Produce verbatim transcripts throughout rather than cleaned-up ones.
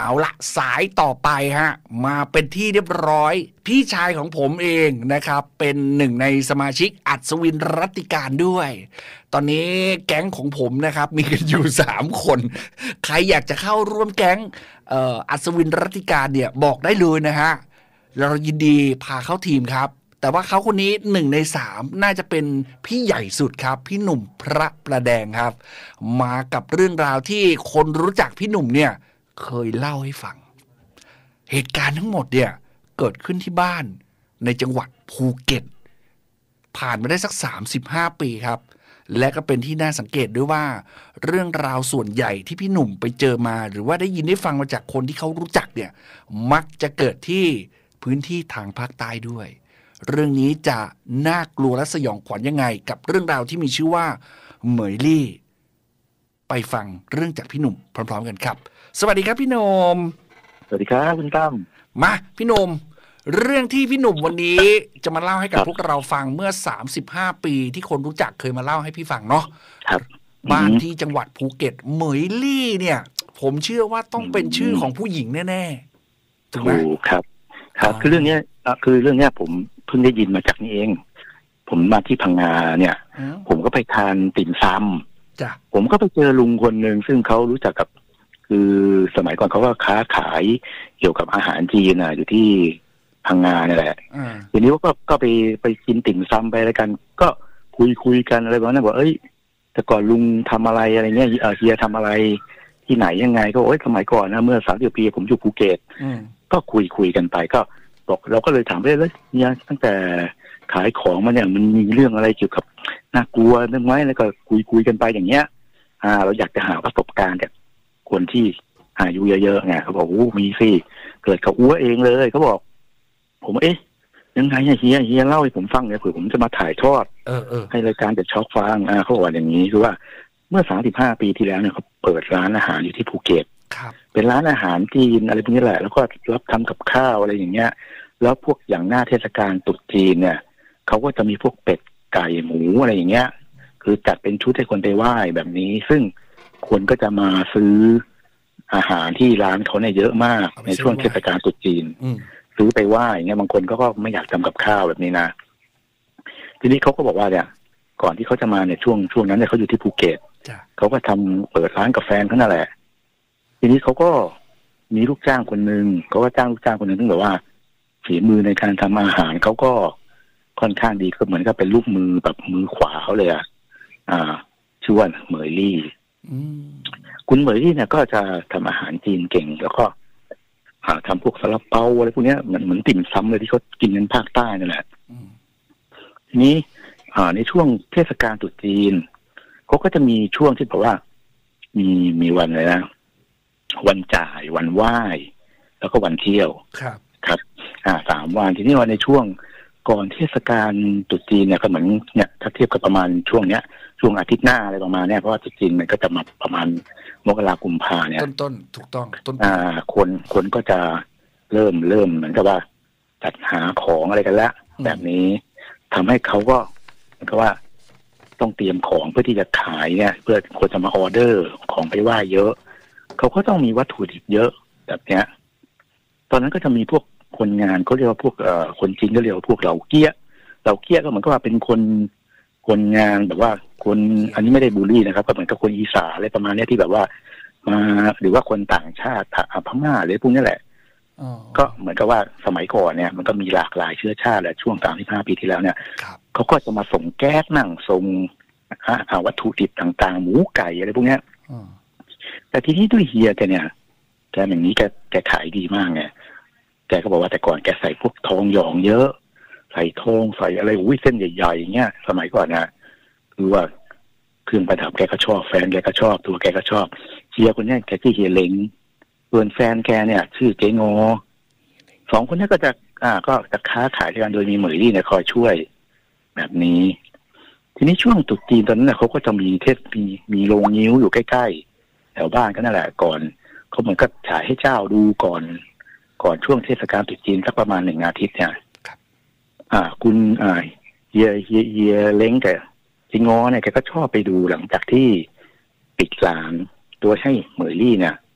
เอาละสายต่อไปฮะมาเป็นที่เรียบร้อยพี่ชายของผมเองนะครับเป็นหนึ่งในสมาชิกอัศวินรัตติการด้วยตอนนี้แก๊งของผมนะครับมีกันอยู่สามคนใครอยากจะเข้าร่วมแก๊งเอ่ออัศวินรัตติการเนี่ยบอกได้เลยนะฮะเรายินดีพาเข้าทีมครับแต่ว่าเขาคนนี้หนึ่งในสามน่าจะเป็นพี่ใหญ่สุดครับพี่หนุ่มพระประแดงครับมากับเรื่องราวที่คนรู้จักพี่หนุ่มเนี่ยเคยเล่าให้ฟังเหตุการณ์ทั้งหมดเนี่ยเกิดขึ้นที่บ้านในจังหวัดภูเก็ตผ่านมาได้สักสามสิบห้าปีครับและก็เป็นที่น่าสังเกตด้วยว่าเรื่องราวส่วนใหญ่ที่พี่หนุ่มไปเจอมาหรือว่าได้ยินได้ฟังมาจากคนที่เขารู้จักเนี่ยมักจะเกิดที่พื้นที่ทางภาคใต้ด้วยเรื่องนี้จะน่ากลัวและสยองขวัญยังไงกับเรื่องราวที่มีชื่อว่าเหมยลี่ไปฟังเรื่องจากพี่หนุ่มพร้อมๆกันครับสวัสดีครับพี่หนุ่มสวัสดีครับคุณตั้มมาพี่หนุ่มเรื่องที่พี่หนุ่มวันนี้จะมาเล่าให้กับพวกเราฟังเมื่อสามสิบห้าปีที่คนรู้จักเคยมาเล่าให้พี่ฟังเนาะบ้านที่จังหวัดภูเก็ตเหมยลี่เนี่ยผมเชื่อว่าต้องเป็นชื่อของผู้หญิงแน่ๆถูกไหมครับครับคือเรื่องนี้คือเรื่องนี้ผมเพิ่งได้ยินมาจากนี่เองผมมาที่พังงาเนี่ยผมก็ไปทานติ่มซำผมก็ไปเจอลุงคนหนึ่งซึ่งเขารู้จักกับคือสมัยก่อนเขาก็ค้าขายเกี่ยวกับอาหารจีนอ่ะอยู่ที่พังงาเนี่ยแหละทีนี้ก็ก็ไปไปกินติ่มซำไปอะไรกันก็คุยคุยกันอะไรแบบนั้นบอกเอ้ยแต่ก่อนลุงทำอะไรอะไรเงี้ยเฮียทำอะไรที่ไหนยังไงก็โอ้ยสมัยก่อนนะเมื่อสามสิบปีผมอยู่ภูเก็ตก็คุยคุยกันไปก็บอกเราก็เลยถามไปเลยเนี่ยตั้งแต่ขายของมาเนี่ยมันมีเรื่องอะไรเกี่ยวกับน่ากลัวเรื่องไหมแล้วก็คุยคุยกันไปอย่างเงี้ยอ่าเราอยากจะหาประสบการณ์จากคนที่อายุเยอะๆไงเขาบอกโอ้มีสิเกิดกับอ้วเองเลยเขาบอกผมเอ๊ะยังไงเฮียเฮียเล่าให้ผมฟังเนี่ยเผื่อผมจะมาถ่ายทอดให้รายการเด็ดช็อกฟังอ่าเขาบอกอย่างนี้คือว่าเมื่อสามสิบห้าปีที่แล้วเนี่ยเขาเปิดร้านอาหารอยู่ที่ภูเก็ตเป็นร้านอาหารจีนอะไรพวกนี้แหละแล้วก็รับทำกับข้าวอะไรอย่างเงี้ยแล้วพวกอย่างหน้าเทศกาลตรุษจีนเนี่ยเขาก็จะมีพวกเป็ดไก่หมูอะไรอย่างเงี้ยคือจัดเป็นชุดให้คนไปไหว้แบบนี้ซึ่งคนก็จะมาซื้ออาหารที่ร้านเขาเนี่ยเยอะมากในช่วงเทศกาลตรุษจีนซื้อไปไหว้อย่างเงี้ยบางคนก็ก็ไม่อยากทำกับข้าวแบบนี้นะทีนี้เขาก็บอกว่าเนี่ยก่อนที่เขาจะมาเนี่ยช่วงช่วงนั้นเนี่ยเขาอยู่ที่ภูเก็ตเขาก็ทำเปิดร้านกาแฟเขานั่นแหละทีนี้เขาก็มีลูกจ้างคนหนึ่งเขาก็จ้างลูกจ้างคนหนึ่งซึ่งแบบว่าฝีมือในการทำอาหารเขาก็ค่อนข้างดีก็เหมือนกับเป็นลูกมือแบบมือขวาเขาเลยอ่ะอ่าชื่อว่าเหมยลี่คุณเหมยลี่เนี่ยก็จะทำอาหารจีนเก่งแล้วก็ทำพวกซาลาเปาอะไรพวกนี้เหมือนเหมือนติ่มซำเลยที่เขากินกันภาคใต้นั่นแหละทีนี้ในช่วงเทศกาลตรุษจีนเขาก็จะมีช่วงที่แบบว่ามีมีวันอะไรนะวันจ่ายวันไหว้แล้วก็วันเที่ยวครับครับอ่าสามวันทีนี้วันในช่วงก่อนเทศกาลตรุษจีนเนี่ยก็เหมือนเนี่ยถ้าเทียบกับประมาณช่วงเนี้ยช่วงอาทิตย์หน้าอะไรประมาณเนี้ยเพราะว่าตรุษจีนมันก็จะมาประมาณมกราคมกุมภาเนี่ยต้นต้นถูกต้องต้นอ่าคนคนก็จะเริ่มเริ่มเหมือนกับว่าจัดหาของอะไรกันแล้วแบบนี้ทำให้เขาก็เหมือนกับว่าต้องเตรียมของเพื่อที่จะขายเนี่ยเพื่อคนจะมาออเดอร์ของไปไหว้เยอะเขาก็ต้องมีวัตถุดิบเยอะแบบเนี้ยตอนนั้นก็จะมีพวกคนงานเขาเรียกว่าพวกเอ่อคนจีนก็เรียกว่าพวกเหล่าเกี้ยเหล่าเกี้ยก็เหมือนกับว่าเป็นคนคนงานแบบว่าคนอันนี้ไม่ได้บูลลี่นะครับก็เหมือนกับคนอีสานอะไรประมาณนี้ที่แบบว่ามาหรือว่าคนต่างชาติพม่าอะไรพวกนี้แหละก็เหมือนกับว่าสมัยก่อนเนี่ยมันก็มีหลากหลายเชื้อชาติแหละช่วงสามสิบห้าปีที่แล้วเนี่ยเขาก็จะมาส่งแก๊สนั่งส่งวัตถุดิบต่างๆหมูไก่อะไรพวกนี้แต่ทีนี้ด้วยเฮียแกเนี่ยแกอย่างนี้แกแกขายดีมากไงแกก็บอกว่าแต่ก่อนแกใส่พวกทองหยองเยอะใส่ทองใส่อะไรอุ้ยเส้นใหญ่ๆอย่างเงี้ยสมัยก่อนนะคือว่าเครื่องประดับแกก็ชอบแฟนแกก็ชอบตัวแกก็ชอบเฮียคนนี้แกชื่อเฮียเล้งส่วนแฟนแกเนี่ยชื่อเจ๊งอสองคนนี้ก็จะอ่าก็จะค้าขายกันโดยมีเหมยลี่เนี่ยคอยช่วยแบบนี้ทีนี้ช่วงตรุษจีนตอนนั้นเนี่ยเขาก็จะมีเทศมีมีโรงงิ้วอยู่ใกล้ๆแถวบ้านก็นั่นแหละก่อนเขาเหมือนกับฉายให้เจ้าดูก่อนก่อนช่วงเทศกาลตรุษจีนสักประมาณหนึ่งอาทิตย์เนี่ยอ่าคุณอ่าเฮียเฮียเฮียเล้งแกจิงอเนี่ยแกก็ชอบไปดูหลังจากที่ปิดร้านตัวให้เหมยลี่เนี่ย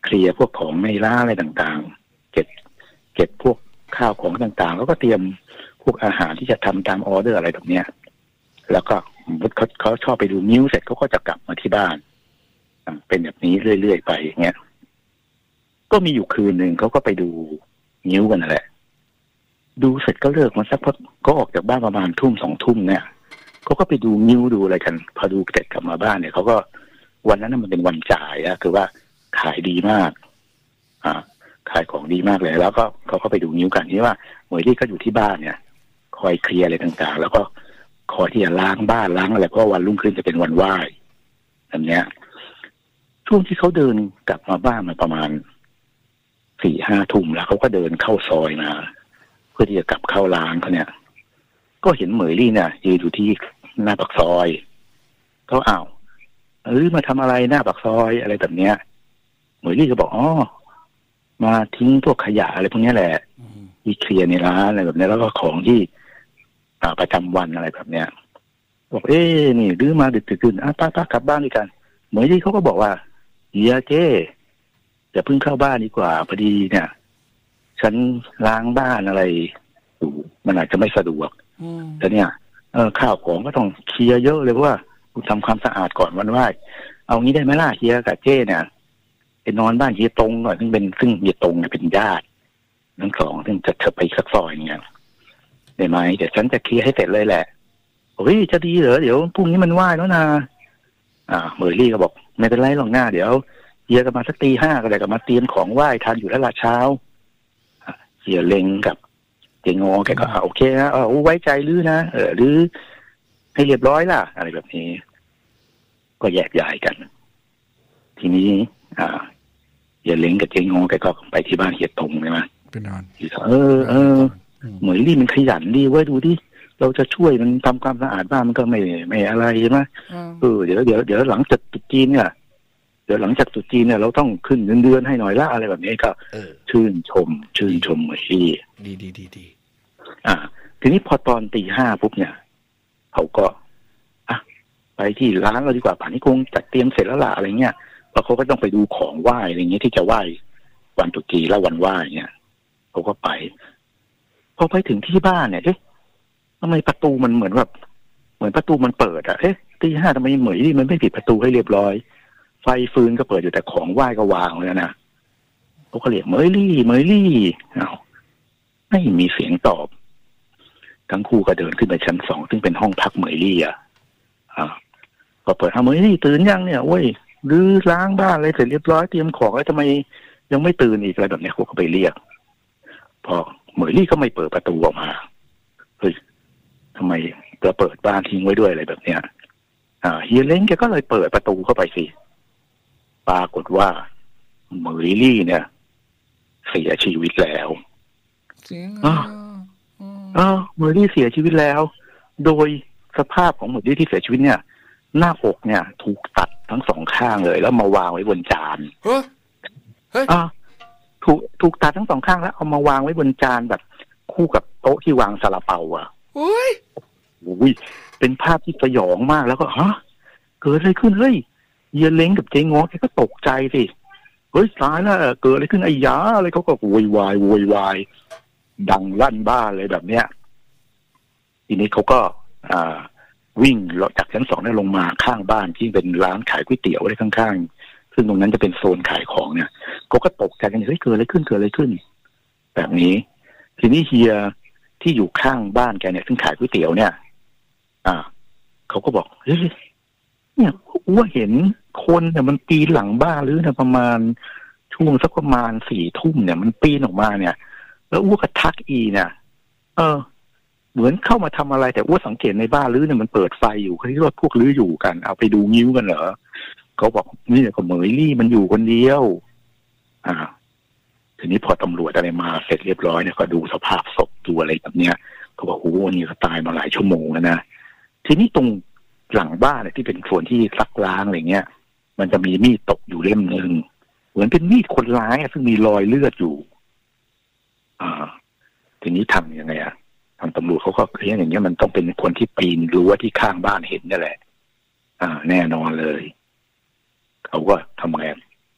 เคลียร์พวกของในร้านอะไรต่างๆเก็บเก็บพวกข้าวของต่างๆแล้วก็เตรียมพวกอาหารที่จะทำตามออเดอร์อะไรแบบเนี้ยแล้วก็เขาเขาชอบไปดูนิ้วเสร็จเขาก็จะกลับมาที่บ้านเป็นแบบนี้เรื่อยๆไปอย่างเงี้ยก็มีอยู่คืนหนึ่งเขาก็ไปดูนิ้วกันแหละดูเสร็จก็เลิกมาสักพักก็ออกจากบ้านประมาณทุ่มสองทุ่มเนี่ยเขาก็ไปดูนิ้วดูอะไรกันพอดูเสร็จกลับมาบ้านเนี่ยเขาก็วันนั้นมันเป็นวันจ่ายอะคือว่าขายดีมากอ่าขายของดีมากเลยแล้วก็เขาก็ไปดูนิ้วกันที่ว่าเหมยลี่ก็อยู่ที่บ้านเนี่ยคอยเคลียร์อะไรต่างๆแล้วก็คอยที่จะล้างบ้านล้างอะไรเพราะวันรุ่งขึ้นจะเป็นวันไหว้แบบเนี้ยช่วงที่เขาเดินกลับมาบ้านมาประมาณสี่ห้าทุ่มแล้วเขาก็เดินเข้าซอยมาเพื่อที่จะกลับเข้าร้านเขาเนี่ยก็เห็นเหมยลี่เนี่ยยืนอยู่ที่หน้าปากซอยเขาอ้าวเออมาทำอะไรหน้าปากซอยอะไรแบบเนี้ยเหมยลี่ก็บอกอ๋อมาทิ้งพวกขยะอะไรพวกนี้แหละที่เคลียร์ในร้านอะไรแบบนี้แล้วก็ของที่อ่าประจำวันอะไรแบบเนี้ยบอกเอ๊ะนี่ดื้อมาดึกตื่นอ่ะป้าป้ากลับบ้านด้วยกันเหมยลี่เขาก็บอกว่าเฮียเจ้อย่าเพิ่งเข้าบ้านดีกว่าพอดีเนี่ยฉันล้างบ้านอะไรอยู่มันอาจจะไม่สะดวกแต่เนี่ยเออข้าวของก็ต้องเคลียร์เยอะเลยเพราะว่าคุณทำความสะอาดก่อนวันไหว้เอางี้ได้ไหมล่ะเฮียกับเจ้เนี่ยไปนอนบ้านเฮียตรงหน่อยซึ่งเป็นซึ่งเฮียตรงเนี่ยเป็นญาติทั้งสองซึ่งจะเธอไปสักซอยเนี่ยได้ไหมเดี๋ยวฉันจะเคลียร์ให้เสร็จเลยแหละโอ้ยจะดีเหรอเดี๋ยวพรุ่งนี้มันไหว้แล้วนะอ่าเหมยลี่ก็บอกไม่เป็นไรหรอกหน้าเดี๋ยวเฮียก็มาสักตีห้าก็ได้ก็มาเตรียมของไหว้ทานอยู่แล้วละเช้าเฮียเล็งกับเจงอแกก็โอเคนะเออไว้ใจลื้อนะเออลื้อให้เรียบร้อยล่ะอะไรแบบนี้ก็แยกย้ายกันทีนี้อ่าเฮียเล็งกับเจงอแกก็ไปที่บ้านเฮียตรงใช่ไหมไปนอนเออเออเหมยลี่มันขยันดีไว้ดูดิเราจะช่วยมันทำความสะอาดบ้านมันก็ไม่ไม่อะไรใช่ไหมเออเดี๋ยวเดี๋ยวเดี๋ยวหลังจากตรุษจีนเนี่ยเดี๋ยวหลังจากตรุษจีนเนี่ยเราต้องขึ้นเงินเดือนให้หน่อยละอะไรแบบนี้ก็ชื่นชมชื่นชมเหมยลี่ดีดีดีดีอ่าทีนี้พอตอนตีห้าปุ๊บเนี่ยเขาก็อ่ะไปที่ร้านเราดีกว่าป่านนี้คงจัดเตรียมเสร็จแล้วล่ะอะไรเงี้ยเพราะเขาก็ต้องไปดูของไหว้อะไรเงี้ยที่จะไหว้วันตรุษจีนและวันไหว้เนี่ยเขาก็ไปพอไปถึงที่บ้านเนี่ยเอ๊ะทำไมประตูมันเหมือนแบบเหมือนประตูมันเปิดอะเอ๊ะตีห้าทำไมเหมยลี่มันไม่ปิดประตูให้เรียบร้อยไฟฟืนก็เปิดอยู่แต่ของไหว้ก็วางไว้แล้วนะเขาก็เรียกเหมยลี่เหมยลี่อ้าวไม่มีเสียงตอบทั้งคู่ก็เดินขึ้นไปชั้นสองซึ่งเป็นห้องพักเหมยลี่อ่ะอ่าพอเปิดเหมยลี่ตื่นยังเนี่ยเว้ยรื้อล้างบ้านอะไรเสร็จเรียบร้อยเตรียมของแล้วทำไมยังไม่ตื่นอีกอะไรแบบนี้เขาก็ไปเรียกพอเหมยลี่ก็ไม่เปิดประตูออกมาเฮ้ยทำไมเราเปิดบ้านทิ้งไว้ด้วยอะไรแบบเนี้ยอ่าเฮียเล้งแกก็เลยเปิดประตูเข้าไปสิปรากฏว่าเหมยลี่เนี่ยเสียชีวิตแล้วเสียงอ่าอ่าเหมยลี่เสียชีวิตแล้วโดยสภาพของเหมยลี่ที่เสียชีวิตเนี่ยหน้าอกเนี่ยถูกตัดทั้งสองข้างเลยแล้วมาวางไว้บนจานเฮ้ยเฮ้ยอ่าถูกถูกตัดทั้งสองข้างแล้วเอามาวางไว้บนจานแบบคู่กับโต๊ะที่วางซาลาเปาอ่ะโอ้ยโอ้ยเป็นภาพที่สยองมากแล้วก็ฮะเกิดอะไรขึ้นเฮ้ยเฮียเล้งกับเจ๊งอแกก็ตกใจสิเฮ้ยตายแล้วเกิดอะไรขึ้นไอ้ยาอะไรเขาก็โวยวายโวยวายดังลั่นบ้านเลยแบบเนี้ยทีนี้เขาก็อ่าวิ่งจากชั้นสองได้ลงมาข้างบ้านที่เป็นร้านขายก๋วยเตี๋ยวอะไรข้างๆซึ่งตรงนั้นจะเป็นโซนขายของเนี่ยเขาก็ตกใจกันเฮ้ยเกิดอะไรขึ้นเกิดอะไรขึ้นแบบนี้ทีนี้เฮียที่อยู่ข้างบ้านแกเนี่ยซึ่งขายก๋วยเตี๋ยวเนี่ยอ่าเขาก็บอกเฮ้ยเนี่ยอ้วเห็นคนเนี่ยมันปีนหลังบ้านหรือเนี่ยประมาณช่วงสักประมาณสี่ทุ่มเนี่ยมันปีนออกมาเนี่ยแล้วอ้วก็ทักอีเนี่ยเออเหมือนเข้ามาทำอะไรแต่อ้วสังเกตในบ้านลื้อเนี่ยมันเปิดไฟอยู่เขาที่รถพวกลื้ออยู่กันเอาไปดูงิ้วกันเหรอเขาบอกนี่ก็เหมยลี่มันอยู่คนเดียวอ่าทีนี้พอตำรวจอะไรมาเสร็จเรียบร้อยเนี่ยก็ดูสภาพศพดูอะไรแบบเนี้ยเขาบอกโอ้โหนี่ก็ตายมาหลายชั่วโมงแล้วนะทีนี้ตรงหลังบ้านเนี่ยที่เป็นส่วนที่ซักล้างอะไรเงี้ยมันจะมีมีดตกอยู่เล่มนึงเหมือนเป็นมีดคนร้ายซึ่งมีรอยเลือดอยู่อ่าทีนี้ทำยังไงอะทางตำรวจเขาก็เคลียร์อย่างเงี้ยมันต้องเป็นคนที่ปีนรั้วที่ข้างบ้านเห็นนี่แหละอ่าแน่นอนเลยเขาก็ทำไง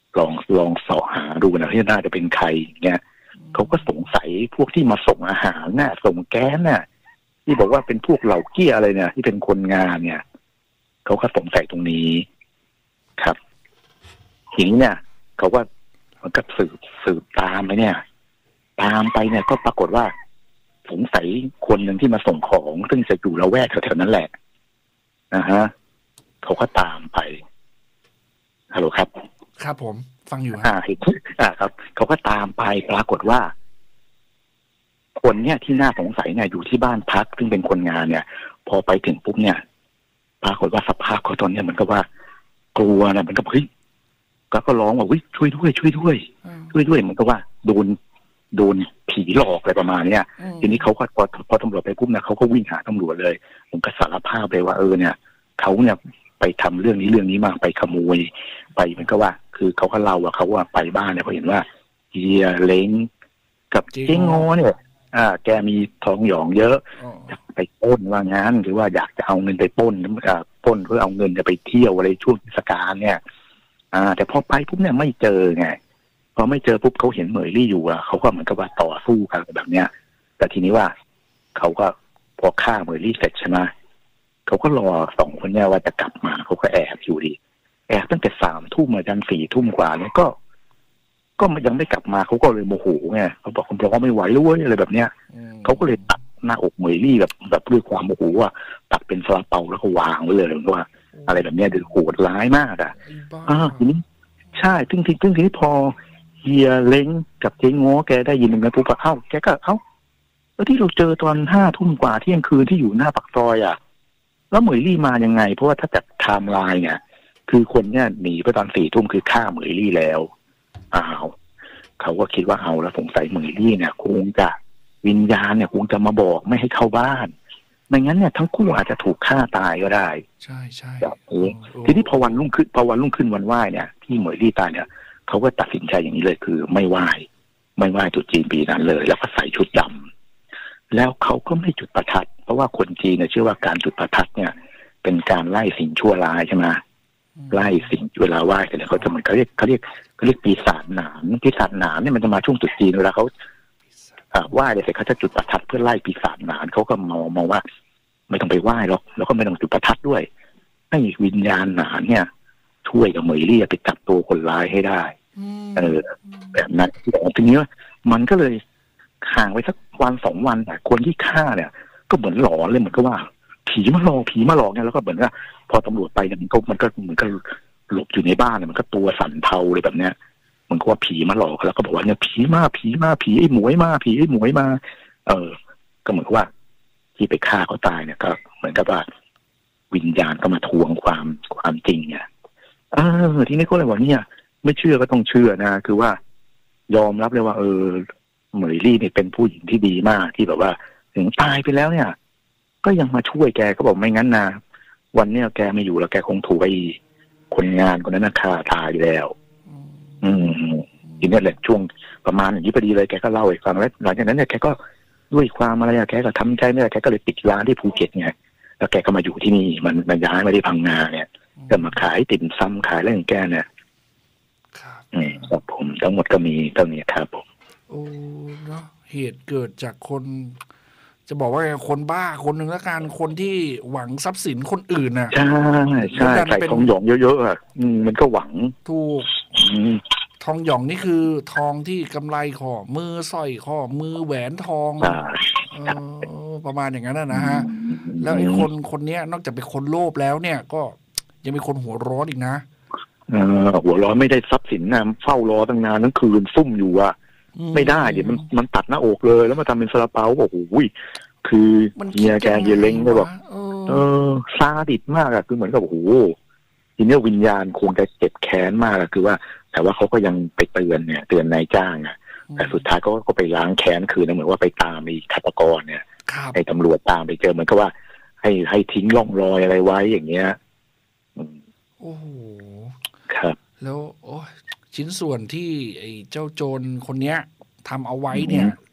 ลองลองสอบหาดูนะที่น่าจะเป็นใครเงี้ยเขาก็สงสัยพวกที่มาส่งอาหารน่ะส่งแก๊สน่ะที่บอกว่าเป็นพวกเหล่าเกี้ยอะไรเนี่ยที่เป็นคนงานเนี่ยเขาก็สงสัยตรงนี้ครับทีนี้เนี่ยเขาก็มันก็สืบสืบตามไปเนี่ยตามไปเนี่ยก็ปรากฏว่าสงสัยคนหนึ่งที่มาส่งของซึ่งจะอยู่ละแวกแถวๆนั้นแหละนะฮะเขาก็ตามไปฮัลโหลครับครับผมฟังอยู่อ่าเห็นอ่าครับเขาก็ตามไปปรากฏว่าคนเนี่ยที่น่าสงสัยเนี่ยอยู่ที่บ้านพักซึ่งเป็นคนงานเนี่ยพอไปถึงปุ๊บเนี่ยปรากฏว่าสภาพเขาตอนนี้มันก็ว่ากลัวนะมันก็เฮ้ยก็ก็ร้องว่าวิ่งช่วยด้วยช่วยด้วยช่วยด้วยมันก็ว่าโดนโดนผีหลอกอะไรประมาณเนี้ยทีนี้เขาก็พอพอตำรวจไปปุ๊บเนี่ยเขาก็วิ่งหาตำรวจเลยผมก็สารภาพเลยว่าเออเนี่ยเขาเนี่ยไปทำเรื่องนี้เรื่องนี้มาไปขโมยไปมันก็ว่าคือเขาก็เล่าว่าเขาว่าไปบ้านเนี่ยเขาเห็นว่าเฮียเล้งกับเจ๊งโง่เนี่ยอ่าแกมีทองหยองเยอะไปปล้นว่างั้นหรือว่าอยากจะเอาเงินไปปล้นอ่าปล้นเพื่อเอาเงินจะไปเที่ยวอะไรช่วงเทศกาลเนี่ยอ่าแต่พอไปปุ๊บเนี่ยไม่เจอไงพอไม่เจอปุ๊บเขาเห็นเหมยลี่อยู่อ่ะเขาก็เหมือนกับว่าต่อสู้กันแบบเนี้ยแต่ทีนี้ว่าเขาก็พอฆ่าเหมยลี่เสร็จใช่ไหมเขาก็รอสองคนเนี่ยว่าจะกลับมาเขาก็แอบอยู่ดีแอบตั้งแต่สามทุ่มมาจนสี่ทุ่มกว่าเนี่ยก็ก็ยังไม่กลับมาเขาก็เลยโมโหไงเขาบอกคุณร้องไม่ไหวแล้วเว้ยอะไรแบบเนี้ยเขาก็เลยตัดหน้าอกเหมยลี่แบบแบบด้วยความโมโหว่าตัดเป็นซาลาเปาแล้วก็วางไว้เลยว่าอะไรแบบเนี้ยดูโหดร้ายมากอ่ะอ่าทีนี้ใช่ซึ่งทีซึ่งทีนี้พอเฮียเล้งกับเจ๊ง้อแกได้ยินอย่างนั้นปุ๊บก็เอ้าแกก็เอ้าแล้วที่เราเจอตอนห้าทุ่มกว่าเที่ยงคืนที่อยู่หน้าปากซอยอ่ะแล้วเหมยลี่มายังไงเพราะว่าถ้าจากไทม์ไลน์เนี่ยคือคนเนี่ยหนีไปตอนสี่ทุ่มคือฆ่าเหมยลี่แล้วอ้าวเขาก็คิดว่าเอาแล้วสงสัยเหมยลี่เนี่ยคงจะวิญญาณเนี่ยคงจะมาบอกไม่ให้เข้าบ้านไม่งั้นเนี่ยทั้งคู่อาจจะถูกฆ่าตายก็ได้ใช่ใช่ทีนี้พอวันรุ่งขึ้นพอวันรุ่งขึ้นวันไหว้เนี่ยที่เหมยลี่ตายเนี่ยเขาก็ตัดสินใจอย่างนี้เลยคือไม่ไหว้ไม่ไหว้ตรุษจีนปีนั้นเลยแล้วก็ใส่ชุดดำแล้วเขาก็ไม่จุดประทัดเพราะว่าคนจีนเนี่ยเชื่อว่าการจุดประทัดเนี่ยเป็นการไล่สิ่งชั่วร้ายใช่ไหมไล่สิ่งเวลาไหว้กันเนี่ยเขาจะเหมือนเขาเรียกเขาเรียกเขาเรียกปีศาจหนามปีศาจหนามเนี่ยมันจะมาช่วงตรุษจีนเวลาเขาไหว้เลยเสร็จเขาจะจุดประทัดเพื่อไล่ปีศาจหนามเขาก็มองมองว่าไม่ต้องไปไหว้หรอกแล้วก็ไม่ต้องจุดประทัดด้วยให้วิญญาณหนามเนี่ยช่วยกับเหมยลี่ไปจับตัวคนร้ายให้ได้เออแบบนั้นทีนี้มันก็เลยห่างไปสักวันสองวันแต่คนที่ฆ่าเนี่ยก็เหมือนหลอนเลยเหมือนกับว่าผีมาหลอกผีมาหลอกเนี่ยแล้วก็เหมือนว่าพอตำรวจไปเนี่ยมันก็มันก็เหมือนกับหลบอยู่ในบ้านเนี่ยมันก็ตัวสั่นเทาเลยแบบเนี้ยมันก็ว่าผีมาหลอกแล้วก็บอกว่าเนี่ยผีมาผีมาผีไอ้หมวยมาผีไอ้หมวยมาเออก็เหมือนกับว่าที่ไปฆ่าเขาตายเนี่ยก็เหมือนกับว่าวิญญาณก็มาทวงความความจริงเนี่ยเออทีนี้ก็เลยว่าเนี่ยไม่เชื่อก็ต้องเชื่อนะคือว่ายอมรับเลยว่าเออเหมยลี่เนี่ยเป็นผู้หญิงที่ดีมากที่แบบว่าถึงตายไปแล้วเนี่ยก็ยังมาช่วยแกก็บอกไม่งั้นนะวันเนี้ยแกไม่อยู่แล้วแกคงถูกไอ้คนงานคนนั้นฆ่าตายแล้วอืมทีนี้แหละช่วงประมาณอย่างนี้พอดีเลยแกก็เล่าให้ฟังแล้วหลังจากนั้นเนี่ยแกก็ด้วยความอะไรอะแกก็ทำใจไม่ได้แกก็เลยปิดร้านที่ภูเก็ตไงแล้วแกก็มาอยู่ที่นี่มันมันย้ายมาที่พังงาเนี่ยก็มาขายติ่มซำขายอะไรอย่างแกเนี่ยครับนี่ครับผมทั้งหมดก็มีเท่านี้ครับผมโอ้เนาะเหตุเกิดจากคนจะบอกว่าคนบ้าคนหนึ่งละกันคนที่หวังทรัพย์สินคนอื่นน่ะใช่ใช่ใส่ทองหยองเยอะๆอ่ะมันก็หวังถูกทองหยองนี่คือทองที่กำไรข้อมือสร้อยข้อมือแหวนทองเออประมาณอย่างนั้นนะฮะแล้วไอ้คนคนนี้นอกจากเป็นคนโลภแล้วเนี่ยก็ยังมีคนหัวร้อนอีกนะเออหัวร้อนไม่ได้ทรัพย์สินนะเฝ้ารอตั้งนานทั้งคืนซุ่มอยู่อ่ะไม่ได้เดี๋ยวมันมันตัดหน้าอกเลยแล้วมาทำเป็นซาลาเปาบอกโอ้ยคือเฮียแกเฮียเล้งก็บอกเออซาดิสมากอะคือเหมือนกับโอ้โหทีนี้วิญญาณคงจะเจ็บแค้นมากอะคือว่าแต่ว่าเขาก็ยังไปเตือนเนี่ยเตือนนายจ้างอะแต่สุดท้ายเขาก็ไปล้างแค้นคืนนะเหมือนว่าไปตามไอ้ฆาตกรเนี่ยให้ตำรวจตามไปเจอเหมือนกับว่าให้ให้ทิ้งร่องรอยอะไรไว้อย่างเงี้ยโอ้โหครับแล้วโอ้ชิ้นส่วนที่ไอ้เจ้าโจรคนเนี้ยทำเอาไว้เนี่ยช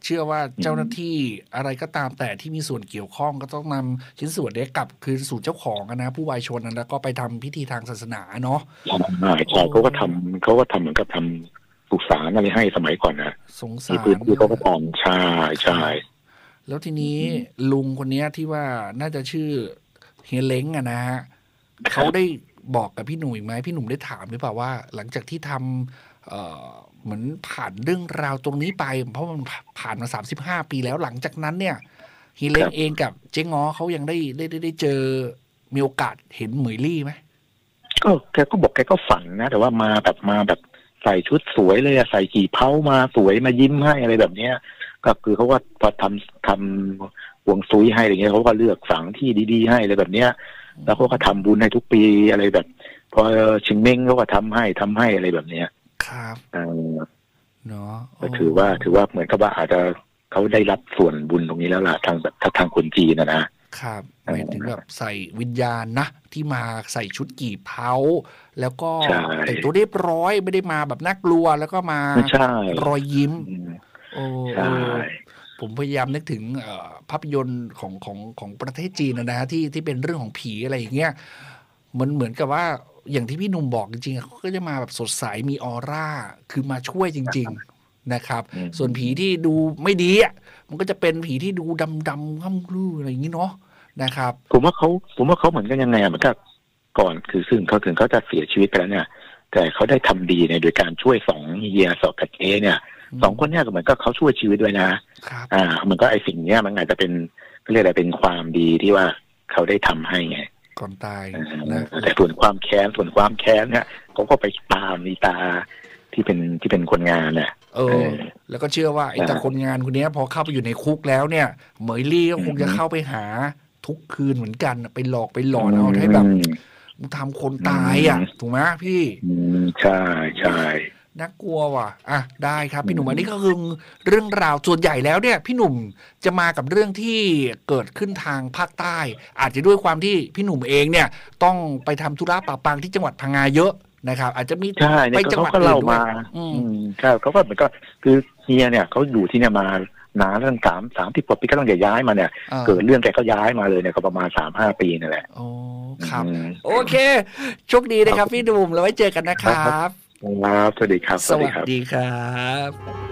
เชื่อว่าเจ้าหน้าที่อะไรก็ตามแต่ที่มีส่วนเกี่ยวข้องก็ต้องนำชิ้นส่วนนี้กลับคืนสู่เจ้าของนะผู้วายชนแล้วก็ไปทำพิธีทางศาสนาเนาะใช่ใช่เขาก็ทำเขาก็ทำเหมือนกับทำสุสานอะไรให้สมัยก่อนนะสงสารพื้นที่เขาก็ทำใช่ใช่แล้วทีนี้ลุงคนนี้ที่ว่าน่าจะชื่อเฮียเล้งอะนะฮะเขาได้บอกกับพี่หนุ่ยไหมพี่หนุ่มได้ถามหรือเปล่าว่าหลังจากที่ทำเอ่อเหมือนผ่านเรื่องราวตรงนี้ไปเพราะมันผ่านมาสามสิบห้าปีแล้วหลังจากนั้นเนี่ยเฮียเล้งเองกับเจ๊ง้อเขายังได้ได้ได้เจอมีโอกาสเห็นเหมยลี่ไหมก็แกก็บอกแกก็ฝันนะแต่ว่ามาแบบมาแบบใส่ชุดสวยเลยใส่กี่เผามาสวยมายิ้มให้อะไรแบบเนี้ยก็คือเขาว่าพอทำทำห่วงซุยให้อะไรเงี้ยเขาก็เลือกฝังที่ดีๆให้อะไรแบบเนี้ยแล้วเขาก็ทำบุญให้ทุกปีอะไรแบบพอชิงเม้งเขาก็ทำให้ทำให้อะไรแบบเนี้ยครับเนาะก็ถือว่าถือว่าเหมือนกับว่าอาจจะเขาได้รับส่วนบุญตรงนี้แล้วล่ะทางแบบทางคนจีนนะนะครับหมายถึงแบบใส่วิญญาณนะที่มาใส่ชุดกี่เผาแล้วก็แต่งตัวเรียบร้อยไม่ได้มาแบบน่ากลัวแล้วก็มารอยยิ้มโอ้ผมพยายามนึกถึงภาพยนตร์ของของของประเทศจีนนะฮะที่ที่เป็นเรื่องของผีอะไรอย่างเงี้ยเหมือนเหมือนกับว่าอย่างที่พี่หนุ่มบอกจริงๆเขาก็จะมาแบบสดใสมีออร่าคือมาช่วยจริงๆนะครับส่วนผีที่ดูไม่ดีอ่ะมันก็จะเป็นผีที่ดูดำๆข้ามลู่อะไรอย่างนี้เนาะนะครับผมว่าเขาผมว่าเขาเหมือนกันยังไงอ่ะมันก็ก่อนคือซึ่งเขาถึงเขาจะเสียชีวิตไปแล้วเนี่ยแต่เขาได้ทำดีเนี่ยโดยการช่วยสองเฮียสองกับเอเนี่ยสองคนเนี่ยก็เหมือนก็เขาช่วยชีวิตด้วยนะอ่ามันก็ไอสิ่งเนี้ยมันอาจจะเป็นเรียกอะไรเป็นความดีที่ว่าเขาได้ทำให้ไงก่อนตายนะแต่ส่วนความแค้นส่วนความแค้นเนี่ยเขาก็ไปตามนีตาที่เป็นที่เป็นคนงานเนี่ยเออแล้วก็เชื่อว่าไอ้ตาคนงานคนนี้พอเข้าไปอยู่ในคุกแล้วเนี่ยเหมยลี่ก็คงจะเข้าไปหาทุกคืนเหมือนกันไปหลอกไปหลอนเอาให้แบบมึงทำคนตายอ่ะถูกไหมพี่ใช่ใช่น่ากลัวว่ะอ่ะได้ครับพี่หนุ่มอันนี้ก็คือเรื่องราวส่วนใหญ่แล้วเนี่ยพี่หนุ่มจะมากับเรื่องที่เกิดขึ้นทางภาคใต้อาจจะด้วยความที่พี่หนุ่มเองเนี่ยต้องไปทำธุระปะปังที่จังหวัดพังงาเยอะนะครับอาจจะมีไปจังหวัดอื่นด้วยอืมใช่เขาก็เหมือนก็คือเฮียเนี่ยเขาอยู่ที่เนี่ยมานานตั้งสามสามที่กว่าปีก็ต้องย้ายมาเนี่ยเกิดเรื่องแกก็ย้ายมาเลยเนี่ยก็ประมาณสามห้าปีนั่นแหละโอ้ครับโอเคโชคดีนะครับพี่หนุ่มแล้วไว้เจอกันนะครับครับสวัสดีครับสวัสดีครับ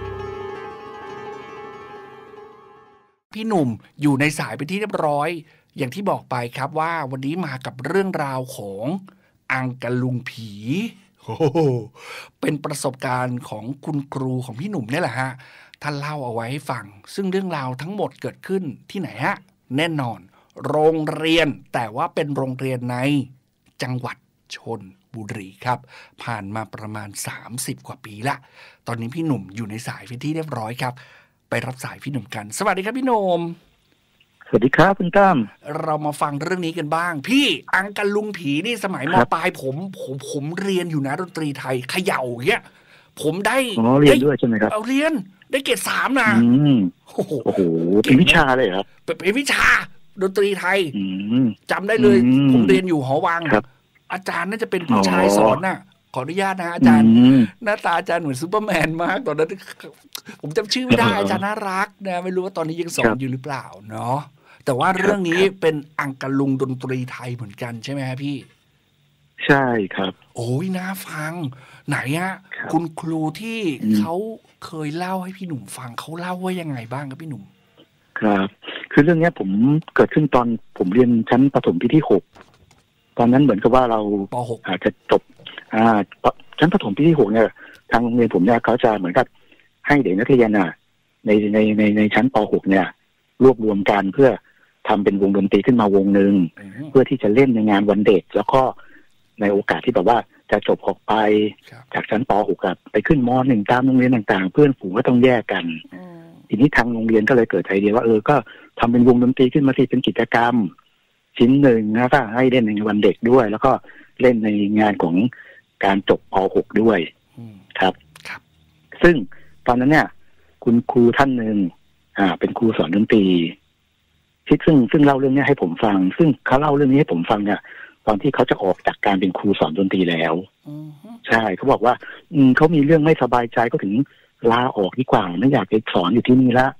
พี่หนุ่มอยู่ในสายเป็นที่เรียบร้อยอย่างที่บอกไปครับว่าวันนี้มากับเรื่องราวของอังกะลุงผีโอ้เป็นประสบการณ์ของคุณครูของพี่หนุ่มนี่แหละฮะท่านเล่าเอาไว้ให้ฟังซึ่งเรื่องราวทั้งหมดเกิดขึ้นที่ไหนฮะแน่นอนโรงเรียนแต่ว่าเป็นโรงเรียนในจังหวัดชลบุรีครับผ่านมาประมาณสามสิบกว่าปีละตอนนี้พี่หนุ่มอยู่ในสายเป็นที่เรียบร้อยครับไปรับสายพี่หนุ่มกันสวัสดีครับพี่หนุ่มสวัสดีครับคุณตั้มเรามาฟังเรื่องนี้กันบ้างพี่อังกะลุงผีนี่สมัยม.ปลายผมผมผมเรียนอยู่นะดนตรีไทยเขย่าเงี้ยผมได้เรียนด้วยใช่ไหมครับเอาเรียนได้เกรดสามนะโอ้โหโอ้โหเป็นวิชาเลยครับเป็นวิชาดนตรีไทยจำได้เลยผมเรียนอยู่หอวังอาจารย์น่าจะเป็นผู้ชายสอนน่ะขออนุญาตนะอาจารย์หน้าตาอาจารย์เหมือนซูเปอร์แมนมากตอนนั้นผมจำชื่อไม่ได้อาจารย์น่ารักนะไม่รู้ว่าตอนนี้ยังสอนอยู่หรือเปล่าเนาะแต่ว่าเรื่องนี้เป็นอังกะลุงดนตรีไทยเหมือนกันใช่ไหมครับพี่ใช่ครับโอ้ยน่าฟังไหนอะคุณครูที่เขาเคยเล่าให้พี่หนุ่มฟังเขาเล่าว่ายังไงบ้างครับพี่หนุ่มครับคือเรื่องนี้ผมเกิดขึ้นตอนผมเรียนชั้นประถมปีที่หกตอนนั้นเหมือนกับว่าเราป.หกอาจจะจบอ่าชั้นประถมปีที่หกเนี่ยทางโรงเรียนผมเนี่ยเขาจะเหมือนกับให้เด็กนักเรียนน่ะในในในในชั้นป.หกเนี่ยรวบรวมกันเพื่อทำเป็นวงดนตรีขึ้นมาวงหนึ่งเพื่อที่จะเล่นในงานวันเด็กแล้วก็ในโอกาสที่แบบว่าจะจบออกไปจากชั้นป.หกกับไปขึ้นม.หนึ่งตามโรงเรียนต่างๆเพื่อนฝูงก็ต้องแยกกันทีนี้ทางโรงเรียนก็เลยเกิดไอเดียว่าเออก็ทำเป็นวงดนตรีขึ้นมาที่เป็นกิจกรรมชิ้นหนึ่งนะก็ให้เล่นในวันเด็กด้วยแล้วก็เล่นในงานของการจบป.หกด้วยครับซึ่งตอนนั้นเนี่ยคุณครูท่านหนึ่งอ่าเป็นครูสอนดนตรีที่ซึ่งซึ่งเล่าเรื่องนี้ให้ผมฟังซึ่งเขาเล่าเรื่องนี้ให้ผมฟังเนี่ยตอนที่เขาจะออกจากการเป็นครูสอนดนตรีแล้วใช่เขาบอกว่าอืมเขามีเรื่องไม่สบายใจก็ถึงลาออกดีกว่าไม่อยากไปสอนอยู่ที่นี่ละ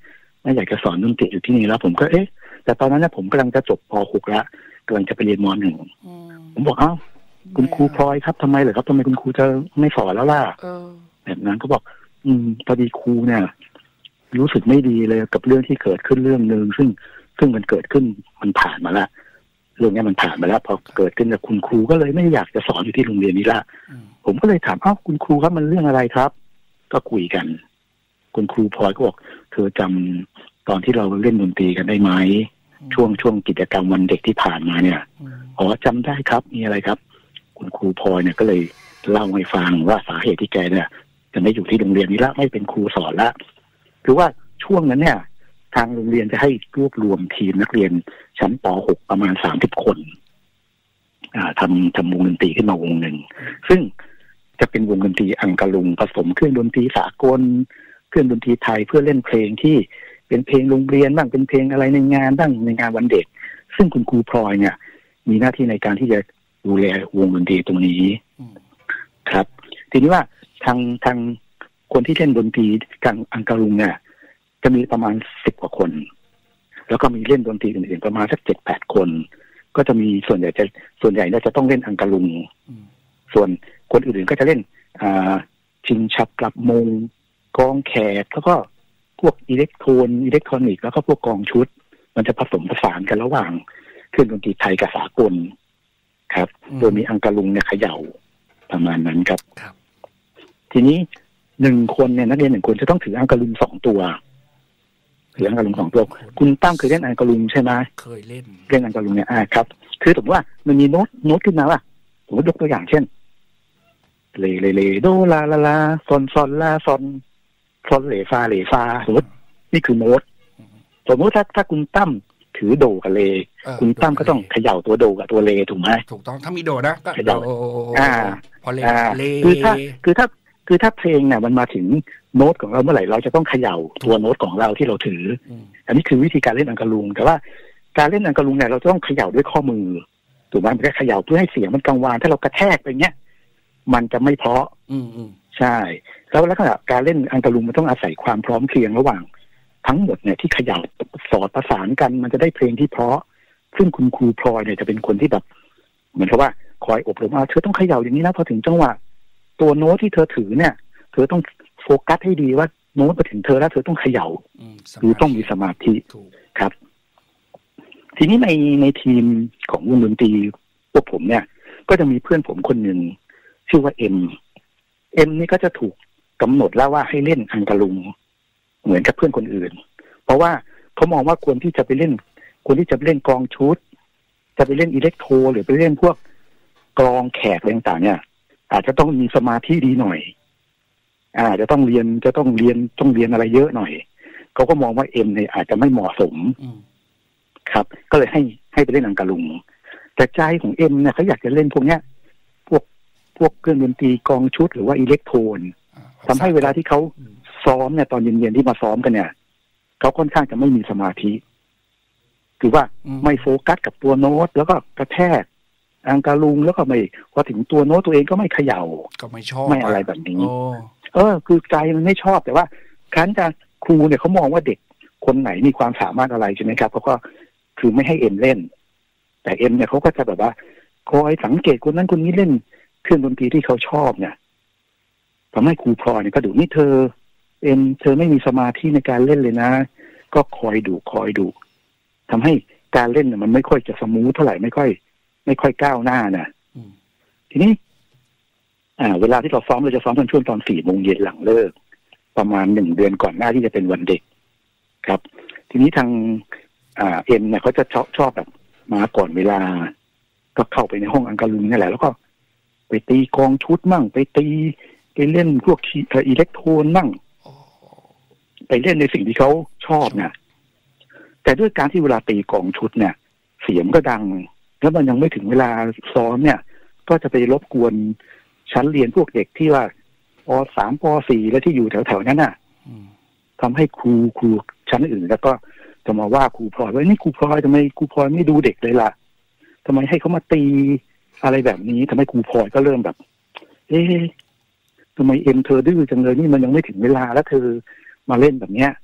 ไม่อยากจะสอนดนตรีอยู่ที่นี่แล้วผมก็เอ๊ะแต่ตอนนั้นเนี่ยผมกำลังจะจบป หก แล้วกำลังจะไปเรียนม หนึ่งผมบอกเอ้าคุณครูพลอยครับทำไมเหรอครับทำไมคุณครูจะไม่สอนแล้วล่ะแบบนั้นก็บอกอืมพอดีครูเนี่ยรู้สึกไม่ดีเลยกับเรื่องที่เกิดขึ้นเรื่องนึงซึ่งซึ่งมันเกิดขึ้นมันผ่านมาแล้วเรื่องนี้มันผ่านมาแล้วพอเกิดขึ้นกับคุณครูก็เลยไม่อยากจะสอนอยู่ที่โรงเรียนนี้ละผมก็เลยถามอ้าวคุณครูครับมันเรื่องอะไรครับก็คุยกันคุณครูพลอยก็บอกเธอจำตอนที่เราเล่นดนตรีกันได้ไหมช่วงช่วงกิจกรรมวันเด็กที่ผ่านมาเนี่ยอ๋อจำได้ครับมีอะไรครับคุณครูพลอยเนี่ยก็เลยเล่าให้ฟังว่าสาเหตุที่แกเนี่ยจะไม่อยู่ที่โรงเรียนนี้ละไม่เป็นครูสอนละคือว่าช่วงนั้นเนี่ยทางโรงเรียนจะให้รวบรวมทีมนักเรียนชั้นป หก ประมาณสามสิบคนอ่าทำทำวงดนตรีขึ้นมาวงหนึ่งซึ่งจะเป็นวงดนตรีอังกะลุงผสมเครื่องดนตรีสากลเครื่องดนตรีไทยเพื่อเล่นเพลงที่เป็นเพลงโรงเรียนบ้างเป็นเพลงอะไรในงานบ้างในงานวันเด็กซึ่งคุณครูพลอยเนี่ยมีหน้าที่ในการที่จะดูแลวงดนตรีตรงนี้ครับทีนี้ว่าทางทางคนที่เล่นดนตรีกังอังกะลุงเนี่ยจะมีประมาณสิบกว่าคนแล้วก็มีเล่นดนตรีอื่นๆประมาณสักเจ็ดแปดคนก็จะมีส่วนใหญ่จะส่วนใหญ่เนี่ยจะต้องเล่นอังกะลุงส่วนคนอื่นๆก็จะเล่นอ่าชิงฉับกลับมงกองแขกแล้วก็พวกอิเล็กโทรนอิเล็กทรอนิกส์แล้วก็พวกกองชุดมันจะผสมผสานกันระหว่างเครื่องดนตรีไทยกับสากลครับโดยมีอังกะลุงเนี่ยเขย่าประมาณนั้นครับทีนี้หนึ่งคนเนี่ยนักเรียนหนึ่งคนจะต้องถืออังกะลุงสองตัวถืออังกะลุงสองตัวคุณตั้มเคยเล่นอังกะลุงใช่ไหมเคยเล่นเล่นอังกะลุงเนี่ยอ่าครับคือสมมติว่ามันมีโน้ตโน้ตขึ้นมาว่าผมยกตัวอย่างเช่นเลเลเลโดลาลาลาซอนซอนลาซอนซอนเลฟาเลฟาสมมตินี่คือโน้ตสมมติถ้าถ้าคุณตั้มถือโดกับเลคุณตั้มก็ต้องเขย่าตัวโดกับตัวเลถูกไหมถูกต้องถ้ามีโดนะก็เขย่าอ่าพอเลเลคือถ้าคือถ้าคือถ้าเพลงเนี่ยมันมาถึงโน้ตของเราเมื่อไหร่เราจะต้องเขย่าตัวโน้ตของเราที่เราถืออันนี้คือวิธีการเล่นอังกะลุงแต่ว่าการเล่นอังกะลุงเนี่ยเราต้องเขย่าด้วยข้อมือถูกไหมมันก็เขย่าเพื่อให้เสียงมันกังวานถ้าเรากระแทกไปเงี้ยมันจะไม่เพราะใช่แล้วลักษณะการเล่นอังกะลุงมันต้องอาศัยความพร้อมเพรียงระหว่างทั้งหมดเนี่ยที่เขย่าสอดประสานกันมันจะได้เพลงที่เพราะซึ่งคุณครูพลอยเนี่ยจะเป็นคนที่แบบเหมือนกับว่าคอยอบรมว่าเธอต้องเขย่าอย่างนี้นะพอถึงจังหวะตัวโน้ตที่เธอถือเนี่ยเธอต้องโฟกัสให้ดีว่าโน้ตมาถึงเธอแล้วเธอต้องเขย่าคือต้องมีสมาธิครับทีนี้ในในทีมของวงดนตรีพวกผมเนี่ยก็จะมีเพื่อนผมคนหนึ่งชื่อว่าเอ็มเอ็มนี่ก็จะถูกกำหนดแล้วว่าให้เล่นอังกะลุงเหมือนกับเพื่อนคนอื่นเพราะว่าเขามองว่าควรที่จะไปเล่นควรที่จะไปเล่นกลองชุดจะไปเล่นอิเล็กโทรหรือไปเล่นพวกกลองแขกอะไรต่างๆเนี่ยอาจจะต้องมีสมาธิดีหน่อยอ่าจะต้องเรียนจะต้องเรียนต้องเรียนอะไรเยอะหน่อยเขาก็มองว่าเอ็มเนี่ยอาจจะไม่เหมาะสมครับก็เลยให้ให้ไปเล่นอังกะลุงแต่ใจของเอ็มเนี่ยเขาอยากจะเล่นพวกเนี้ยพวกพวกเครื่องดนตรีกลองชุดหรือว่าอิเล็กโทรนทำให้เวลาที่เขาซ้อมเนี่ยตอนเย็นๆที่มาซ้อมกันเนี่ยเขาค่อนข้างจะไม่มีสมาธิคือว่าไม่โฟกัสกับตัวโน้ตแล้วก็กระแทกอังกะลุงแล้วก็ไม่พอถึงตัวโน้ตตัวเองก็ไม่เขย่าก็ไม่ชอบไม่อะไรแบบนี้เออคือใจมันไม่ชอบแต่ว่าครั้นจะครูเนี่ยเขามองว่าเด็กคนไหนมีความสามารถอะไรใช่ไหมครับเขาก็คือไม่ให้เอ็มเล่นแต่เอ็มเนี่ยเขาก็จะแบบว่าคอยสังเกตคนนั้นคนนี้เล่นเครื่องดนตรีที่เขาชอบเนี่ยทำให้ครูพลอยเนี่ยก็ดูนี่เธอเอ็มเธอไม่มีสมาธิในการเล่นเลยนะก็คอยดูคอยดูทำให้การเล่นเนี่ยมันไม่ค่อยจะสมูทเท่าไหร่ไม่ค่อยไม่ค่อยก้าวหน้านะทีนี้อ่าเวลาที่เราซ้อมเราจะซ้อมตอนช่วงตอนสี่โมงเย็นหลังเลิกประมาณหนึ่งเดือนก่อนหน้าที่จะเป็นวันเด็กครับทีนี้ทางอ่าเอ็มเนี่ยเขาจะชอบชอบแบบมาก่อนเวลาก็เข้าไปในห้องอังกะลุงนี่แหละแล้วก็ไปตีกองชุดมั่งไปตีไปเล่นพวกอิเล็กโทรนมั่งไปเล่นในสิ่งที่เขาชอบเนี่ยแต่ด้วยการที่เวลาตีกองชุดเนี่ยเสียงก็ดังแล้วมันยังไม่ถึงเวลาซ้อมเนี่ยก็จะไปรบกวนชั้นเรียนพวกเด็กที่ว่าป.สาม ป.สี่ แล้วที่อยู่แถวๆนั้นน่ะทำให้ครูครูชั้นอื่นแล้วก็จะมาว่าครูพลอยว่านี่ครูพลอยทำไมครูพลอยไม่ดูเด็กเลยล่ะทำไมให้เขามาตีอะไรแบบนี้ทำให้ครูพลอยก็เริ่มแบบเอ๊ะทำไมเอ็มเธอดื้อจังเลยนี่มันยังไม่ถึงเวลาแล้วเธอมาเล่นแบบเนี้ย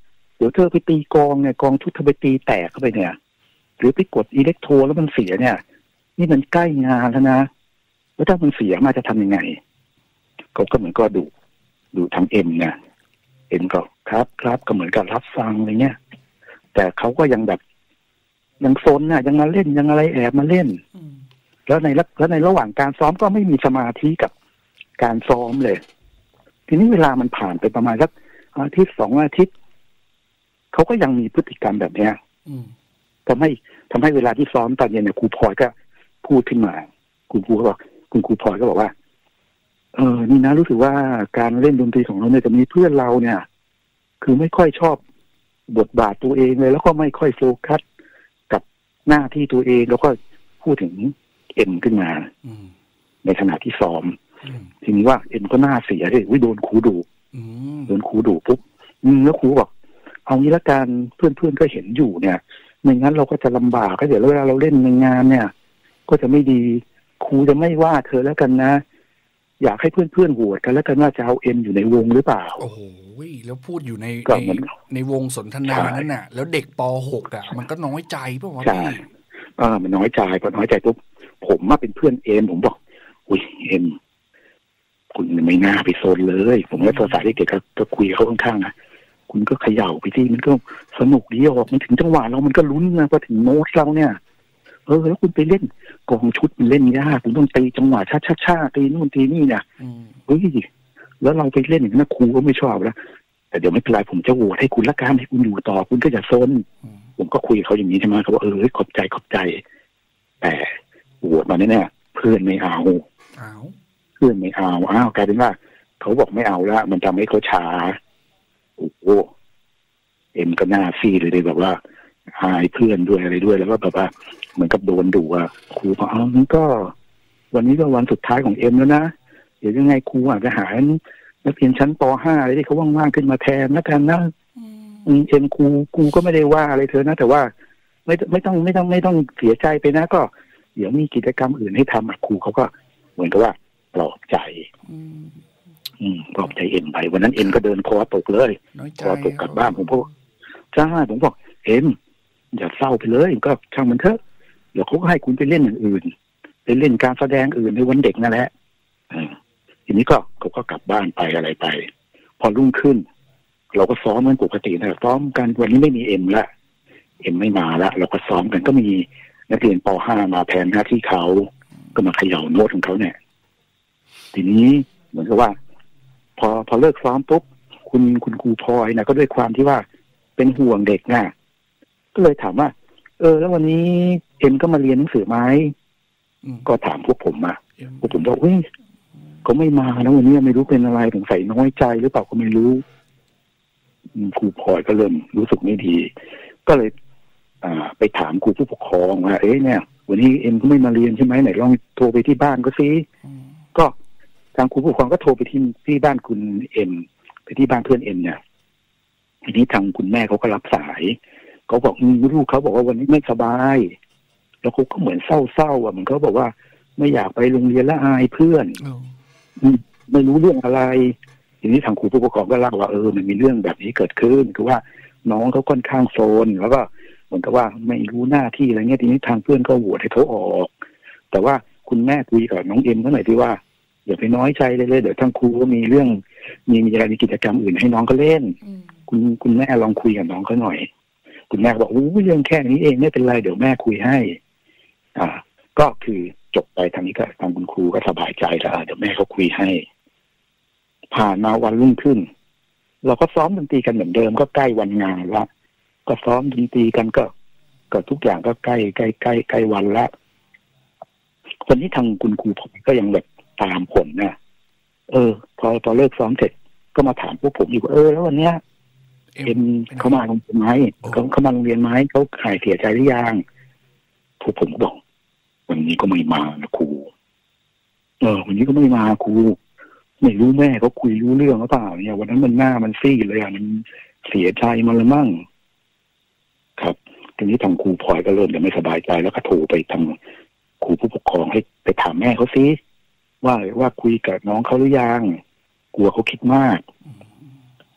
ดี๋ยวเธอไปตีกองเนี่ยกองชุดเธอไปตีแตกเข้าไปเนี่ยหรือไปกดอิเล็กโทรแล้วมันเสียเนี่ยนี่มันใกล้งานแล้วนะแล้วถ้ามันเสียมาจะทำยังไงเขาก็เหมือนก็ดูดูทางเอ็มเนี่ยเอ็มก็ครับครับก็เหมือนกับรับฟังอะไรเงี้ยแต่เขาก็ยังแบบยังซนน่ะยังมาเล่นยังอะไรแอบมาเล่นแล้วในแล้วในระหว่างการซ้อมก็ไม่มีสมาธิกับการซ้อมเลยทีนี้เวลามันผ่านไปประมาณสักอาทิตย์สองอาทิตย์เขาก็ยังมีพฤติกรรมแบบเนี้ยทำให้ทำให้เวลาที่ซ้อมตอนเย็นเนี่ยครูพลอยก็พูดขึ้นมาคุณครูก็บอกคุณครูพลอยก็บอกว่าเออนี่นะรู้สึกว่าการเล่นดนตรีของเราเนี่ยจะมีเพื่อนเราเนี่ยคือไม่ค่อยชอบบทบาทตัวเองเลยแล้วก็ไม่ค่อยโฟกัสกับหน้าที่ตัวเองแล้วก็พูดถึงเอ็มขึ้นมาในขณะที่ซ้อมทีนี้ว่าเอ็มก็น่าเสียเลยวิโดนครูดุโดนครูดุปุ๊บแล้วครูบอกเอางี้ละกันเพื่อนๆก็เห็นอยู่เนี่ยไม่งั้นเราก็จะลำบากก็เดี๋ยวเวลาเราเล่นในงานเนี่ยก็จะไม่ดีครูจะไม่ว่าเธอแล้วกันนะอยากให้เพื่อนๆโหวตกันแล้วกันว่าจะเอาเอ็มอยู่ในวงหรือเปล่าโอ้โหแล้วพูดอยู่ในในในวงสนทนานั่นน่ะแล้วเด็กป หก อ่ะมันก็น้อยใจป่ะวะพี่เออมันน้อยใจพอน้อยใจปุ๊บผมมาเป็นเพื่อนเอ็มผมบอกอุ้ยเอ็มคุณไม่น่าไปโซนเลยผมก็โทรสายเด็กๆก็คุยเขาข้างๆนะคุณก็เขย่าไปที่มันก็สนุกดีออกมันถึงจังหวะเรามันก็ลุ้นนะพอถึงโน้ตเราเนี่ยเออแล้วคุณไปเล่นกองชุดมันเล่นยากคุณต้องตีจังหวะช้าๆๆตีนู่นตีนี่เนี่ยเฮ้ยแล้วเราไปเล่นอย่างนั้นครูก็ไม่ชอบแล้วแต่เดี๋ยวไม่เป็นไรผมจะโหวตให้คุณละกันให้คุณอยู่ต่อคุณก็อย่าซนผมก็คุยกับเขาอย่างนี้ใช่ไหมเขาบอกเออขอบใจขอบใจแต่โหวตมาแน่ๆเพื่อนไม่เอาเพื่อนไม่เอาอ้าวกลายเป็นว่าเขาบอกไม่เอาแล้วมันทำให้เขาช้าโอ้โหเอ็มก็หน้าซีเลยเลยแบบว่าอายเพื่อนด้วยอะไรด้วยแล้วก็แบบว่าเหมือนกับโดนดุอ่ะครูบอกอ๋องั้นก็วันนี้ก็วันสุดท้ายของเอ็มแล้วนะเดี๋ยวยังไงครูอาจจะหานักเรียนชั้นป ห้า อะไรที่เขาว่างๆขึ้นมาแทนแล้วกันนะเอ็มครูครูก็ไม่ได้ว่าอะไรเธอนะแต่ว่าไม่ไม่ต้องไม่ต้องไม่ต้องเสียใจไปนะก็เดี๋ยวมีกิจกรรมอื่นให้ทำอ่ะครูเขาก็เหมือนกับว่าปลอบใจอืมปลอบใจเอ็มไปวันนั้นเอ็มก็เดินคอตกเลยคอตกกลับบ้านผมก็จ้าผมบอกเอ็มอย่าเศร้าไปเลยก็ช่างมันเถอะเดี๋ยวเขาก็ให้คุณไปเล่นอย่างอื่นไปเล่นการแสดงอื่นในวันเด็กนั่นแหละทีนี้ก็เขาก็กลับบ้านไปอะไรไปพอรุ่งขึ้นเราก็ซ้อมกันปกตินะซ้อมกันวันนี้ไม่มีเอ็มละเอ็มไม่มาละเราก็ซ้อมกันก็มีนักเรียนป ห้า มาแทนหน้าที่เขาก็มาเขย่าโน้ตของเขาเนี่ยทีนี้เหมือนกับว่าพอพอเลิกซ้อมปุ๊บคุณคุณครูพลอยนะก็ด้วยความที่ว่าเป็นห่วงเด็กนะก็เลยถามว่าเออแล้ววันนี้เอ็มก็มาเรียนหนังสือไหมก็ถามพวกผมมาพวกผมบอกเฮ้ยเขาไม่มานะวันนี้ไม่รู้เป็นอะไรสงสัยน้อยใจหรือเปล่าก็ไม่รู้ครูพลอยก็เริ่มรู้สึกไม่ดีก็เลยอ่าไปถามครูผู้ปกครองว่าเอ๊ะเนี่ยวันนี้เอ็มก็ไม่มาเรียนใช่ไหมไหนลองโทรไปที่บ้านก็ซิก็ทางครูผู้ปกครองก็โทรไปที่ที่บ้านคุณเอ็มไปที่บ้านเพื่อนเอ็มเนี่ยทีนี้ทางคุณแม่เขาก็รับสายเขาบอกลูกเขาบอกว่าวันนี้ไม่สบายแล้วเขาก็เหมือนเศร้าๆอ่ะเหมือนเขาบอกว่าไม่อยากไปโรงเรียนและอายเพื่อนไม่รู้เรื่องอะไรทีนี้ทางครูผู้ปกครองก็เล่าว่าเออมันมีเรื่องแบบนี้เกิดขึ้นคือว่าน้องเขาค่อนข้างโซนแล้วก็เหมือนกับว่าไม่รู้หน้าที่อะไรเงี้ยทีนี้ทางเพื่อนก็โหวตให้เขาออกแต่ว่าคุณแม่คุยกับน้องเอ็มเขาหน่อยที่ว่าอย่าไปน้อยใจเลยเลยเดี๋ยวทางครูก็มีเรื่องมีมีอะไรมีกิจกรรมอื่นให้น้องเขาเล่นคุณคุณแม่ลองคุยกับน้องเขาหน่อยคุณแม่บอกโอ้เรื่องแค่นี้เองไม่เป็นไรเดี๋ยวแม่คุยให้อ่าก็คือจบไปทางนี้ก็ทางคุณครูก็สบายใจแล้วเดี๋ยวแม่เขาคุยให้ผ่านมาวันรุ่งขึ้นเราก็ซ้อมดนตรีกันเหมือนเดิมก็ใกล้วันงานละก็ซ้อมดนตรีกันก็ก็ทุกอย่างก็ใกล้ใกล้ใกล้ใกล้วันละวันนี้ทางคุณครูผมก็ยังแบบตามผลนะเออพอพอเลิกซ้อมเสร็จก็มาถามพวกผมอีกว่าเออแล้ววันเนี้ยเอ็มเขามาโรงเรียนไหมเขาเขามาโรงเรียนไหมเขาหายเสียใจหรือยังพวกผมก็บอกวันนี้ก็ไม่มานะครูเออวันนี้ก็ไม่มาครูไม่รู้แม่เขาคุยรู้เรื่องหรือเปล่าเนี่ยวันนั้นมันหน้ามันซีดเลยอ่ะมันเสียใจมันละมั่งครับทีนี้ทางครูพลอยก็เริ่มจะไม่สบายใจแล้วก็โทรไปทางครูผู้ปกครองให้ไปถามแม่เขาซิว่าว่าคุยกับน้องเขาหรือยังกลัวเขาคิดมาก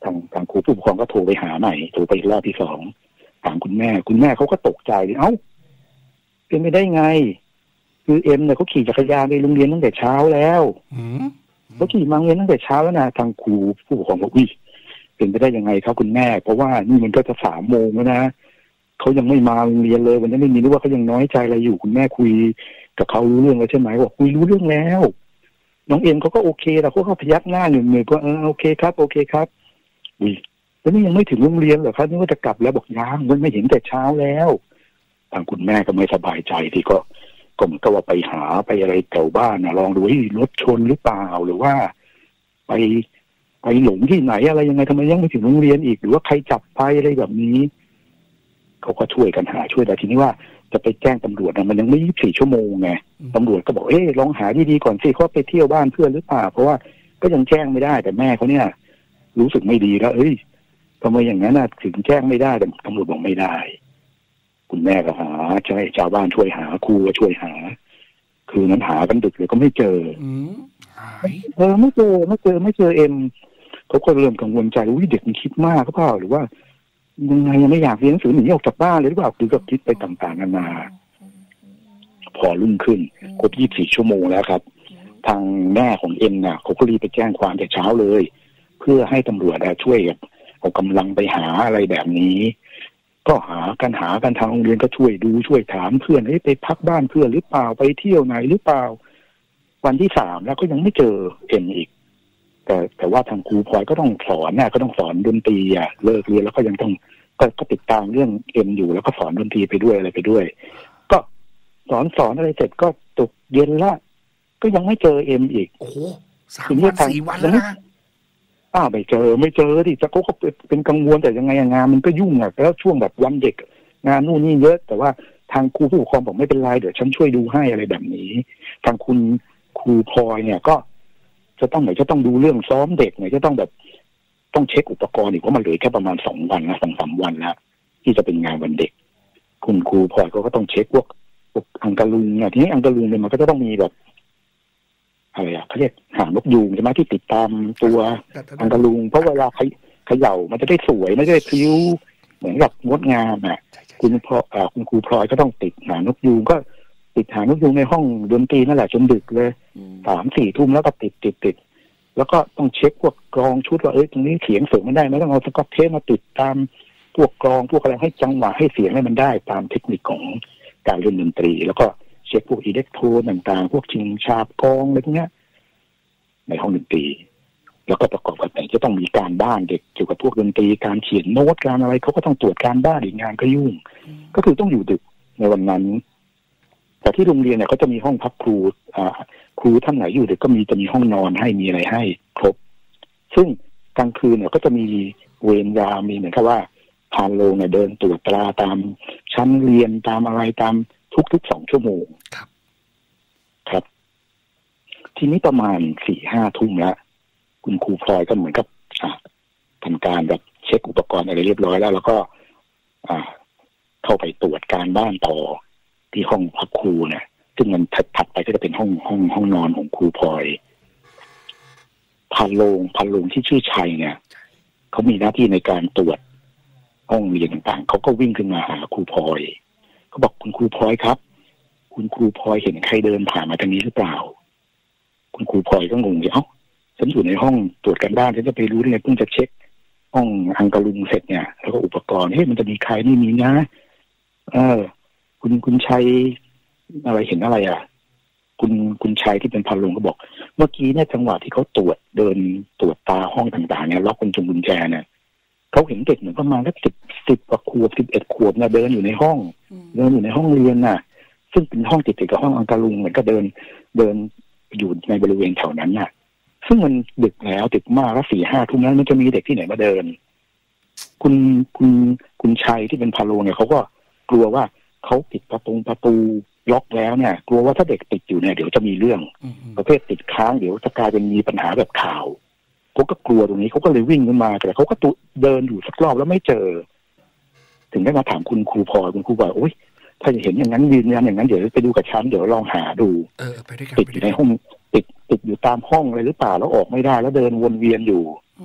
ทางทางครูผู้ปกครองก็โทรไปหาใหม่โทรไปรอบที่สองถามคุณแม่คุณแม่เขาก็ตกใจเลยเอ้าเป็นไม่ได้ไงคือเอ็มเนี่ยเขาขี่จักรยานไปโรงเรียนตั้งแต่เช้าแล้วเขาขี่มาโรงเรียนตั้งแต่เช้าแล้วนะทางครูผู้ปกครองบอกอุ้ยเป็นไปได้ยังไงครับคุณแม่เพราะว่านี่มันก็จะสามโมงแล้วนะเขายังไม่มาโรงเรียนเลยวันนี้ไม่มีนึกว่าเขายังน้อยใจอะไรอยู่คุณแม่คุยกับเขารู้เรื่องแล้วใช่ไหมบอกคุยรู้เรื่องแล้วน้องเอ็มเขาก็โอเคแต่เขาก็พยักหน้าหนึ่งๆก็เออโอเคครับโอเคครับอุ้ยแล้วนี่ยังไม่ถึงโรงเรียนเหรอครับนี่ว่าจะกลับแล้วบอกยังมันไม่เห็นแต่เช้าแล้วทางคุณแม่ก็ไม่สบายใจที่ก็ก็เหมือนกับว่าไปหาไปอะไรแถวบ้านนะลองดูให้รถชนหรือเปล่าหรือว่าไปไปหลงที่ไหนอะไรยังไงทำไมยังไม่ถึงโรงเรียนอีกหรือว่าใครจับไปอะไรแบบนี้เขาก็ช่วยกันหาช่วยแต่ทีนี้ว่าจะไปแจ้งตำรวจนะมันยังไม่ยี่สิบสี่ชั่วโมงไงตำรวจก็บอกเอ๊ะลองหาดีๆก่อนสิเขาไปเที่ยวบ้านเพื่อนหรือเปล่าเพราะว่าก็ยังแจ้งไม่ได้แต่แม่เขาเนี่ยรู้สึกไม่ดีแล้วเอ้ยทำไมอย่างนั้นน่ะถึงแจ้งไม่ได้แต่ตำรวจบอกไม่ได้คุณแม่ก็หาใช่ชาวบ้านช่วยหาครูก็ช่วยหาคือนั้นหากันดึกเลยก็ไม่เจอเออไม่เจอไม่เจอไม่เจอเอ็มเขาก็เริ่มกังวลใจอุ้ยเด็กมันคิดมากหรือเปล่าหรือว่ายังไงยังไม่อยากเรียนหนังสือหนีออกจากบ้านเลยหรือเปล่าคือก็คิดไปต่างๆนานาพอรุ่งขึ้นครบยี่สิบสี่ชั่วโมงแล้วครับทางแม่ของเอ็มน่ะเขาก็รีบไปแจ้งความแต่เช้าเลยเพื่อให้ตำรวจช่วยเอากำลังไปหาอะไรแบบนี้ก็หากันหากันทางโรงเรียนก็ช่วยดูช่วยถามเพื่อนให้ไปพักบ้านเพื่อนหรือเปล่าไปเที่ยวไหนหรือเปล่าวันที่สามแล้วก็ยังไม่เจอเอ็มอีกแต่แต่ว่าทางครูพลอยก็ต้องสอนน่ะก็ต้องสอนดนตรีอ่ะเลิกเรียนแล้วก็ยังต้องก็ก็ติดตามเรื่องเอ็มอยู่แล้วก็สอนดนตรีไปด้วยอะไรไปด้วยก็สอนสอนอะไรเสร็จก็ตกเย็นละก็ยังไม่เจอเอ็มอีกโอ้โหสามวันสี่วันแล้วนะอ้าวไม่เจอไม่เจอดิจะเขาก็เป็นกังวลแต่ยังไงงานมันก็ยุ่งอ่ะแล้วช่วงแบบวันเด็กงานนู่นนี่เยอะแต่ว่าทางครูผู้ปกครองบอกไม่เป็นไรเดี๋ยวฉันช่วยดูให้อะไรแบบนี้ทางคุณครูพลอยเนี่ยก็จะต้องไหนจะต้องดูเรื่องซ้อมเด็กไหนจะต้องแบบต้องเช็คอุปกรณ์อีกเพราะมันเหลือแค่ประมาณสองวันนะสองสามวันแล้วที่จะเป็นงานวันเด็กคุณครูพลอยก็ต้องเช็คพวกพวกอังกะลุงเนี่ยทีนี้อังกะลุงเนี่ยมันก็จะต้องมีแบบอะไรอ่ะเขาเรียกหางนกยูงใช่ไหมที่ติดตามตัวอังกะลุงเพราะเวลาเขย่ามันจะได้สวยไม่ได้พลิ้วเหมือนกับงดงามอ่ะคุณพ่ออ่าคุณครูพลอยก็ต้องติดหางนกยูงก็ติดหางนกยูงในห้องดนตรีนั่นแหละจนดึกเลยสามสี่ทุ่มแล้วก็ติดติดติดแล้วก็ต้องเช็คพวกกลองชุดว่าเอ้ยตรงนี้เสียงเสริมมันได้ไหมต้องเอาสกอตเทปมาติดตามพวกกลองพวกอะไรให้จังหวะให้เสียงให้มันได้ตามเทคนิคของการเล่นดนตรีแล้วก็เช็คพวกอิเล็กโทรนต่างๆพวกชิงชาบกลองอะไรพวกเนี้ยในห้องดนตรีแล้วก็ประกอบกับไหนจะต้องมีการบ้านเด็กเกี่ยวกับพวกดนตรีการเขียนโน้ตการอะไรเขาก็ต้องตรวจการบ้านอีกงานก็ยุ่งก็คือต้องอยู่ดึกในวันนั้นแต่ที่โรงเรียนเนี่ยเขาจะมีห้องพักครูอ่าครูท่านไหนอยู่ดึกก็มีจะมีห้องนอนให้มีอะไรให้ครบซึ่งกลางคืนเนี่ยก็จะมีเวรยามมีเหมือนกับว่าพานโรงเนี่ยเดินตรวจตราตามชั้นเรียนตามอะไรตามทุกๆสองชั่วโมงครับครับทีนี้ประมาณสี่ห้าทุ่มแล้วคุณครูพลอยก็เหมือนกับทำการแบบเช็คอุปกรณ์อะไรเรียบร้อยแล้วแล้วก็อ่าเข้าไปตรวจการบ้านต่อที่ห้องพักครูเนี่ยซึ่งมันถัดไปก็จะเป็นห้องห้องห้องนอนของครูพลอยพันโรงพันโรงที่ชื่อชัยเนี่ยเขามีหน้าที่ในการตรวจห้องเรียนต่างๆเขาก็วิ่งขึ้นมาหาครูพลอยเขาบอกคุณครูพลอยครับคุณครูพลอยเห็นใครเดินผ่านมาทางนี้หรือเปล่าคุณครูพลอยก็งงเลยเอ้าฉันอยู่ในห้องตรวจการบ้านฉันจะไปรู้ได้ไงเพิ่งจะเช็คห้องอังกะลุงเสร็จเนี่ยแล้วก็อุปกรณ์เฮ้ยมันจะมีใครไม่มีนะเออคุณคุณชัยอะไรเห็นอะไรอ่ะคุณคุณชัยที่เป็นพันโรงก็บอกเมื่อกี้เนี่ยจังหวะที่เขาตรวจเดินตรวจตาห้องต่างๆเนี่ยล็อกกุญแจกุญแจเนี่ยเขาเห็นเด็กเหมือนประมาณสักสิบสิบกว่าขวบสิบเอ็ดขวบเนี่ยเดินอยู่ในห้องเดินอยู่ในห้องเรียนน่ะซึ่งเป็นห้องติดๆกับห้องอังกะลุงเหมือนก็เดินเดินอยู่ในบริเวณแถวนั้นน่ะซึ่งมันดึกแล้วดึกมากแล้วสี่ห้าทุ่มนั้นมันจะมีเด็กที่ไหนมาเดินคุณคุณคุณชัยที่เป็นพาโลเนี่ยเขาก็กลัวว่าเขาปิดประตูประตูล็อกแล้วเนี่ยกลัวว่าถ้าเด็กติดอยู่เนี่ยเดี๋ยวจะมีเรื่องประเภทติดค้างเดี๋ยวจะกลายเป็นมีปัญหาแบบข่าวเขาก็กลัวตรงนี้เขาก็เลยวิ่งขึ้นมาแต่เขาก็ตุเดินอยู่สักรอบแล้วไม่เจอถึงได้มาถามคุณครูพลอยคุณครูบอกโอ๊ยถ้าจะเห็นอย่างนั้นยืนยันอย่างนั้นเดี๋ยวไปดูกับฉันเดี๋ยวลองหาดูเออไปด้วยกันติดอยู่ในห้องติดติดอยู่ตามห้องเลยหรือเปล่าแล้วออกไม่ได้แล้วเดินวนเวียนอยู่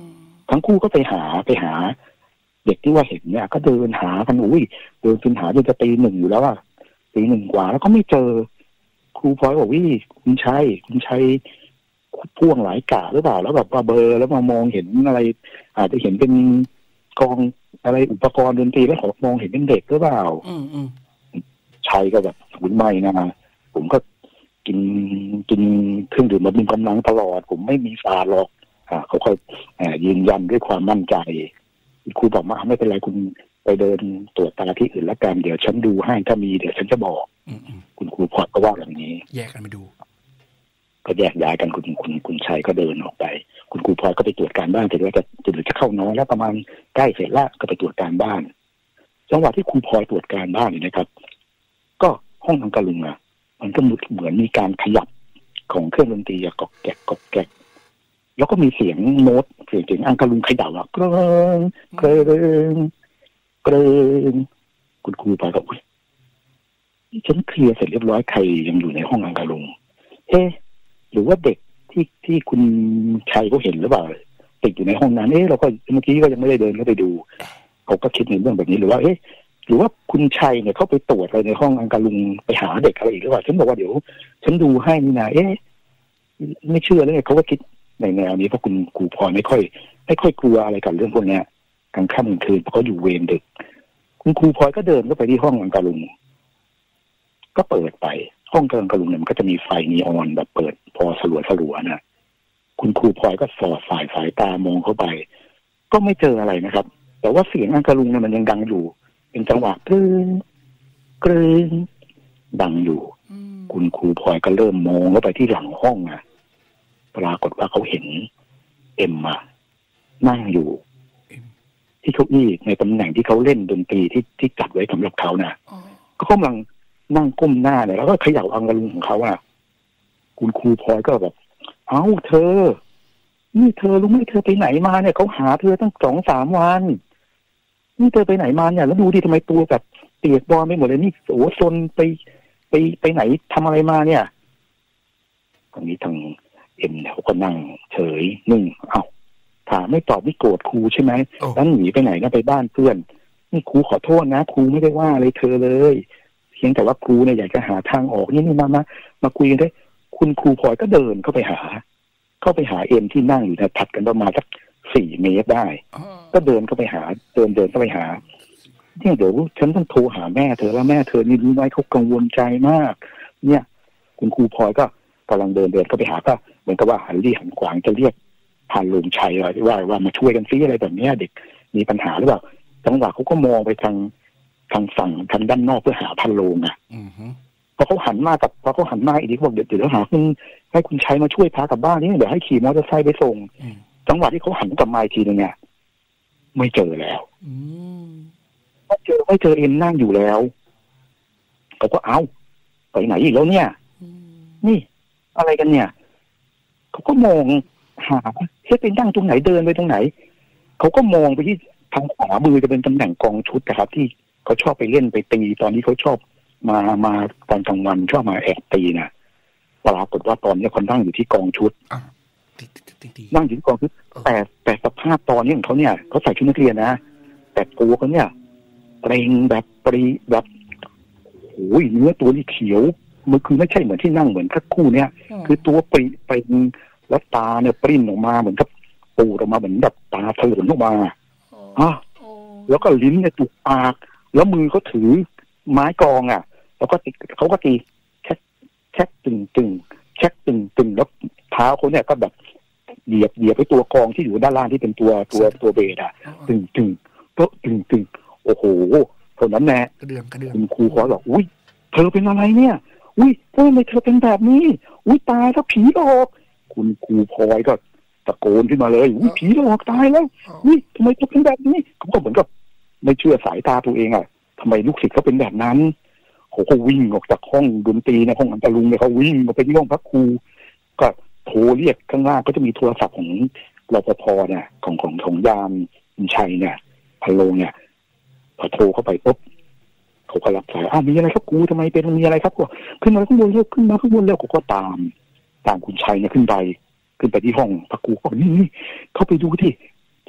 ทั้งคู่ก็ไปหาไปหาเด็กที่ว่าเห็นเนี่ยก็เดินหากันอุ้ยเดินจนหาจนจะตีหนึ่งอยู่แล้วอะตีหนึ่งกว่าแล้วก็ไม่เจอครูพลอยบอกวิคุณชัยคุณชัยพ่วงหลายกะหรือเปล่าแล้วแบบว่าเบอร์แล้วมามองเห็นอะไรอาจจะเห็นเป็นกองอะไรอุปกรณ์ดนตรีแล้วขอมองเห็นเป็นเด็กหรือเปล่าชัยก็แบบหุ่นไม่นะผมก็กินกินเครื่องดื่มบำรุงกำลังตลอดผมไม่มีฝาหรอกอ่าเขาค่อยยืนยันด้วยความมั่นใจครูบอกว่าไม่เป็นไรคุณไปเดินตรวจตาที่อื่นแล้วกันเดี๋ยวฉันดูให้ถ้ามีเดี๋ยวฉันจะบอกคุณครูพอดก็ว่าอย่างนี้แยกกันไปดูก็แยกย้ายกันคุณคุณคุณชัยก็เดินออกไปคุณครูพลอยก็ไปตรวจการบ้านเสร็จแล้วจะจะจะเข้านอนแล้วประมาณใกล้เสร็จแล้วก็ไปตรวจการบ้านจังหวะที่ครูพลอยตรวจการบ้านนี่นะครับก็ห้องอังกะลุงอ่ะมันก็เหมือนมีการขยับของเครื่องดนตรีกอกแกกกอกแกกแล้วก็มีเสียงโน้ตเสียงเสียงอังกะลุงขยับอ่ะเกรงเกรงเกรงคุณครูพลอยก็อุ้ยฉันเคลียร์เสร็จเรียบร้อยใครยังอยู่ในห้องอังกะลุงเอ๊ะหรือว่าเด็กที่ที่คุณชัยเขาเห็นหรือเปล่าติดอยู่ในห้องนั้นเอ๊ะเราก็เมื่อกี้ก็ยังไม่ได้เดินเข้าไปดูเขาก็คิดในเรื่องแบบนี้หรือว่าเอ๊ะหรือว่าคุณชัยเนี่ยเขาไปตรวจอะไรในห้องอังกะลุงไปหาเด็กอะไรอีกหรือเปล่าฉันบอกว่าเดี๋ยวฉันดูให้นี่นะเอ๊ะไม่เชื่อเลยเขาก็คิดในแนวนี้เพราะคุณครูพลอยไม่ค่อยไม่ค่อยกลัวอะไรกับเรื่องพวกนี้กลางค่ำกลางคืนเพราะเขาอยู่เวรดึกคุณครูพลอยก็เดินเข้าไปที่ห้องอังกะลุงก็เปิดไปห้องอังกะลุงเนี่ยมันก็จะมีไฟนีออนแบบเปิดพอสลัวสลัวนะคุณครูพลอยก็สอดสายสายตามองเข้าไปก็ไม่เจออะไรนะครับแต่ว่าเสียงอังกะลุงเนี่ยมันยังดังอยู่เป็นจังหวะกรึงกรึงดังอยู่คุณครูพลอยก็เริ่มมองเข้าไปที่หลังห้องอ่ะปรากฏว่าเขาเห็นเอ็มมานั่งอยู่ที่เก้าอี้ในตำแหน่งที่เขาเล่นดนตรีที่ที่จัดไว้สำหรับเขานะก็กำลังนั่งก้มหน้าเนี่ยแล้วก็เขย่าอังกะลุงของเขาอ่ะคุณครูพลอยก็แบบเอ้าเธอนี่เธอรู้ไหมเธอไปไหนมาเนี่ยเขาหาเธอตั้งสองสามวันนี่เธอไปไหนมาเนี่ยแล้วดูดิทำไมตัวแบบเปียกบอลไม่หมดเลยนี่โอ้ซนไปไปไปไหนทำอะไรมาเนี่ยตรงนี้ทางเอ็มเขาก็นั่งเฉยนิ่งเอ้าถามไม่ตอบไม่โกรธครูใช่ไหมแล้วหนีไปไหนนะไปบ้านเพื่อนนี่ครูขอโทษนะครูไม่ได้ว่าอะไรเธอเลยเพียงแต่ว่าครูเนี่ยอยากจะหาทางออกนี่นี่มามามาคุยกันได้คุณครูพลอยก็เดินเข้าไปหาเข้าไปหาเอ็มที่นั่งอยู่นะถัดกันประมาณสักสี่เมตรได้ก็เดินเข้าไปหาเดินเดินเข้าไปหาเนี่ยเดี๋ยวฉันต้องโทรหาแม่เธอแล้วแม่เธอนี่รู้ไหมเขากังวลใจมากเนี่ยคุณครูพลอยก็กำลังเดินเดินเข้าไปหาก็เหมือนกับว่าหันเรียกหันขวางจะเรียกผ่านลุงชัยว่าว่าว่ามาช่วยกันซิอะไรแบบนี้เด็กมีปัญหาหรือเปล่าจังหวะเขาก็มองไปทางทางฝั่งทางด้านนอกเพื่อหาพันโลงอ่ะพอเขาหันมากับพอเขาหันมาอีกทีเขาบอกเดี๋ยวเดี๋ยวหาคุณให้คุณชัยมาช่วยพากลับบ้านนี่เดี๋ยวให้ขี่มอเตอร์ไซค์ไปส่งจังหวะที่เขาหันกลับมาอีกทีนึงเนี่ยไม่เจอแล้วไม่เจอไม่เจอเอ็มนั่งอยู่แล้วเขาก็เอ้าไปไหนอีกแล้วเนี่ยนี่อะไรกันเนี่ยเขาก็มองหาเฮ้ยไปนั่งตรงไหนเดินไปตรงไหนเขาก็มองไปที่ทางขวามือจะเป็นตำแหน่งกองชุดนะครับที่เขาชอบไปเล่นไปตีตอนนี้เขาชอบมามาตอนกลางวันชอบมาแอบตีนะปรากฏว่าตอนนี้เขานั่งอยู่ที่กองชุดนั่งอยู่ที่กองชุดแต่แต่สภาพตอนนี้ของเขาเนี่ยเขาใส่ชุดนักเรียนนะแต่ตัวเขาเนี่ยเปล่งแบบปรีแบบโอ้ยเนื้อตัวนี่เขียวมันคือไม่ใช่เหมือนที่นั่งเหมือนสักคู่เนี่ยคือตัวปรีเป็นแล้วตาเนี่ยปริ้นออกมาเหมือนกับปูดออกมาเหมือนแบบตาถลนออกมาอ่ะแล้วก็ลิ้นเนี่ยจุกปากแล้วมือเขาถือไม้กองอ่ะแล้วก็เขาก็ตีแช็กแช็กตึงตึงแช็กตึงตึงแล้วเท้าเขาเนี่ยก็แบบเหยียบเหยียบไปตัวกองที่อยู่ด้านล่างที่เป็นตัวตัวตัวเบสอ่ะตึงตึงก็ตึงตึงโอ้โหเท่านั้นแหละกระเดื่องกระเดื่องคุณครูขอบอกอุ้ยเธอเป็นอะไรเนี่ยอุ้ยทำไมเธอเป็นแบบนี้อุ้ยตายแล้วผีหลอกคุณครูพลอยก็ตะโกนขึ้นมาเลยอุ้ยผีหลอกตายแล้วอุ้ยทำไมเธอเป็นแบบนี้เขาก็เหมือนกับไม่เชื่อสายตาตัวเองอ่ะทำไมลูกศิษย์เขาเป็นแบบนั้นเขาก็วิ่งออกจากห้องดนตรีในห้องอันตะลุงเนี่ยเขาวิ่งมาไปที่ห้องพักครูก็โทรเรียกข้างล่างก็จะมีโทรศัพท์ของรปภเนี่ยของของของยามชัยเนี่ยพันโลงเนี่ยพอโทรเข้าไปปุ๊บเขาก็รับสายอ้าวมีอะไรครับครูทำไมเป็นมีอะไรครับก็ขึ้นมาข้างบนเร็วขึ้นมาข้างบนเร็วก็ตามตามคุณชัยเนี่ยขึ้นไปขึ้นไปที่ห้องพักครูก็นี่นี่เขาไปดูที่ท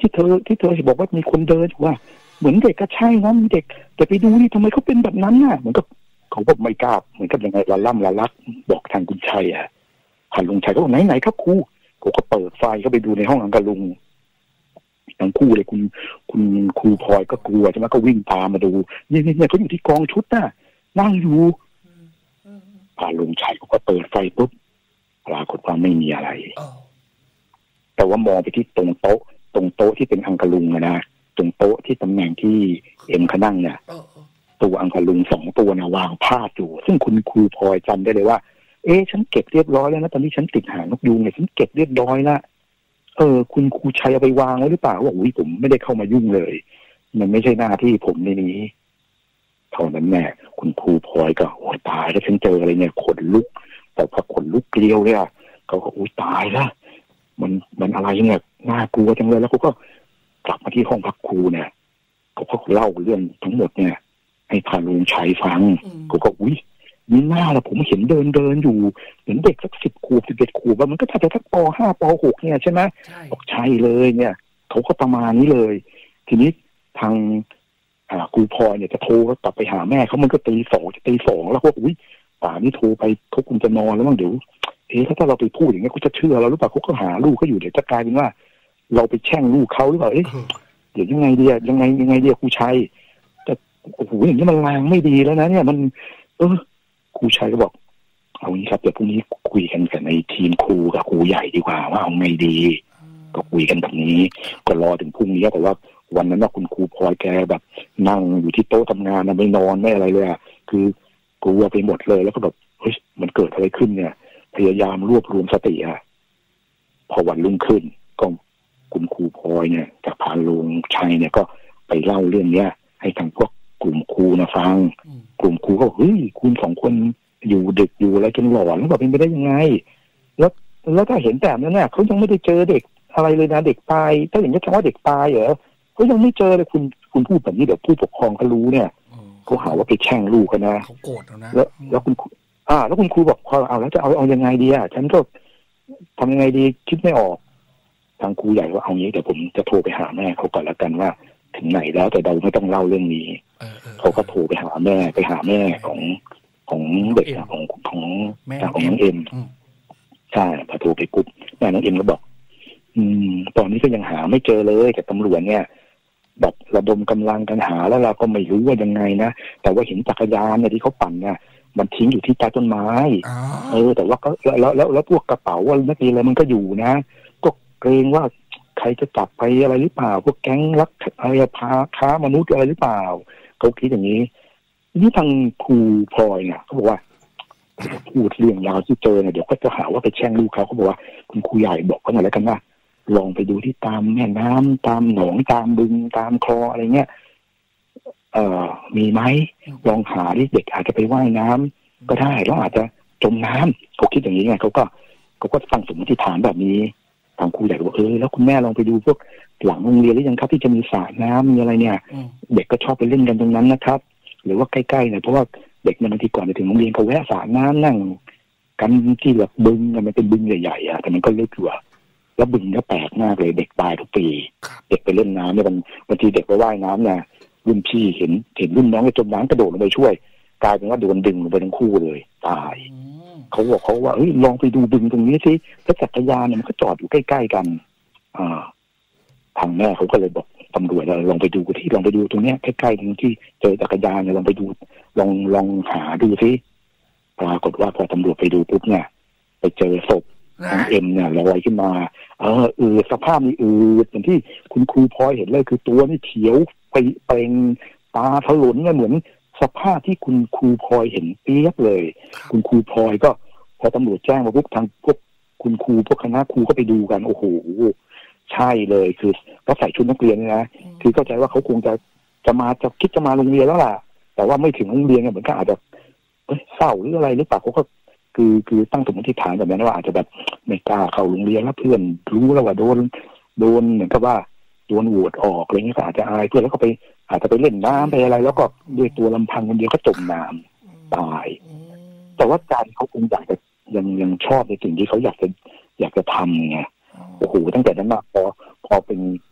ที่เธอที่เธอบอกว่ามีคนเดินว่าเหมือนเด็กก็ใช่นะมีเด็กแต่ไปดูนี่ทำไมเขาเป็นแบบนั้นน่ะเหมือนกับเขาบอกไม่กล้าเหมือนกับยังไงละล่ำละลักบอกทางคุณชัยอ่ะผ่านลุงชัยเขาบอกไหนไหนครับครูเขาก็เปิดไฟเข้าไปดูในห้องอังกะลุงทั้งคู่เลยคุณคุณครูพลอยก็กลัวใช่ไหมก็วิ่งตามมาดูเนี่ยเนี่ยเขาอยู่ที่กองชุดน่ะนั่งอยู่ผ่านลุงชัยเขาก็เปิดไฟปุ๊บปรากฏว่าไม่มีอะไรแต่ว่ามองไปที่ตรงโต๊ะตรงโต๊ะที่เป็นอังกะลุงนะตรงโต๊ะที่ตำแหน่งที่เอ็มเขานั่งเนี่ยตัวอังกะลุงสองตัวนะวางพาดอยู่ซึ่งคุณครูพลอยจำได้เลยว่าเอ๊ะฉันเก็บเรียบร้อยแล้วนะตอนนี้ฉันติดหางนกยูงเนี่ยฉันเก็บเรียบร้อยแล้วเออคุณครูชัยเอาไปวางไว้หรือเปล่าว่าอุ้ยผมไม่ได้เข้ามายุ่งเลยมันไม่ใช่หน้าที่ผมในนี้เท่านั้นแน่คุณครูพลอยก็โอ้ตายแล้วฉันเจออะไรเนี่ยขนลุกแต่พอขนลุกเกลียวเนี่ยเขาก็อุ้ยตายแล้วมันมันอะไรเนี่ยน่ากลัวจังเลยแล้วเขาก็กลับมาที่ห้องพักครูเนี่ยเขาก็เล่าเรื่องทั้งหมดเนี่ยให้พาลุงชัยฟังเขาก็อุ้ยมีหน้าละผมเห็นเดินเดินอยู่เห็นเด็กสักสิบขวบสิบเอ็ดขวบมันก็ถ้าจะสักปห้าปหกเนี่ยใช่ไหมบอกใช่เลยเนี่ยเขาก็ประมาณนี้เลยทีนี้ทางครูพลอยเนี่ยจะโทรกลับไปหาแม่เขามันก็ตีสองจะตีสองแล้วก็อุ้ยป่านี่โทรไปเขาคงจะนอนแล้วมั้งเดี๋ยวเอ๊ะถ้าเราไปพูดอย่างนี้เขาจะเชื่อเราหรือเปล่าเขาก็หาลูกเขาอยู่เดี๋ยวจะกลายเป็นว่าเราไปแช่งลูกเขาหรือเปล่าเอ๊ะเดี๋ยวยังไงเดียยังไงยังไงเดียครูชัยแต่โอ้โหอย่างนี้มันแรงไม่ดีแล้วนะเนี่ยมันเออครูชัยก็บอกเอางี้ครับเดี๋ยวพรุ่งนี้คุยกันกับในทีมครูกับครูใหญ่ดีกว่าว่าเอาไงดีก็คุยกันแบบนี้ก็รอถึงพรุ่งนี้แต่ว่าวันนั้นว่าคุณครูพลอยแกแบบนั่งอยู่ที่โต๊ะทำงานไม่นอนไม่อะไรเลยอ่ะคือกลัวไปหมดเลยแล้วก็แบบเฮ้ยมันเกิดอะไรขึ้นเนี่ยพยายามรวบรวมสติอ่ะพอวันรุ่งขึ้นก็คุณครูพลอยเนี่ยกับพาลุงชัยเนี่ยก็ไปเล่าเรื่องเนี้ยให้ทางพวกกลุ่มครูนะฟังกลุ่มครูก็เฮ้ยคุณสองคนอยู่ดึกอยู่อะไรจนหลอนแล้วแบบเป็นไปได้ยังไงแล้วแล้วถ้าเห็นแบบนั้นเนี่ยเขายังไม่ได้เจอเด็กอะไรเลยนะเด็กตายถ้าอย่างนี้จะว่าเด็กตายเหรอเขายังไม่เจอเลยคุณคุณพูดแบบนี้เดี๋ยวผู้ปกครองเขารู้เนี่ยเขาหาว่าไปแช่งลูกกันนะเขาโกรธนะแล้วแล้วคุณอ่าแล้วคุณครูบอกพอเอาแล้วจะเอาเอายังไงดีอ่ะฉันก็ทำยังไงดีคิดไม่ออกทางครูใหญ่ว่าเอางี้เดี๋ยวผมจะโทรไปหาแม่เขาก่อนแล้วกันว่าถึงไหนแล้วแต่เราไม่ต้องเล่าเรื่องนี้เขาก็โทรไปหาแม่ไปหาแม่ของของเด็กของของแม่ของน้องเอ็มใช่พอโทรไปปุ๊บแม่น้องเอ็มก็บอกอืมตอนนี้ก็ยังหาไม่เจอเลยแต่ตำรวจเนี่ยแบบระดมกำลังกันหาแล้วเราก็ไม่รู้ว่ายังไงนะแต่ว่าเห็นจักรยานเนี่ยที่เขาปั่นเนี่ยมันทิ้งอยู่ที่ใต้ต้นไม้เออแต่ว่าก็แล้วแล้วแล้วพวกกระเป๋าอะไรนักเรียนอะไรมันก็อยู่นะก็เกรงว่าใครจะจับไปอะไรหรือเปล่าพวกแก๊งลักอะไรพาค้ามนุษย์อะไรหรือเปล่าเขาคิดอย่างนี้นี่ทางครูพลอยเนี่ยเขาบอกว่าพูดเรื่องราวที่เจอเนี่ยเดี๋ยวก็จะหาว่าไปแช่งลูกเขาเขาบอกว่าคุณครูใหญ่บอกกันหน่อยแล้วกันว่าลองไปดูที่ตามแม่น้ำตามหนองตามบึงตามคลองอะไรเงี้ยเอ่อมีไหมลองหาที่เด็กอาจจะไปว่ายน้ำก็ได้แล้วอาจจะจมน้ำเขาคิดอย่างนี้ไงเขาก็เขาก็ตั้งสมมติฐานแบบนี้ทางครูใหญ่บอกเออแล้วคุณแม่ลองไปดูพวกหลังโรงเรียนหรือยังครับที่จะมีสระน้ำมีอะไรเนี่ยเด็กก็ชอบไปเล่นกันตรงนั้นนะครับหรือว่าใกล้ๆเนี่ยเพราะว่าเด็กบางทีก่อนจะถึงโรงเรียนเขาแวะสระน้ำนั่งกันที่แบบบึงมันเป็นบึงใหญ่ๆอ่ะแต่มันก็ลึกอยู่แล้วบึงก็แปลกมากเลยเด็กตายทุกปีเด็กไปเล่นน้ำเนี่ยบางทีเด็กไปว่ายน้ำเนี่ยรุ่นพี่เห็นเห็นรุ่นน้องไปจมน้ำกระโดดลงไปช่วยกลายเป็นว่าโดนดึงลงไปทั้งคู่เลยตายเขาบอกเขาว่าเฮ้ยลองไปดูบึงตรงนี้สิแล้วจักรยานเนี่ยมันก็จอดอยู่ใกล้ๆกันอ่าทางแม่เขาก็เลยบอกตำรวจเราลองไปดูที่ลองไปดูตรงเนี้ยใกล้ๆตรงที่เจอจักรยานเนี่ยลองไปดูลองลองหาดูสิปรากฏว่าพอตำรวจไปดูปุ๊บเนี่ยไปเจอศพของเอ็มเนี่ยลอยขึ้นมาเออเออสภาพนี่อืดอย่างที่คุณครูพลอยเห็นเลยคือตัวนี่เขียวไปเปล่งตาถลนเนี่ยเหมือนสภาพที่คุณครูพลอยเห็นเปียกเลยคุณครูพลอยก็พอตำรวจแจ้งมาปุ๊บทางพวกคุณครูพวกคณะครูก็ไปดูกันโอ้โหใช่เลยคือเขาใส่ชุดนักเรียนนะคือเข้าใจว่าเขาคงจะจะมาจะคิดจะมาโรงเรียนแล้วล่ะแต่ว่าไม่ถึงโรงเรียนเนี่ยเหมือนก็อาจจะเศร้าหรืออะไรหรือเปล่าเขาก็คือคือตั้งสมมติฐานแบบนั้นว่าอาจจะแบบไม่กล้าเข้าโรงเรียนแล้วเพื่อนรู้แล้วว่าโดนโดนเหมือนกับว่าโดนโหวตออกอะไรเงี้ยก็อาจจะอายเพื่อนแล้วก็ไปอาจจะไปเล่นน้ำไปอะไรแล้วก็ด้วยตัวลำพังคนเดียวก็จมน้ำตายแต่ว่าใจเขาคงอยากจะยังยังชอบในสิ่งที่เขาอยากจะอยากจะทำไงโอ้โหตั้งแต่นั้นมาพอพอเป็น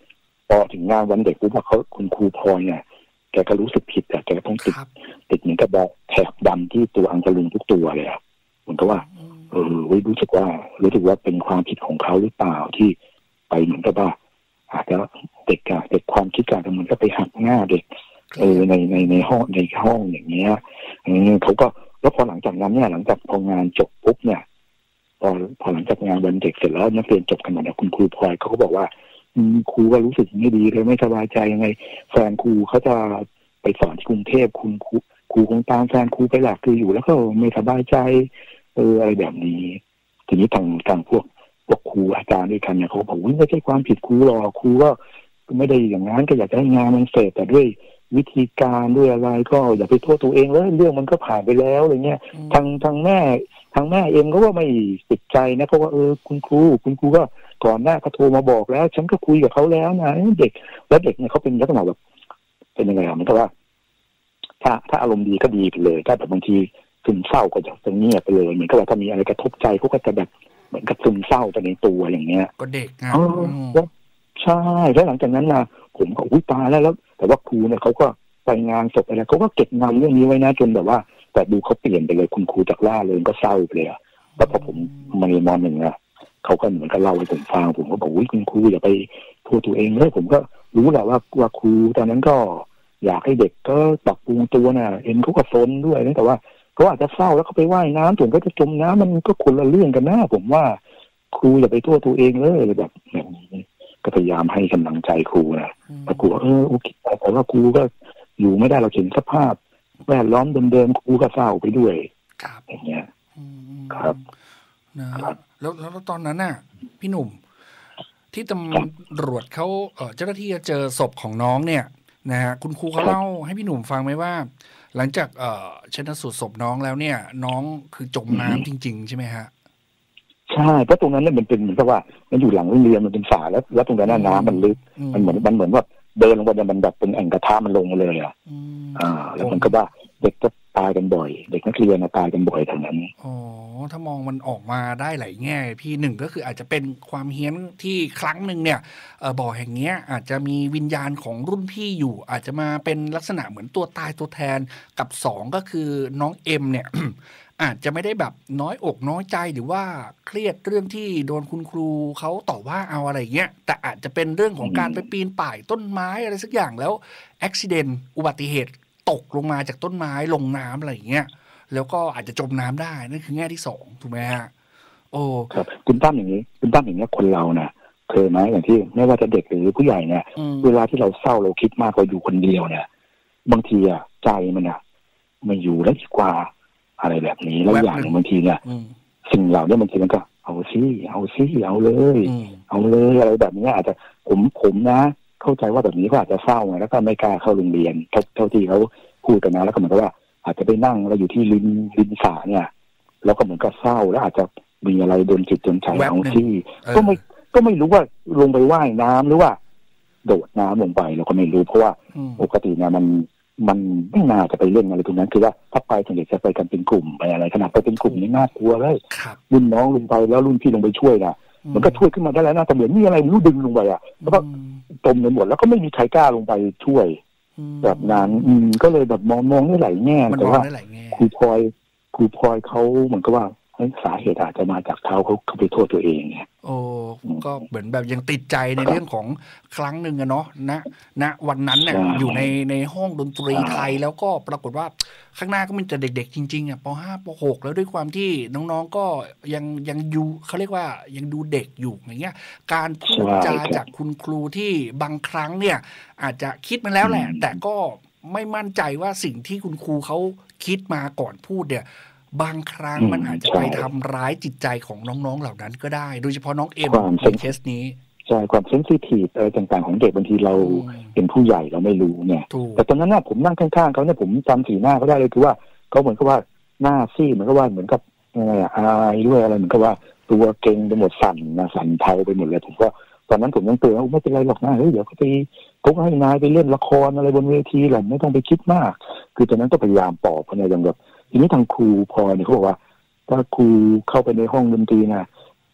พอถึงงานวันเด็กปุ๊บเขาคุณครูพลอยเนี่ยแกก็รู้สึกผิดอะแกต้องติดติดเหมือนกับแบบแถบดำที่ตัวอังสะลุงทุกตัวเลยอะเหมือนกับว่าเออรู้สึกว่ารู้สึกว่าเป็นความผิดของเขาหรือเปล่าที่ไปเหมือนกับว่าอาจจะเด็กอะเด็กความคิดการมันก็ไปหักหน้าเด็กเออในในในห้องในห้องอย่างเงี้ยเขาก็แล้วพอหลังจากนั้นเนี่ยหลังจากพองานจบปุ๊บเนี่ยพอพอหลังจากงานวันเด็กเสร็จแล้วนักเรียนจบกันหมดเนี่ยคุณครูพลอยเขาก็บอกว่าครูก็รู้สึกไม่ดีเลยไม่สบายใจยังไงแฟนครูเขาจะไปสอนที่กรุงเทพคุณครูครูคงตามแฟนครูไปหลักคืออยู่แล้วก็ไม่สบายใจเอออะไรแบบนี้ทีนี้ทางทางพวกพวกครูอาจารย์ด้วยกันเนี่ยเขาบอกว่าไม่ใช่ความผิดครูหรอกครูก็ไม่ได้อย่างนั้นก็อยากให้งานมันเสร็จแต่ด้วยวิธีการด้วยอะไรก็อย่าไปโทษตัวเองเลยเรื่องมันก็ผ่านไปแล้วอะไรเงี้ยทางทางแม่ทางแม่เองก็ว่าไม่ติดใจนะเพราะว่าเออคุณครูคุณครูก็ก่อนหน้าก็โทรมาบอกแล้วฉันก็คุยกับเขาแล้วนะเด็กแล้วเด็กเนี่ยเขาเป็นลักษณะแบบเป็นยังไงอ่ะมันก็ว่าถ้าถ้าอารมณ์ดีก็ดีไปเลยถ้าแบบบางทีซึมเศร้าก็จะเงียบไปเลยเหมือนกับว่าถ้ามีอะไรกระทบใจเขาก็จะแบบเหมือนกับซึมเศร้าไปในตัวอย่างเงี้ยก็เด็กนะใช่แล้วหลังจากนั้นนะผมก็อุ้ยตายแล้วแล้วแต่ว่าครูเนี่ยเขาก็ไปงานศพอะไรเขาก็เก็บงานเรื่องนี้ไว้นะจนแบบว่าแต่ดูเขาเปลี่ยนไปเลยคุณครูจากล่าเลยก็เศร้าไปเลยอะแล้วพอผมมาเรียนมหนึ่งอะเขาก็เหมือนกับเล่าให้ผมฟังผมก็บอกอุ้ยคุณครูอย่าไปพูดตัวเองเลยผมก็รู้แหละว่าว่าครูตอนนั้นก็อยากให้เด็กก็ปรับปรุงตัวน่ะเห็นเขาก็ซนด้วยนะแต่ว่าเขาอาจจะเศร้าแล้วเขาไปว่ายน้ำส่วนก็จะจมน้ำมันก็คนละเรื่องกันนะผมว่าครูอย่าไปโทษตัวเองเลยอะไรแบบนี้ก็พยายามให้กำลังใจครูนะแต่ครูเออโอเคแต่ว่าครูก็อยู่ไม่ได้เราเห็นสภาพแวดล้อมเดิมๆครูก็เศร้าไปด้วยอย่างเงี้ยครับนะแล้วแล้วตอนนั้นน่ะพี่หนุ่มที่ตำรวจเขาเอ่อเจ้าหน้าที่เจอศพของน้องเนี่ยนะฮะคุณครูเขาเล่าให้พี่หนุ่มฟังไหมว่าหลังจากเอ่อชันสูตรศพน้องแล้วเนี่ยน้องคือจมน้ำจริงๆใช่ไหมฮะใช่เพราะตรงนั้นเนี่ยมันเป็นเหมือนกับว่ามันอยู่หลังโรงเรียนมันเป็นฝาแล้วแล้วตรงนั้นน้ำมันลึกมันเหมือนมันเหมือนว่าเดินลงไปมันแบบเป็นแอ่งกระทะมันลงมาเลยอ่ะอ่าแล้วมันก็ว่าเด็กก็ตายกันบ่อยเด็กนักเรียนตายกันบ่อยทางนั้นอ๋อถ้ามองมันออกมาได้หลายแง่พี่หนึ่งก็คืออาจจะเป็นความเฮี้ยนที่ครั้งหนึ่งเนี่ยเออบ่อแห่งเนี้ยอาจจะมีวิญญาณของรุ่นพี่อยู่อาจจะมาเป็นลักษณะเหมือนตัวตายตัวแทนกับสองก็คือน้องเอ็มเนี่ย อาจจะไม่ได้แบบน้อยอกน้อยใจหรือว่าเครียดเรื่องที่โดนคุณครูเขาต่อว่าเอาอะไรเงี้ยแต่อาจจะเป็นเรื่องของการไปปีนป่ายต้นไม้อะไรสักอย่างแล้วอุบิเหตุอุบัติเหตุตกลงมาจากต้นไม้ลงน้ำอะไรอย่างเงี้ยแล้วก็อาจจะจมน้ำได้นั่นคือแง่ที่สองถูกไหมฮะโอ้ครับคุณตั้มอย่างนี้คุณตั้มอย่างนี้คนเรานะเคยไหมอย่างที่ไม่ว่าจะเด็กหรือผู้ใหญ่เนี่ยเวลาที่เราเศร้าเราคิดมากเราอยู่คนเดียวเนี่ยบางทีอ่ะใจมันอ่ะไม่อยู่แล้วดีกว่าอะไรแบบนี้แล้วอย่างบางทีเนี่ยสิ่งเหล่านี้บางทีมันก็เอาซิเอาซิเอาเลยเอาเลยอะไรแบบนี้อาจจะผมผมนะเข้าใจว่าแบบนี้ก็อาจจะเศร้าไงแล้วก็ไม่กล้าเข้าโรงเรียนเท่าเท่าที่เขาพูดกันนะแล้วก็เหมือนกับว่าอาจจะไปนั่งเราอยู่ที่ริมริมสระเนี่ยแล้วก็เหมือนกับเศร้าแล้วอาจจะมีอะไรโดนจิตโดนใจเอาซิก็ไม่ก็ไม่รู้ว่าลงไปว่ายน้ำหรือว่าโดดน้ำลงไปเราก็ไม่รู้เพราะว่าปกติเนี่ยมันมันไม่น่าจะไปเล่นอะไรตรงนั้นคือว่าถ้าไปส่วนใหญ่จะไปกันเป็นกลุ่มไปอะไรขนาดไปเป็นกลุ่มนี่น่ากลัวเลยรุ่นน้องลงไปแล้วรุ่นพี่ลงไปช่วยนะมันก็ช่วยขึ้นมาได้แล้วนะแต่เหมือนมีอะไรไม่รู้ดึงลงไปอ่ะแล้วก็จมไปหมดแล้วก็ไม่มีใครกล้าลงไปช่วยแบบนั้นอืมก็เลยแบบมองมองได้หลายแง่แต่ว่าครูพลอยครูพลอยเขาเหมือนกับว่าสาเหตุอาจจะมาจากเขาเขาเขาไปโทษตัวเองไงโอ้ก็เหมือนแบบยังติดใจในเรื่องของครั้งหนึ่งอะเนาะณณวันนั้นเนี่ยอยู่ในในห้องดนตรีไทยแล้วก็ปรากฏว่าข้างหน้าก็มีแต่เด็กๆจริงๆอ่ะป.ห้า ป.หกแล้วด้วยความที่น้องๆก็ยังยังอยู่เขาเรียกว่ายังดูเด็กอยู่อย่างเงี้ยการพูดจาจากคุณครูที่บางครั้งเนี่ยอาจจะคิดมาแล้วแหละแต่ก็ไม่มั่นใจว่าสิ่งที่คุณครูเขาคิดมาก่อนพูดเนี่ยบางครั้งมันอาจจะไปทำร้ายจิตใจของน้องๆเหล่านั้นก็ได้โดยเฉพาะน้องเอ็มในเคสนี้ใช่ความเซนซิทีฟอะไรต่างๆของเด็กบางทีเราเป็นผู้ใหญ่เราไม่รู้เนี่ยแต่ตอนนั้นน่ะผมนั่งข้างๆเขาเนี่ยผมจำสีหน้าเขาได้เลยคือว่าเขาเหมือนกับว่าหน้าซีดเหมือนกับว่าเหมือนกับอะไรอายด้วยอะไรเหมือนกับว่าตัวเก่งไปหมดสั่นนะสั่นเทาไปหมดเลยผมก็ตอนนั้นผมยังเตือนว่าไม่เป็นไรหรอกนะเฮ้ยเดี๋ยวเขาไปเขาให้นายไปเล่นละครอะไรบนเวทีแหละไม่ต้องไปคิดมากคือตอนนั้นก็พยายามปลอบเขาเนี่ยอย่างแบบทีนี้ทางครูพอเนี่ยเขาบอกว่าถ้าครูเข้าไปในห้องดนตรีนะ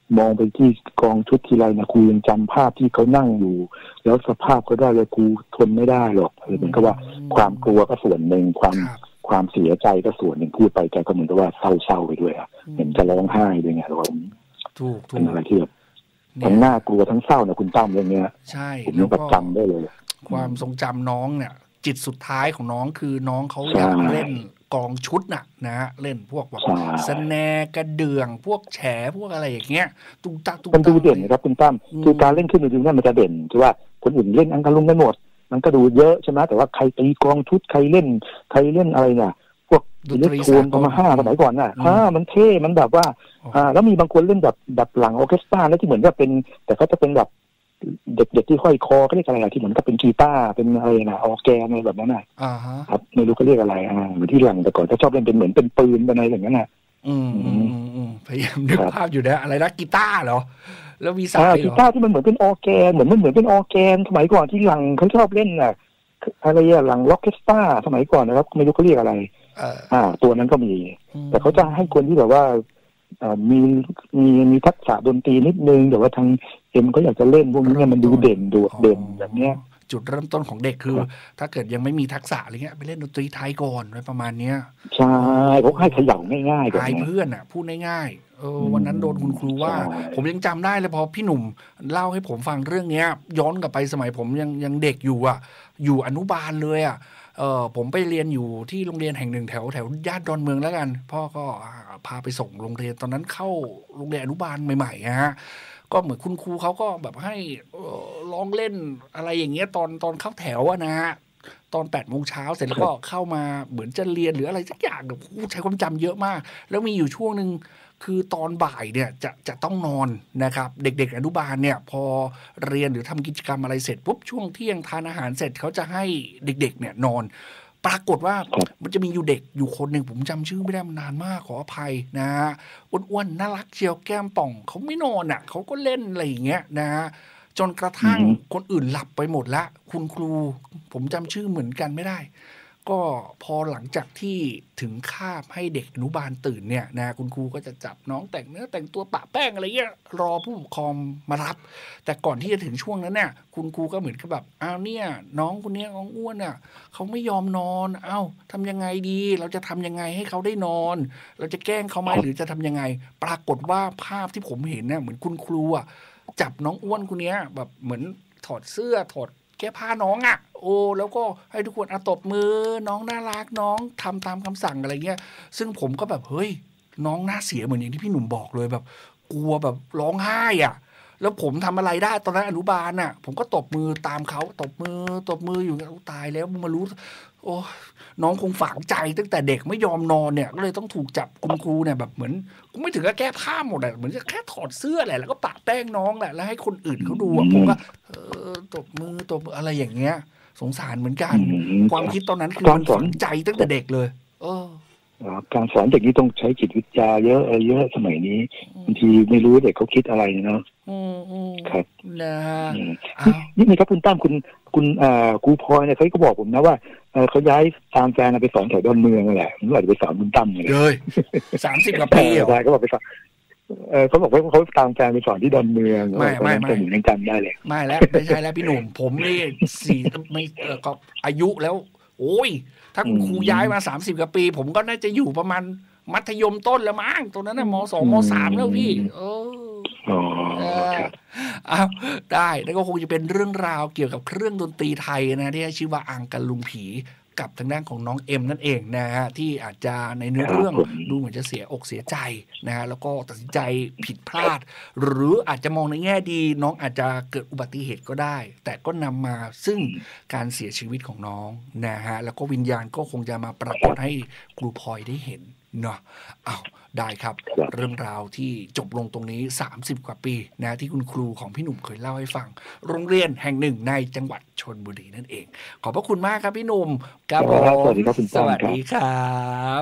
มองไปที่กองชุดทีไรนะครูยังจำภาพที่เขานั่งอยู่แล้วสภาพก็ได้เลยครูทนไม่ได้หรอกเหมือนกับว่าความกลัวก็ส่วนหนึ่งความความเสียใจก็ส่วนหนึ่งพูดไปแกก็เหมือนกับว่าเศร้าๆไปด้วยอ่ะเห็นจะร้องไห้ด้วยไงเราถูกเป็นอะไรที่แบบทั้งน่ากลัวทั้งเศร้านะคุณตั้มเรื่องนี้ใช่ผมยังจำได้เลยความทรงจำน้องเนี่ยจิตสุดท้ายของน้องคือน้องเขาอยากเล่นกองชุดน่ะนะฮะเล่นพวกแบบสแนกระเดื่องพวกแฉพวกอะไรอย่างเงี้ยตุ้งตักตุ้งตักมันดูเด่นนะครับคุณตั้มคือการเล่นขึ้นดูนั่นมันจะเด่นคือว่าคนอื่นเล่นอังกะลุงกันหมดมันก็ดูเยอะใช่ไหมแต่ว่าใครตีกองชุดใครเล่นใครเล่นอะไรเนี่ยพวกอิเล็กโทรนประมาณห้าสมัยก่อนน่ะอ่ามันเท่มันแบบว่าอ่าแล้วมีบางคนเล่นแบบแบบหลังออร์เคสตราแล้วที่เหมือนกับเป็นแต่เขาจะเป็นแบบเด็กๆที่ห้อยคอก็เรียกอะไรที่เหมือนกับเป็นกีตาร์เป็นอะไรนะออแกนอะไรแบบนั้นน่ะครับไม่รู้เขาเรียกอะไรอ่าเหมือนที่หลังแต่ก่อนเขาชอบเล่นเป็นเหมือนเป็นปืนเป็นอะไรอย่างนั้นน่ะอืมอืมอืมพยายามนึกภาพอยู่นะอะไรนะกีตาร์เหรอแล้วมีสายเหรอกีตาร์ที่มันเหมือนเป็นออแกนเหมือนมันเหมือนเป็นออแกนสมัยก่อนที่หลังเขาชอบเล่นน่ะอะไรอะหลังล็อกเคสตราสมัยก่อนนะครับไม่รู้เขาเรียกอะไรอ่าตัวนั้นก็มีแต่เขาจะให้คนที่แบบว่ามีมีมีทักษะดนตรีนิดนึงแต่ว่าทางเอ็มก็อยากจะเล่นพวกนี้เนี่ยมันดูเด่นดูเด่นแบบเนี้ยจุดเริ่มต้นของเด็กคือถ้าเกิดยังไม่มีทักษะอะไรเงี้ยไปเล่นดนตรีไทยก่อนอะไรประมาณเนี้ยใช่เขาให้ขย่าง่ายๆก่อนไอ้เพื่อนอ่ะพูดง่ายๆเออวันนั้นโดนคุณครูว่าผมยังจำได้เลยพอพี่หนุ่มเล่าให้ผมฟังเรื่องเนี้ยย้อนกลับไปสมัยผมยังยังเด็กอยู่อ่ะอยู่อนุบาลเลยอ่ะเออผมไปเรียนอยู่ที่โรงเรียนแห่งหนึ่งแถวแถวย่านดอนเมืองแล้วกันพ่อก็พาไปส่งโรงเรียนตอนนั้นเข้าโรงเรียนอนุบาลใหม่ๆฮะก็เหมือนคุณครูเขาก็แบบให้ร้องเล่นอะไรอย่างเงี้ยตอนตอนเข้าแถวอะนะฮะตอนแปดโมงเช้าเสร็จแล้วก็เข้ามาเหมือนจะเรียนหรืออะไรสักอย่างแบบใช้ความจำเยอะมากแล้วมีอยู่ช่วงนึงคือตอนบ่ายเนี่ยจะจะต้องนอนนะครับเด็กๆอนุบาลเนี่ยพอเรียนหรือทำกิจกรรมอะไรเสร็จปุ๊บช่วงเที่ยงทานอาหารเสร็จเขาจะให้เด็กๆเนี่ยนอนปรากฏว่ามันจะมีอยู่เด็กอยู่คนหนึ่งผมจำชื่อไม่ได้มานานมากขออภัยนะฮะอ้วนๆน่ารักเชียวแก้มป่องเขาไม่นอนอ่ะเขาก็เล่นอะไรอย่างเงี้ยนะฮะจนกระทั่งคนอื่นหลับไปหมดละคุณครูผมจำชื่อเหมือนกันไม่ได้ก็พอหลังจากที่ถึงคาบให้เด็กอนุบาลตื่นเนี่ยนะคุณครูก็จะจับน้องแต่งเนื้อแต่งตัวปะแป้งอะไรเงี้ยรอผู้ปกครองมารับแต่ก่อนที่จะถึงช่วงนั้นเนี่ยคุณครูก็เหมือนกับแบบอ้าวเนี่ยน้องคนนี้น้องอ้วนอ่ะเขาไม่ยอมนอนเอ้าทำยังไงดีเราจะทำยังไงให้เขาได้นอนเราจะแกล้งเขาไหมหรือจะทำยังไงปรากฏว่าภาพที่ผมเห็นเนี่ยเหมือนคุณครูอ่ะจับน้องอ้วนคนนี้แบบเหมือนถอดเสื้อถอดแก้ผ้าน้องอ่ะโอ้แล้วก็ให้ทุกคนอ่ะตบมือน้องน่ารักน้องทำตามคำสั่งอะไรเงี้ยซึ่งผมก็แบบเฮ้ยน้องน่าเสียเหมือนอย่างที่พี่หนุ่มบอกเลยแบบกลัวแบบร้องไห้อ่ะแล้วผมทำอะไรได้ตอนนั้นอนุบาลน่ะผมก็ตบมือตามเขาตบมือตบมืออยู่ตายแล้วมารู้โอ้น้องคงฝังใจตั้งแต่เด็กไม่ยอมนอนเนี่ยก็เลยต้องถูกจับคุณครูเนี่ยแบบเหมือนไม่ถึงกับแก้ผ้าหมดอ่ะเหมือนจะแค่ถอดเสื้อแหละแล้วก็ปะแป้งน้องแหละแล้วให้คนอื่นเขาดูอ่ะผมก็เออตบมือตบอะไรอย่างเงี้ยสงสารเหมือนกันความคิดตอนนั้นคือมันฝังใจตั้งแต่เด็กเลยเออการสอนเด็กนี้ต้องใช้จิตวิทยาเยอะอะไรเยอะสมัยนี้บางทีไม่รู้เด็กเขาคิดอะไรเนาะครับนะนี่นี่ครับคุณตั้มคุณคุณอ่าครูพลอยเนี่ยเขาก็บอกผมนะว่าเขาย้ายตามแฟนไปสอนแถวดอนเมืองแหละผมว่าจะไปสอนคุณตั้มเลยสามสิบกว่าปีเหรอใช่เขาบอกไปสอนเออเขาบอกว่าเขาตามแฟนไปสอนที่ดอนเมืองไม่ไม่ไม่ยังจำได้เลยไม่แล้วไม่ใช่แล้วพี่หนุ่มผมนี่สี่ไม่เออก็อายุแล้วโอ้ยถ้าครูย้ายมาสามสิบกว่าปีผมก็น่าจะอยู่ประมาณมัธยมต้นแล้วมั้งตรงนั้นน่ะมสองมสามแล้วพี่เอออ๋ออ้าวได้แล้วก็คงจะเป็นเรื่องราวเกี่ยวกับเครื่องดนตรีไทยนะที่ชื่อว่าอังกะลุงผีกับทางด้านของน้องเอ็มนั่นเองนะฮะที่อาจจะในเนื้อเรื่องดูเหมือนจะเสียอกเสียใจนะฮะแล้วก็ตัดสินใจผิดพลาดหรืออาจจะมองในแง่ดีน้องอาจจะเกิดอุบัติเหตุก็ได้แต่ก็นำมาซึ่งการเสียชีวิตของน้องนะฮะแล้วก็วิญญาณก็คงจะมาปรากฏให้ครูพลอยได้เห็นเนาะอ้าวได้ครับเรื่องราวที่จบลงตรงนี้สามสิบกว่าปีนะที่คุณครูของพี่หนุ่มเคยเล่าให้ฟังโรงเรียนแห่งหนึ่งในจังหวัดชลบุรีนั่นเองขอบพระคุณมากครับพี่หนุ่มครับผมสวัสดีครับคุณสวัสดีครับ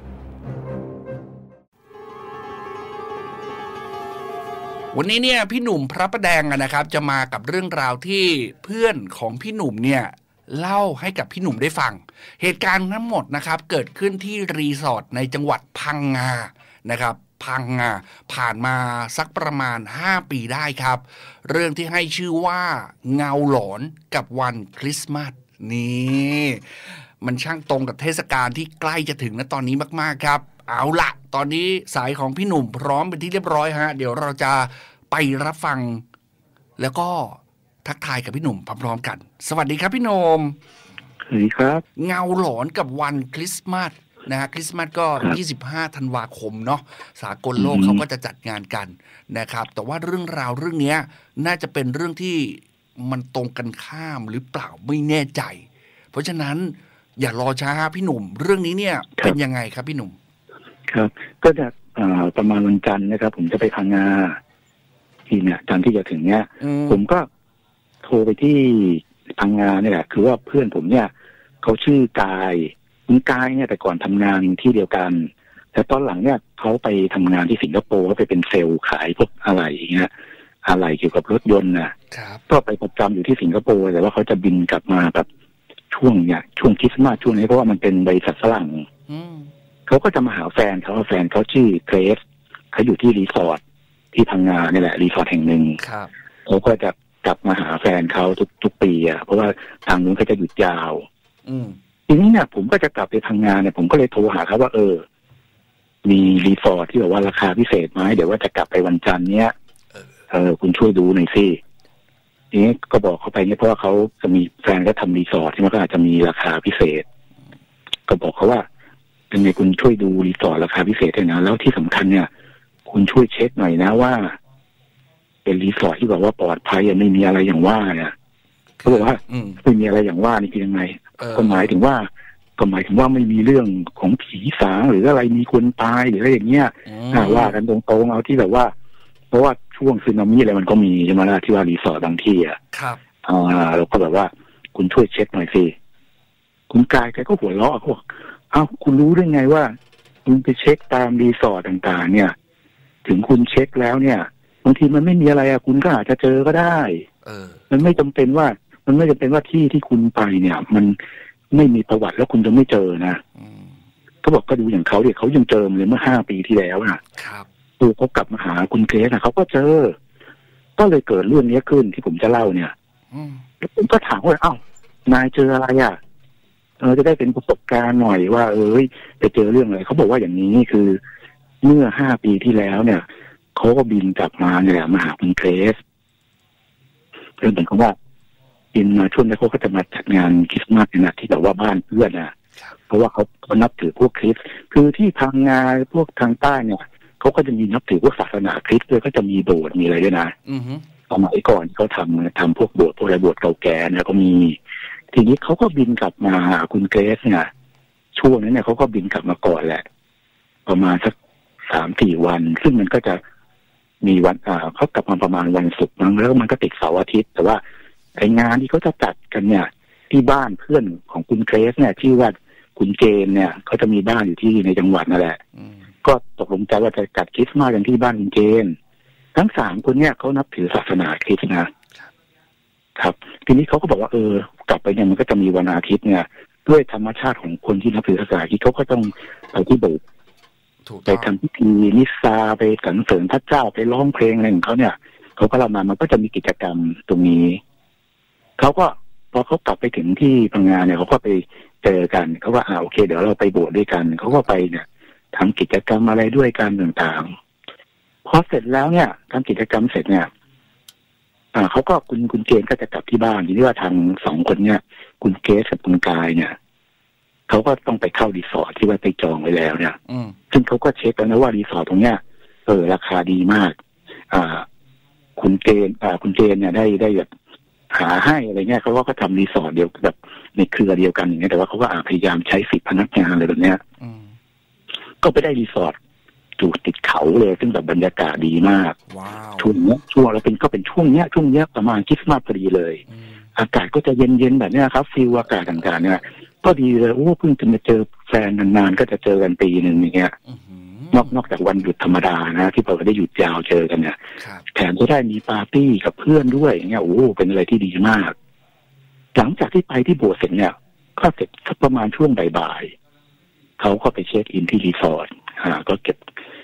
วันนี้เนี่ยพี่หนุ่มพระประแดงนะครับจะมากับเรื่องราวที่เพื่อนของพี่หนุ่มเนี่ยเล่าให้กับพี่หนุ่มได้ฟังเหตุการณ์ทั้งหมดนะครับเกิดขึ้นที่รีสอร์ทในจังหวัดพังงานะครับพังงาผ่านมาสักประมาณห้าปีได้ครับเรื่องที่ให้ชื่อว่าเงาหลอนกับวันคริสต์มาสนี่มันช่างตรงกับเทศกาลที่ใกล้จะถึงณตอนนี้มากๆครับเอาละตอนนี้สายของพี่หนุ่มพร้อมเป็นที่เรียบร้อยฮะเดี๋ยวเราจะไปรับฟังแล้วก็ทักทายกับพี่หนุ่มพร้อมๆกันสวัสดีครับพี่หนุ่มสวัสดีครับเงาหลอนกับวันคริสต์มาสนะฮะคริสต์มาสก็ยี่สิบห้าธันวาคมเนาะสากลโลกเขาก็จะจัดงานกันนะครับแต่ว่าเรื่องราวเรื่องนี้น่าจะเป็นเรื่องที่มันตรงกันข้ามหรือเปล่าไม่แน่ใจเพราะฉะนั้นอย่ารอช้าพี่หนุ่มเรื่องนี้เนี่ยเป็นยังไงครับพี่หนุ่มครับก็จะประมาณวันจันทร์นะครับผมจะไปพังงาที่เนี่ยจันทร์ที่จะถึงเนี่ยผมก็โทรไปที่พังงาเนี่ยแหละคือว่าเพื่อนผมเนี่ยเขาชื่อกายคุณกายเนี่ยแต่ก่อนทำงานที่เดียวกันแต่ตอนหลังเนี่ยเขาไปทำงานที่สิงคโปร์เขาไปเป็นเซลล์ขายพวกอะไรอย่างเงี้ยอะไรเกี่ยวกับรถยนต์นะก็ไปประจำอยู่ที่สิงคโปร์แต่ว่าเขาจะบินกลับมาแบบช่วงเนี่ยช่วงคริสต์มาสช่วงนี้เพราะว่ามันเป็นบริษัทฝรั่งเขาก็จะมาหาแฟนเขาแฟนเขาชื่อเกรซเขาอยู่ที่รีสอร์ทที่พังงาเนี่ยแหละรีสอร์ทแห่งหนึ่งเขาก็จะกลับมาหาแฟนเขาทุกทุกปีอ่ะเพราะว่าทางนู้นเขาจะหยุดยาวทีนี้เนี่ยผมก็จะกลับไปพังงาเนี่ยผมก็เลยโทรหาเขาว่าเออมีรีสอร์ทที่แบบว่าราคาพิเศษไหมเดี๋ยวว่าจะกลับไปวันจันทร์เนี้ยเออคุณช่วยดูหน่อยสิทีนี้ก็บอกเขาไปเนี่ยเพราะว่าเขาจะมีแฟนก็ทำรีสอร์ทที่มันก็อาจจะมีราคาพิเศษก็บอกเขาว่าเป็นไงคุณช่วยดูรีสอร์ทราคาพิเศษด้วยนะแล้วที่สำคัญเนี่ยคุณช่วยเช็คหน่อยนะว่าเป็นรีสอร์ทที่แบบว่าปลอดภัยไม่มีอะไรอย่างว่าเนี่ยเขาบอกว่าไม่มีอะไรอย่างว่านี่คือยังไงก็หมายถึงว่าก็หมายถึงว่าไม่มีเรื่องของผีสางหรืออะไรมีคนตายหรืออะไรอย่างเงี้ยว่ากันตรงๆเอาที่แบบว่าเพราะว่าช่วงสึนามิอะไรมันก็มีใช่ไหมล่ะที่ว่ารีสอร์ทบางที่อ่ะครับอ่าเราก็แบบว่าคุณช่วยเช็คหน่อยสิคุณกายแกก็หัวเราะเขาบอกเอ้าคุณรู้ได้ไงว่าคุณไปเช็คตามรีสอร์ทต่างๆเนี่ยถึงคุณเช็คแล้วเนี่ยบางทีมันไม่มีอะไรอ่ะคุณก็อาจจะเจอก็ได้เออมันไม่จำเป็นว่ามันไม่จำเป็นว่าที่ที่คุณไปเนี่ยมันไม่มีประวัติแล้วคุณจะไม่เจอนะเขาบอกก็ดูอย่างเขาเนี่ยเขายังเจอเลยเมื่อห้าปีที่แล้วนะครับคือเขากลับมาหาคุณเกรซนะเขาก็เจอก็เลยเกิดเรื่องนี้ขึ้นที่ผมจะเล่าเนี่ยผมก็ถามว่าเอ้านายเจออะไรอ่ะเออจะได้เป็นประสบการณ์หน่อยว่าเอ้ยไปเจอเรื่องอะไรเขาบอกว่าอย่างนี้คือเมื่อห้าปีที่แล้วเนี่ยเขาก็บินกลับมาเนี่ยมาหาคุณเกรซเรื่องเหมือนกับว่าบินมาช่วงนี้เขาก็จะมาจัดงานคริสต์มาสเนี่ยที่แบบว่าบ้านเพื่อนนะเพราะว่าเขาเขานับถือพวกคริสต์คือที่พังงาพวกทางใต้เนี่ยเขาก็จะมีนับถือพวกศาสนาคริสต์ด้วยก็จะมีโบสถ์มีอะไรด้วยนะสมัยก่อนเขาทำทำพวกโบสถ์พวกอะไรโบสถ์เก่าแก่เนี่ยก็มีทีนี้เขาก็บินกลับมาหาคุณเกรซเนี่ยช่วงนั้นเนี่ยเขาก็บินกลับมาก่อนแหละประมาณสักสามสี่วันซึ่งมันก็จะมีวันอ่าเขากลับมาประมาณวันศุกร์มั้งแล้วมันก็ติดเสาร์อาทิตย์แต่ว่าไอ้งานที่เขาจะจัดกันเนี่ยที่บ้านเพื่อนของคุณเกรซเนี่ยชื่อว่าคุณเจนเนี่ยเขาจะมีบ้านอยู่ที่ในจังหวัดนั่นแหละก็ตกลงใจว่าจะจัดคริสต์มาสกันที่บ้านคุณเจนทั้งสามคนเนี่ยเขานับถือศาสนาคริสต์นะครับทีนี้เขาก็บอกว่าเออกลับไปเนี่ยมันก็จะมีวันอาทิตย์เนี่ยด้วยธรรมชาติของคนที่นับถือศาสนาคริสต์เขาก็ต้องไปที่โบสถ์ไปทำพิธีนิสาไปสรรเสริญพระเจ้าไปร้องเพลงอะไรของเขาเนี่ยเขาก็เล่ามามันก็จะมีกิจกรรมตรงนี้เขาก็พอเขากลับไปถึงที่พังงาเนี่ยเขาก็ไปเจอกันเขาว่าอ่าโอเคเดี๋ยวเราไปโบสถ์ด้วยกันเขาก็ไปเนี่ยทำกิจกรรมอะไรด้วยกันต่างๆพอเสร็จแล้วเนี่ยทำกิจกรรมเสร็จเนี่ยอ่าเขาก็คุณคุณเจนก็จะกลับที่บ้านทีนี้ว่าทางสองคนเนี่ยคุณเกสกับคุณกายเนี่ยเขาก็ต้องไปเข้ารีสอร์ทที่ว่าไปจองไว้แล้วเนี่ยซึ่งเขาก็เช็คกันนะว่ารีสอร์ทตรงเนี้ยเออราคาดีมากอ่าคุณเจนอ่าคุณเจนเนี่ยได้ได้แบบหาให้อะไรเงี้ยเขาว่าเขาทำรีสอร์ทเดียวแบบในเครือเดียวกันอย่างเงี้ยแต่ว่าเขาก็พยายามใช้สิทธิพนักงานอะไรแบบเนี้ยก็ไปได้รีสอร์ทอยู่ติดเขาเลยซึ่งแบบบรรยากาศดีมากช่วงเนี้ยช่วงแล้วเป็นก็เป็นช่วงเนี้ยช่วงเนี้ยประมาณคริสต์มาสพอดีเลยอากาศก็จะเย็นๆแบบเนี้ยครับฟีลอากาศต่างๆเนี่ยก็ดีเลยโอ้เพิ่งจะมาเจอแฟนนานๆก็จะเจอกันปีหนึ่งอย่างเงี้ยนอกนอกจากวันหยุดธรรมดานะที่เราได้หยุดยาวเจอกันเนี่ยแถมจะได้มีปาร์ตี้กับเพื่อนด้วยอย่างเงี้ยโอ้เป็นอะไรที่ดีมากหลังจากที่ไปที่โบสถ์เสร็จเนี่ยก็เสร็จสักประมาณช่วงบ่ายๆเขาก็ไปเช็คอินที่รีสอร์ทอ่าก็เก็บ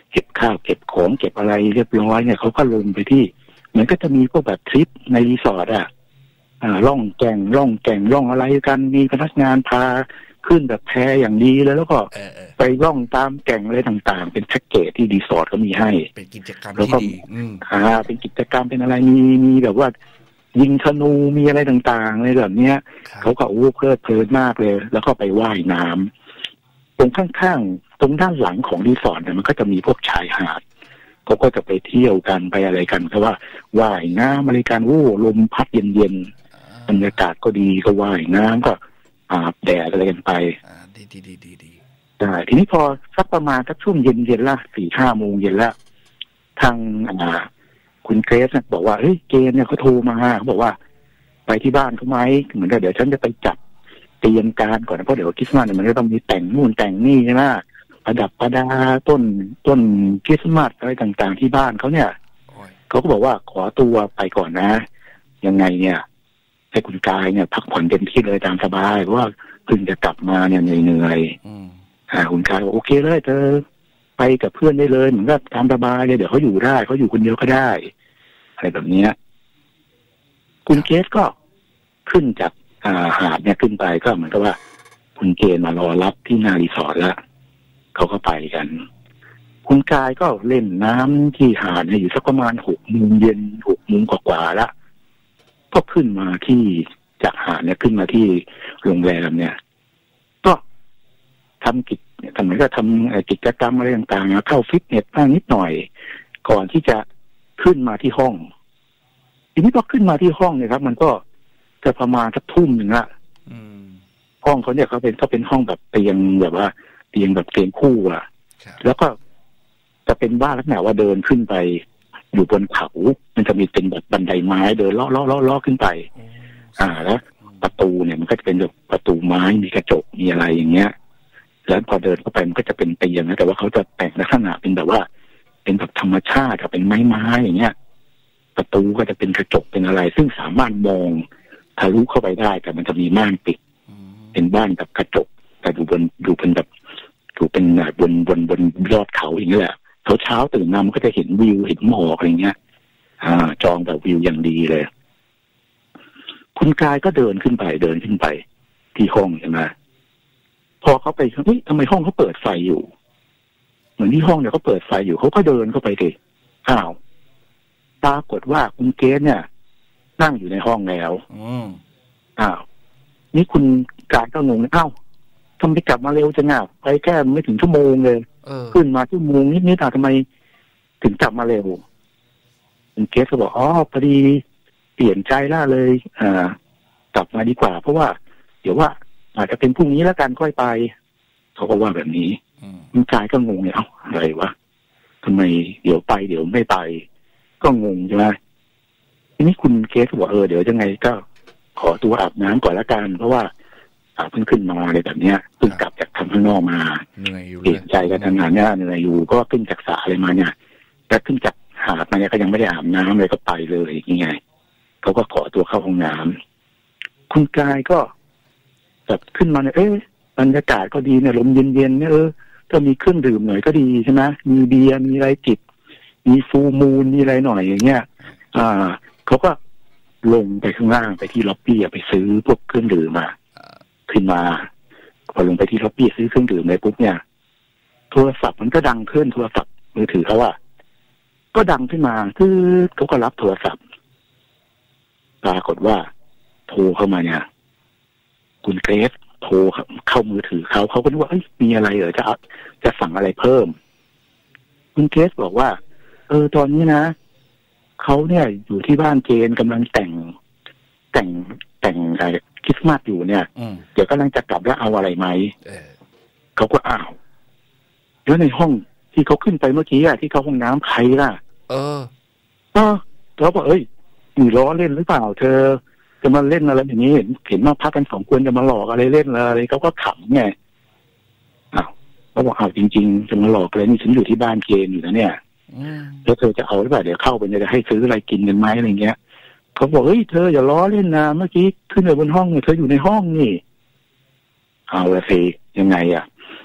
เก็บข้าวเก็บของเก็บอะไรเรียบร้อยเนี่ยเขาก็ลงไปที่เหมือนก็จะมีพวกแบบทริปในรีสอร์ทอ่ะอ่าล่องแก่งล่องแก่งล่องอะไรกันมีพนักงานพาขึ้นแบบแพอย่างดีเลยแล้วก็ไปล่องตามแก่งอะไรต่างๆเป็นแพ็กเกจที่รีสอร์ทก็มีให้เป็นกิจกรรมที่ดีอ่าเป็นกิจกรรมเป็นอะไรมีมีแบบว่ายิงธนูมีอะไรต่างๆอะไรแบบเนี้ยเขาก็โอ้เพลิดเพลินมากเลยแล้วก็ไปว่ายน้ำตรงข้างๆตรงด้านหลังของรีสอร์ทเนี่ยมันก็จะมีพวกชายหาดเขาก็จะไปเที่ยวกันไปอะไรกันเพราะว่าว่ายน้ำอะไรกันโอ้ลมพัดเย็นๆบรรยากาศก็ดีก็ว่ายน้ำก็อาบแดดอะไรกันไปดีดีดีดีดีใช่ทีนี้พอสักประมาณสักช่วงเย็นเย็นละสี่ห้าโมงเย็นละทางอ่าคุณเกรซบอกว่าเฮ้ยเกณฑ์เนี่ยเขาโทรมาเขาบอกว่าไปที่บ้านเขาไหมเหมือนกับเดี๋ยวฉันจะไปจัดเตรียมการก่อนนะเพราะเดี๋ยวคริสต์มาสเนี่ยมันก็ต้องมีแต่งนู่นแต่งนี่ใช่ไหมประดับประดาต้นต้นคริสต์มาสอะไรต่างๆที่บ้านเขาเนี่ยเขาก็บอกว่าขอตัวไปก่อนนะยังไงเนี่ยให้คุณกายเนี่ยพักผ่อนเต็มที่เลยตามสบายเพราะว่าเพิ่งจะกลับมาเนี่ยเหนื่อยๆอ่าคุณกายบอกโอเคเลยเธอไปกับเพื่อนได้เลยเหมือนกับตามสบายเลยเดี๋ยวเขาอยู่ได้เขาอยู่คนเดียวก็ได้อะไรแบบนี้คุณเกสก็ขึ้นจากอาหาดเนี่ยขึ้นไปก็เหมือนกับว่าคุณเกณฑ์มารอรับที่หน้ารีสอร์ทแล้วเขาก็ไปกันคุณกายก็เล่นน้ำที่หาดเนี่ยอยู่สักประมาณหกโมงเย็นหกโมงกว่าๆแล้วก็ขึ้นมาที่จากหาดเนี่ยขึ้นมาที่โรงแรมเนี่ยก็ทำกิจทำเหมือนกับทำกิจกรรมอะไรต่างๆเข้าฟิตเนสบ้างนิดหน่อยก่อนที่จะขึ้นมาที่ห้องทีนี้พอขึ้นมาที่ห้องเนี่ยครับมันก็จะประมาณสักทุ่มหนึ่งละห้องเขาเนี่ยเขาเป็นเขาเป็นห้องแบบเตียงแบบว่าเตียงแบบเตียงคู่อ่ะแล้วก็จะเป็นบ้านลักษณะว่าเดินขึ้นไปอยู่บนเขามันจะมีเป็นแบบบันไดไม้เดินเลาะเลาะเลาะเลาะขึ้นไปอ่าแล้วประตูเนี่ยมันก็จะเป็นแบบประตูไม้มีกระจกมีอะไรอย่างเงี้ยแล้วพอเดินเข้าไปมันก็จะเป็นเตียงนะแต่ว่าเขาจะแต่งลักษณะเป็นแบบว่าเป็นแบบธรรมชาติกับเป็นไม้ไม้อย่างเงี้ยประตูก็จะเป็นกระจกเป็นอะไรซึ่งสามารถมองทะลุเข้าไปได้แต่มันจะมีม่านปิดเป็นบ้านแบบกระจกแต่ดูบนดูเป็นแบบดูเป็นบนบนบนยอดเขาอย่างเงี้ยแหละเช้าเช้าตื่นมามันก็จะเห็นวิวเห็นหมอกอะไรเงี้ยอ่าจองแบบวิวอย่างดีเลยคุณกายก็เดินขึ้นไปเดินขึ้นไปที่ห้องใช่ไหมพอเขาไปเฮ้ยทำไมห้องเขาเปิดไฟอยู่เหมือนที่ห้องเนี่ยเขาเปิดไฟอยู่เขาก็เดินเข้าไปดิอ้าวปรากฏว่าคุณเกสเนี่ยนั่งอยู่ในห้องแล้วอ้าวนี่คุณกายก็งงอ้าวทำไมกลับมาเร็วจังอ่ะไปแค่ไม่ถึงชั่วโมงเลยขึ้นมาชั่วโมงนิดๆอ่ะทำไมถึงกลับมาเร็วคุณเกสก็บอกอ๋อพอดีเปลี่ยนใจล่าเลยอ่ากลับมาดีกว่าเพราะว่าเดี๋ยวว่าอาจจะเป็นพรุ่งนี้แล้วกันค่อยไปเขาก็ว่าแบบนี้คุณกายก็งงเนี่ยเอ้าอะไรวะทำไมเดี๋ยวไปเดี๋ยวไม่ไปก็งงใช่ไหมทีนี้คุณเกสก็บอกเออเดี๋ยวยังไงก็ขอตัวอาบน้ำก่อนละกันเพราะว่าเพิ่งขึ้นมาอะไรแบบเนี้ยเพิ่งกลับจากทำข้างนอกมาเปลี่ยนใจกันทำงานเนี่ยเหนื่อยอยู่ก็ขึ้นจากสระอะไรมาเนี่ยแต่ขึ้นจากหาดมาเนี่ยก็ยังไม่ได้อาบน้ำเลยก็ไปเลยอย่างเงี้ยเขาก็ขอตัวเข้าห้องน้ำคุณกายก็แบบขึ้นมาเนี่ยเอ๊ะบรรยากาศก็ดีเนี่ยลมเย็นๆเนี่ยเออก็มีเครื่องดื่มหน่อยก็ดีใช่ไหมมีเบียร์มีอะไรจิบมีฟูมูลมีอะไรหน่อยอย่างเงี้ยอ่าเขาก็ลงไปข้างล่างไปที่ล็อบบี้ไปซื้อพวกเครื่องดื่มมาขึ้นมาพอลงไปที่ล็อบบี้ซื้อเครื่องดื่มเลยปุ๊บเนี่ยโทรศัพท์มันก็ดังขึ้นโทรศัพท์มือถือเขาอะก็ดังขึ้นมาคือเขาก็รับโทรศัพท์ปรากฏว่าโทรเข้ามาเนี่ยคุณเกรซโทรเข้ามือถือเขาเขาก็นึกว่าเอ้ยมีอะไรเหรอจะจะสั่งอะไรเพิ่มคุณเกรซบอกว่าเออตอนนี้นะเขาเนี่ยอยู่ที่บ้านเจนกำลังแต่งแต่งแต่งอะไรคริสต์มาสอยู่เนี่ยเดี๋ยวกำลังจะกลับแล้วเอาอะไรไหมเขาก็อ้าวแล้วในห้องที่เขาขึ้นไปเมื่อกี้อะที่เขาห้องน้ำใครล่ะเออเออเขาบอกเอ้ยมีล้อเล่นหรือเปล่าเธอจะมาเล่นอะไรอย่างนี้เห็นเห็นมาพักกันสองคนจะมาหลอกอะไรเล่นอะไรเขาก็ขำไงอ้าวเขาบอกอ้าวจริงๆจะมาหลอกอะไรนี่ฉันอยู่ที่บ้านเจนอยู่นะเนี่ยแล้วเธอจะเอาหรือเปล่าเดี๋ยวเข้าไปจะให้ซื้ออะไรกินกันไหมอะไรเงี้ยเขาบอกเฮ้ยเธออย่าล้อเล่นนะเมื่อกี้ขึ้นไปบนห้องเนี่ยเธออยู่ในห้องนี่เอาละสิยังไงอ่ะโท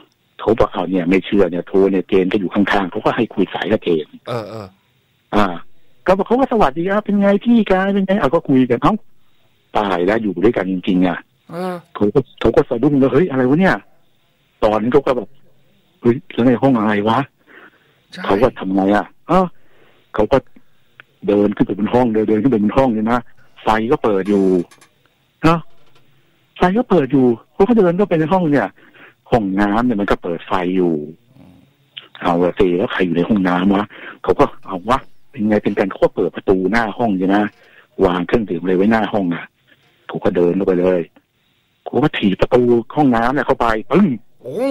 เขาบอกเอาเนี่ยไม่เชื่อเนี่ยโทรเนี่ยเจนก็อยู่ข้างๆเขาก็ให้คุยสายกับเจนเออเอออ่าก็บอกเขาก็สวัสดีครับเป็นไงพี่กายเป็นไงเอาก็คุยกันเอ้าตายแล้วอยู่ด้วยกันจริงๆอ่ะเขาก็เขาก็สะดุ้งเลยเฮ้ยอะไรวะเนี่ยตอนนี้เขาก็แบบเฮ้ยแล้วในห้องอะไรวะเขาก็ทำไงอ่ะเออเขาก็เดินขึ้นไปบนห้องเดินเดินขึ้นไปบนห้องเลยนะไฟก็เปิดอยู่เนาะไฟก็เปิดอยู่เขาก็เดินก็ไปในห้องเนี่ยห้องน้ำเนี่ยมันก็เปิดไฟอยู่เอาละสิแล้วใครอยู่ในห้องน้ำวะเขาก็เอาวะเป็นไงเป็นการเขาก็เปิดประตูหน้าห้องใช่ไหมวางเครื่องดื่มเลยไว้หน้าห้องอ่ะเขาก็เดินเข้าไปเลยเขาก็ถีบประตูห้องน้ำเนี่ยเข้าไปปึ้งโอ้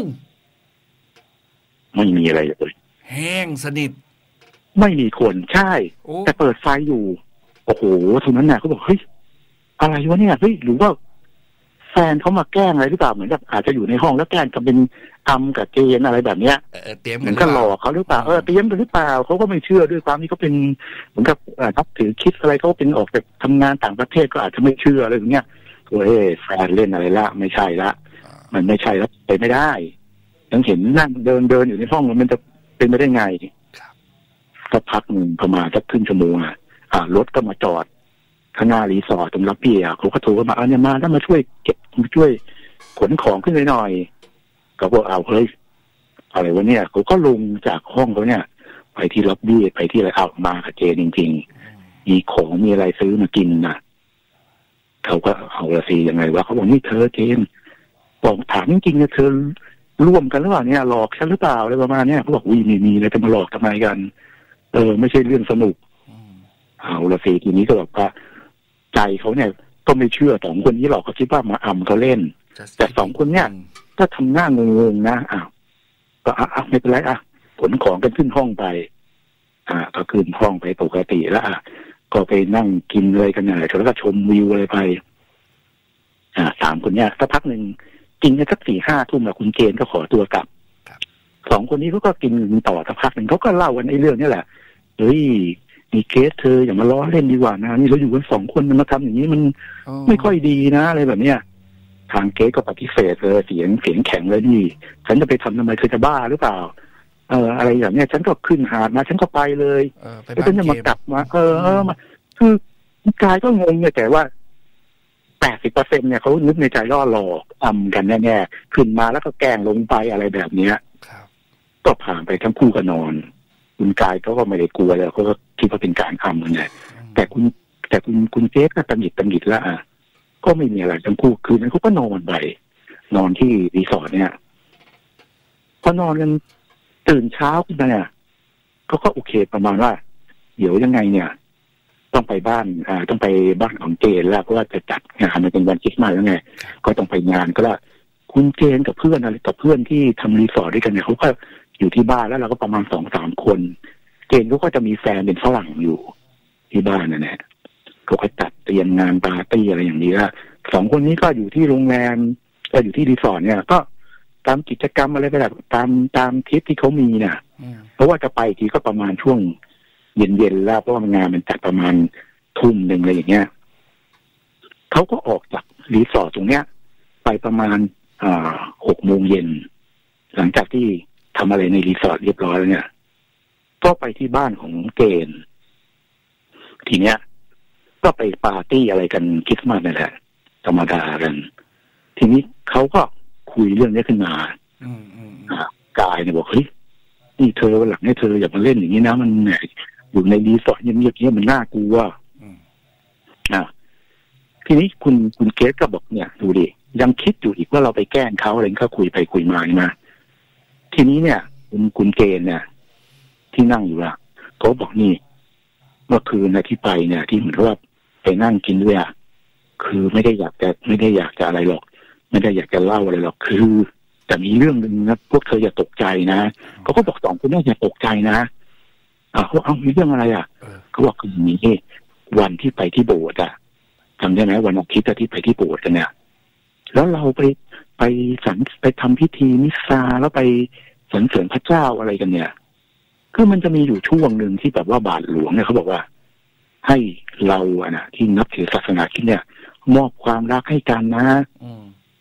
ไม่มีอะไรเลยแห้งสนิทไม่มีคนใช่แต่เปิดไฟอยู่โอ้โหทีนั้นน่ะเขาบอกเฮ้ยอะไรวะเนี่ยเฮ้ยหรือว่าแฟนเขามาแกล้งอะไรหรือเปล่าเหมือนกับอาจจะอยู่ในห้องแล้วแกล้งกับเป็นอัมกับเจนอะไรแบบเนี้ยเตรียมเหมือนกับหลอกเขาหรือเปล่าเออเตรียมกันหรือเปล่าเขาก็ไม่เชื่อด้วยความที่เขาเป็นเหมือนกับนับถือคิดอะไรเขาเป็นออกจากทำงานต่างประเทศก็อาจจะไม่เชื่ออะไรอย่างเงี้ยเฮ้ยแฟนเล่นอะไรละไม่ใช่ละมันไม่ใช่แล้วไปไม่ได้ยังเห็นนั่งเดินเดินอยู่ในห้องมันจะเป็นไปได้ไงก็พักหนึ่งประมาณสักครึ่งชั่วโมงอ่ะอ่ารถก็มาจอดข้างหน้ารีสอร์ทตรงรับเบียร์เขาก็โทรมาเอาเนี่ยมาแล้วมาช่วยเก็บมาช่วยขนของขึ้นหน่อยเขาบอกเอาเฮ้ยอะไรวะเนี่ยเขาก็ลงจากห้องเขาเนี่ยไปที่ล็อบบี้ไปที่อะไรเอามากับเจนจริงๆมีของมีอะไรซื้อมากินนะเขาก็เอาละสิยังไงวะเขาบอกนี่เธอเจนบอกถามจริงๆเนี่ยเธอร่วมกันหรือเปล่าเนี่ยหลอกฉันหรือเปล่าอะไรประมาณเนี้ยเขาบอกวิ่งมีอะไรจะมาหลอกทำไมกันเออไม่ใช่เรื่องสนุกเอาละสิทีนี้ก็แบบว่าใจเขาเนี่ยก็ไม่เชื่อสองคนนี้หรอกเขาคิดว่ามาอำเขาเล่นแต่สองคนเนี่ยถ้าทำหน้างงๆนะอ้าวก็อ่ะไม่เป็นไรอ่ะขนของกันขึ้นห้องไปอ่าก็ขึ้นห้องไปปกติแล้วอ่ะก็ไปนั่งกินเลยกันหน่อยแล้วก็ชมวิวอะไรไปอ่าสามคนเนี่ยสักพักหนึ่งกินกันสักสี่ห้าทุ่มแล้วคุณเจนก็ขอตัวกลับสองคนนี้เขาก็กินต่อสักพักหนึ่งเขาก็เล่ากันไอ้เรื่องนี้แหละเฮ้ยมีเคสเธออย่ามาล้อเล่นดีกว่านะนี่เราอยู่กันสองคนมันมาทำอย่างนี้มันไม่ค่อยดีนะอะไรแบบเนี้ยทางเกสก็ปฏิเสธเลยเสียงเสียงแข็งเลยนี่ฉันจะไปทำทำไมเธอจะบ้าหรือเปล่าเอออะไรอย่างเนี้ยฉันก็ขึ้นหาดมาฉันก็ไปเลยแล้วฉันจะมากลับมาเออเออมาคือกายก็งงเนี่ยแต่ว่าแปดสิบเปอร์เซ็นต์เนี่ยเขานึกในใจล่อหลอกอำกันแน่ๆขึ้นมาแล้วก็แกล้งลงไปอะไรแบบเนี้ยก็ผ่านไปทั้งคู่ก็นอนคุณกายเขาก็ไม่ได้กลัวแล้วเขาก็คิดว่าเป็นการทำมันแหละแต่คุณแต่คุณคุณเจฟก็ตังหิดตังหิดแล้วอ่ะก็ไม่มีอะไรทั้งคู่คืนนั้นเขาก็นอนไปนอนที่รีสอร์ทเนี่ยพอนอนกันตื่นเช้าขึ้นมาเนี่ยเขาก็โอเคประมาณว่าเดี๋ยวยังไงเนี่ยต้องไปบ้านอ่าต้องไปบ้านของเจนแล้วเพราะว่าจะจัดงานมันเป็นวันคริสต์มาสแล้วไงก็ต้องไปงานก็แล้วคุณเจนกับเพื่อนอะไรกับเพื่อนที่ทำรีสอร์ทด้วยกันเนี่ยเขาก็อยู่ที่บ้านแล้วเราก็ประมาณสองสามคนเจนเขาก็จะมีแฟนเป็นฝรั่งอยู่ที่บ้านนั่นแหละเขาก็จัดเตรียมงานปาร์ตี้อะไรอย่างนี้ละสองคนนี้ก็อยู่ที่โรงแรมก็อยู่ที่รีสอร์ทเนี่ยก็ตามกิจกรรมอะไรก็แบบตามตามทริปที่เขามีเนี่ยเพราะว่าจะไปทีก็ประมาณช่วงเย็นๆแล้วเพราะว่างานมันจัดประมาณทุ่มหนึ่งอะไรอย่างเงี้ยเขาก็ออกจากรีสอร์ทตรงเนี้ยไปประมาณอ่าหกโมงเย็นหลังจากที่ทำอะไรในรีสอร์ทเรียบร้อยแล้วเนี่ยก็ไปที่บ้านของเกณฑ์ทีเนี้ยก็ไปปาร์ตี้อะไรกันคริสต์มาสนี่แหละธรรมดากันทีนี้เขาก็คุยเรื่องนี้ขึ้นมาอืมอืมกายเนี่ยบอกเฮ้ยนี่เธอวันหลังเนี่ยเธออย่ามาเล่นอย่างนี้นะมันเนี่ยอยู่ในรีสอร์ทเงียบๆเนี่ยมันน่ากลัวอ่าทีนี้คุณคุณเกสก็บอกเนี่ยดูดิยังคิดอยู่อีกว่าเราไปแกล้งเขาอะไรเขาคุยไปคุยมาใช่ไหมทีนี้เนี่ยคุณคุณเกณฑ์เนี่ยที่นั่งอยู่ละเขาบอกนี่เมื่อคืนนะที่ไปเนี่ยที่เหมือนว่าไปนั่งกินด้วยอ่ะคือไม่ได้อยากจะไม่ได้อยากจะอะไรหรอกไม่ได้อยากจะเล่าอะไรหรอกคือแต่มีเรื่องหนึ่งนะพวกเธออย่าตกใจนะเขาก็บอกสองคนนี้อย่าตกใจนะอ่าเขาเอามีเรื่องอะไรอ่ะเขาบอกคือมีวันที่ไปที่โบสถ์อ่ะจำได้ไหมวันอาทิตย์ที่ไปที่โบสถ์กันเนี่ยแล้วเราไปไปสันไปทำพิธีมิสซาแล้วไปสรรเสริญพระเจ้าอะไรกันเนี่ยคือมันจะมีอยู่ช่วงหนึ่งที่แบบว่าบาทหลวงเนี่ยเขาบอกว่าให้เราอะนะที่นับถือศาสนาคริสต์เนี่ยมอบความรักให้กันนะ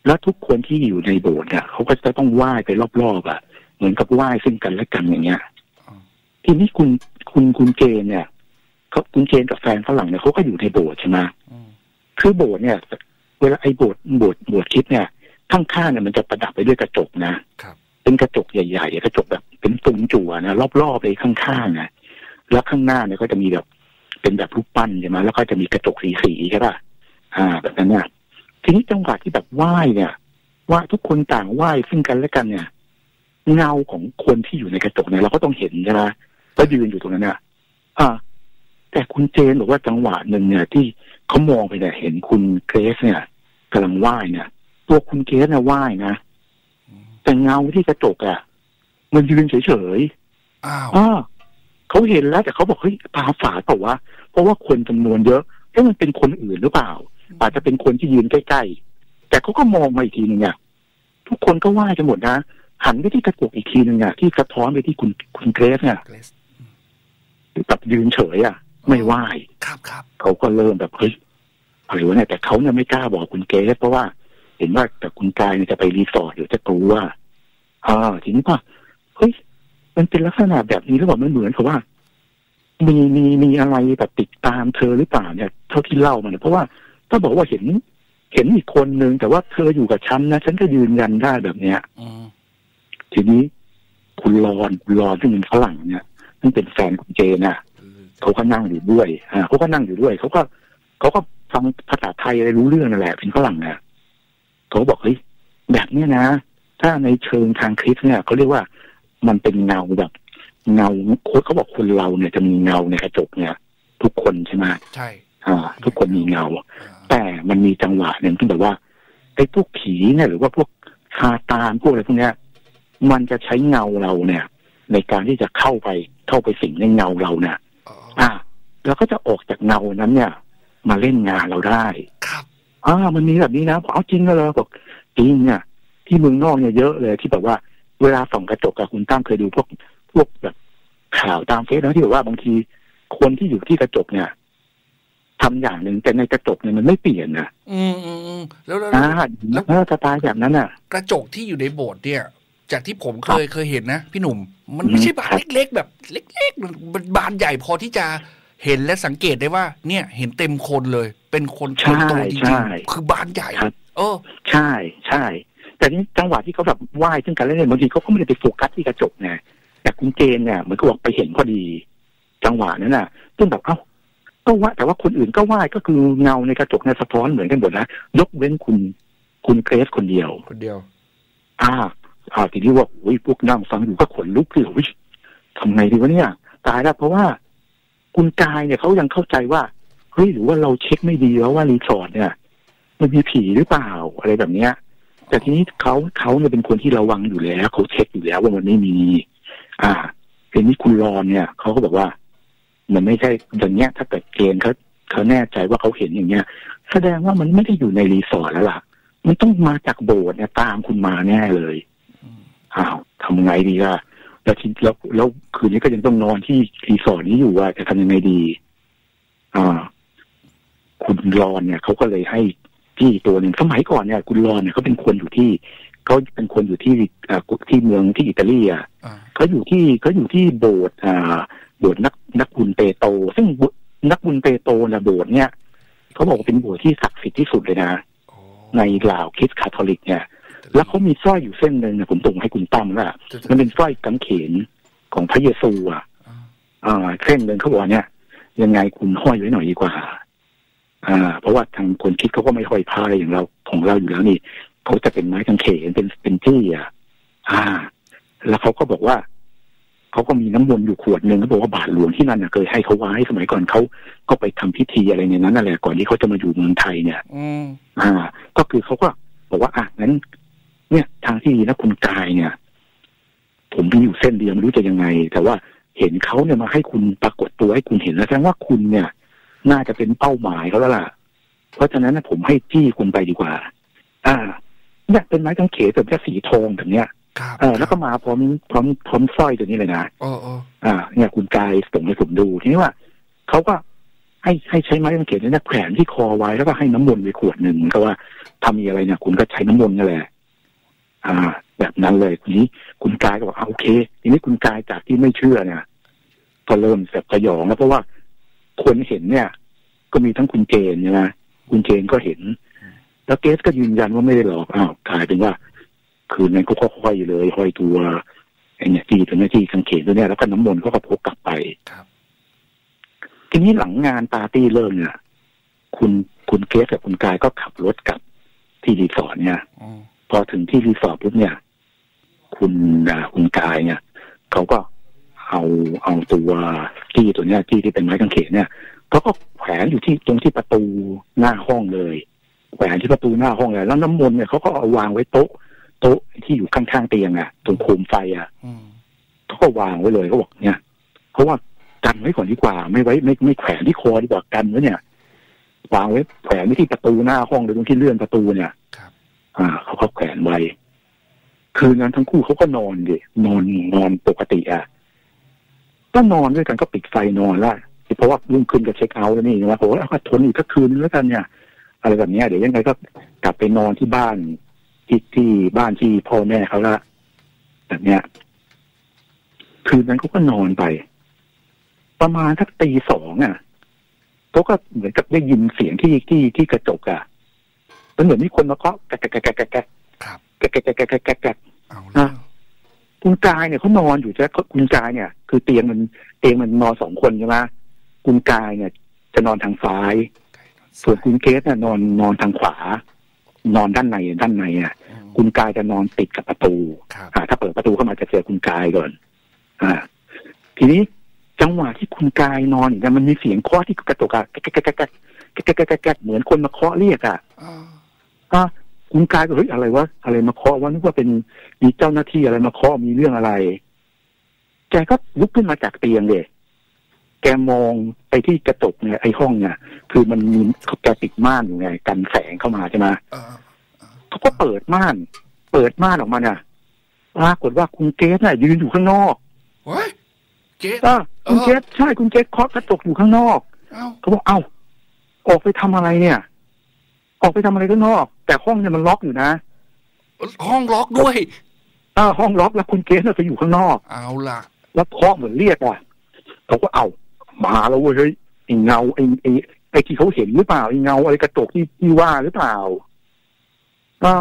แล้วทุกคนที่อยู่ในโบสถ์เนี่ยเขาก็จะต้องไหว้ไปรอบๆอ่ะเหมือนกับไหว้ซึ่งกันและกันอย่างเงี้ยทีนี้คุณคุณคุณเจนเนี่ยเขาคุณเจนกับแฟนฝรั่งเนี่ยเขาก็อยู่ในโบสถ์ใช่ไหมคือโบสถ์เนี่ยเวลาไอ้โบสถ์โบสถ์โบสถ์คริสต์เนี่ยข้างๆเนี่ยมันจะประดับไปด้วยกระจกนะเป็นกระจกใหญ่ๆกระจกแบบเป็นตุ่มจั่วนะรอบๆไปข้างๆนะแล้วข้างหน้าเนี่ยก็จะมีแบบเป็นแบบรูปปั้นใช่ไหมแล้วก็จะมีกระจกสีๆใช่ป่ะอ่าแบบนั้นเนี่ยทีนี้จังหวะที่แบบไหว้เนี่ยว่าทุกคนต่างไหว้ซึ่งกันและกันเนี่ยเงาของคนที่อยู่ในกระจกเนี่ยเราก็ต้องเห็นใช่ไหมก็ยืนอยู่ตรงนั้นเนี่ยอ่าแต่คุณเจนบอกว่าจังหวะหนึ่งเนี่ยที่เขามองไปเนี่ยเห็นคุณเกรซเนี่ยกำลังไหว้เนี่ยตัวคุณเกรซเนี่ยไหว้นะแต่เงาที่กระจกอ่ะมันยืนเฉยๆอ้าวอ่าเขาเห็นแล้วแต่เขาบอกเฮ้ยตาฝาดเปล่าวะเพราะว่าคนจำนวนเยอะเอ๊ะมันเป็นคนอื่นหรือเปล่าอาจจะเป็นคนที่ยืนใกล้ๆแต่เขาก็มองมาอีกทีนึงเนี่ยทุกคนก็ไหว้กันหมดนะหันไปที่กระจกอีกทีนึงเนี่ยที่สะท้อนไปที่คุณคุณเกรซเนี่ยแบบยืนเฉยอ่ะไม่ไหว้ครับครับเขาก็เริ่มแบบเฮ้ยอะไรวะเนี่ยแต่เขาเนี่ยไม่กล้าบอกคุณเกรซเพราะว่าเห็นว่าแต่คุณกายเนี่ยจะไปรีสอร์ทหรือจะกลัวอ่าทีนี้ป่ะเฮ้ยมันเป็นลักษณะแบบนี้หรือเปล่ามันเหมือนกับว่ามีมีมีอะไรแบบติดตามเธอหรือเปล่าเนี่ยเท่าที่เล่ามาเนี่ยเพราะว่าถ้าบอกว่าเห็นเห็นอีกคนนึงแต่ว่าเธออยู่กับฉันนะฉันก็ยืนยันได้แบบเนี้ยทีนี้คุณรอนคุณรอนซึ่งเป็นฝรั่งเนี่ยซึ่งเป็นแฟนคุณเจนน่ะเขาก็นั่งอยู่ด้วยอ่าเขาก็นั่งอยู่ด้วยเขาก็เขาก็ฟังภาษาไทยอะไรรู้เรื่องนั่นแหละเป็นฝรั่งเนี่ยเขาบอกเฮ้ยแบบเนี้ยนะถ้าในเชิงทางคริสเนี่ยเขาเรียกว่ามันเป็นเงาแบบเงาโค้ชเขาบอกคนเราเนี่ยจะมีเงาในกระจกเนี่ยทุกคนใช่ไหมใช่อ่าทุกคนมีเงาแต่มันมีจังหวะหนึ่งที่แบบว่าไอ้พวกผีเนี่ยหรือว่าพวกซาตานพวกอะไรพวกเนี้ยมันจะใช้เงาเราเนี่ยในการที่จะเข้าไปเข้าไปสิงในเงาเราเนี่ยอ่าแล้วก็จะออกจากเงานั้นเนี่ยมาเล่นงานเราได้ครับอ่ามันมีแบบนี้นะเอาจริงเลยบอกจริงเนี่ยที่เมืองนอกเนี่ยเยอะเลยที่แบบว่าเวลาส่องกระจกกับคุณตั้มเคยดูพวกพวกแบบข่าวตามเฟซนะที่แบบว่าบางทีคนที่อยู่ที่กระจกเนี่ยทำอย่างหนึ่งแต่ในกระจกเนี่ยมันไม่เปลี่ยนนะอืมอืมแล้วแล้วแล้วสไตล์แบบนั้นอ่ะกระจกที่อยู่ในโบสถ์เนี่ยจากที่ผมเคยเคยเห็นนะพี่หนุ่มมันไม่ใช่บานเล็กๆแบบเล็กๆมันบานใหญ่พอที่จะเห็นและสังเกตได้ว่าเนี่ยเห็นเต็มคนเลยเป็นคนคนโตจริงๆคือบานใหญ่เออใช่ใช่แต่นี่จังหวะที่เขาแบบไหว้ซึ่งกันและกันบางทีเขาก็ไม่ได้ไปโฟกัสที่กระจกไงแต่คุณเจนเนี่ยเหมือนกับบอกไปเห็นพอดีจังหวะนั้นน่ะซึ่งแบบเอ้าก็ว่าแต่ว่าคนอื่นก็ไหว้ก็คือเงาในกระจกเนี่ยสะท้อนเหมือนกันหมดนะยกเว้นคุณคุณเกรซคนเดียวคนเดียวอ่าอ่าทีนี้ว่าโอ้ยพวกนั่งฟังอยู่ก็ขนลุกเลยโอ้ยทำไงดีวะเนี่ยตายแล้วเพราะว่าคุณกายเนี่ยเขายังเข้าใจว่าเฮ้ยหรือว่าเราเช็คไม่ดีแล้วว่ารีสอร์ทเนี่ยมันมีผีหรือเปล่าอะไรแบบเนี้ยแต่ทีนี้เขาเขาเนี่ยเป็นคนที่ระวังอยู่แล้วเขาเช็คอยู่แล้วว่ามันไม่มีอ่าทีนี้คุณรอนเนี่ยเขาก็บอกว่ามันไม่ใช่อย่างเงี้ยถ้าเกิดเกณฑ์เขาเขาแน่ใจว่าเขาเห็นอย่างเงี้ยแสดงว่ามันไม่ได้อยู่ในรีสอร์ทแล้วล่ะมันต้องมาจากโบสถ์เนี่ยตามคุณมาแน่เลยอ้าวทำไงดีล่ะแล้วทีแล้วแล้วคืนนี้ก็ยังต้องนอนที่รีสอร์ทนี้อยู่ว่าจะทำยังไงดีอ่าคุณรอนเนี่ยเขาก็เลยให้ที่ตัวหนึ่งสมัยก่อนเนี่ยคุณรอนเนี่ยเขาเป็นคนอยู่ที่เขาเป็นคนอยู่ที่อ่าที่เมืองที่อิตาลีอ่ะเขาอยู่ที่เขาอยู่ที่โบสถ์อ่าโบสถ์นักนักบุญเปโตรซึ่งนักบุญเปโตรนะโบสถ์เนี่ยเขาบอกว่าเป็นโบสถ์ที่ศักดิ์สิทธิ์ที่สุดเลยนะในเหล่าคริสต์คาทอลิกเนี่ยแล้วเขามีสร้อยอยู่เส้นหนึ่งนะผมส่งให้คุณตั้มว่ามันเป็นสร้อยกางเขนของพระเยซูอ่ะอ่าเส้นหนึ่งเขาบอกเนี่ยยังไงคุณห้อยไว้หน่อยดีกว่าอ่าเพราะว่าทางคนคิดเขาก็ไม่ค่อยพายอย่างเราของเราอยู่แล้วนี่เขาจะเป็นไม้กางเขนเป็นเป็นจี้อ่ะอ่าแล้วเขาก็บอกว่าเขาก็มีน้ำมนต์อยู่ขวดหนึ่งเขาบอกว่าบาทหลวงที่นั่นน่ะเคยให้เขาไว้สมัยก่อนเขาก็ไปทำพิธีอะไรในนั้นนั่นแหละก่อนที่เขาจะมาอยู่เมืองไทยเนี่ยอ่าก็คือเขาก็บอกว่าอ่ะงั้นเนี่ยทางที่ดีนะคุณกายเนี่ยผมมีอยู่เส้นเดียวไม่รู้จะยังไงแต่ว่าเห็นเขาเนี่ยมาให้คุณปรากฏตัวให้คุณเห็นแล้วแสดงว่าคุณเนี่ยน่าจะเป็นเป้าหมายเขาแล้วล่ะเพราะฉะนั้นผมให้จี้คุณไปดีกว่าอ่าเนี่ยเป็นไม้กางเขนแบบนี้สีทองแบบเนี้ยเออแล้วก็มาพร้อมพร้อมพร้อมสร้อยตัวนี้เลยนะอ๋ออ่าเนี่ยคุณกายส่งให้ผมดูทีนี้ว่าเขาก็ให้ให้ใช้ไม้กางเขนเนี่ยแขวนที่คอไว้แล้วก็ให้น้ำมนต์ไปขวดหนึ่งก็ว่าทำมีอะไรเนี่ยคุณก็ใช้น้ำมนต์นั่นแหละอ่าแบบนั้นเลยทีนี้คุณกายก็บอกโอเคทีนี้คุณกายจากที่ไม่เชื่อเนี่ยก็เริ่มแบบสยองแล้วเพราะว่าคนเห็นเนี่ยก็มีทั้งคุณเจนใช่ไหมคุณเจนก็เห็นแล้วเกสก็ยืนยันว่าไม่ได้หลอกอ้าวกลายเป็นว่าคืนนั้นก็ค่อยๆเลยห้อยตัวไอ้เนี่ยที่ตัวนี้ที่กางเขนตัวเนี้ยแล้วก็น้ำมนต์ก็พกกลับไปทีนี้หลังงานปาร์ตี้เริ่มเนี่ยคุณคุณเกสกับคุณกายก็ขับรถกลับที่รีสอร์ทเนี่ยพอถึงที่รีสอร์ทปุ๊บเนี่ยคุณคุณกายเนี่ยเขาก็เอาเอาตัวที่ตัวเนี้ยที่ที่เป็นไม้กางเขนเนี่ยเขาก็แขวนอยู่ที่ตรงที่ประตูหน้าห้องเลยแขวนที่ประตูหน้าห้องเลยแล้วน้ำมนต์เนี่ยเขาก็เอาวางไว้โต๊ะโต๊ะที่อยู่ข้างๆเตียงอ่ะตรงโคมไฟอ่ะเขาก็วางไว้เลยเขาบอกเนี่ยเพราะว่ากันไว้ก่อนดีกว่าไม่ไว้ไม่ไม่แขวนที่คอดีกว่ากันไว้เนี่ยวางไว้แขวนไว้ที่ประตูหน้าห้องเลยตรงที่เลื่อนประตูเนี่ยอ่าเขาเขาแขวนไว้คืนนั้นทั้งคู่เขาก็นอนดินอนนอนปกติอ่ะก็นอนด้วยกันก็ปิดไฟนอนละเพราะว่ารุ่งขึ้นก็เช็คเอาท์แล้วนี่นะผมว่าทนอีกสักคืนนึงแล้วกันเนี่ยอะไรแบบนี้เดี๋ยวยังไงก็กลับไปนอนที่บ้านที่ที่บ้านที่พ่อแม่เขาละแบบเนี้ยคืนนั้นเขาก็นอนไปประมาณสักตีสองอ่ะเขาก็เหมือนกับได้ยินเสียงที่ที่ที่กระจกอ่ะมันเหมือนมีคนมาเคาะแกะแกะแกะแกะแกะแกะแกะแกะแกะแกะแกะแกะนะคุณกายเนี่ยเขานอนอยู่จะคุณกายเนี่ยคือเตียงมันเตียงมันนอนสองคนใช่ไหมคุณกายเนี่ยจะนอนทางซ้ายส่วนคุณเกสเนี่ยนอนนอนทางขวานอนด้านในด้านในอ่ะคุณกายจะนอนติดกับประตูอ่าถ้าเปิดประตูเข้ามาจะเจอคุณกายก่อนอ่าทีนี้จังหวะที่คุณกายนอนอยู่เนี่ยมันมีเสียงเคาะที่กระจกอะแกะแกะแกะแกะแกะแกะแกะเหมือนคนมาเคาะเรียกอ่ะอ่าคุณกายก็เฮ้ยอะไรวะอะไรมาเคาะวะนึกว่าเป็นมีเจ้าหน้าที่อะไรมาเคาะมีเรื่องอะไรแกก็ลุกขึ้นมาจากเตียงเลยแกมองไปที่กระจกเนี่ยไอ้ห้องเนี่ยคือมันมีแกปิดม่านอยู่ไงกันแสงเข้ามาใช่ไหมเขาก็เปิดม่านเปิดม่านออกมาเนี่ยปรากฏว่าคุณเกสน่ะยืนอยู่ข้างนอกเฮ้ยเกสอ่ะคุณเกสใช่คุณเกสเคาะกระจกอยู่ข้างนอกเขาบอกเอ้าออกไปทำอะไรเนี่ยออกไปทำอะไรข้างนอกแต่ห้องเนี่ยมันล็อกอยู่นะห้องล็อกด้วยอ่าห้องล็อกแล้วคุณเกสน่ะไปอยู่ข้างนอกเอาล่ะแล้วเคาะเหมือนเรียกอ่ะเขาก็เอามาแล้วเว้ยเฮ้ยไอ้เงาไอ้ไอ้ไอ้ที่เขาเห็นหรือเปล่าไอ้เงาอะไรกระจกที่ที่ว่าหรือเปล่าอ่า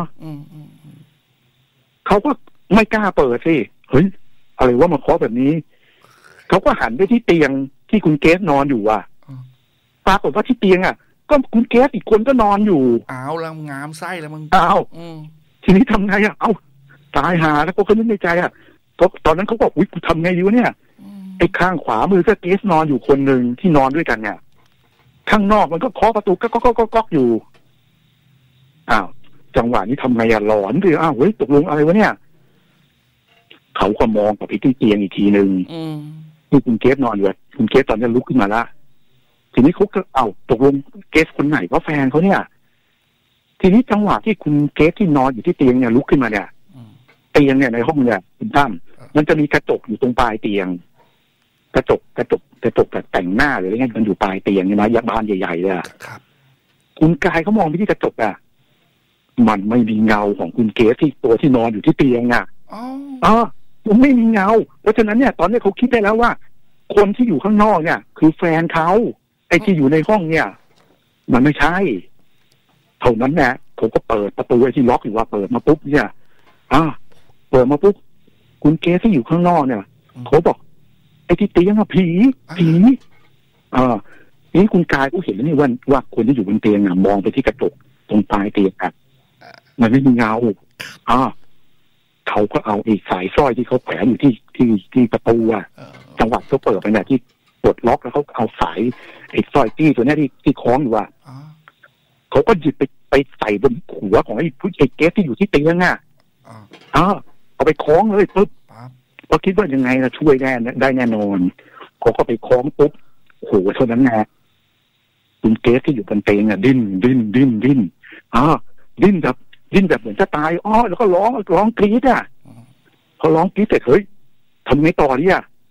เขาก็ไม่กล้าเปิดสิเฮ้ยอะไรว่ามาเคาะแบบนี้เขาก็หันไปที่เตียงที่คุณเกสนอนอยู่อ่ะปรากฏว่าที่เตียงอ่ะก็คุณเกสอีกคนก็นอนอยู่อ้าวแล้วงามไส้แล้วมึงอ้าวทีนี้ทำไงอ่ะเอ้าตายหาแล้วก็เขานึกในใจอ่ะตอนนั้นเขาบอกอุ้ยกูทำไงดีวะเนี่ยไอ้ข้างขวามือก็เกสนอนอยู่คนหนึ่งที่นอนด้วยกันเนี่ยข้างนอกมันก็เคาะประตูก็ก็ก็ก็ก็อยู่อ้าวจังหวะนี้ทำไงอ่ะหลอนเลยอ้าวเฮ้ยตกลงอะไรวะเนี่ยเขาก็มองกับไอ้ที่เตียงอีกทีหนึ่งที่คุณเกสนอนอยู่คุณเกสตอนนี้ลุกขึ้นมาละทีนี้เขาก็เอ้าตกลงเกสคนไหนก็แฟนเขาเนี่ยทีนี้จังหวะที่คุณเกสที่นอนอยู่ที่เตียงเนี่ยลุกขึ้นมาเนี่ยเตียงเนี่ยในห้องเนี่ยคุณตั้มมันจะมีกระจกอยู่ตรงปลายเตียงกระจกกระจกกระจกแบบแต่งหน้าหรืออะไรเงี้ยมันอยู่ปลายเตียงใช่ไหมยักษ์บ้านใหญ่ๆเลยอ่ะคุณกายเขามองไปที่กระจกอ่ะมันไม่มีเงาของคุณเกสที่ตัวที่นอนอยู่ที่เตียงอ่ะอ๋อมันไม่มีเงาเพราะฉะนั้นเนี่ยตอนนี้เขาคิดได้แล้วว่าคนที่อยู่ข้างนอกเนี่ยคือแฟนเขาไอ้ที่อยู่ในห้องเนี่ยมันไม่ใช่เท่านั้นแหละเขาก็เปิดประตูไอ้ที่ล็อกอยู่ว่าเปิดมาปุ๊บเนี่ยอ่าเปิดมาปุ๊บคุณเกสที่อยู่ข้างนอกเนี่ยเขาบอกไอ้ที่เตียงอะผีผีอ่านี่คุณกายก็เห็นแล้วนี่ว่าว่าคนที่อยู่บนเตียงอะมองไปที่กระจกตรงปลายเตียงอะมันไม่มีเงาอ่าเขาก็เอาไอ้สายสร้อยที่เขาแขวนอยู่ที่ที่ที่ประตูอะจังหวะเขาเปิดไปเนี่ยที่ปลดล็อกแล้วเขาเอาสายไอ้สร้อยจี้ตัวนี้ที่ที่คล้องอยู่อะเขาก็หยิบไปไปใส่บนหัวของไอ้ผู้ไอ้เกสที่อยู่ที่เตียงอะอ่าเอาไปคล้องเลยปุ๊บเขาคิดว่ายังไงนะช่วยแน่ได้แน่นอนเขาก็ไปคล้องปุ๊บโหเท่านั้นไงคุณเกสที่อยู่บนเตียงอ่ะดิ้นดิ้นดิ้นดิ้นอ่าดิ้นแบบดิ้นแบบเหมือนจะตายอ้อแล้วก็ร้องร้องกรี๊ดอ่ะเขาร้องกรี๊ดเสร็จเฮ้ยทำไงต่อเนี่ย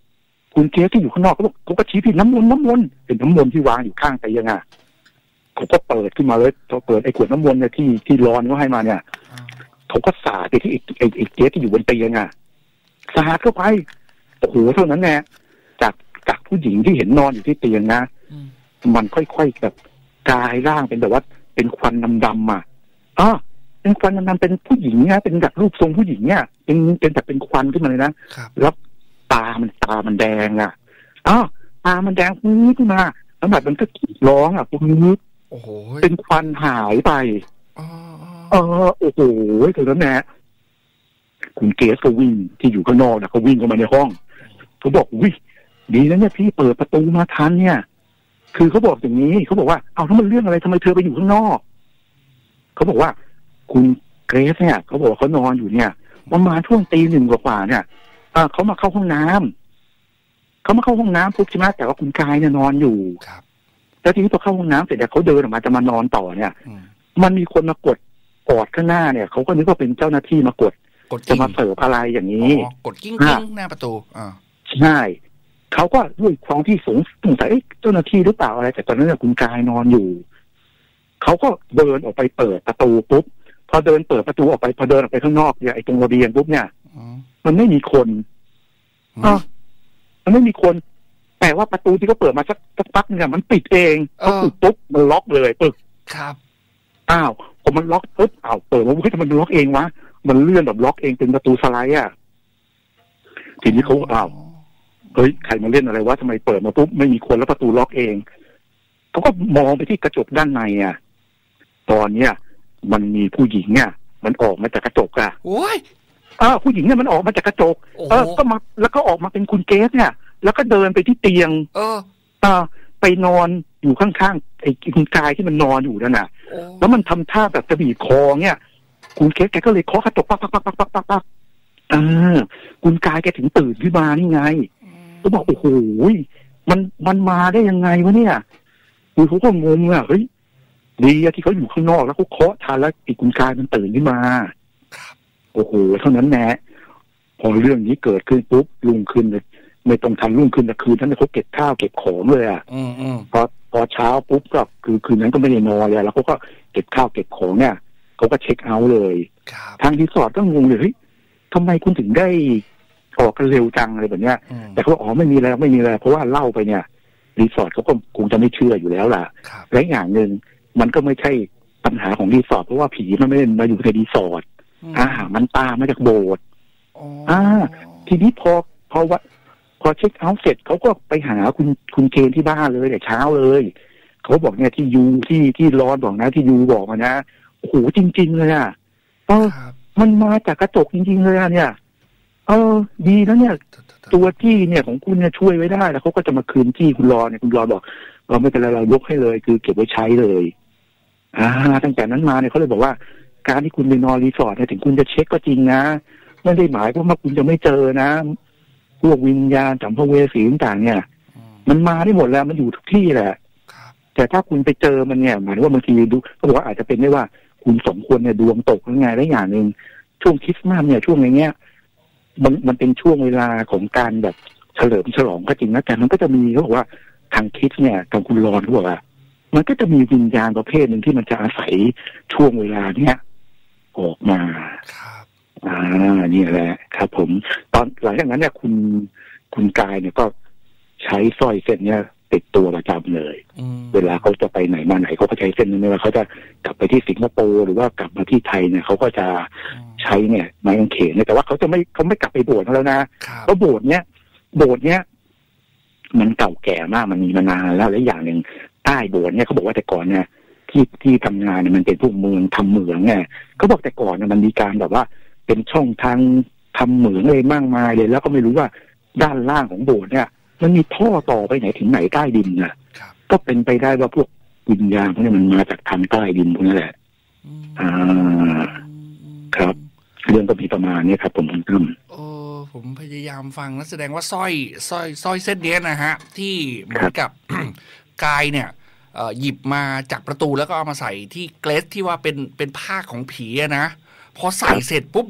คุณเกสที่อยู่ข้างนอกเขาบอกเขาก็ชี้พี่น้ำมนต์น้ำมนต์เป็นน้ำมนต์ที่วางอยู่ข้างเตียงอ่ะเขาก็เปิดขึ้นมาเลยเขาเปิดไอ้ขวดน้ำมนต์เนี่ยที่ที่ร้อนเขาให้มาเนี่ยเขาก็สาดไปที่ไอ้ไอ้ไอ้เกสที่อยู่บนเตียงอ่ะสาดเข้าไปโอ้โหเท่านั้นแหละจากจากผู้หญิงที่เห็นนอนอยู่ที่เตียงนะมันค่อยๆแบบกลายร่างเป็นแบบว่าเป็นควันดำๆอ่ะอ๋อเป็นควันดำๆเป็นผู้หญิงนะเป็นแบบรูปทรงผู้หญิงเนี่ยเป็นเป็นแบบเป็นควันขึ้นมาเลยนะแล้วตามันตามันแดงอ่ะอ๋อตามันแดงพื้นขึ้นมาแล้วแบบมันก็กรีดร้องอ่ะพื้นโอ้โหเป็นควันหายไปเออโอ้โหเท่านั้นแหละคุณเกสก็วิ่งที่อยู่ข้างนอกนะเขาวิ่งเข้ามาในห้องเขาบอกวิ่งดีนะเนี่ยพี่เปิดประตูมาทันเนี่ยคือเขาบอกอย่างนี้เขาบอกว่าเอาถ้ามันเรื่องอะไรทำไมเธอไปอยู่ข้างนอกเขาบอกว่าคุณเกรซเนี่ยเขาบอกว่าเขานอนอยู่เนี่ยประมาณช่วงตีหนึ่งกว่าเนี่ยเขามาเข้าห้องน้ำเขามาเข้าห้องน้ำปุ๊บใช่ไหมแต่ว่าคุณกายเนี่ยนอนอยู่แล้วทีนี้พอเข้าห้องน้ำเสร็จแล้วเขาเดินออกมาจะมานอนต่อเนี่ยมันมีคนมากดกอดข้างหน้าเนี่ยเขาก็นึกว่าเป็นเจ้าหน้าที่มากดจะมาเสิร์ฟอะไรอย่างนี้กดกิ้งกิ้งหน้าประตูอ่าใช่เขาก็ด้วยความที่สงสัยเจ้าหน้าที่หรือเปล่าอะไรแต่ตอนนั้นเนี่ยคุณกายนอนอยู่เขาก็เดินออกไปเปิดประตูปุ๊บพอเดินเปิดประตูออกไปพอเดินออกไปข้างนอกเนี่ยไอ้ตรงระเบียงปุ๊บเนี่ยมันไม่มีคนอ๋อมันไม่มีคนแต่ว่าประตูที่เขาเปิดมาสักสักพักเนี่ยมันปิดเองเขาปิดปุ๊บมันล็อกเลยปึ๊บครับอ้าวพอมันล็อกปุ๊บอ้าวเปิดมาเฮ้ยทำไมมันล็อกเองวะมันเลื่อนแบบล็อกเองเป็นประตูสไลด์อ่ะทีนี้เขาอ้าวเฮ้ยใครมาเล่นอะไรวะทำไมเปิดมาปุ๊บไม่มีคนแล้วประตูล็อกเองเขาก็มองไปที่กระจกด้านในอ่ะตอนเนี้ยมันมีผู้หญิงเนี่ยมันออกมาจากกระจกอ่ะโอ้ยเออผู้หญิงเนี่ยมันออกมาจากกระจกเออก็มาแล้วก็ออกมาเป็นคุณเกสเนี่ยแล้วก็เดินไปที่เตียงเออเออไปนอนอยู่ข้างๆไอ้คุณกายที่มันนอนอยู่นั่นน่ะแล้วมันทำท่าแบบจะบีบคอเนี่ยคุณเกสแกก็เลยเคาะกระจกปักปักปักปักปักปักปักเออคุณกายแกถึงตื่นขึ้นมานี่ไงก็บอกโอ้โหมันมันมาได้ยังไงวะเนี่ยคือเขาก็งงอ่ะเฮ้ยดีอะที่เขาอยู่ข้างนอกแล้วเขาเคาะทันแล้วอีกคุณกายมันตื่นขึ้นมาโอ้โหเท่านั้นแหละพอเรื่องนี้เกิดขึ้นปุ๊บลุงขึ้นเลยไม่ต้องทันรุ่งขึ้นแต่คืนนั้นเขาเก็บข้าวเก็บของเลยอ่ะพอพอเช้าปุ๊บก็คือคืนนั้นก็ไม่ได้นอนเลยแล้วเขาก็เก็บข้าวเก็บของเนี่ยเขาก็เช็คเอาท์เลยทางรีสอร์ทก็งงเลยเฮ้ยทำไมคุณถึงได้ออกกันเร็วจังอะไรแบบเนี้ยแต่เขาบอกอ๋อไม่มีแล้วไม่มีแล้วเพราะว่าเล่าไปเนี่ยรีสอร์ทเขาก็คงจะไม่เชื่ออยู่แล้วล่ะและอย่างหนึ่งมันก็ไม่ใช่ปัญหาของรีสอร์ทเพราะว่าผีมันไม่ได้มาอยู่ในรีสอร์ทอ่ามันตามมาจากโบสถ์อ่าทีนี้พอพอว่าพอเช็คเอาท์เสร็จเขาก็ไปหาคุณคุณเคนที่บ้านเลยแต่เช้าเลยเขาบอกเนี่ยที่ยูที่ที่ร้อนบอกนะที่ยูบอกมานะโอ้โหจริงๆเลยอ่ะเออมันมาจากกระจกจริงๆเลยอ่ะเนี่ยเออดีนะเนี่ยตัวที่เนี่ยของคุณเนี่ยช่วยไว้ได้แล้วเขาก็จะมาคืนที่คุณรอเนี่ยคุณรอบอกเราไม่เป็นไรเรายกให้เลยคือเก็บไว้ใช้เลยอ่าตั้งแต่นั้นมาเนี่ยเขาเลยบอกว่าการที่คุณไปนอนรีสอร์ทเนี่ยถึงคุณจะเช็คก็จริงนะไม่ได้หมายความว่าคุณจะไม่เจอนะพวกวิญญาณสัมภเวสีต่างๆเนี่ยมันมาได้หมดแล้วมันอยู่ทุกที่แหละแต่ถ้าคุณไปเจอมันเนี่ยหมายถึงว่าบางทีดูเขาบอกว่าอาจจะเป็นได้ว่าคุณสมควรเนี่ยดวงตกหรือไงและอย่างหนึ่งช่วงคริสต์มาสเนี่ยช่วงอย่างเงี้ยมันมันเป็นช่วงเวลาของการแบบเฉลิมฉลองก็จริงนะแต่มันก็จะมีเขาบอกว่าทางคริสต์เนี่ยทางคุณรอนเขาบอกว่ามันก็จะมีวิญญาณประเภทหนึ่งที่มันจะอาศัยช่วงเวลาเนี้ยออกมาอ่านี่แหละครับผมตอนหลังจากนั้นเนี่ยคุณคุณกายเนี่ยก็ใช้สร้อยเส้นเนี้ยติดตัวประจำเลยเวลาเขาจะไปไหนมาไหนเขาก็ใช้เส้นนี้เวลาเขาจะกลับไปที่สิงคโปร์หรือว่ากลับมาที่ไทยเนี่ยเขาก็จะใช้เนี่ยไม้กางเขนเนี่ยแต่ว่าเขาจะไม่เขาไม่กลับไปโบสถ์แล้วนะเพราะโบสถ์เนี้ยโบสถ์เนี้ยมันเก่าแก่มากมันมีมานานแล้วและอย่างหนึ่งใต้โบสถ์เนี่ยเขาบอกว่าแต่ก่อนเนี่ยที่ที่ทำงานเนี่ยมันเป็นพวกเมืองทำเหมืองไงเขาบอกแต่ก่อนเนี่ยมันมีการแบบว่าเป็นช่องทางทำเหมืองอะไรมากมายเลยแล้วก็ไม่รู้ว่าด้านล่างของโบสถ์เนี่ยมันมีท่อต่อไปไหนถึงไหนใต้ดินนะก็เป็นไปได้ว่าพวกวิญญาณพวกนี้มันมาจากทางใต้ดินพวกนี้แหละอ่าครับเรื่องก็มีประมาณนี้ครับผมคุณตั้มโอ้ผมพยายามฟังแล้วแสดงว่าสร้อยสร้อยสร้อยเส้นนี้นะฮะที่เหมือนกับ กายเนี่ยหยิบมาจากประตูแล้วก็เอามาใส่ที่เกรสที่ว่าเป็นเป็นผ้าของผีนะพอใส่เสร็จปุ๊บเนี่ย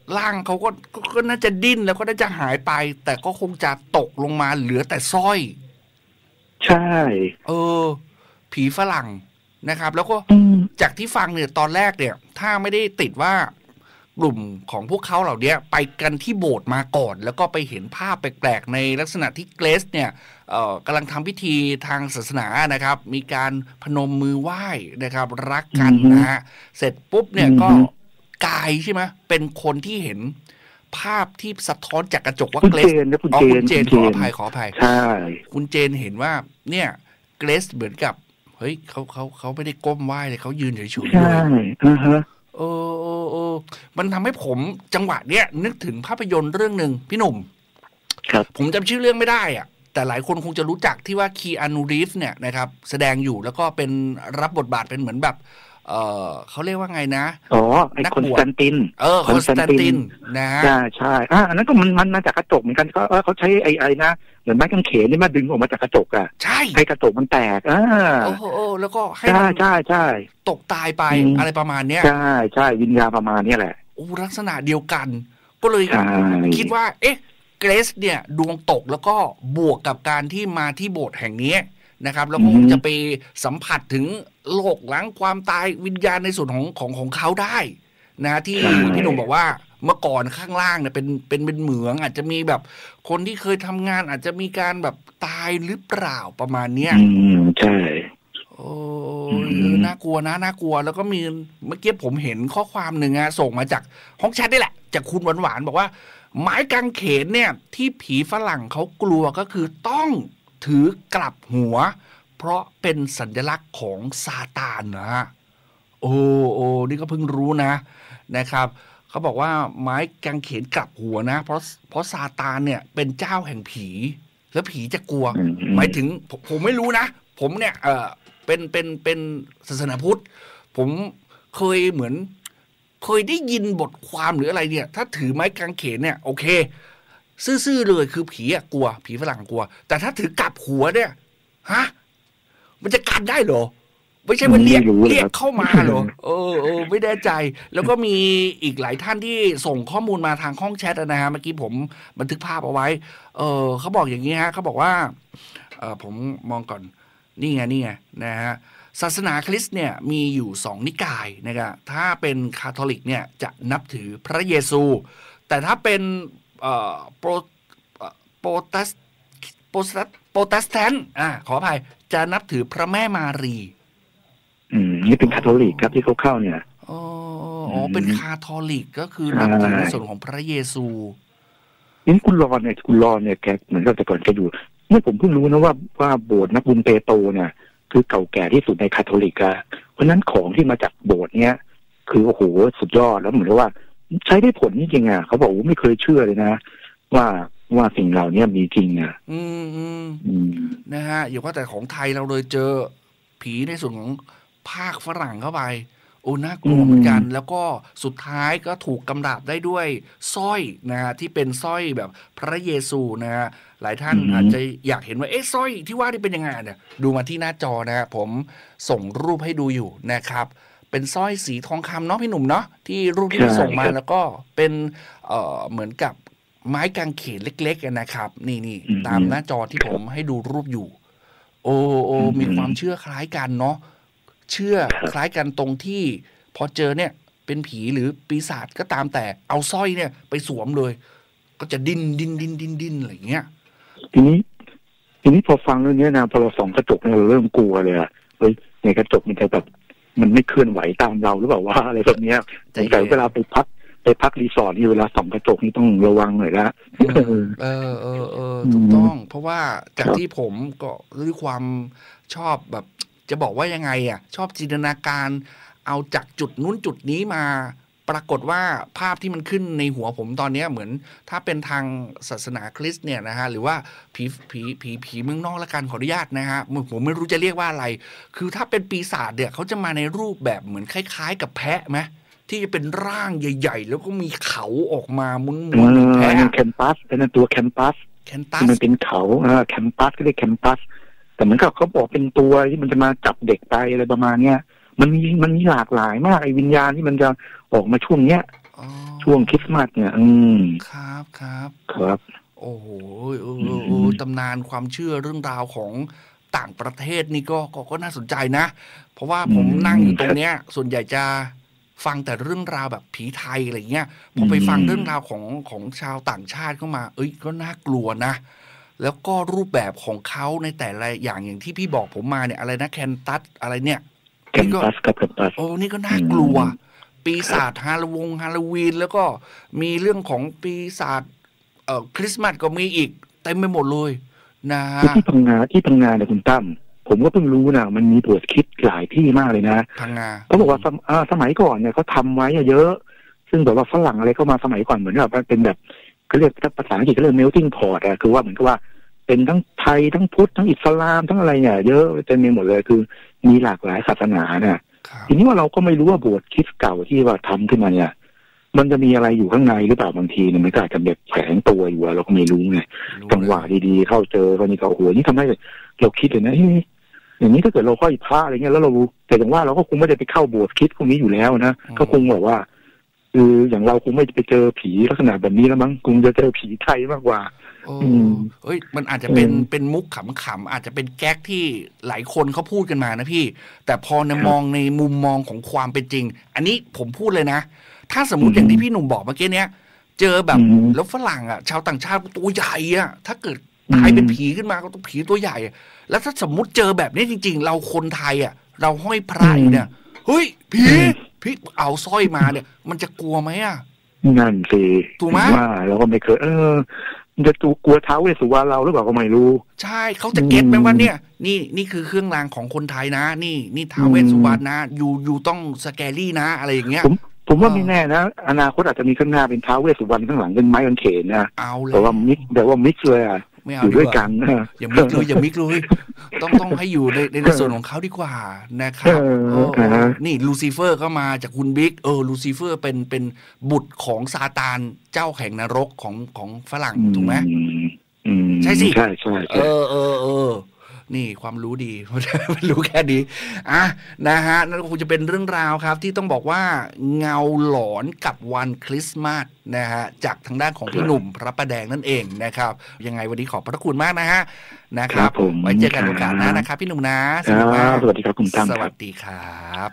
ร่างเขาก็ก็น่าจะดิ้นแล้วก็น่าจะหายไปแต่ก็คงจะตกลงมาเหลือแต่สร้อยใช่เออผีฝรั่งนะครับแล้วก็จากที่ฟังเนี่ยตอนแรกเนี่ยถ้าไม่ได้ติดว่ากลุ่มของพวกเขาเหล่านี้ไปกันที่โบสถ์มาก่อนแล้วก็ไปเห็นภาพแปลกๆในลักษณะที่เกรซเนี่ยเอ่อกำลังทำพิธีทางศาสนานะครับมีการพนมมือไหว้นะครับรักกันนะฮะเสร็จปุ๊บเนี่ยก็กายใช่ไหมเป็นคนที่เห็นภาพที่สะท้อนจากกระจกว่าเกรซอ๋อคุณเจนขออภัยขออภัยใช่คุณเจนเห็นว่าเนี่ยเกรซเหมือนกับเฮ้ยเขาเขาเขาไม่ได้ก้มไหว้เลยเขายืนเฉยๆใช่อ่าฮะเออเออเออมันทำให้ผมจังหวะเนี้ยนึกถึงภาพยนตร์เรื่องหนึ่งพี่หนุ่มครับผมจำชื่อเรื่องไม่ได้อ่ะแต่หลายคนคงจะรู้จักที่ว่าคีอานูรีฟเนี่ยนะครับแสดงอยู่แล้วก็เป็นรับบทบาทเป็นเหมือนแบบเออเขาเรียกว่าไงนะอ๋อไอ้คอนสแตนตินเออคอนสแตนตินนะฮะใช่ใช่อ่าอันนั้นก็มันมันมาจากกระจกเหมือนกันเขาเขาใช้ไอ้ไอ้นะเหมือนไม้กางเขนนี่มาดึงออกมาจากกระจกอ่ะใช่ให้กระจกมันแตกอ่าโอ้โหแล้วก็ให้ใช่ใช่ใช่ตกตายไปอะไรประมาณเนี้ยใช่ใช่วิญญาณประมาณนี้แหละโอ้ลักษณะเดียวกันก็เลยคิดว่าเอ๊ะเกรซเนี่ยดวงตกแล้วก็บวกกับการที่มาที่โบสถ์แห่งนี้นะครับแล้วคงจะไปสัมผัสถึงโลกหลังความตายวิญญาณในส่วนของของของเขาได้นะที่พี่หนุ่มบอกว่าเมื่อก่อนข้างล่างเนี่ยเป็นเป็นเป็นเหมืองอาจจะมีแบบคนที่เคยทำงานอาจจะมีการแบบตายหรือเปล่าประมาณเนี้ยอืมใช่โอ้น่ากลัวนะน่ากลัวแล้วก็มีเมื่อกี้ผมเห็นข้อความหนึ่งอะส่งมาจากห้องแชทนี่แหละจากคุณหวานๆบอกว่าไม้กางเขนเนี่ยที่ผีฝรั่งเขากลัวก็คือต้องถือกลับหัวเพราะเป็นสัญลักษณ์ของซาตานนะโอ้โอ้นี่ก็เพิ่งรู้นะนะครับเขาบอกว่าไม้กางเขนกลับหัวนะเพราะเพราะซาตานเนี่ยเป็นเจ้าแห่งผีแล้วผีจะกลัวหมายถึงผมผมไม่รู้นะผมเนี่ยเออเป็นเป็นเป็นศาสนาพุทธผมเคยเหมือนเคยได้ยินบทความหรืออะไรเนี่ยถ้าถือไม้กางเขนเนี่ยโอเคซื่อๆเลยคือผีอะกลัวผีฝรั่งกลัวแต่ถ้าถือกลับหัวเนี่ยฮะมันจะกันได้เหรอไม่ใช่มันเรียกเรียกเข้ามาเหรอเออเออไม่แน่ใจแล้วก็มีอีกหลายท่านที่ส่งข้อมูลมาทางห้องแชทนะฮะเมื่อกี้ผมบันทึกภาพเอาไว้เออเขาบอกอย่างนี้ฮะเขาบอกว่าเออผมมองก่อนนี่ไงนี่ไงนะฮะศาสนาคริสต์เนี่ยมีอยู่สองนิกายนะครับถ้าเป็นคาทอลิกเนี่ยจะนับถือพระเยซูแต่ถ้าเป็นเอ่อโปรโปรตัสโปรตัสโปรตัสแตนต์อ่าขออภัยจะนับถือพระแม่มารีอืมนี่เป็นคาทอลิกครับที่เขาเข้าเนี่ยอ๋ออ๋อเป็นคาทอลิกก็คือนับถือในส่วนของพระเยซูนี่คุณรอนเนี่ยคุณรอนเนี่ยแกเหมือนกับแต่ก่อนแกอยู่เมื่อผมเพิ่งรู้นะว่าว่าโบสถ์นักบุญเปโตรเนี่ยคือเก่าแก่ที่สุดในคาทอลิกอะเพราะนั้นของที่มาจากโบสถ์เนี้ยคือโอ้โหสุดยอดแล้วเหมือนกับว่าใช้ได้ผลจริงๆอ่ะเขาบอกว่าไม่เคยเชื่อเลยนะว่าว่าสิ่งเหล่านี้มีจริงอ่ะอืมอืมนะฮะอย่าว่าแต่ของไทยเราเลยเจอผีในส่วนของภาคฝรั่งเข้าไปโอ้น่ากลัวเหมือนกันแล้วก็สุดท้ายก็ถูกกำราบได้ด้วยสร้อยนะฮะที่เป็นสร้อยแบบพระเยซูนะฮะหลายท่านอาจจะอยากเห็นว่าเอ๊ะสร้อยที่ว่านี่เป็นยังไงเนี่ยดูมาที่หน้าจอนะฮะผมส่งรูปให้ดูอยู่นะครับเป็นสร้อยสีทองคำเนาะพี่หนุ่มเนาะที่รูปที่ส่งมาแล้วก็เป็นเอ่อเหมือนกับไม้กางเขนเล็กๆนะครับนี่นี่ตามหน้าจอที่ผมให้ดูรูปอยู่โอ้โอ้มีความเชื่อคล้ายกันเนาะเชื่อคล้ายกันตรงที่พอเจอเนี่ยเป็นผีหรือปีศาจก็ตามแต่เอาสร้อยเนี่ยไปสวมเลยก็จะดิ้นดิ้นดิ้นดิ้นดิ้นอะไรเงี้ยทีนี้ทีนี้พอฟังเรื่องนี้นะพอเราส่องกระจกเราเริ่มกลัวเลยอะเฮ้ยในกระจกมันจะแบบมันไม่เคลื่อนไหวตามเราหรือเปล่าว่าอะไรแบบนี้แต่เวลาไปพักไปพักรีสอร์ทนี่เวลาส่องกระจกนี่ต้องระวังหน่อยละเออเออเออเออถูกต้องเพราะว่าจากที่ผมก็ด้วยความชอบแบบจะบอกว่ายังไงอ่ะชอบจินตนาการเอาจากจุดนู้นจุดนี้มาปรากฏว่าภาพที่มันขึ้นในหัวผมตอนนี้เหมือนถ้าเป็นทางศาสนาคริสต์เนี่ยนะฮะหรือว่าผีผีผีผีเมืองนอกละกันขออนุญาตนะฮะผมไม่รู้จะเรียกว่าอะไรคือถ้าเป็นปีศาจเนี่ยเขาจะมาในรูปแบบเหมือนคล้ายๆกับแพะไหมที่จะเป็นร่างใหญ่ๆแล้วก็มีเขาออกมามุนๆแพะแคมปัสเป็นตัวแคมปัสแคมปัสมันเป็นเขาอ่าแคมปัสก็เรียกแคมปัสแต่เหมือนกับเขาบอกเป็นตัวที่มันจะมาจับเด็กไปอะไรประมาณเนี้ยมันมีมันมีหลากหลายมากไอ้วิญญาณที่มันจะออกมาช่วงเนี้ยช่วงคริสต์มาสเนี่ยอืมครับครับครับโอ้โหเออตำนานความเชื่อเรื่องราวของต่างประเทศนี่ก็ก็น่าสนใจนะเพราะว่าผมนั่งอยู่ตรงเนี้ยส่วนใหญ่จะฟังแต่เรื่องราวแบบผีไทยอะไรเงี้ยพอไปฟังเรื่องราวของของชาวต่างชาติเข้ามาเอ้ยก็น่ากลัวนะแล้วก็รูปแบบของเขาในแต่ละอย่างอย่างที่พี่บอกผมมาเนี่ยอะไรนะแคนตัสอะไรเนี่ยแคนตัสกับแคนตัสโอ้นี่ก็น่ากลัวปีศาจฮาโลวงฮาโลวีนแล้วก็มีเรื่องของปีศาจเอ่อคริสต์มาสก็มีอีกเต็มไปหมดเลยนะที่พังงาที่พังงาเนี่ยคุณตั้มผมก็เพิ่งรู้นะมันมีบทคิดหลายที่มากเลยนะพังงาเขาบอกว่าสมัยก่อนเนี่ยเขาทำไว้เยอะซึ่งแบบว่าฝรั่งอะไรเข้ามาสมัยก่อนเหมือนแบบเป็นแบบเขาเรียกภาษาอังกฤษเขาเรียก melting pot อะคือว่าเหมือนกับว่าเป็นทั้งไทยทั้งพุทธทั้งอิสลามทั้งอะไรเนี่ยเยอะเต็มไปหมดเลยคือมีหลากหลายศาสนาเนี่ยทีนี้ว่าเราก็ไม่รู้ว่าบทคิดเก่าที่ว่าทำขึ้นมาเนี่ยมันจะมีอะไรอยู่ข้างในหรือเปล่าบางทีเนี่ยมันก็อาจจะแบบแฝงตัวอยู่เราก็ไม่รู้ไงจังหวะดีๆเข้าเจอคนนี้ก็โอ้โหนี่ทำให้เราคิดเลยนะอย่างนี้ถ้าเกิดเราค่อยพระอะไรเงี้ยแล้วเราแต่อย่างว่าเราก็คงไม่ได้ไปเข้าโบสถ์คิดพวกนี้อยู่แล้วนะก็คงแบบว่าคืออย่างเราคงไม่ไปเจอผีลักษณะแบบนี้แล้วมั้งคงจะเจอผีไทยมากกว่าเอ้ยมันอาจจะเป็นเป็นมุกขำๆอาจจะเป็นแก๊กที่หลายคนเขาพูดกันมานะพี่แต่พอในมองในมุมมองของความเป็นจริงอันนี้ผมพูดเลยนะถ้าสมมติอย่างที่พี่หนุ่มบอกเมื่อกี้เนี้ยเจอแบบแล้วฝรั่งอ่ะชาวต่างชาติตัวใหญ่อ่ะถ้าเกิดตายเป็นผีขึ้นมาก็ต้องผีตัวใหญ่แล้วถ้าสมมุติเจอแบบนี้จริงๆเราคนไทยอ่ะเราห้อยพระเนี่ยเฮ้ยผีพี่เอาสร้อยมาเนี่ยมันจะกลัวไหมอ่ะนั่นสิถูกไหมว่าเราก็ไม่เคยเออจะตูกลัวท้าวเวสสุวรรณเราหรือเปล่าก็ไม่รู้ใช่เขาจะเก็ตไหมว่าเนี่ยนี่นี่คือเครื่องรางของคนไทยนะนี่นี่ท้าวเวสสุวรรณนะอยู่อยู่ต้องสแกรี่นะอะไรอย่างเงี้ยผมผมว่าไม่แน่นะอนาคตอาจจะมีข้างหน้าเป็นท้าวเวสสุวรรณข้างหลังเป็นไม้กางเขนนะเอาเลยแต่ว่ามิกแต่ว่ามิกเลยอ่ะอยู่ด้วยกันอย่ามิกเลยอย่ามิกเลยต้องต้องให้อยู่ในในส่วนของเขาดีกว่านะครับนี่ลูซิเฟอร์ก็มาจากคุณบิ๊กเออลูซิเฟอร์เป็นเป็นบุตรของซาตานเจ้าแห่งนรกของของฝรั่งถูกไหมใช่สิใช่ใช่เออเออเออนี่ความรู้ดีมันรู้แค่นี้อ่ะนะฮะนั่นก็คงจะเป็นเรื่องราวครับที่ต้องบอกว่าเงาหลอนกับวันคริสต์มาสนะฮะจากทางด้านของพี่หนุ่มพระประแดงนั่นเองนะครับยังไงวันนี้ขอบพระคุณมากนะฮะนะครับไว้เจอกันโอกาสหน้านะครับพี่หนุ่มนะสวัสดีครับสวัสดีครับคุณตั้มสวัสดีครับ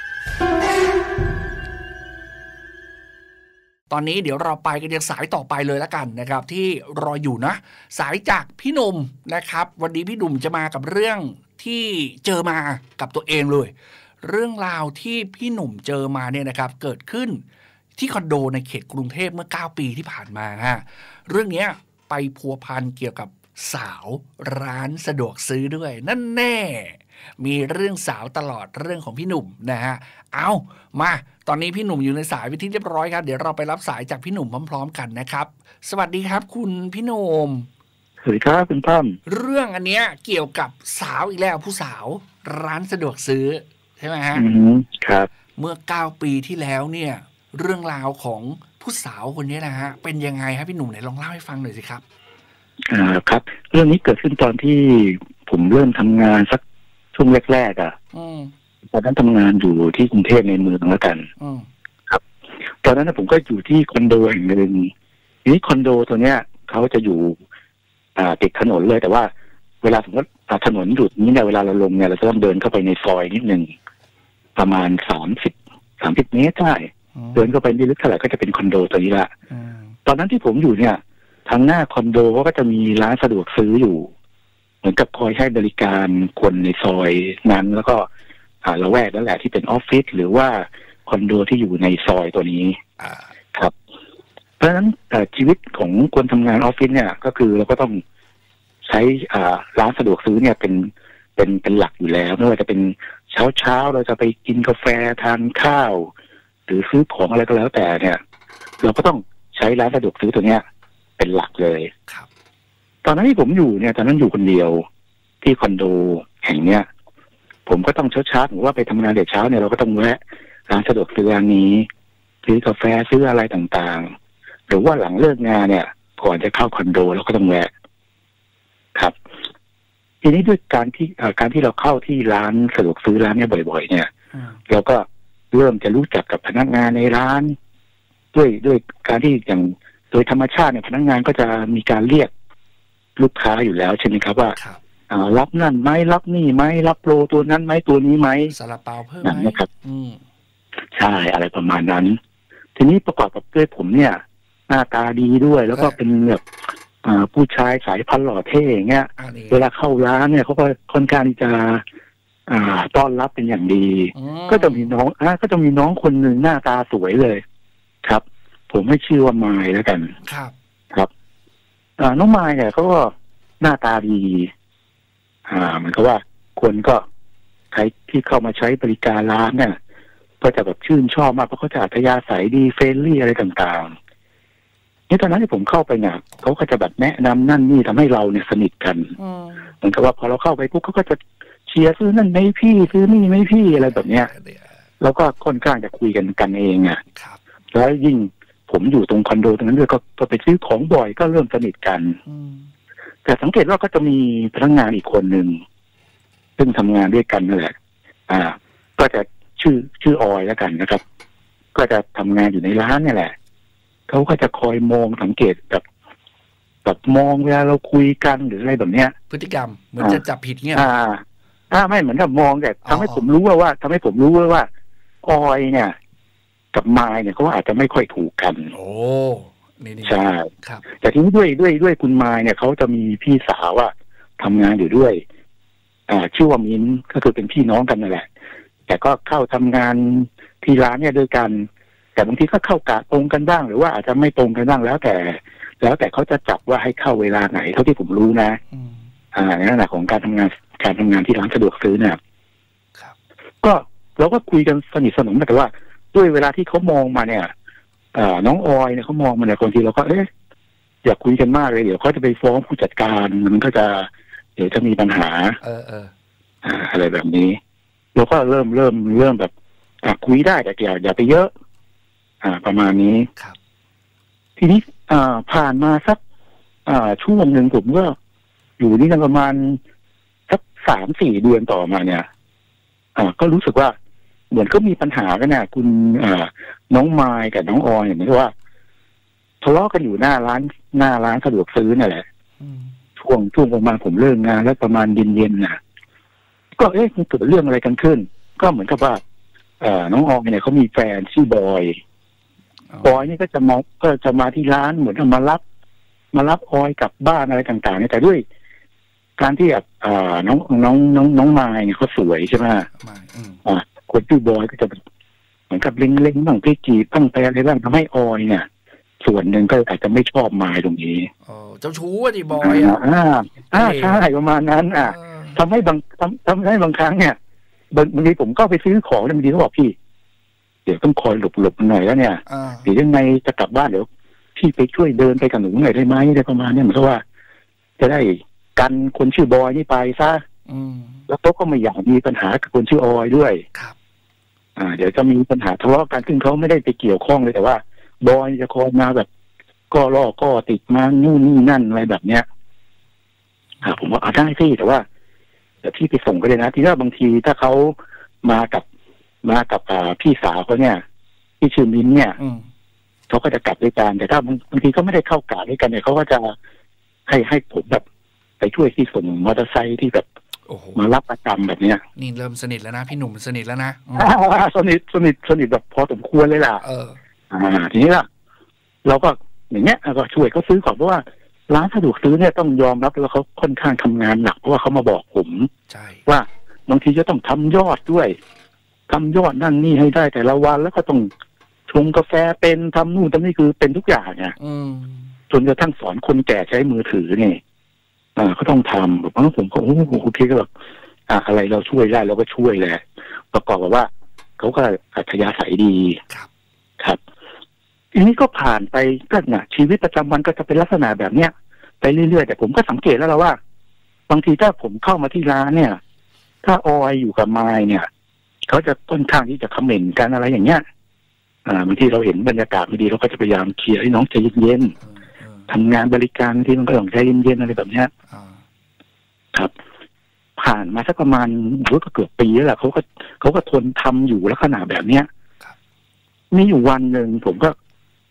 ตอนนี้เดี๋ยวเราไปกันยังสายต่อไปเลยละกันนะครับที่รออยู่นะสายจากพี่หนุ่มนะครับวันนี้พี่หนุ่มจะมากับเรื่องที่เจอมากับตัวเองเลยเรื่องราวที่พี่หนุ่มเจอมาเนี่ยนะครับเกิดขึ้นที่คอนโดในเขตกรุงเทพเมื่อเก้าปีที่ผ่านมาฮะเรื่องนี้ไปพัวพันเกี่ยวกับสาวร้านสะดวกซื้อด้วยนั่นแน่มีเรื่องสาวตลอดเรื่องของพี่หนุ่มนะฮะเอามาตอนนี้พี่หนุ่มอยู่ในสายไปที่เรียบร้อยครับเดี๋ยวเราไปรับสายจากพี่หนุ่มพร้อมๆกันนะครับสวัสดีครับคุณพี่หนุ่มสวัสดีครับคุณตั้มเรื่องอันเนี้ยเกี่ยวกับสาวอีกแล้วผู้สาวร้านสะดวกซื้อใช่ไหมฮะอืมครับเมื่อเก้าปีที่แล้วเนี่ยเรื่องราวของผู้สาวคนนี้นะฮะเป็นยังไงครับพี่หนุ่มไหนลองเล่าให้ฟังหน่อยสิครับอ่าครับเรื่องนี้เกิดขึ้นตอนที่ผมเริ่มทำงานสักช่วงแรกๆอ่ะตอนนั้นทำงานอยู่ที่กรุงเทพในเมืองแล้วกันครับตอนนั้นผมก็อยู่ที่คอนโดแห่งหนึ่งทีนี้คอนโดตัวเนี้ยเขาจะอยู่อ่าติดถนนเลยแต่ว่าเวลาสมมติถนนหยุดนี้เนี่ยเวลาเราลงเนี่ยเราจะต้องเดินเข้าไปในซอยนิดนึงประมาณสามสิบสามสิบเมตรได้เดินเข้าไปไม่ลึกเท่าไหร่ก็จะเป็นคอนโดตัวนี้ละตอนนั้นที่ผมอยู่เนี่ยทางหน้าคอนโดก็จะมีร้านสะดวกซื้ออยู่เหมือนกับคอยให้บริการคนในซอยนั้นแล้วก็ละแวกนั่นแหละที่เป็นออฟฟิศหรือว่าคอนโดที่อยู่ในซอยตัวนี้ครับเพราะฉะนั้นชีวิตของคนทำงานออฟฟิศเนี่ยก็คือเราก็ต้องใช้ร้านสะดวกซื้อเนี่ยเป็นเป็นเป็นหลักอยู่แล้วไม่ว่าจะเป็นเช้าเช้าเราจะไปกินกาแฟทานข้าวหรือซื้อของอะไรก็แล้วแต่เนี่ยเราก็ต้องใช้ร้านสะดวกซื้อตัวเนี้ยเป็นหลักเลยครับตอนนั้นที่ผมอยู่เนี่ยตอนนั้นอยู่คนเดียวที่คอนโดแห่งเนี้ยผมก็ต้องเช้าเช้าหรือว่าไปทำงานเด็กเช้าเนี่ยเราก็ต้องแวะร้านสะดวกซื้อร้านนี้ซื้อกาแฟซื้ออะไรต่างๆหรือว่าหลังเลิกงานเนี่ยก่อนจะเข้าคอนโดเราก็ต้องแวะครับทีนี้ด้วยการที่การที่เราเข้าที่ร้านสะดวกซื้อร้านนี้บ่อยๆเนี่ยเราก็เริ่มจะรู้จักกับพนักงานในร้านด้วยด้วยการที่อย่างโดยธรรมชาติเนี่ยพนักงานก็จะมีการเรียกลูกค้าอยู่แล้วใช่ไหมครับว่ารับนั่นไหมรับนี่ไหมรับโปรตัวนั้นไหมตัวนี้ไหมซาลาเปาเพิ่มไหมนะครับใช่อะไรประมาณนั้นทีนี้ประกอบกับด้วยผมเนี่ยหน้าตาดีด้วยแล้วก็เป็นแบบผู้ชายสายพันธุ์หล่อเท่อย่างเงี้ยเวลาเข้าร้านเนี่ยเขาก็ค่อนข้างที่จะต้อนรับเป็นอย่างดีก็จะมีน้องอ่ะก็จะมีน้องคนหนึ่งหน้าตาสวยเลยครับผมให้ชื่อว่าไมล์แล้วกันครับครับน้องไมล์เนี่ยเขาก็หน้าตาดีอ่าเหมือนกับว่าคนก็ใครที่เข้ามาใช้บริการร้านเนี่ยก็จะแบบชื่นชอบมากเพราะเขาจะอัธยาศัยดีเฟรนลี่อะไรต่างๆนี่ตอนนั้นที่ผมเข้าไปเนี่ยเขาก็จะแบบแนะนำนั่นนี่ทำให้เราเนี่ยสนิทกันเหมือนกับว่าพอเราเข้าไปปุ๊บเขาก็จะเชียร์ซื้อนั่นไหมพี่ซื้อนี่ไหมพี่อะไรแบบเนี้ยแล้วก็ค่อนข้างจะคุยกันกันเองอ่ะแล้วยิ่งผมอยู่ตรงคอนโดตรงนั้นด้วยก็ไปซื้อของบ่อยก็เริ่มสนิทกันแต่สังเกตว่าก็จะมีพนักงานอีกคนหนึ่งซึ่งทำงานด้วยกันนั่นแหละอ่าก็จะชื่อชื่อออยแล้วกันนะครับก็จะทำงานอยู่ในร้านนี่แหละเขาก็จะคอยมองสังเกตแบบแบบมองเวลาเราคุยกันหรืออะไรแบบเนี้ยพฤติกรรมเหมือนจะจับผิดเนี่ยอ่าอ่าไม่เหมือนกับมองแต่ทำให้ผมรู้ว่าว่าทำให้ผมรู้ว่าว่าออยเนี่ยกับไมล์เนี่ยเขาอาจจะไม่ค่อยถูกกันโอ้นี่ใช่ครับแต่ทีนี้ด้วยด้วยด้วยคุณไมล์เนี่ยเขาจะมีพี่สาวว่าทำงานอยู่ด้วยอ่าชื่อว่ามิ้นก็คือเป็นพี่น้องกันนั่นแหละแต่ก็เข้าทำงานที่ร้านเนี่ยด้วยกันแต่บางทีก็เข้ากะตรงกันบ้างหรือว่าอาจจะไม่ตรงกันบ้างแล้วแต่แล้วแต่เขาจะจับว่าให้เข้าเวลาไหนเท่าที่ผมรู้นะอ่าในลักษณะของการทำงานการทำงานที่ร้านสะดวกซื้อเนี่ยก็เราก็คุยกันสนิทสนมแต่ว่าด้วยเวลาที่เขามองมาเนี่ยอ่าน้องออยเนี่ยเขามองมาเนี่ยคนทีเราก็เอ๊ะอยากคุยกันมากเลยเดี๋ยวเขาจะไปฟ้องผู้จัดการมันก็จะเดี๋ยวจะมีปัญหาเออเอออ่าอะไรแบบนี้เราก็เริ่มเริ่มเริ่มแบบอ่าคุยได้แต่อย่าอย่าไปเยอะอ่าประมาณนี้ครับทีนี้อ่าผ่านมาสักอ่าช่วงหนึ่งผมก็อยู่นี่กันประมาณสักสามสี่เดือนต่อมาเนี่ยอ่าก็รู้สึกว่าเหมือนก็มีปัญหากันนะคุณอ่าน้องไมล์กับน้องออยเหมือนกับว่าทะเลาะกันอยู่หน้าร้านหน้าร้านสะดวกซื้อนั่นแหละช่วงช่วงประมาณผมเลิกงานแล้วประมาณเย็นๆน่ะก็เอ๊ะมันเกิดเรื่องอะไรกันขึ้นก็เหมือนกับว่าเอ่อน้องออยเนี่ยเขามีแฟนชื่อบอยบอยนี่ก็จะมาก็จะมาที่ร้านเหมือนมารับมารับออยกลับบ้านอะไรต่างๆเนี่ยแต่ด้วยการที่แบบอ่าน้องน้องน้องน้องไมล์เนี่ยเขาสวยใช่ไหมอ่าคนชื่อบอยก็จะเหมือนกับเล็งๆบ้างพี่จีบบ้างไปอะไรบ้างทำให้ออยเนี่ยส่วนหนึ่งก็อาจจะไม่ชอบไมล์ตรงนี้อ๋อเจ้าชู้อ่ะดิบอยอ่ะอ่าอ่าใช่ประมาณนั้นอ่ะทำให้บางทำทำให้บางครั้งเนี่ยบางทีผมก็ไปซื้อของบางทีเขาบอกพี่เดี๋ยวต้องคอยหลบหลบหน่อยแล้วเนี่ยเดี๋ยวยังไงจะกลับบ้านเดี๋ยวพี่ไปช่วยเดินไปกับหนูหน่อยได้ไหมได้ประมาณนี้เหมือนกับว่าจะได้กันคนชื่อบอยนี่ไปซะแล้วโต๊ะก็ไม่อยากมีปัญหากับคนชื่อออยด้วยครับอ่าเดี๋ยวจะมีปัญหาทะเลาะกันซึ่งเขาไม่ได้ไปเกี่ยวข้องเลยแต่ว่าบอยจะคอยมาแบบก็ล่อก็ติดมานู่นนี่นั่นอะไรแบบเนี้ยอ่าผมว่าอ่าได้สิแต่ว่าเดี๋ยวพี่ไปส่งก็เลยนะทีนี้บางทีถ้าเขามากับมากับอ่าพี่สาวเขาเนี่ยที่ชื่อมิ้นเนี่ยเขาก็จะกลับด้วยกันแต่ถ้าบางทีก็ไม่ได้เข้ากะด้วยกันเนี่ยเขาก็จะให้ให้ผมแบบไปช่วยที่ส่งมอเตอร์ไซค์ที่แบบมารับประจำแบบเนี้ยนี่เริ่มสนิทแล้วนะพี่หนุ่มสนิทแล้วนะสนิทสนิทสนิทแบบพอสมควรเลยล่ะเอออ่าทีนี้ล่ะเราก็อย่างเงี้ยก็ช่วยเขาซื้อของเพราะว่าร้านสะดวกซื้อเนี่ยต้องยอมรับว่าเขาค่อนข้างทำงานหนักเพราะว่าเขามาบอกผมว่าบางทีจะต้องทำยอดด้วยทำยอดนั่นนี่ให้ได้แต่ละวันแล้วก็ต้องชงกาแฟเป็นทำนู่นทำนี่คือเป็นทุกอย่างเนี่ยจนกระทั่งสอนคนแก่ใช้มือถือเนี่ยอ่าเขาต้องทำแบบนั้นผมก็โอ้โหโอเคก็แบบอ่าอะไรเราช่วยได้เราก็ช่วยแหละประกอบกับว่าเขาก็อัธยาศัยดีครับครับทีนี้ก็ผ่านไปก็นะชีวิตประจำวันก็จะเป็นลักษณะแบบเนี้ยไปเรื่อยๆแต่ผมก็สังเกตแล้วว่าบางทีถ้าผมเข้ามาที่ร้านเนี่ยถ้าออยอยู่กับไมล์เนี่ยเขาจะค่อนข้างที่จะคอมเมนต์กันอะไรอย่างเงี้ยอ่าบางทีเราเห็นบรรยากาศไม่ดีเราก็จะพยายามเคลียร์ให้น้องใจเย็นๆทำงานบริการที่มันก็ต้องใจเย็นๆอะไรแบบเนี้ยครับผ่านมาสักประมาณรู้ก็เกือบปีแล้วแหละเขาก็เขาก็ทนทำอยู่ลักษณะแบบเนี้ยมีอยู่วันหนึ่งผมก็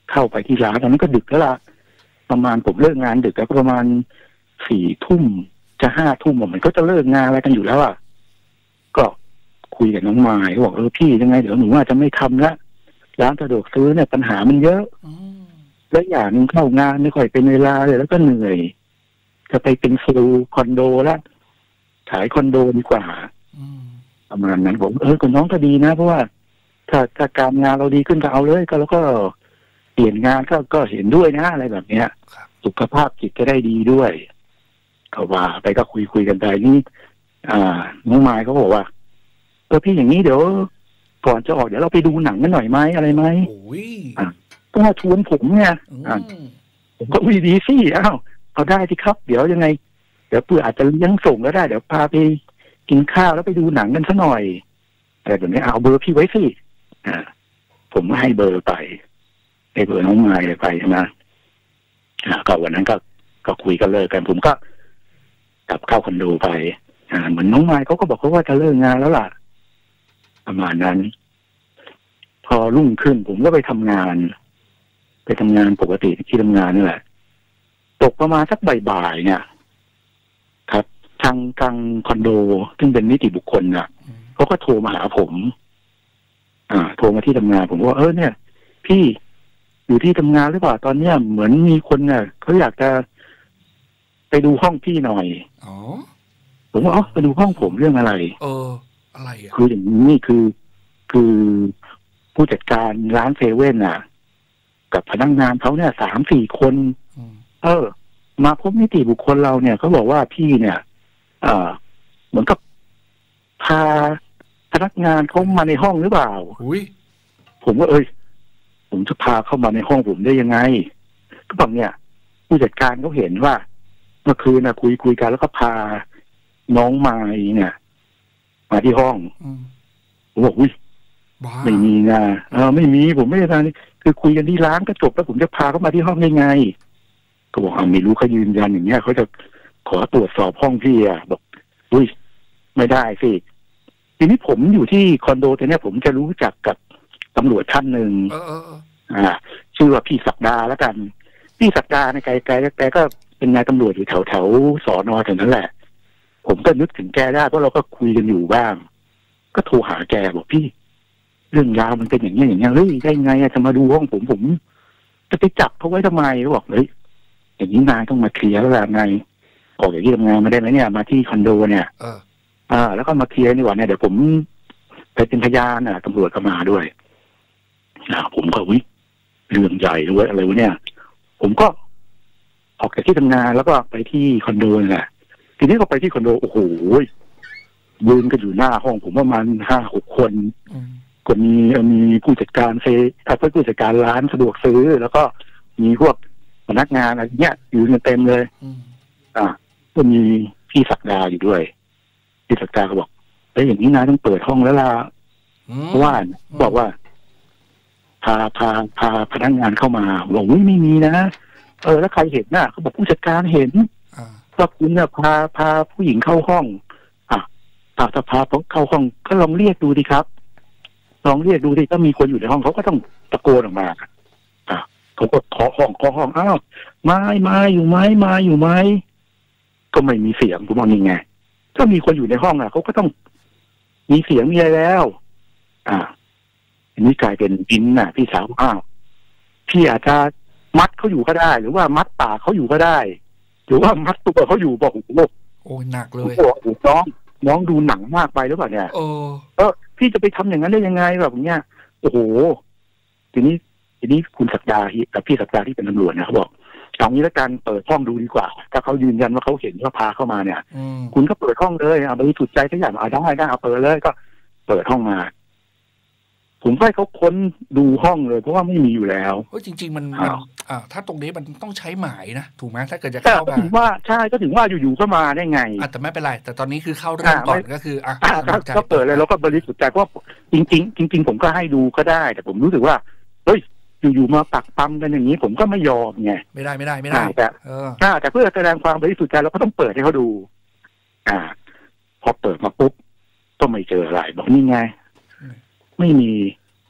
เข้าไปที่ร้านตอนนั้นก็ดึกแล้วล่ะประมาณผมเลิกงานดึกแล้วก็ประมาณสี่ทุ่มจะห้าทุ่มมันก็จะเลิกงานอะไรกันอยู่แล้วอ่ะก็คุยกับน้องไม้เขาบอกเออพี่ยังไงเดี๋ยวหนูอาจจะไม่ทำละร้านสะดวกซื้อเนี่ยปัญหามันเยอะและอย่างนึงเข้างานไม่ค่อยเป็นเวลาเลยแล้วก็เหนื่อยจะไปเป็นเซลล์คอนโดแล้วขายคอนโดดีกว่าประมาณนั้นผมเออกับน้องก็ดีนะเพราะว่าถ้าถ้าการงานเราดีขึ้นก็เอาเลยก็แล้วก็เปลี่ยนงานก็ก็เห็นด้วยนะอะไรแบบเนี้ยสุขภาพจิตจะได้ดีด้วยก็ว่าไปก็คุยคุยกันไปนี่อ่าน้องไม้เขาบอกว่าเออพี่อย่างนี้เดี๋ยวก่อนจะออกเดี๋ยวเราไปดูหนังกันหน่อยไหมอะไรไหมอ่าก็ชวนผมเนี่ยอ่าผมก็อุ้ยดีสิอ้าวเอาได้ที่ครับเดี๋ยวยังไงเดี๋ยวเพื่ออาจจะเลี้ยงส่งก็ได้เดี๋ยวพาไปกินข้าวแล้วไปดูหนังกันซะหน่อยอะไรแบบนี้เอาเบอร์พี่ไว้สิอ่าผมให้เบอร์ไปให้เบอร์น้องไม้ไปใช่ไหมอ่าก็วันนั้นก็ก็คุยกันเลิกกันผมก็กลับเข้าคอนโดไปอ่าเหมือนน้องไม้เขาก็บอกเขาว่าจะเลิกงานแล้วล่ะประมาณนั้นพอรุ่งขึ้นผมก็ไปทำงานไปทำงานปกติที่ทำงานนี่แหละตกประมาณสักบ่ายๆเนี่ยครับทางทางคอนโดซึ่งเป็นนิติบุคคลน่ะเขาก็โทรมาหาผมอ่าโทรมาที่ทำงานผมว่าเออเนี่ยพี่อยู่ที่ทำงานหรือเปล่าตอนเนี้ยเหมือนมีคนเนี่ยเขาอยากจะไปดูห้องพี่หน่อยอ๋อผมว่าอ๋อไปดูห้องผมเรื่องอะไรเอออะไรอ่ะคืออย่างนี้คือคือผู้จัดการร้านเซเว่นน่ะกับพนักงานเขาเนี่ยสามสี่คนเออมาพบนิติบุคคลเราเนี่ยเขาบอกว่าพี่เนี่ยเออเหมือนกับพาพนักงานเขามาในห้องหรือเปล่าผมว่าเอ้ยผมจะพาเข้ามาในห้องผมได้ยังไงก็บอกเนี่ยผู้จัดการเขาเห็นว่าเมื่อคืนนะคุยคุยกันแล้วก็พาน้องไม้เนี่ยมาที่ห้องผมบอกอุ้ยไม่มีนะเออไม่มีผมไม่ได้ทำนี่คือคุยกันที่ร้านก็จบแล้วผมจะพาเขามาที่ห้องได้ไงก็บอกเอาไม่รู้เขายืนยันอย่างเงี้ยเขาจะขอตรวจสอบห้องพี่อ่ะบอกอุ้ยไม่ได้สิทีนี้ผมอยู่ที่คอนโดแต่เนี้ยผมจะรู้จักกับตำรวจท่านหนึ่งอ่าชื่อว่าพี่ศักดาแล้วกันพี่ศักดาในไกลไกลแกก็เป็นนายตำรวจอยู่แถวแถวสอนอแถวนั้นแหละผมก็นึกถึงแกได้เพราะเราก็คุยกันอยู่บ้างก็โทรหาแกบอกพี่เรื่องยาวมันเป็นอย่างนี้อย่างนี้เฮ้ยได้ไงจะมาดูห้องผมผมจะไปจับเขาไว้ทำไมเขาบอกเฮ้ยอย่างนี้นายต้องมาเคลียร์แล้วล่ะนายออกจากที่ทำงานมาได้ไหมเนี่ยมาที่คอนโดเนี่ยเอออ่าแล้วก็มาเคลียร์นี่หว่าเนี่ยเดี๋ยวผมไปเป็นพยานน่ะตำรวจก็มาด้วยอ่าผมก็วิเรื่องใหญ่ด้วยอะไรวะเนี่ยผมก็ออกจากที่ทำงานแล้วก็ไปที่คอนโดนี่แหละทีนี้ก็ไปที่คอนโดโอ้โหยืนกันอยู่หน้าห้องผมประมาณห้าหกคนก็มีมีผู้จัดการเซอ่าผู้จัดการร้านสะดวกซื้อแล้วก็มีพวกพนักงานอะไรเงี้ยอยู่กันเต็มเลยอ่าก็มีพี่ศักดาอยู่ด้วยพี่ศักดาก็บอกเอ้ยอย่างนี้นายต้องเปิดห้องแล้วล่ะเพราะว่าบอกว่าพาพาพาพนักงานเข้ามาบอกว่าไม่มีนะเออแล้วใครเห็นน่ะเขาบอกผู้จัดการเห็นว่าคุณเนี่ยพาพาผู้หญิงเข้าห้องอ่ะถ้าพาเข้าห้องก็ลองเรียกดูดิครับลองเรียกดูดิถ้ามีคนอยู่ในห้องเขาก็ต้องตะโกนออกมาอ่ะเขาก็เคาะห้องเคาะห้องอ้าวมามาอยู่ไหมมาอยู่ไหมก็ไม่มีเสียงผมบอกนี่ไงถ้ามีคนอยู่ในห้องอ่ะเขาก็ต้องมีเสียงมีอะไรแล้วอ่าอันนี้กลายเป็นอินน่ะพี่สาวอ้าวพี่อาจจะมัดเขาอยู่ก็ได้หรือว่ามัดปากเขาอยู่ก็ได้หรือว่ามัดตัวเขาอยู่บอกโอ้โหโอ้หนักเลยโอ้โหน้องน้องดูหนังมากไปหรือเปล่าเนี่ยเออเออพี่จะไปทำอย่างนั้นได้ยังไงแบบเนี้ยโอ้โหทีนี้ทีนี้คุณศักดากับพี่ศักดาที่เป็นตำรวจเนี่ยเขาบอกเอางี้แล้วกันเปิดห้องดูดีกว่าถ้าเขายืนยันว่าเขาเห็นว่าพาเข้ามาเนี่ยคุณก็เปิดห้องเลยเอาบริสุทธิ์ใจทุกอย่างเอาได้ได้เอาเปิดเลยก็เปิดห้องมาผมให้เขาค้นดูห้องเลยเพราะว่าไม่มีอยู่แล้วเฮ้ยจริงๆมันมันอ่าถ้าตรงนี้มันต้องใช้หมายนะถูกไหมถ้าเกิดจะเข้ามาถึงว่าใช่ก็ถึงว่าอยู่ๆก็มาได้ไงอ่ะแต่ไม่เป็นไรแต่ตอนนี้คือเข้าเรื่องก่อนก็คืออ่ะก็เปิดเลยแล้วก็บริสุทธิ์ใจเพราะจริงๆจริงๆผมก็ให้ดูก็ได้แต่ผมรู้สึกว่าเฮ้ยอยู่ๆมาปักปั๊มกันอย่างนี้ผมก็ไม่ยอมไงไม่ได้ไม่ได้ไม่ได้แต่แต่เพื่อแสดงความบริสุทธิ์ใจเราก็ต้องเปิดให้เขาดูอ่าพอเปิดมาปุ๊บก็ไม่เจออะไรบอกนี่ไงไม่มี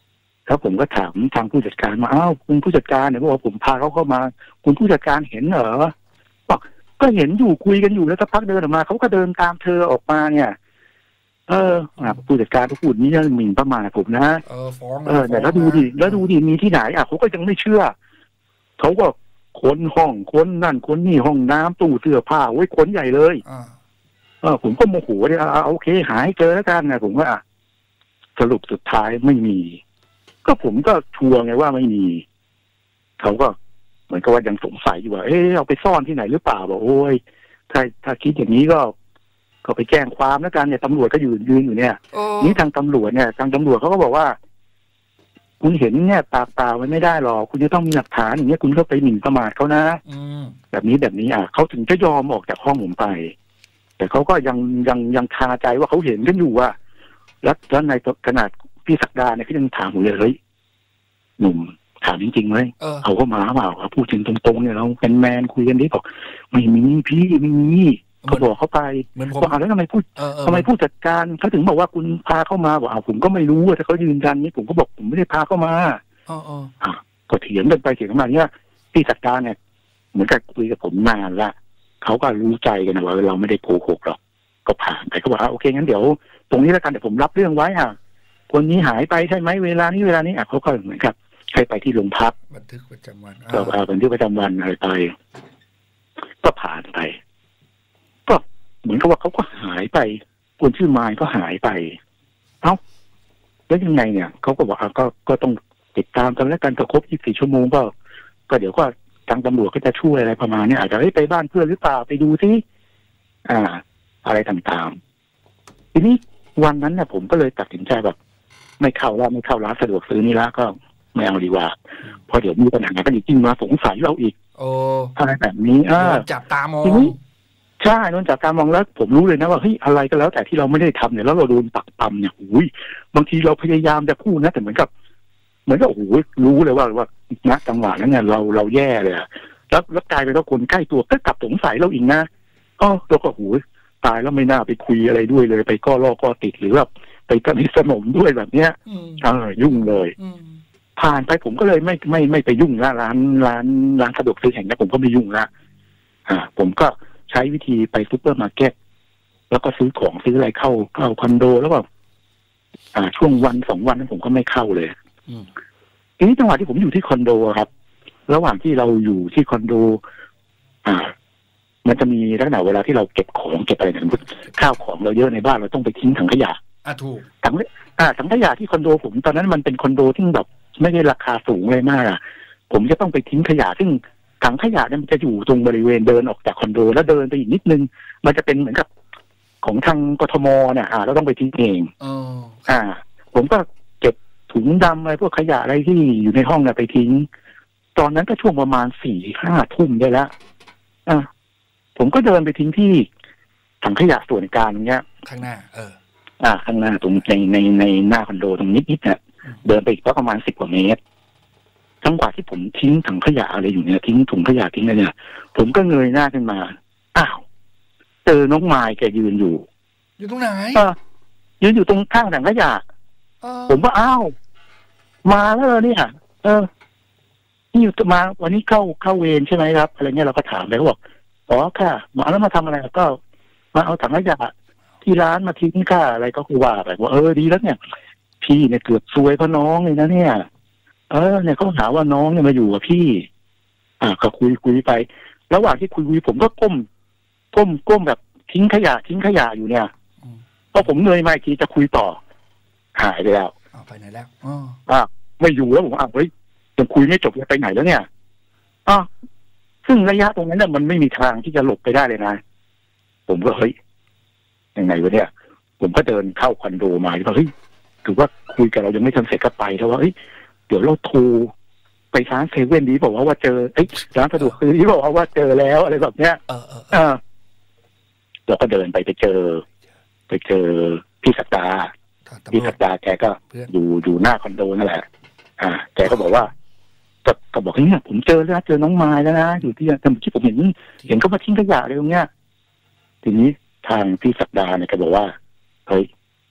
แล้วผมก็ถามทางผู้จัดการมาอ้าวคุณผู้จัดการเนี่ยบอกว่าผมพาเขาเข้ามาคุณผู้จัดการเห็นเหรอบอกก็เห็นอยู่คุยกันอยู่แล้วสักพักเดินออกมาเขาก็เดินตามเธอออกมาเนี่ยเออผู้จัดการก็พูดนี่หมิ่นประมาทผมนะเออฟ้องเออแต่แล้วดูดิแล้วดูดิมีที่ไหนอ่ะเขาก็ยังไม่เชื่อเขาก็ค้นห้องค้นนั่นค้นนี่ห้องน้ำตู้เสื้อผ้าไว้ค้นใหญ่เลยเออผมก็โมโหเลยอ่าโอเคหายเจอแล้วกันนะผมว่าสรุปสุดท้ายไม่มีก็ผมก็ชัวร์ไงว่าไม่มีเขาก็เหมือนกับว่ายังสงสัยอยู่ว่าเออเอาไปซ่อนที่ไหนหรือเปล่าบอกโอ้ยถ้าถ้าคิดอย่างนี้ก็ก็ไปแจ้งความแล้วกันเนี่ยตำรวจก็ยืนยืนอยู่เนี่ยนี่ทางตำรวจเนี่ยทางตำรวจเขาก็บอกว่าคุณเห็นเนี่ยปากเปล่ามันไม่ได้หรอกคุณจะต้องมีหลักฐานอย่างเงี้ยคุณก็ไปหมิ่นประมาทเขานะแบบนี้แบบนี้อ่ะเขาถึงจะยอมออกจากห้องผมไปแต่เขาก็ยังยังยังคาใจว่าเขาเห็นกันอยู่อ่ะแล้วแล้วในขนาดพี่ศักดาเนี่ยก็ยังถามผมเลยเฮ้ยหนุ่มถามจริงๆไหมเอาเข้ามาเปล่าพูดถึงตรงๆเนี่ยเราเป็นแมนคุยกันดิบอกไม่มีพี่ไม่มีเขาบอกเขาไปบอกแล้วทำไมพูดทำไมผู้จัดการเขาถึงบอกว่าคุณพาเข้ามาบอกอ้าวผมก็ไม่รู้แต่เขายืนยันนี่ผมก็บอกผมไม่ได้พาเข้ามาอ๋ออ๋อก็เถียงกันไปเถียงกันมาเนี่ยพี่จัดการเนี่ยเหมือนกับคุยกับผมนานละเขาก็รู้ใจกันนะว่าเราไม่ได้โกหกหรอกก็ผ่านไปเขาบอกโอเคงั้นเดี๋ยวตรงนี้แล้วกันเดี๋ยวผมรับเรื่องไว้ค่ะคนนี้หายไปใช่ไหมเวลานี้เวลานี้อ่ะเขาก็เหมือนกับให้ไปที่โรงพักบันทึกประจำวันก็บันทึกประจำวันอะไรไปก็ผ่านไปก็เหมือนกับว่าเขาก็หายไปคนชื่อไมค์ก็หายไปเอ้าแล้วยังไงเนี่ยเขาก็บอกก็ก็ต้องติดตามกันแล้วกันก็ครบยี่สิบสี่ชั่วโมงก็ก็เดี๋ยวก็ทางตำรวจก็จะช่วยอะไรประมาณนี้อาจจะไปบ้านเพื่อนหรือเปล่าไปดูซิอ่าอะไรต่างๆทีนี้วันนั้นเนี่ยผมก็เลยตัดสินใจแบบไม่เข้าแล้วไม่เข้าร้านสะดวกซื้อนี่ละก็ไม่เอาดีกว่าเพราะเดี๋ยวมีปัญหากันอีกจริงมาสงสัยเราอีกโอ้อะไรแบบนี้อ่าจับตามองใช่โดนจับตามองแล้วผมรู้เลยนะว่าเฮ้ยอะไรก็แล้วแต่ที่เราไม่ได้ทำเนี่ยแล้วเราโดนปักปั๊มเนี่ยอุ้ยบางทีเราพยายามจะพูดนะแต่เหมือนกับเหมือนกับโอ้โหรู้เลยว่าว่าณจังหวะนั้นเนี่ยเราเราแย่เลยอะแล้วแล้วกลายเป็นว่าคนใกล้ตัวก็กลับสงสัยเราอีกนะอ๋อเราก็โอ้โหตายแล้วไม่น่าไปคุยอะไรด้วยเลยไปก้อล่อก้อติดหรือแบบไปสนิทสนมด้วยแบบเนี้ยเออยุ่งเลยผ่านไปผมก็เลยไม่ไม่ไม่ไปยุ่งละร้านร้านร้านสะดวกซื้อแห่งนี้ผมก็ไม่ยุ่งละอ่าผมก็ใช้วิธีไปซุปเปอร์มาร์เก็ตแล้วก็ซื้อของซื้ออะไรเข้าเข้าคอนโดแล้วก็อ่าช่วงวันสองวันนั้นผมก็ไม่เข้าเลยทีนี้จังหวะที่ผมอยู่ที่คอนโดครับระหว่างที่เราอยู่ที่คอนโดอ่ามันจะมีลักษณะเวลาที่เราเก็บของเก็บอะไรเนี่ยข้าวของเราเยอะในบ้านเราต้องไปทิ้งถังขยะอ่ะถูกถังอ่าถังขยะที่คอนโดผมตอนนั้นมันเป็นคอนโดที่แบบไม่ได้ราคาสูงเลยมากอ่ะผมจะต้องไปทิ้งขยะซึ่งถังขยะเนี่ยมันจะอยู่ตรงบริเวณเดินออกจากคอนโดแล้วเดินไปอีกนิดนึงมันจะเป็นเหมือนกับของทางกทมเนี่ยอ่าเราต้องไปทิ้งเองอ๋ออ่าผมก็เก็บถุงดำอะไรพวกขยะอะไรที่อยู่ในห้องเนี่ยไปทิ้งตอนนั้นก็ช่วงประมาณสี่ห้าทุ่มได้แล้วอ่าผมก็เดินไปทิ้งที่ถังขยะส่วนกลางเนี้ยข้างหน้าเอออ่าข้างหน้าตรงในในในหน้าคอนโดตรงนิดนิดเนี่ยเดินไปอีกประมาณสิบกว่าเมตรจังหวะที่ผมทิ้งถังขยะอะไรอยู่เนี่ยทิ้งถุงขยะทิ้งอะไรเนี่ยผมก็เงยหน้าขึ้นมาอ้าวเจอน้องไมค์แกยืนอยู่อยู่ตรงไหนเออยืนอยู่ตรงข้างถังขยะผมว่าอ้าวมาแล้วเนี่ยเออนี่อยู่มาวันนี้เข้าเข้าเวรใช่ไหมครับอะไรเงี้ยเราก็ถามไปเขาบอกอ๋อค่ะมาแล้วมาทำอะไรก็มาเอาถังขยะที่ร้านมาทิ้งค่ะอะไรก็คือว่าไปว่าเออดีแล้วเนี่ยพี่เนี่ยเกือบซวยเพราะน้องเลยนะเนี่ยเออเนี่ยเขาหาว่าน้องเนี่ยมาอยู่กับพี่อ่าก็คุยคุยไประหว่างที่คุยคุยผมก็ก้มก้มก้มแบบทิ้งขยะทิ้งขยะอยู่เนี่ยพอผมเงยมาอีกทีจะคุยต่อหายไปแล้วอ๋อไปไหนแล้วอ๋ออ่าไม่อยู่แล้วผมอ่ะเฮ้ยยังคุยไม่จบจะไปไหนแล้วเนี่ยอ่าซึ่งระยะตรงนั้นเนี่ยมันไม่มีทางที่จะหลบไปได้เลยนะผมก็เฮ้ยยังไงวะเนี่ยผมก็เดินเข้าคอนโดมาแล้วเฮ้ยถือว่าคุยกับเรายังไม่ทันเสร็จก็ไปแล้วว่าเฮ้ยเดี๋ยวเราโทรไปร้านเซเว่นดีบอกว่าว่าเจอเอ้ยร้านสะดวกซื้อดีบอกว่าว่าเจอแล้วอะไรแบบเนี้ยเออเออเออเราก็เดินไปไปเจอไปเจอพี่ศักดาพี่ศักดาแกก็อยู่อยู่หน้าคอนโดนั่นแหละอ่าแกก็บอกว่าก็ก็บอกเนี่ยผมเจอแล้วเจอน้องไม้แล้วนะอยู่ที่แต่ที่ผมเห็นเห็นเขามาทิ้งขยะอะไรตรงเนี้ยทีนี้ทางพี่ศักดาเนี่ยแกบอกว่าเฮ้ย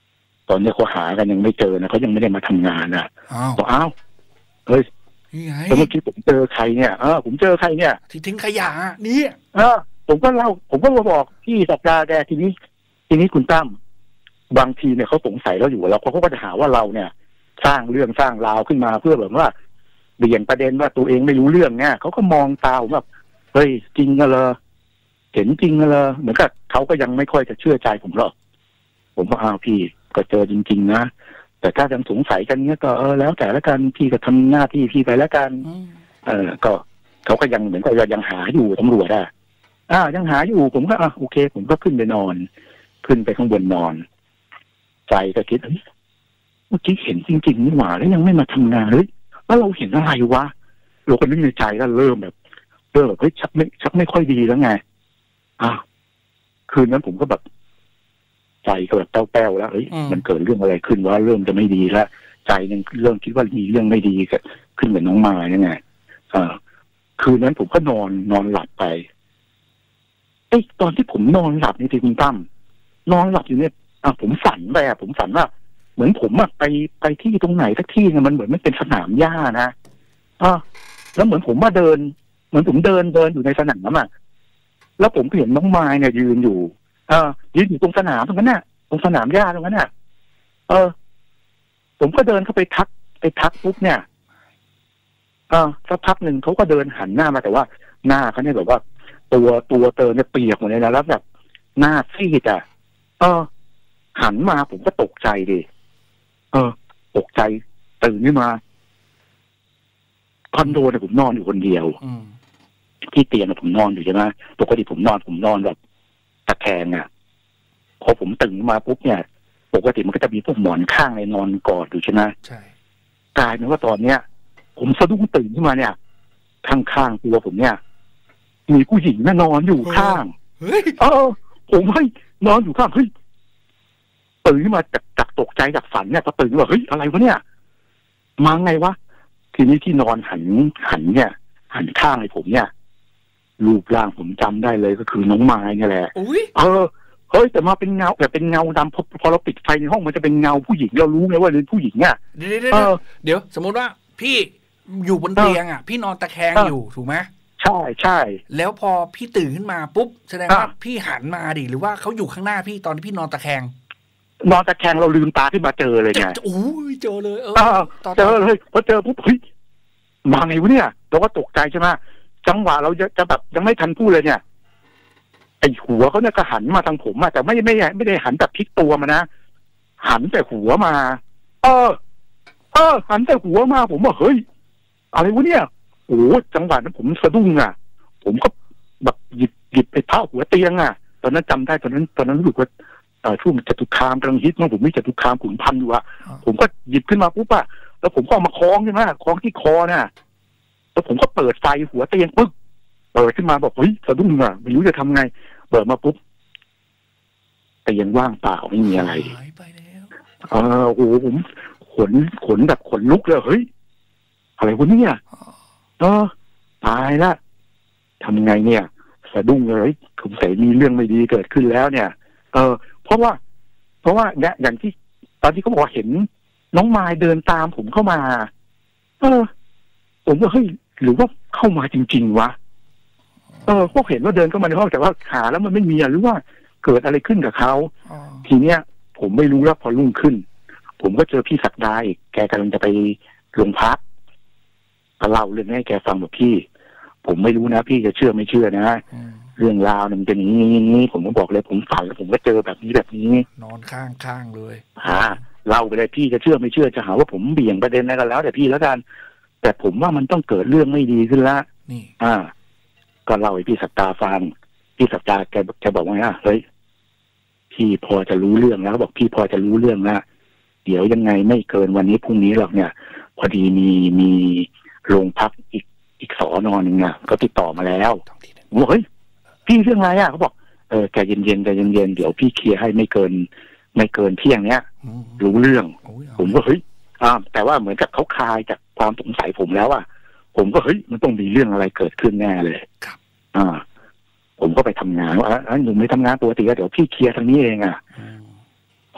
ตอนนี้เขาหากันยังไม่เจอนะเขายังไม่ได้มาทำงานนะบอกอ้าวเฮ้ยแล้วเมื่อกี้ผมเจอใครเนี่ยเออผมเจอใครเนี่ยที่ทิ้งขยะนี่เออผมก็เล่าผมก็มาบอกพี่สัปดาห์แกทีนี้ทีนี้คุณตั้มบางทีเนี่ยเขาสงสัยเราอยู่แล้วเขาก็จะหาว่าเราเนี่ยสร้างเรื่องสร้างราวขึ้นมาเพื่อแบบว่าเบี่ยงประเด็นว่าตัวเองไม่รู้เรื่องเนี่ยเขาก็มองตาผมแบบเฮ้ยจริงเหรอเห็นจริงเหรอเหมือนกับเขาก็ยังไม่ค่อยจะเชื่อใจผมหรอกผมก็อ้าวพี่ก็เจอจริงๆนะแต่ถ้ายังสงสัยกันเนี้ยก็เออแล้วแต่ละกันพี่ก็ทำหน้าที่พี่ไปแล้วกันเออก็เขาก็ยังเหมือนกับยังหาอยู่ตำรวจอ่ะอ่ายังหาอยู่ผมก็อ่ะโอเคผมก็ขึ้นไปนอนขึ้นไปข้างบนนอนใจก็คิดเฮ้ยเมื่อกี้เห็นจริงๆนี่หว่าแล้วยังไม่มาทำงานเฮ้ยแล้วเราเห็นอะไรวะเราก็นึกในใจก็เริ่มแบบเริ่มแบบเฮ้ยชักไม่ชักไม่ค่อยดีแล้วไงอ่ะคืนนั้นผมก็แบบใจก็แบบแป้วๆแล้วเฮ้ยมันเกิดเรื่องอะไรขึ้นวะเริ่มจะไม่ดีแล้วใจนึงเริ่มคิดว่ามีเรื่องไม่ดีกับขึ้นกับน้องมายยังไงอ่าคืนนั้นผมก็นอนนอนหลับไปไอ้ตอนที่ผมนอนหลับนี่ที่คุณตั้มนอนหลับอยู่เนี่ยอ่ะผมฝันไปอ่ะผมฝันว่าเหมือนผมอ่ะไปไปที่ตรงไหนสักที่นึงมันเหมือนมันเป็นสนามหญ้านะอ่ะแล้วเหมือนผมมาเดินเหมือนผมเดินเดินอยู่ในสนามอ่ะแล้วผมเห็นน้องมายเนี่ยยืนอยู่เออยืนอยู่ตรงสนามตรงนั้นน่ะตรงสนามหญ้าตรงนั้นน่ะเออผมก็เดินเข้าไปทักไปทักปุ๊บเนี่ยเออสักพักหนึ่งเขาก็เดินหันหน้ามาแต่ว่าหน้าเขาเนี่ยแบบว่าตัวตัวเตอเนี่ยเปียกหมดเลยนะแล้วแบบหน้าซีดอ่ะเออหันมาผมก็ตกใจดิเออตกใจตื่นขึ้นมาคอนโดเนี่ยผมนอนอยู่คนเดียวที่เตียงผมนอนอยู่ใช่ไหมปกติผมนอนผมนอนแบบตะแคงอ่ะพอผมตื่นมาปุ๊บเนี่ยปกติมันก็จะมีพวกหมอนข้างในนอนกอดอยู่ใช่ไหมใช่กลายเป็นว่าตอนเนี้ยผมสะดุ้งตื่นขึ้นมาเนี่ยข้างๆตัวผมเนี่ยมีผู้หญิงน่ะนอนอยู่ข้างเออผมเฮ้ยนอนอยู่ข้างเฮ้ยตื่นขึ้นมาจากจากตกใจจากฝันเนี่ยพอตื่นว่าเฮ้ยอะไรวะเนี่ยมาไงวะทีนี้ที่นอนหันหันเนี่ยหันข้างให้ผมเนี่ยรูปร่างผมจำได้เลยก็คือน้องไม้เนี่ยแหละเออเฮ้ยแต่มาเป็นเงาแต่เป็นเงาดำพอพอเราปิดไฟในห้องมันจะเป็นเงาผู้หญิงเรารู้ไงว่าเป็นผู้หญิงอ่ะเดี๋ยวเดี๋ยวเดี๋ยวสมมติว่าพี่อยู่บนเตียงอ่ะพี่นอนตะแคงอยู่ถูกไหมใช่ใช่แล้วพอพี่ตื่นขึ้นมาปุ๊บแสดงว่าพี่หันมาดิหรือว่าเขาอยู่ข้างหน้าพี่ตอนที่พี่นอนตะแคงนอนตะแคงเราลืมตาขึ้นมาเจอเลยไงโอ้ยเจอเลยเออเจอเลยพอเจอปุ๊บเฮ้ยมาไงวะเนี่ยเราก็ตกใจใช่ไหมจังหวะเราจะจะแบบยังไม่ทันพูดเลยเนี่ยไอหัวเขาเนี่ยก็หันมาทางผมอะแต่ไม่ไม่ไม่ได้หันแบบพลิกตัวมานะหันแต่หัวมาเออเออหันแต่หัวมาผมว่าเฮ้ยอะไรวะเนี่ยโอ้จังหวะนั้นผมสะดุ้งอ่ะผมก็แบบหยิบหยิบไปเท้าหัวเตียงอ่ะตอนนั้นจำได้ตอนนั้นตอนนั้นรู้สึกว่าช่วงจตุคามกำลังฮิตมั้งผมมีจตุคามขุนพันธุ์อยู่อ่ะผมก็หยิบขึ้นมาปุ๊บอะแล้วผมก็เอามาคล้องใช่ไหมคล้องที่คอน่ะแล้วผมก็เปิดไฟหัวเตียงปึ๊บเปิดขึ้นมาบอกเฮ้ยสะดุ้งอ่ะไม่รู้จะทำไงเปิดมาปุ๊บแต่ยังว่างเปล่าไม่มีอะไรเออโอ้โหผมขนขนแบบขนลุกเลยเฮ้ยอะไรวะเนี่ยเออตายละทำไงเนี่ยสะดุ้งเลยสงสัยมีเรื่องไม่ดีเกิดขึ้นแล้วเนี่ยเออเพราะว่าเพราะว่าเนี่ยอย่างที่ตอนที่เขาบอกเห็นน้องมายเดินตามผมเข้ามาเออผมว่าเฮ้ยหรือว่าเข้ามาจริงๆวะเออพวกเห็นว่าเดินเข้ามาในห้องแต่ว่าหาแล้วมันไม่มีหรือว่าเกิดอะไรขึ้นกับเขาทีเนี้ยผมไม่รู้แล้วพอรุ่งขึ้นผมก็เจอพี่ศักดาอีกแกกำลังจะไปโรงพักก็เล่าเรื่องให้แกฟังแบบพี่ผมไม่รู้นะพี่จะเชื่อไม่เชื่อนะเรื่องราวมันเป็นอย่างนี้ผมก็บอกเลยผมฝันแล้วผมก็เจอแบบนี้แบบนี้นอนข้างข้างเลยอ่าเล่าไปเลยพี่จะเชื่อไม่เชื่อจะหาว่าผมเบี่ยงประเด็นอะไรกันแล้วแต่พี่แล้วกันแต่ผมว่ามันต้องเกิดเรื่องไม่ดีขึ้นละนี่อ่าก็เล่าให้พี่ศักดาฟังพี่ศักดาแกแกบอกว่าเฮ้ยพี่พอจะรู้เรื่องแล้วบอกพี่พอจะรู้เรื่องแล้วเดี๋ยวยังไงไม่เกินวันนี้พรุ่งนี้หรอกเนี่ยพอดีมีมีโรงพักอีกอีกสอนอนึงอ่ะก็ติดต่อมาแล้วบอกเฮ้ยพี่เรื่องอะไรอ่ะเขาบอกเออแกเย็นๆแกเย็นๆเดี๋ยวพี่เคลียร์ให้ไม่เกินไม่เกินเที่ยงเนี้ยรู้เรื่องผมก็เฮ้ยอ่าแต่ว่าเหมือนกับเขาคลายจากความสงสัยผมแล้วอ่ะผมก็เฮ้ยมันต้องมีเรื่องอะไรเกิดขึ้นแน่เลยครับอ่าผมก็ไปทำงานว่าอ่ะหนูไม่ทำงานปกติเดี๋ยวพี่เคลียร์ทางนี้เองอ่ะพอ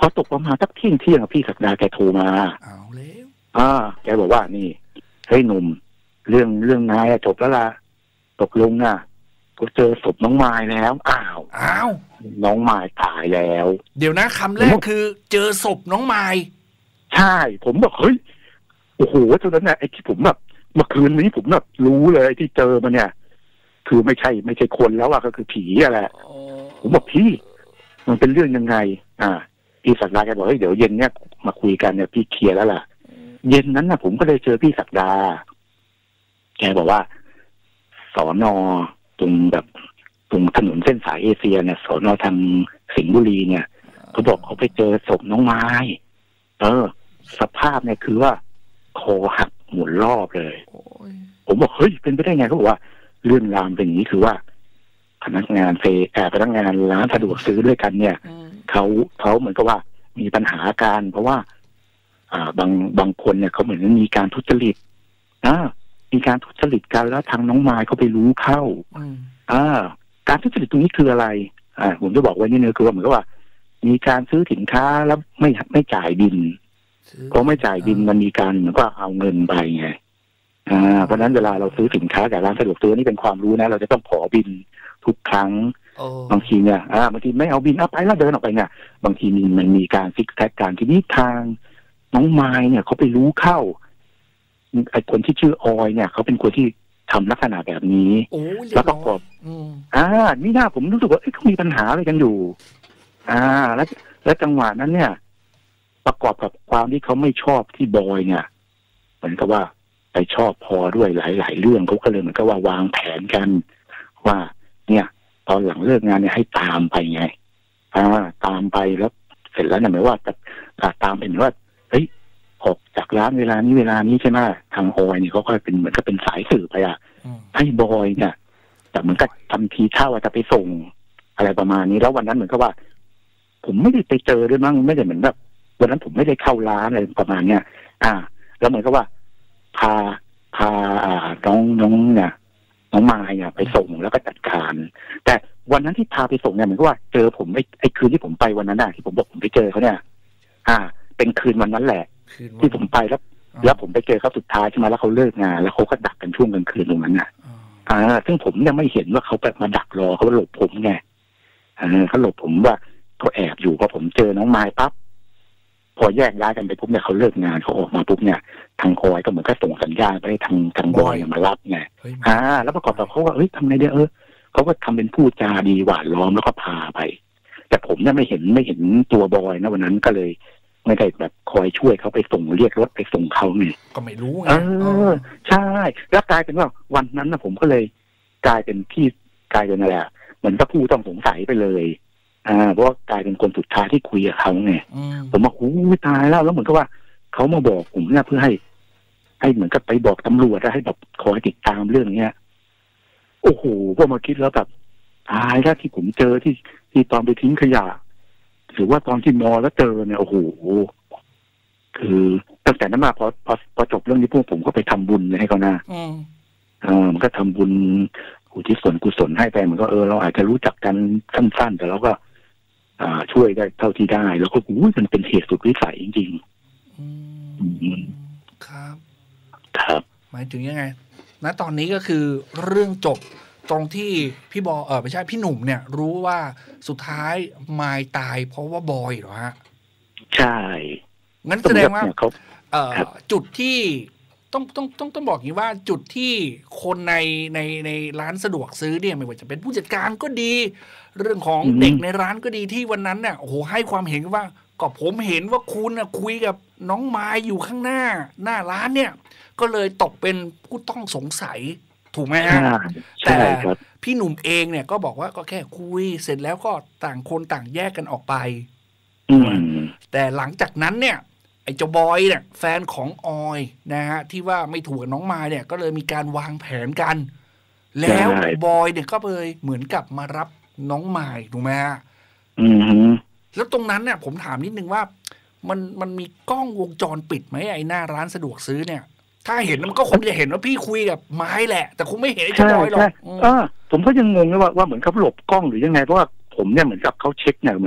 อตกประมาณสักเที่ยงเที่ยงพี่ศักดาแกโทรมาเอาแล้วอ่าแกบอกว่านี่เฮ้ยหนุ่มเรื่องเรื่องนายจบแล้วล่ะตกลงอ่ะก็เจอศพน้องไม้แล้วอ้าวอ้าวน้องไม้ตายแล้วเดี๋ยวนะคำแรกคือเจอศพน้องไม้ใช่ผมบอกเฮ้ยโอ้โหตอนนั้นเนี่ยไอ้ที่ผมแบบเมื่อคืนนี้ผมแบบรู้เลยที่เจอมาเนี่ยคือไม่ใช่ไม่ใช่คนแล้วอะก็คือผีอะแหละผมบอกพี่มันเป็นเรื่องยังไงอ่าพี่ศักดาแกบอกเฮ้ยเดี๋ยวเย็นเนี่ยมาคุยกันเนี่ยพี่เคลียร์แล้วล่ะเย็นนั้นนะผมก็เลยเจอพี่ศักดาแกบอกว่าสอนอตรงแบบตรงถนนเส้นสายเอเชียเนี่ยสอนอทางสิงห์บุรีเนี่ยเขาบอกเขาไปเจอศพน้องไม้เออสภาพเนี่ยคือว่าคอหักหมุนรอบเลยผมบอกเฮ้ยเป็นไปได้ไงเขาบอกว่าเรื่องราวเป็นอย่างนี้คือว่าพนักงานเฟย์แอบพนักงานร้านสะดวกซื้อด้วยกันเนี่ยเขาเขาเหมือนกับว่ามีปัญหาการเพราะว่าอ่าบางบางคนเนี่ยเขาเหมือนมีการทุจริตนะมีการทุจริตกันแล้วทางน้องไม้เขาไปรู้เข้าอ่าการทุจริตตรงนี้คืออะไรอ่าผมจะบอกไว้นี่เนื้อคือว่าเหมือนกับว่ามีการซื้อสินค้าแล้วไม่ไม่จ่ายบินเพราะไม่จ่ายบินมันมีการเหมือนก็เอาเงินไปไงอ่าเพราะนั้นเวลาเราซื้อสินค้าจากร้านสะดวกซื้อนี่เป็นความรู้นะเราจะต้องขอบินทุกครั้งบางทีเนี่ยอ่าบางทีไม่เอาบินเอาไปแล้วเดินออกไปเนี่ยบางทีมีมันมีการฟิกแท็กการที่นี่ทางน้องไม้เนี่ยเขาไปรู้เข้าไอ้คนที่ชื่อออยเนี่ยเขาเป็นคนที่ทำลักษณะแบบนี้แล้วประกอบอ่านี่หน้าผมรู้สึกว่าเขามีปัญหาอะไรกันอยู่อ่าแล้วแล้วจังหวะนั้นเนี่ยประกอบกับความที่เขาไม่ชอบที่บอยเนี่ยเหมือนกับว่าไปชอบพอด้วยหลายๆเรื่องเขาก็เลยเหมือนกับว่าวางแผนกันว่าเนี่ยตอนหลังเลิกงานเนี่ยให้ตามไปไงอ่าตามไปแล้วเสร็จแล้วเนี่ยหมายว่าจะตามเป็นว่าเฮ้ยออกจากร้านเวลานี้เวลานี้ใช่ไหมทางออยเนี่ยเขาก็เป็นเหมือนกับเป็นสายสื่อไปอ่ะให้บอยเนี่ยแต่เหมือนกับทำทีท่าว่าจะไปส่งอะไรประมาณนี้แล้ววันนั้นเหมือนกับว่าผมไม่ได้ไปเจอด้วยมั้งไม่ได้เหมือนแบบวันนั้นผมไม่ได้เข้าร้านอะไรประมาณเนี้ยอ่าแล้วเหมือนกับว่าพาพาอ่าน้องน้องเนี่ยน้องมายเนี่ยไปส่งแล้วก็จัดการแต่วันนั้นที่พาไปส่งเนี่ยเหมือนกับว่าเจอผมไอ้ไอ้คืนที่ผมไปวันนั้นน่ะที่ผมบอกผมไปเจอเขาเนี่ยอ่าเป็นคืนวันนั้นแหละที่ผมไปแล้วแล้วผมไปเจอเขาสุดท้ายใช่ไหมแล้วเขาเลิกงานแล้วเขาก็ดักกันช่วงกลางคืนตรงนั้นน่ะอ่าซึ่งผมเนี่ยไม่เห็นว่าเขาแบบมาดักรอเขาหลบผมไงอ่าเขาหลบผมว่าเขาแอบอยู่พอผมเจอน้องมายปั๊บพอแยกย้ายกันไปปุ๊บเนี่ยเขาเลิกงานเขาออกมาปุ๊บเนี่ยทางคอยก็เหมือนก็ส่งสัญญาณไปให้ทางทางบอยมารับไงอ่าแล้วประกอบกับเขาว่าเอ้ยทำไงเดี๋ยวเออเขาก็ทำเป็นพูดจาดีหวานล้อมแล้วก็พาไปแต่ผมเนี่ยไม่เห็นไม่เห็นตัวบอยนะวันนั้นก็เลยไม่ได้แบบคอยช่วยเขาไปส่งเรียกรถไปส่งเขาไงก็ไม่รู้ไงเออใช่แล้วกลายเป็นว่าวันนั้นนะผมก็เลยกลายเป็นที่กลายเป็นอะไรอ่ะเหมือนกับผู้ต้องสงสัยไปเลยอ่าเพราะกลายเป็นคนสุดท้ายที่คุยกับเขาไงผมว่าโอ้ยตายแล้วแล้วเหมือนกับว่าเขามาบอกผมเนี่ยเพื่อให้ให้เหมือนกับไปบอกตำรวจให้แบบคอยติดตามเรื่องเนี้ยโอ้โหพอมาคิดแล้วแบบตายแล้วที่ผมเจอที่ที่ตอนไปทิ้งขยะหรือว่าตอนที่มอแล้วเจอเนี่ยโอ้โหคือตั้งแต่นั้นมาพอพอพอจบเรื่องนี้พวกผมก็ไปทำบุญให้เขานะอ่ามันก็ทำบุญอุทิศส่วนกุศลให้ไปมันก็เออเราอาจจะรู้จักกันสั้นๆแต่เราก็อ่าช่วยได้เท่าที่ได้แล้วก็อู้มันเป็นเหตุสุดวิสัยจริงๆอืมครับครับหมายถึงยังไงณตอนนี้ก็คือเรื่องจบตรงที่พี่บอเออไม่ใช่พี่หนุ่มเนี่ยรู้ว่าสุดท้ายมายตายเพราะว่าบอยเหรอฮะใช่งั้นแสดงว่าเอ่อจุดที่ต้องต้องต้องต้องบอกอย่างนี้ว่าจุดที่คนในในในร้านสะดวกซื้อเนี่ยไม่ว่าจะเป็นผู้จัดการก็ดีเรื่องของเด็กในร้านก็ดีที่วันนั้นเนี่ยโอ้โหให้ความเห็นว่าก็ผมเห็นว่าคุณนะคุยกับน้องมายอยู่ข้างหน้าหน้าร้านเนี่ยก็เลยตกเป็นผู้ต้องสงสัยถูกไหมฮะแต่พี่หนุ่มเองเนี่ยก็บอกว่าก็แค่คุยเสร็จแล้วก็ต่างคนต่างแยกกันออกไปแต่หลังจากนั้นเนี่ยไอ้เจ้าบอยเนี่ยแฟนของออยนะฮะที่ว่าไม่ถูกกับน้องมายเนี่ยก็เลยมีการวางแผนกันแล้วบอยเนี่ยก็เลยเหมือนกับมารับน้องมายถูกไหมฮะแล้วตรงนั้นเนี่ยผมถามนิดนึงว่ามันมันมีกล้องวงจรปิดไหมไอ้หน้าร้านสะดวกซื้อเนี่ยถ้าเห็นมันก็คงจะเห็นว่าพี่คุยกับไม้แหละแต่คงไม่เห็นไอ้เจ้าบอยหรอกอ่าผมก็ยังงงนะว่าว่าเหมือนเขาหลบกล้องหรือยังไงเพราะว่าผมเนี่ยเหมือนกับเขาเช็คเนี่ยเหมือนว่า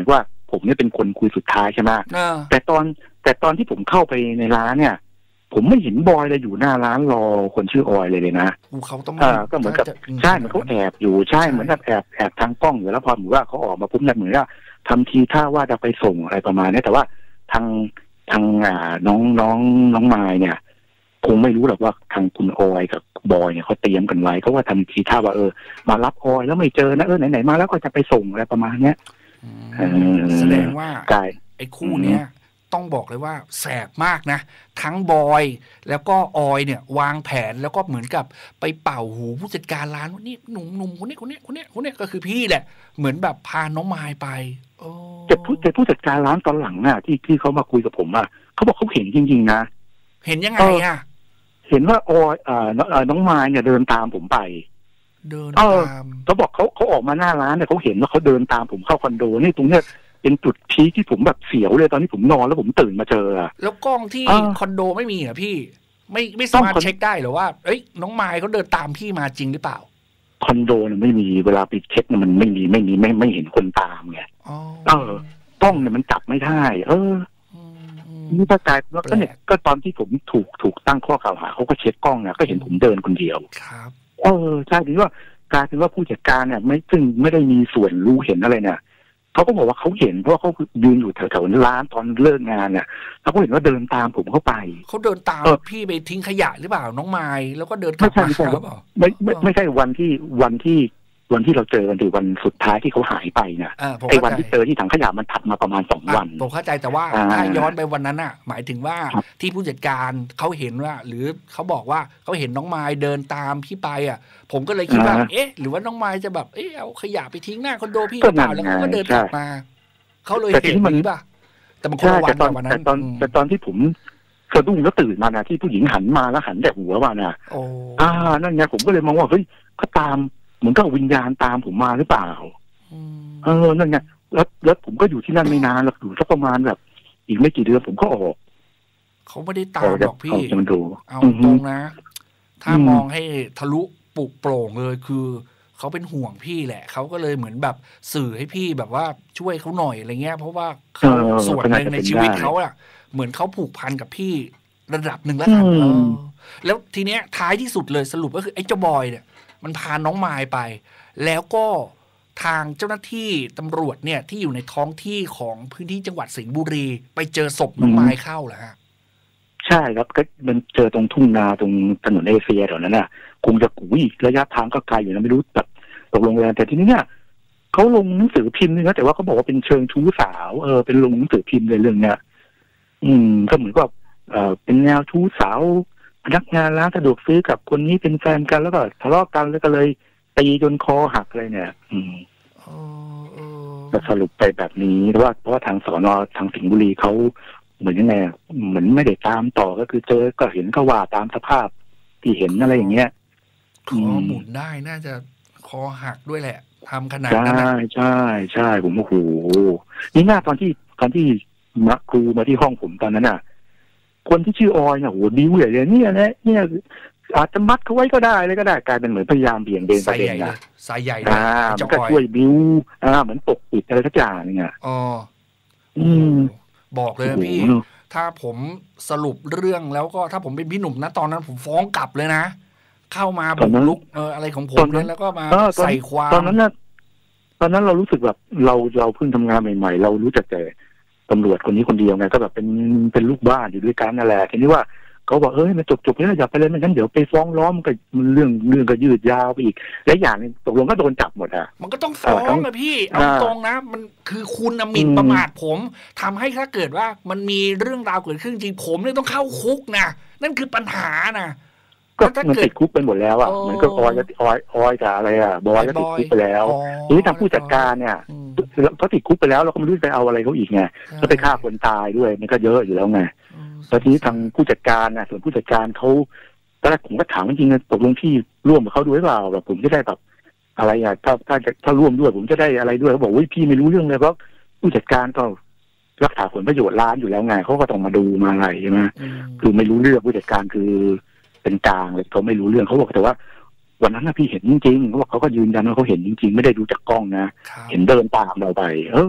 ผมเนี่ยเป็นคนคุยสุดท้ายใช่ไหมแต่ตอนแต่ตอนที่ผมเข้าไปในร้านเนี่ยผมไม่เห็นบอยเลยอยู่หน้าร้านรอคนชื่อออยเลยเลยนะเขาต้องเออก็เหมือนกับใช่เหมือนเขาแอบอยู่ใช่เหมือนกับแอบแอบทางกล้องอยู่แล้วพอเหมือนว่าเขาออกมาปุ๊บเนี่ยเหมือนว่าทำทีท่าว่าจะไปส่งอะไรประมาณนี้แต่ว่าทางทางอ่าน้องน้องน้องมายเนี่ยคงไม่รู้หรอกว่าทางคุณออยกับบอยเนี่ยเขาเตรียมกันไว้เขาว่าทำทีท่าว่าเออมารับออยแล้วไม่เจอนะเออไหนๆมาแล้วก็จะไปส่งอะไรประมาณเนี้ยแสดงว่าไอ้คู่เนี้ยต้องบอกเลยว่าแสบมากนะทั้งบอยแล้วก็ออยเนี่ยวางแผนแล้วก็เหมือนกับไปเป่าหูผู้จัดการร้านว่านี่หนุ่มหนุ่มคนนี้คนนี้คนนี้คนนี้ก็คือพี่แหละเหมือนแบบพาน้องมายไปแต่ผู้แต่ผู้จัดการร้านตอนหลังน่ะที่ที่เขามาคุยกับผมอ่ะเขาบอกเขาเห็นจริงๆนะเห็นยังไงอ่ะเห็นว่าออยอ่าน้องมายเนี่ยเดินตามผมไปเดินตามเขาบอกเขาเขาออกมาหน้าร้านเนี่ยเขาเห็นว่าเขาเดินตามผมเข้าคอนโดนี่ตรงเนี้ยเป็นจุดพีคที่ผมแบบเสียวเลยตอนที่ผมนอนแล้วผมตื่นมาเจอแล้วกล้องที่คอนโดไม่มีเหรอพี่ไม่ไม่สามารถเช็คได้หรือว่าเอ้ยน้องมายเขาเดินตามพี่มาจริงหรือเปล่าคอนโดเนี่ยไม่มีเวลาไปเช็คเนี่ยมันไม่มีไม่มีไม่ไม่เห็นคนตามไงเออกล้องเนี่ยมันจับไม่ได้เออนี่ถ้ากลายแล้วก็เนี่ยก็ตอนที่ผมถูกถูกตั้งข้อกล่าวหาเขาก็เช็คกล้องเนี่ยก็เห็นผมเดินคนเดียวครับเออใช่ถึงว่ากลายเป็นว่าผู้จัดการเนี่ยไม่ซึ่งไม่ได้มีส่วนรู้เห็นอะไรเนี่ยเขาก็บอกว่าเขาเห็นเพราะเขายืนอยู่แถวๆร้านตอนเลิกงานเนี่ยเขาก็เห็นว่าเดินตามผมเข้าไปเขาเดินตามพี่ไปทิ้งขยะหรือเปล่าน้องไม้แล้วก็เดินกลับมาหรือเปล่าไม่ไม่ไม่ใช่วันที่วันที่วันที่เราเจอกันหรือวันสุดท้ายที่เขาหายไปเนี่ยไอ้วันที่เจอที่ถังขยะมันถัดมาประมาณสองวันผมเข้าใจแต่ว่าถ้าย้อนไปวันนั้นน่ะหมายถึงว่าที่ผู้จัดการเขาเห็นว่าหรือเขาบอกว่าเขาเห็นน้องไม้เดินตามพี่ไปอ่ะผมก็เลยคิดว่าเอ๊ะหรือว่าน้องไม้จะแบบเอ๊ะเอาขยะไปทิ้งหน้าคอนโดพี่หรือเปล่าแล้วเขาก็เดินกลับมาเขาเลยเห็นมันป่ะแต่มันคนละวันกับวันนั้นแต่ตอนแต่ตอนที่ผมสะดุ้งแล้วตื่นมานะที่ผู้หญิงหันมาแล้วหันแต่หัวมาน่ะอ่านั่นไงผมก็เลยมองว่าเฮ้ยเขาตามเหมือนกับวิญญาณตามผมมาหรือเปล่าเออนั่นไงแล้วแล้วผมก็อยู่ที่นั่นไม่นานหรอกอยู่สักประมาณแบบอีกไม่กี่เดือนผมก็ออกเขาไม่ได้ตามหรอกพี่เอาตรงนะถ้ามองให้ทะลุปุกโปร่งเลยคือเขาเป็นห่วงพี่แหละเขาก็เลยเหมือนแบบสื่อให้พี่แบบว่าช่วยเขาหน่อยอะไรเงี้ยเพราะว่าเขาส่วนหนึ่งในชีวิตเขาอะเหมือนเขาผูกพันกับพี่ระดับหนึ่งแล้วกันแล้วทีเนี้ยท้ายที่สุดเลยสรุปก็คือไอ้เจ้าบอยเนี่ยมันพาน้องมายไปแล้วก็ทางเจ้าหน้าที่ตำรวจเนี่ยที่อยู่ในท้องที่ของพื้นที่จังหวัดสิงห์บุรีไปเจอศพน้องมายเข้าเหรอฮะใช่ครับก็มันเจอตรงทุ่งนาตรงถนนเอเชียแถวนั้นน่ะคงจะกุยระยะทางก็ไกลอยู่นะไม่รู้แบบตกลงแล้วแต่ทีนี้เนี่ยเขาลงหนังสือพิมพ์นี่นะแต่ว่าเขาบอกว่าเป็นเชิงชู้สาวเออเป็นลงหนังสือพิมพ์เลยเรื่องเนี้ยอืมก็เหมือนกับเออเป็นแนวชู้สาวพนักงานร้านสะดวกซื้อกับคนนี้เป็นแฟนกันแล้วก็ทะเลาะกันแล้วก็เลยตีจนคอหักเลยเนี่ยอืมก็สรุปไปแบบนี้เพราะว่าเพราะว่าทางสนทางสิงห์บุรีเขาเหมือนยังไงเหมือนไม่ได้ตามต่อก็คือเจอก็เห็นก็ว่าตามสภาพที่เห็นอะไรอย่างเงี้ยคอหมุนได้น่าจะคอหักด้วยแหละทำขนาดนั้นใช่ใช่ใช่ผมโอ้โหนี่หน้าตอนที่ตอนที่มาครูมาที่ห้องผมตอนนั้นน่ะคนที่ชื่อออยเนี่ยโหดิ้วใหญ่เลยเนี่ยนะเนี่ยอาจจะมัดเขาไว้ก็ได้เลยก็ได้กลายเป็นเหมือนพยายามเบี่ยงเบนประเด็นนะสายใหญ่อ่ามันก็ช่วยบิ้วอ่าเหมือนปกปิดอะไรสักอย่างเนี่ยอ๋ออืมบอกเลยพี่ถ้าผมสรุปเรื่องแล้วก็ถ้าผมเป็นพี่หนุ่มนะตอนนั้นผมฟ้องกลับเลยนะเข้ามาบุกลุกเอออะไรของผมเนี่ยแล้วก็มาใส่ความตอนนั้นน่ะตอนนั้นเรารู้สึกแบบเราเราเพิ่งทำงานใหม่ๆเรารู้จักแต่ตำรวจคนนี้คนเดียวไงก็แบบเป็นเป็นลูกบ้านอยู่ด้วยกันนั่นแหละทีนี้ว่าเขาบอกเอ้ยมันจบจบแล้วอย่าไปเลยไม่งั้นเดี๋ยวไปฟ้องร้องมันก็เรื่องเรื่องก็ยืดยาวไปอีกและอย่างนึงตกลงก็โดนจับหมดอ่ะมันก็ต้องฟ้องนะพี่เอาตรงนะมันคือคุณหมิ่นประมาทผมทำให้ถ้าเกิดว่ามันมีเรื่องราวเกิดขึ้นจริงผมเนี่ยต้องเข้าคุกนะนั่นคือปัญหานะก็มันติดคุกไปหมดแล้วอ่ะเหมือนกับออยกับออยออยกับอะไรอ่ะบอยก็ติดคุกไปแล้วทีนี้ทางผู้จัดการเนี่ยเขาติดคุกไปแล้วเราก็ไม่รู้ไปเอาอะไรเขาอีกไงก็ไปฆ่าคนตายด้วยมันก็เยอะอยู่แล้วไงแล้วทีนี้ทางผู้จัดการนะส่วนผู้จัดการเขาตอนแรกผมก็ถามจริงๆตกลงพี่ร่วมกับเขาด้วยเปล่าแบบผมจะได้แบบอะไรอ่ะถ้าถ้าถ้าร่วมด้วยผมจะได้อะไรด้วยเขาบอกว่าพี่ไม่รู้เรื่องเลยเพราะผู้จัดการก็รักษาผลประโยชน์ร้านอยู่แล้วไงเขาก็ต้องมาดูมาอะไรใช่ไหมคือไม่รู้เรื่องผู้จัดการคือเป็นกลางเลยเขาไม่รู้เรื่องเขาบอกแต่ว่าวันนั้นนะพี่เห็นจริงๆเขาบอกเขาก็ยืนยันว่าเขาเห็นจริงๆไม่ได้ดูจากกล้องนะเห็นเดินตามเราไปเออ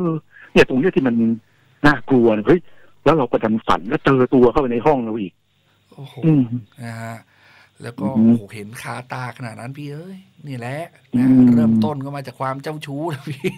เนี่ยตรงนี้ที่มันน่ากลัวเฮ้ยแล้วเราประดันฝันแล้วเจอตัวเข้าไปในห้องเราอีกโอ้โหนะฮะแล้วก็โอ้โหเห็นคาตาขนาดนั้นพี่เอ้ยนี่แหละนะเริ่มต้นก็มาจากความเจ้าชู้นะพี่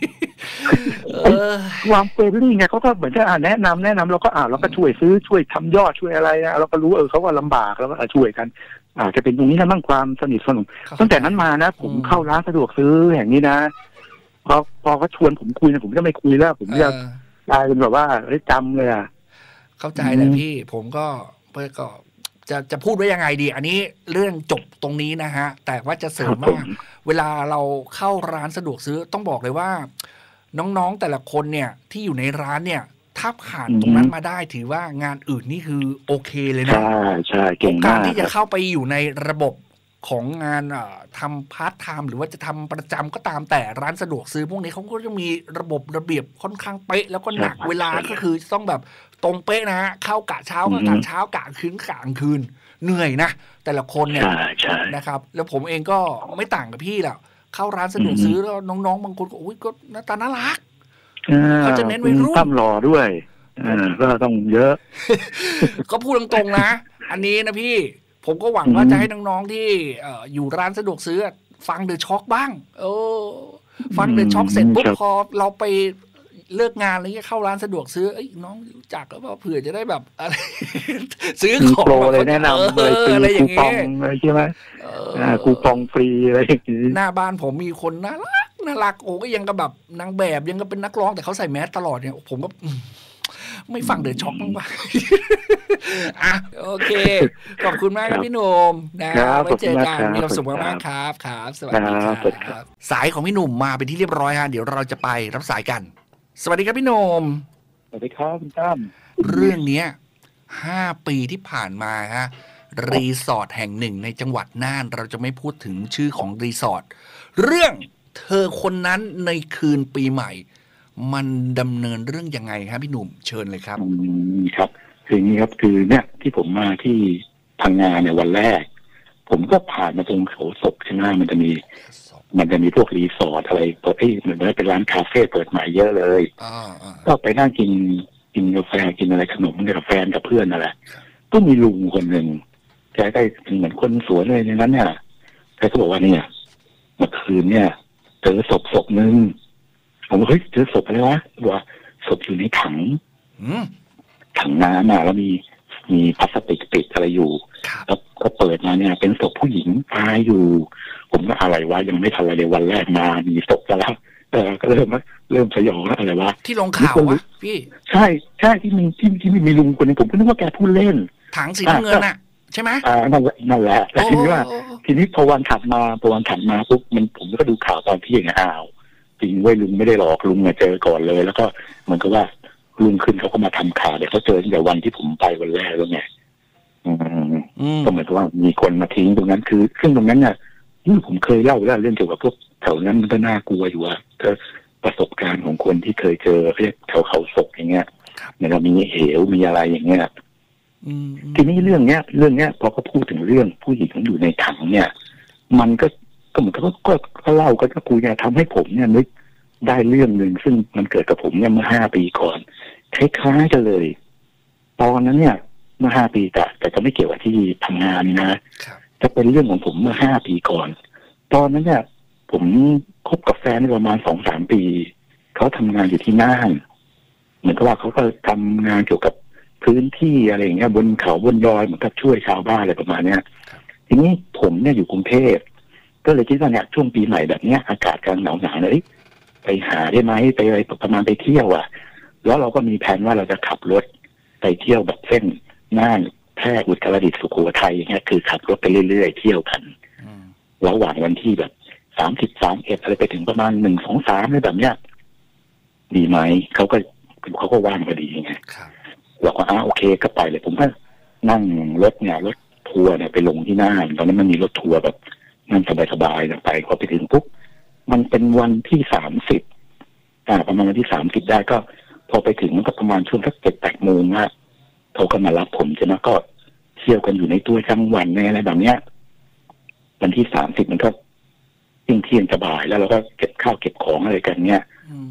ความเฟรนลี่ไงเขาก็เหมือนจะแนะนำแนะนำเราก็อ่าเราก็ช่วยซื้อช่วยทำยอดช่วยอะไรนะเราก็รู้เออเขาก็ลำบากแล้วก็ช่วยกันอาจจะเป็นตรงนี้นะมั่งความสนิทสนมตั้งแต่นั้นมานะผมเข้าร้านสะดวกซื้อแห่งนี้นะพอพอเขาชวนผมคุยนะผมจะไม่คุยแล้วผมจะกลายเป็นแบบว่าจำเลยอ่ะเข้าใจแหละพี่ผมก็เพื่อก็จะจะพูดว่ายังไงดีอันนี้เรื่องจบตรงนี้นะฮะแต่ว่าจะเสริมว่าเวลาเราเข้าร้านสะดวกซื้อต้องบอกเลยว่าน้องๆแต่ละคนเนี่ยที่อยู่ในร้านเนี่ยถ้าผ่านตรงนั้นมาได้ถือว่างานอื่นนี่คือโอเคเลยนะใช่ใช่เก่งมากการที่จะเข้าไปอยู่ในระบบของงานทำพาร์ทไทม์หรือว่าจะทำประจำก็ตามแต่ร้านสะดวกซื้อพวกนี้เขาก็จะมีระบบระเบียบค่อนข้างเป๊ะแล้วก็หนักเวลาก็คือต้องแบบตรงเป๊ะนะฮะเข้ากะเช้าก็กะเช้ากะคืนกะกลางคืนเหนื่อยนะแต่ละคนเนี่ยนะครับแล้วผมเองก็ไม่ต่างกับพี่แหละเข้าร้านสะดวกซื้อแล้วน้องๆบางคนก็อุ้ยก็หน้าตาน่ารักเขาจะเน้นวัยรุ่นตั้มหล่อด้วยก็ต้องเยอะก็พูดตรงๆนะอันนี้นะพี่ผมก็หวังว่าจะให้น้องๆที่อยู่ร้านสะดวกซื้อฟังเดอะช็อคบ้างเออฟังเดอะช็อคเสร็จปุ๊บพอเราไปเลิกงานอะไรเงี้ยเข้าร้านสะดวกซื้อเอ้ยน้องรู้จักก็เผื่อจะได้แบบอะไรซื้อของโปรเลยแนะนำเลยอะไรอย่างเงี้ยอะไรใช่ไหมคูปองฟรีอะไรอย่างงี้หน้าบ้านผมมีคนน่ารักน่ารักโอ้ก็ยังกับแบบนางแบบยังกับเป็นนักร้องแต่เขาใส่แมสตลอดเนี่ยผมก็ไม่ฟังเดอะช็อคบ้างป่ะอ่ะโอเคขอบคุณมากครับพี่หนุ่มนะไว้เจอกันมีความสุขมากๆครับครับสวัสดีครับสายของพี่หนุ่มมาเป็นที่เรียบร้อยฮะเดี๋ยวเราจะไปรับสายกันสวัสดีครับพี่หนุ่มสวัสดีครับคุณตั้มเรื่องนี้ห้าปีที่ผ่านมาฮะรีสอร์ทแห่งหนึ่งในจังหวัดน่านเราจะไม่พูดถึงชื่อของรีสอร์ทเรื่องเธอคนนั้นในคืนปีใหม่มันดำเนินเรื่องยังไงครับพี่หนุ่มเชิญเลยครับอืมครับคืออย่างนี้ครับคือเนี่ยที่ผมมาที่พังงาเนี่ยวันแรกผมก็ผ่านมาตรงเขาศกใช่ไหมมันจะมีมันจะมีพวกรีสอร์ทอะไรเปิดเอ้ยเหมือนเป็นร้านคาเฟ่เปิดใหม่เยอะเลยก็ไปนั่งกินกินกาแฟกินอะไรขนมกับแฟนกับเพื่อนนั่นแหละก็มีลุงคนหนึ่งแกก็เป็นเหมือนคนสวนเลยในนั้นเนี่ยแกก็บอกว่าเนี่ยเมื่อคืนเนี่ยเจอศพศพนึงผมว่าเฮ้ยเจอศพอะไรวะว่าศพอยู่ในถังถังน้ำอ่ะแล้วมีมีพลาสติกปิดอะไรอยู่แล้วก็เปิดมาเนี่ยเป็นศพผู้หญิงตายอยู่ผมก็อะไรวะยังไม่ทันอะไรเลยวันแรกมามีศพแล้วเออก็เริ่มเริ่มสยองแล้วอะไรวะที่ลงข่าววะพี่ใช่ใช่ที่มีที่ที่มีลุงคนนึงผมก็นึกว่าแกพูดเล่นถังสีน้ำเงินน่ะใช่ไหมอ่านั่นแหละนั่นแหละแต่ทีนี้ว่าทีนี้พอวันถัดมาพอวันถัดมาปุ๊บมันผมก็ดูข่าวตอนที่อย่างอ้าวจริงเว้ยลุงไม่ได้หลอกลุงมาเจอก่อนเลยแล้วก็เหมือนกับว่าลุงขึ้นเขาก็มาทำข่าวเดี๋ยวเขาเจอตั้งแต่วันที่ผมไปวันแรกแล้วไงก็เหมือนกับว่ามีคนมาทิ้งตรงนั้นคือซึ่งตรงนั้นเนี่ยนี่ผมเคยเล่าแล้วเรื่องเกี่ยวกับพวกแถวนั้นมันก็น่ากลัวอยู่ว่าถ้าประสบการณ์ของคนที่เคยเจอเรียกแถวเขาศกอย่างเงี้ยเนี่ยเรามีเหวมีอะไรอย่างเงี้ยทีนี้เรื่องเนี้ยเรื่องเนี้ยพอเขาพูดถึงเรื่องผู้หญิงอยู่ในถังเนี่ยมันก็ก็เหมือนกับก็ก็เล่าก็ก็คุยเนี่ยทำให้ผมเนี่ยนึกได้เรื่องหนึ่งซึ่งมันเกิดกับผมเนี่ยเมื่อห้าปีก่อนคล้ายๆกันเลยตอนนั้นเนี่ยเมื่อห้าปีแต่แต่จะไม่เกี่ยวกับที่ทำงานนะจะเป็นเรื่องของผมเมื่อห้าปีก่อนตอนนั้นเนี่ยผมคบกับแฟนประมาณสองสามปีเขาทำงานอยู่ที่น่านเหมือนกับว่าเขาก็ทำงานเกี่ยวกับพื้นที่อะไรอย่างเงี้ยบนเขาบนดอยเหมือนกับช่วยชาวบ้านอะไรประมาณเนี้ยทีนี้ผมเนี่ยอยู่กรุงเทพก็เลยคิดว่าเนี่ยช่วงปีใหม่แบบเนี้ยอากาศกลางหนาวหนาวเลยไปหาได้ไหมไปอะไรประมาณไปเที่ยวอ่ะแล้วเราก็มีแผนว่าเราจะขับรถไปเที่ยวแบบเส้นน่านแพร่อุตรดิตถ์สุโขทัยอย่างเงี้ยคือขับรถไปเรื่อยๆเที่ยวกันระหว่างวันที่แบบสามสิบสามเอ็ดอะไรไปถึงประมาณหนึ่งสองสามอะไรแบบเนี้ยดีไหมเขาก็เขาก็ว่างพอดีไงเราก็อ้าโอเคก็ไปเลยผมก็นั่งรถเนี่ยรถทัวร์เนี่ยไปลงที่น่านตอนนั้นมันมีรถทัวร์แบบนั่งสบายๆไปพอไปถึงปุ๊บมันเป็นวันที่สามสิบอ่าประมาณวันที่สามสิบได้ก็พอไปถึงมันก็ประมาณช่วงสักเจ็ดแปดโมงนะเขาก็มารับผมใช่ไหมก็เที่ยวกันอยู่ในตัวจังหวัดในอะไรแบบเนี้ยวันที่สามสิบมันก็เที่ยงเที่ยงสบายแล้วเราก็เก็บข้าวเก็บของอะไรกันเนี้ยพ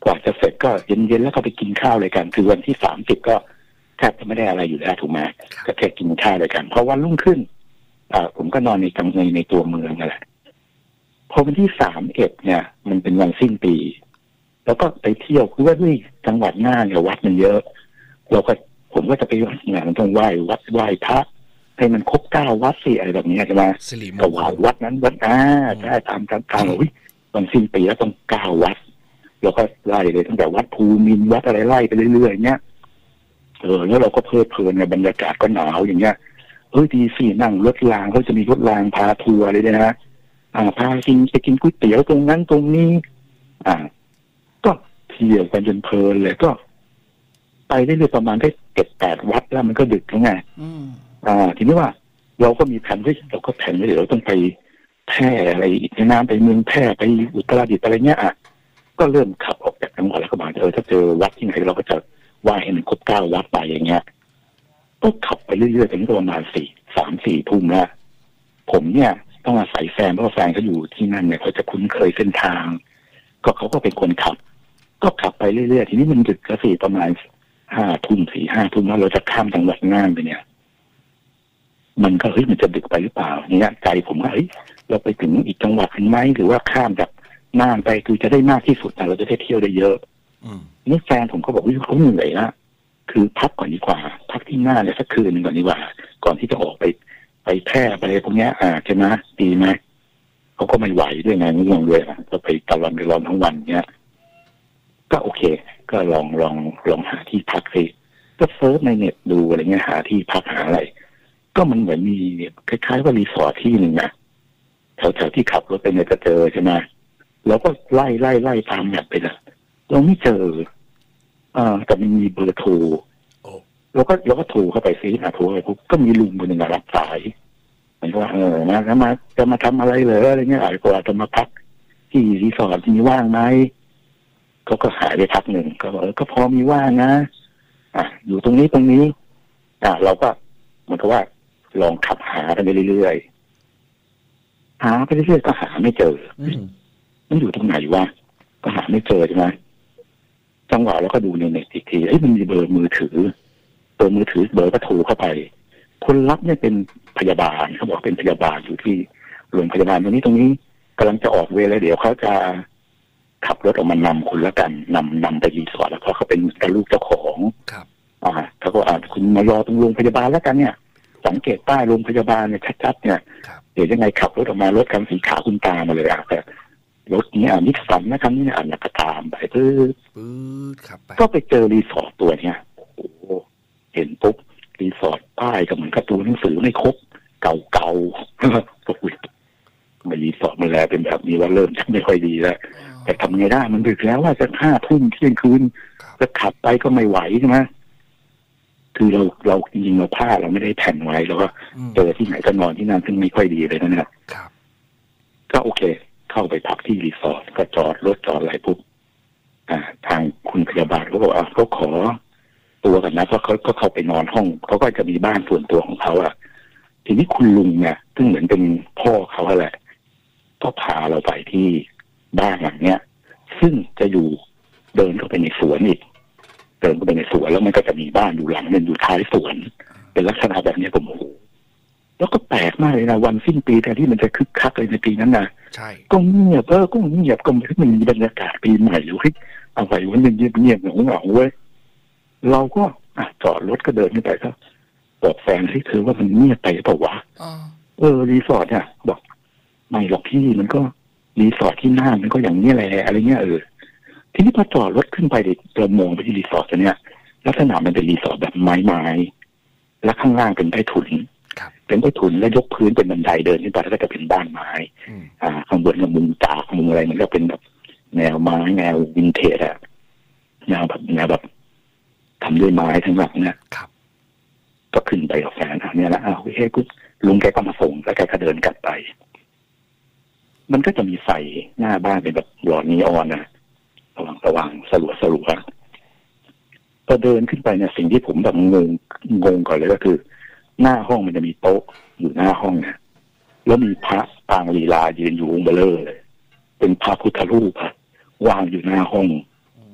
กว่าจะเสร็จก็เย็นๆแล้วก็ไปกินข้าวเลยกันคือวันที่สามสิบก็แทบจะไม่ได้อะไรอยู่แล้วถูกไหมก็แค่กินข้าวเลยกันเพราะวันรุ่งขึ้นอ่าผมก็นอนในจังในในตัวเมืองนั่นแหละพอวันที่สามเอ็ดเนี่ยมันเป็นวันสิ้นปีแล้วก็ไปเที่ยวคือว่าด้วยจังหวัดน่านเนี่ยวัดมันเยอะเราก็ผมก็จะไปงานต้องไหว้วัดไหว้พระให้มันครบเก้าวัดสี่อะไรแบบนี้ใช่ไหมก็ไหว้วัดนั้นวัดอ่าใช่ตามตามตามวิวันสิ้นปีแล้วต้องเก้าวัดแล้วก็ไล่เลยตั้งแต่วัดภูมินวัดอะไรไล่ไปเรื่อยๆเนี้ยเออแล้วเราก็เพลิดเพลินในบรรยากาศก็หนาวอย่างเงี้ยเฮ้ยดีสินั่งรถรางเขาจะมีรถรางพาทัวร์เลยนะอ่าพากินไปกินก๋วยเตี๋ยวตรงนั้นตรงนี้อ่าก็เที่ยวกันจนเพลินเลยก็ไปได้เลยประมาณได้เจ็ดแปดวัดแล้วมันก็ดึกแล้วไงอ่าทีนี้ว่าเราก็มีแผนที่เราก็แผนไว้เดี๋ยวเราต้องไปแพร่อะไรอีกในน้ำไปเมืองแพร่ไปอุตรดิตถ์อะไรเงี้ยอ่ะก็เริ่มขับออกจากจังหวัดแล้วก็บอกเออถ้าเจอวัดที่ไหนเราก็จะไหว้ให้มันครบเก้าวัดไปอย่างเงี้ยก็ขับไปเรื่อยๆถึงประมาณสี่สามสี่ทุ่มแล้วผมเนี่ยต้องอาศัยแฟนเพราะแฟนเขาอยู่ที่นั่นเนี่ยเขาจะคุ้นเคยเส้นทางก็เขาก็เป็นคนขับก็ขับไปเรื่อยๆทีนี้มันดึกก็สี่ประมาณห้าทุ่มสี่ห้าทุ่มแล้วเราจะข้ามจังหวัดน่านไปเนี่ยมันก็เฮ้ยมันจะดึกไปหรือเปล่าเนี่ยใจผมว่าเฮ้ยเราไปถึงอีกจังหวัดไหมหรือว่าข้ามจากน่านไปคือจะได้มากที่สุดนะเราจะได้เที่ยวได้เยอะนี่แฟนผมก็บอกว่าเขาเหนื่อยนะคือพักก่อนดีกว่าพักที่น่านเนี่ยสักคืนหนึ่งก่อนดีกว่าก่อนที่จะออกไปไปแพร่ไปอะไรพวกนี้อ่าใช่ไหมดีไหมเขาก็ไม่ไหวด้วยไงง่วงด้วยอ่ะก็ไปตะวันไปร้อนทั้งวันเนี้ยก็โอเคก็ลองลองลองหาที่พักสิก็เซิร์ชในเน็ตดูอะไรเงี้ยหาที่พักหาอะไรก็มันเหมือนมีคล้ายๆว่ารีสอร์ทที่หนึ่งนะแถวๆที่ขับรถไปเนี่ยจะเจอใช่ไหมเราก็ไล่ไล่ไล่ตามแมพไปนะเราไม่เจออ่าแต่มันมีเบอร์โทรเราก็เราก็โทรเข้าไปซิอ่ะโทรไปปุ๊บก็มีลุงคนหนึ่งรับสายเหมือนว่าเออมาแล้วมาจะมาทำอะไรเหรออะไรเงี้ยอาจจะจะมาพักที่รีสอร์ทที่ว่างไหมเขาก็หายไปพักหนึ่งก็บอกเออก็พอมีว่างนะอ่ะอยู่ตรงนี้ตรงนี้อ่ะเราก็เหมือนกับว่าลองขับหาไปเรื่อยๆหาไปเรื่อยๆก็หาไม่เจอมันอยู่ตรงไหนวะก็หาไม่เจอใช่ไหมจังหวะแล้วก็ดูในเน็ตอีกทีเอ้ยมันมีเบอร์มือถือเบอร์มือถือเบอร์ก็โทรเข้าไปคนรับเนี่ยเป็นพยาบาลเขาบอกเป็นพยาบาลอยู่ที่โรงพยาบาลตรงนี้ตรงนี้กำลังจะออกเวรแล้วเดี๋ยวเขาจะขับรถออกมานำคุณแล้วกันนำนำไปรีสอร์ทแล้วเขาเขาเป็นกับลูกเจ้าของครับอ่าเขาก็อ่าคุณมารอตรงโรงพยาบาลแล้วกันเนี่ยสังเกตป้ายโรงพยาบาลเนี่ยชัดๆเนี่ยเดี๋ยวยังไงขับรถออกมารถคันสีขาวคุณตามมาเลยอ่ะแต่รถนี้อ่ะนิสสันนะครับนี่อ่านกระตามไปปื๊ดปื๊ดขับไปก็ไปเจอรีสอร์ทตัวเนี้ยโอ้โหเห็นปุ๊บรีสอร์ทป้ายก็เหมือนการ์ตูนหนังสือไม่ครบเก่าๆก็คุยมารีสอร์ทมาแล้วเป็นแบบนี้ว่าเริ่มจะไม่ค่อยดีแล้วแต่ทำไงได้มันดึกแล้วว่าจะห้าทุ่มเที่ยงคืนจะขับไปก็ไม่ไหวใช่ไหมคือเราเราจริงๆเราพลาดเราไม่ได้แผนไว้แล้วก็เจอที่ไหนก็นอนที่นั่นซึ่งไม่ค่อยดีเลยนะเนี่ยก็โอเคเข้าไปพักที่รีสอร์ทก็จอดรถจอดอะไรปุ๊บอ่าทางคุณพยาบาลเขาบอกว่าเขาขอตัวกันนะเพราะเขาก็เข้าไปนอนห้องเขาก็จะมีบ้านส่วนตัวของเขาอ่ะทีนี้คุณลุงเนี่ยซึ่งเหมือนเป็นพ่อเขาแหละก็พาเราไปที่บ้านหลังเนี้ยซึ่งจะอยู่เดินเข้าไปในสวนอีกเดินเข้าไปในสวนแล้วมันก็จะมีบ้านอยู่หลังนึงอยู่ท้ายสวนเป็นลักษณะแบบนี้ผมโอ้โหแล้วก็แปลกมากเลยนะวันสิ้นปีแทนที่มันจะคึกคักเลยในปีนั้นนะใช่ก็เงียบเออก็เงียบก็ไม่มีบรรยากาศปีใหม่อยู่เฮ้ยเอาไปวันหนึ่งเงียบเงียบเหงาเหงาเว้ยเราก็อ่ะจอดรถก็เดินขึ้นไปก็บอกแฟนที่เธอว่ามันเงียบไปเปล่าวะเออรีสอร์ทเนี่ยบอกไม่หรอกพี่มันก็รีสอร์ทที่น่านมันก็อย่างนี้แหละอะไรเงี้ยเออทีนี้พอจอดรถขึ้นไปเด็กเรามองไปที่รีสอร์ทตัวเนี้ยลักษณะมันเป็นรีสอร์ทแบบไม้ๆแล้วข้างล่างเป็นใต้ถุนเป็นใต้ถุนแล้วยกพื้นเป็นบันไดเดินขึ้นไปแล้วก็จะเป็นบ้านไม้อ่าข้างบนกับมุงจากมุงอะไรมันก็เป็นแบบแนวไม้แนววินเทจอะแนวแบบแนวแบบทำด้วยไม้ทั้งหลังเนี่ยก็ขึ้นไปกับแฟนเนี่ยแล้วอ้าวเฮ้ยกูลุงแกก็มาส่งแล้วแกก็เดินกลับไปมันก็จะมีไฟหน้าบ้านเป็นแบบหลอดนีออนนะสว่างสว่างสลัวสลัวพอเดินขึ้นไปเนี่ยสิ่งที่ผมแบบงงงงก่อนเลยก็คือหน้าห้องมันจะมีโต๊ะอยู่หน้าห้องนะแล้วมีพระปางลีลายืนอยู่องค์เบลอเลยเป็นพระพุทธรูปอะวางอยู่หน้าห้อง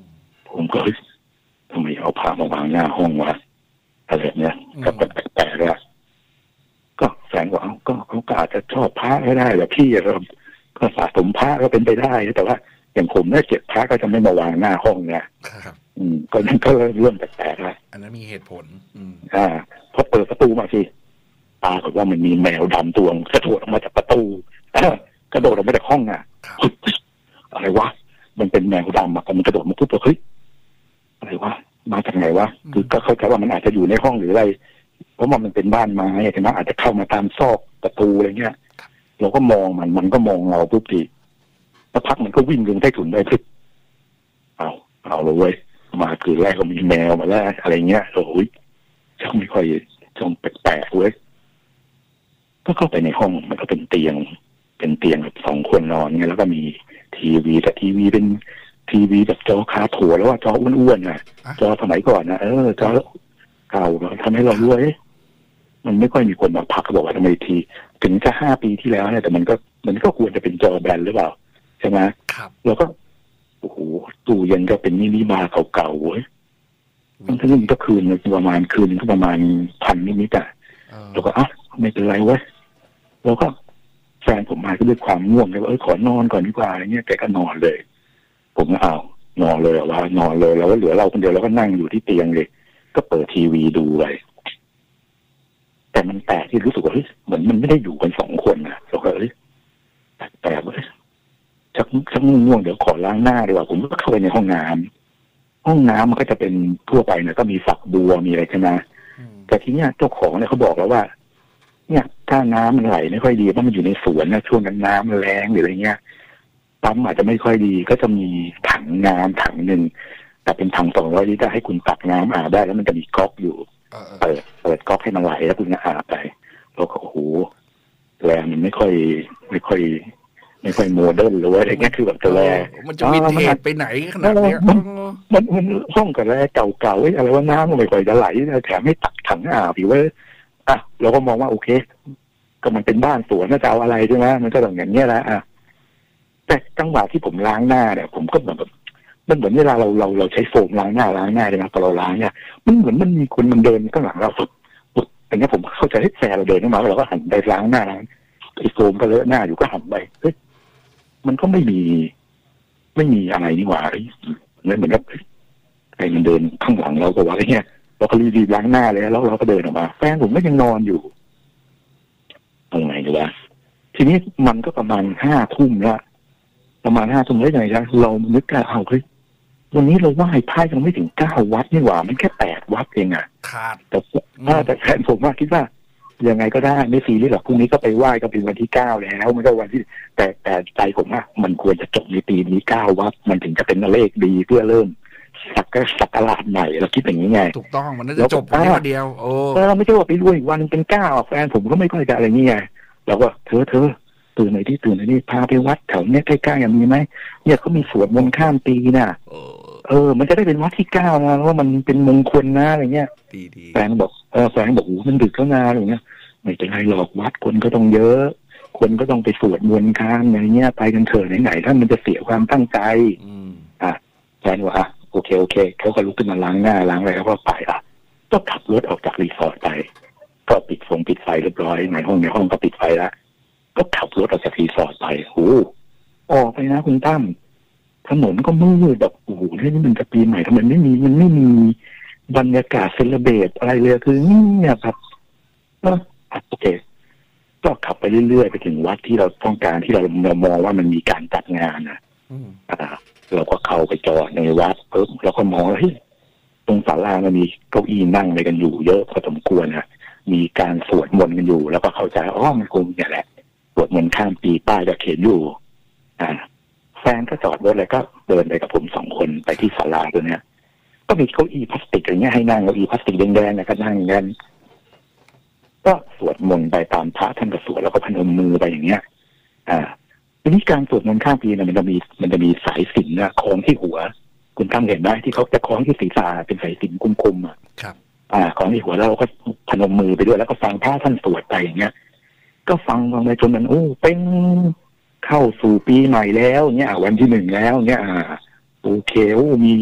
ผมก็ทำไมเอาพระมาวางหน้าห้องวะอะไรเนี้ยก็แปลกๆแล้วก็แฟนบอกก็เขาก็อาจจะชอบพระก็ได้แต่พี่เราก็สะสมพระก็เป็นไปได้แต่ว่าอย่างผมเนี่ยเก็บพระก็จะไม่มาวางหน้าห้องเนี่ยอืมก็นั่นก็เริ่มแปลกๆแล้วอันนั้นมีเหตุผลอืมอ่าพอเปิดประตูมาสิปรากฏว่ามันมีแมวดำตัวกระโดดออกมาจากประตูกระโดดออกมาจากห้องอ่ะอะไรวะมันเป็นแมวดำอ่ะมันกระโดดมาปุ๊บเฮ้ยอะไรวะมาจากไหนวะคือก็เข้าใจว่ามันอาจจะอยู่ในห้องหรืออะไรเพราะว่ามันเป็นบ้านไม้ใช่ไหมอาจจะเข้ามาตามซอกประตูอะไรเงี้ยเราก็มองมันมันก็มองเราปุ๊บทีสักพักมันก็วิ่งลงใต้ถุนไปปุ๊บเอาเอาเลยเว้ยมาคือแรกก็มีแมวมาแล้วอะไรเงี้ยโอ้ยช่างไม่ค่อยช่างแปลกๆเว้ยก็เข้าไปในห้องมันก็เป็นเตียงเป็นเตียงแบบสองคนนอนเงี้ยแล้วก็มีทีวีแต่ทีวีเป็นทีวีแบบจอคาโถแล้วว่าจออ้วนๆนะจอสมัยก่อนนะเออจอเก่าทำให้เรารู้ว่ามันไม่ค่อยมีคนมาพักบอกว่าทำไมทีถึงจะห้าปีที่แล้วเนี่ยแต่มันก็มันก็ควรจะเป็นจอแบนหรือเปล่าใช่ไหมครับแล้วก็โอ้โหตู้เย็นก็เป็นมินิบาร์เก่าๆเว้ยทั้งทั้งก็คืนประมาณคืนก็ประมาณพันนิดๆอ่ะแล้วก็อ่ะไม่เป็นไรเว้ยแล้วก็แฟนผมมาก็ด้วยความง่วงเลยว่าเออขอนอนก่อนดีกว่าอะไรเงี้ยแกก็นอนเลยผมก็อ้าวนอนเลยว่านอนเลยแล้วก็เหลือเราคนเดียวแล้วก็นั่งอยู่ที่เตียงเลยก็เปิดทีวีดูไปแต่มันแปลกที่รู้สึกว่าเฮ้ยเหมือนมันไม่ได้อยู่กันสองคนนะเราก็เฮ้ยแปลกเลยชักชักง่วงเดี๋ยวขอล้างหน้าดีกว่าผมก็เข้าไปในห้องน้ำห้องน้ำมันก็จะเป็นทั่วไปเนี่ยก็มีฝักบัวมีอะไรใช่ไหมแต่ทีเนี้ยเจ้าของเนี่ยเขาบอกแล้วว่าเนี่ยถ้าน้ำมันไหลไม่ค่อยดีเพราะมันอยู่ในสวนนะช่วงนั้นน้ำมันแรงหรืออะไรเงี้ยปั๊มอาจจะไม่ค่อยดีก็จะมีถังน้ำถังหนึ่งแต่เป็นถังสองร้อยลิตรให้คุณตักน้ำอาบได้แล้วมันจะมีก๊อกอยู่เปิดเปิดก๊อกให้มันไหลแล้วคุณก็อาบไปแล้วก็โอ้โหแรงมันไม่ค่อยไม่ค่อยไม่ค่อยโมเดิร์นหรือว่าอะไรเงี้ยคือแบบจะแรงมันจะวินเทจไปไหนขนาดนี้มันมันมันห้องกับแรงเก่าๆอะไรว่าน้ำมันไม่ค่อยจะไหลแถมไม่ตักถังอาบอีกเว้ยอ่ะเราก็มองว่าโอเคก็มันเป็นบ้านสวนน่าจะเอาอะไรใช่ไหมมันก็ต้องอย่างเงี้ยแหละอ่ะแต่จังหวะที่ผมล้างหน้าเนี่ยผมก็แบบมันเหมือนเวลาเราเราเราใช้โฟมล้างหน้าล้างหน้าใช่ไหมพอเราล้างเนี่ยมันเหมือนมันมีคนมันเดินข้างหลังเราสุดสุดอย่างเงี้ยผมเข้าใจให้แฟนเราเดินเข้ามาแล้วเราก็หันไปล้างหน้าล้างไอ้โฟมก็เลอะหน้าอยู่ก็หันไปเฮ้ยมันก็ไม่มีไม่มีอะไรนี่หว่าเลยเหมือนกับใครมันเดินข้างหลังเราก็ว่าอะไรเงี้ยเราก็รีบล้างหน้าเลยแล้วเราก็เดินออกมาแฟนผมก็ยังนอนอยู่ตรงไหนดีวะทีนี้มันก็ประมาณห้าทุ่มแล้วประมาณห้าทุ่มแล้วยังไงนะเรานึกกันเอาเฮ้ยวันนี้เราไหว้พระยังไม่ถึงเก้าวัดนี่หว่ามันแค่แปดวัดเองอ่ะขาดแต่แต่แฟนผมว่าคิดว่ายังไงก็ได้ไม่ซีเรียสหรอกพรุ่งนี้ก็ไปไหว้ก็เป็นวันที่เก้าแล้วมันก็วันที่แต่แต่ใจผมว่ามันควรจะจบในปีนี้เก้าวัดมันถึงจะเป็นเลขดีเพื่อเริ่มสักก็สักราชใหม่เราคิดอย่างนี้ไงถูกต้องมันน่าจะจบแค่เดียวโอ้เราไม่ใช่ว่าไปรวยอีกวันเป็นเก้าแฟนผมก็ไม่ค่อยจะอะไรนี่ไงเราก็เธอเธอตื่นหน่อยที่ตื่นหน่อยนี่พาไปวัดแถวเนี้ยใกล้ๆอย่างมีไหมเนี่ยเขามีสวดมนต์ข้ามปีน่ะเออมันจะได้เป็นวัดที่เก้านะว่ามันเป็นมงคลนะอะไรเงี้ยแฟนบอกเออแฟนบอกโอ้มันดึกแล้วนะอะไรเงี้ยไม่เป็นไรหรอกวัดคนก็ต้องเยอะคนก็ต้องไปสวดมนต์ข้ามอะไรเงี้ยไปกันเถอะไหนๆถ้ามันจะเสียความตั้งใจอ่ะแฟนบอกอ่ะโอเคโอเคเขาก็ลุกขึ้นมาล้างหน้าล้างอะไรแล้วก็ไปอ่ะก็ขับรถออกจากรีสอร์ทไปก็ปิดฟงปิดไฟเรียบร้อยในห้องในห้องก็ปิดไฟแล้วก็ขับรถออกจากรีสอร์ทไปโอ้ออกไปนะคุณตั้มถนนก็มืดแบบโอ้โหนี่มันจะปีใหม่ทำไมไม่มีมันไม่มีบรรยากาศเซเลเบรตอะไรเลยคือเนี่ยครับก็โอเคก็ขับไปเรื่อยๆไปถึงวัดที่เราต้องการที่เรามองว่ามันมีการจัดงานนะอ่าเราก็เข้าไปจอดในวัดปุ๊บเราก็มองเฮ้ยตรงศาลามันมีเก้าอี้นั่งอะไรกันอยู่เยอะพอสมควรนะมีการสวดมนต์กันอยู่แล้วก็เข้าใจอ๋อมันคงเนี่ยแหละสวดมนต์ข้ามปีป้ายจะเขียนอยู่อ่าแฟนก็จอดรถเลยก็เดินไปกับผมสองคนไปที่ศาลาตัวเนี้ยก็มีเก้าอี้พลาสติกอย่างเงี้ยให้นั่งเก้าอี้พลาสติกแดงๆนะก็นั่งกันก็สวดมนต์ไปตามพระท่านก็สวดแล้วก็พนมมือไปอย่างเงี้ยอ่าทีนี้การสวดมนต์ข้ามปีเนี่ยมันจะมีมันจะมีสายสิญจน์นะคล้องที่หัวคุณตั้มเห็นไหมที่เขาจะคล้องที่ศีรษะเป็นสายสิญจน์คุมๆอ่ะครับอ่าคล้องที่หัวแล้วเราก็พนมมือไปด้วยแล้วก็ฟังพระท่านสวดไปอย่างเงี้ยก็ฟังฟังไปจนมันโอ้เป็นเข้าสู่ปีใหม่แล้วเนี่ยวันที่หนึ่งแล้วเนี่ยอ่าโอเคโอ้มี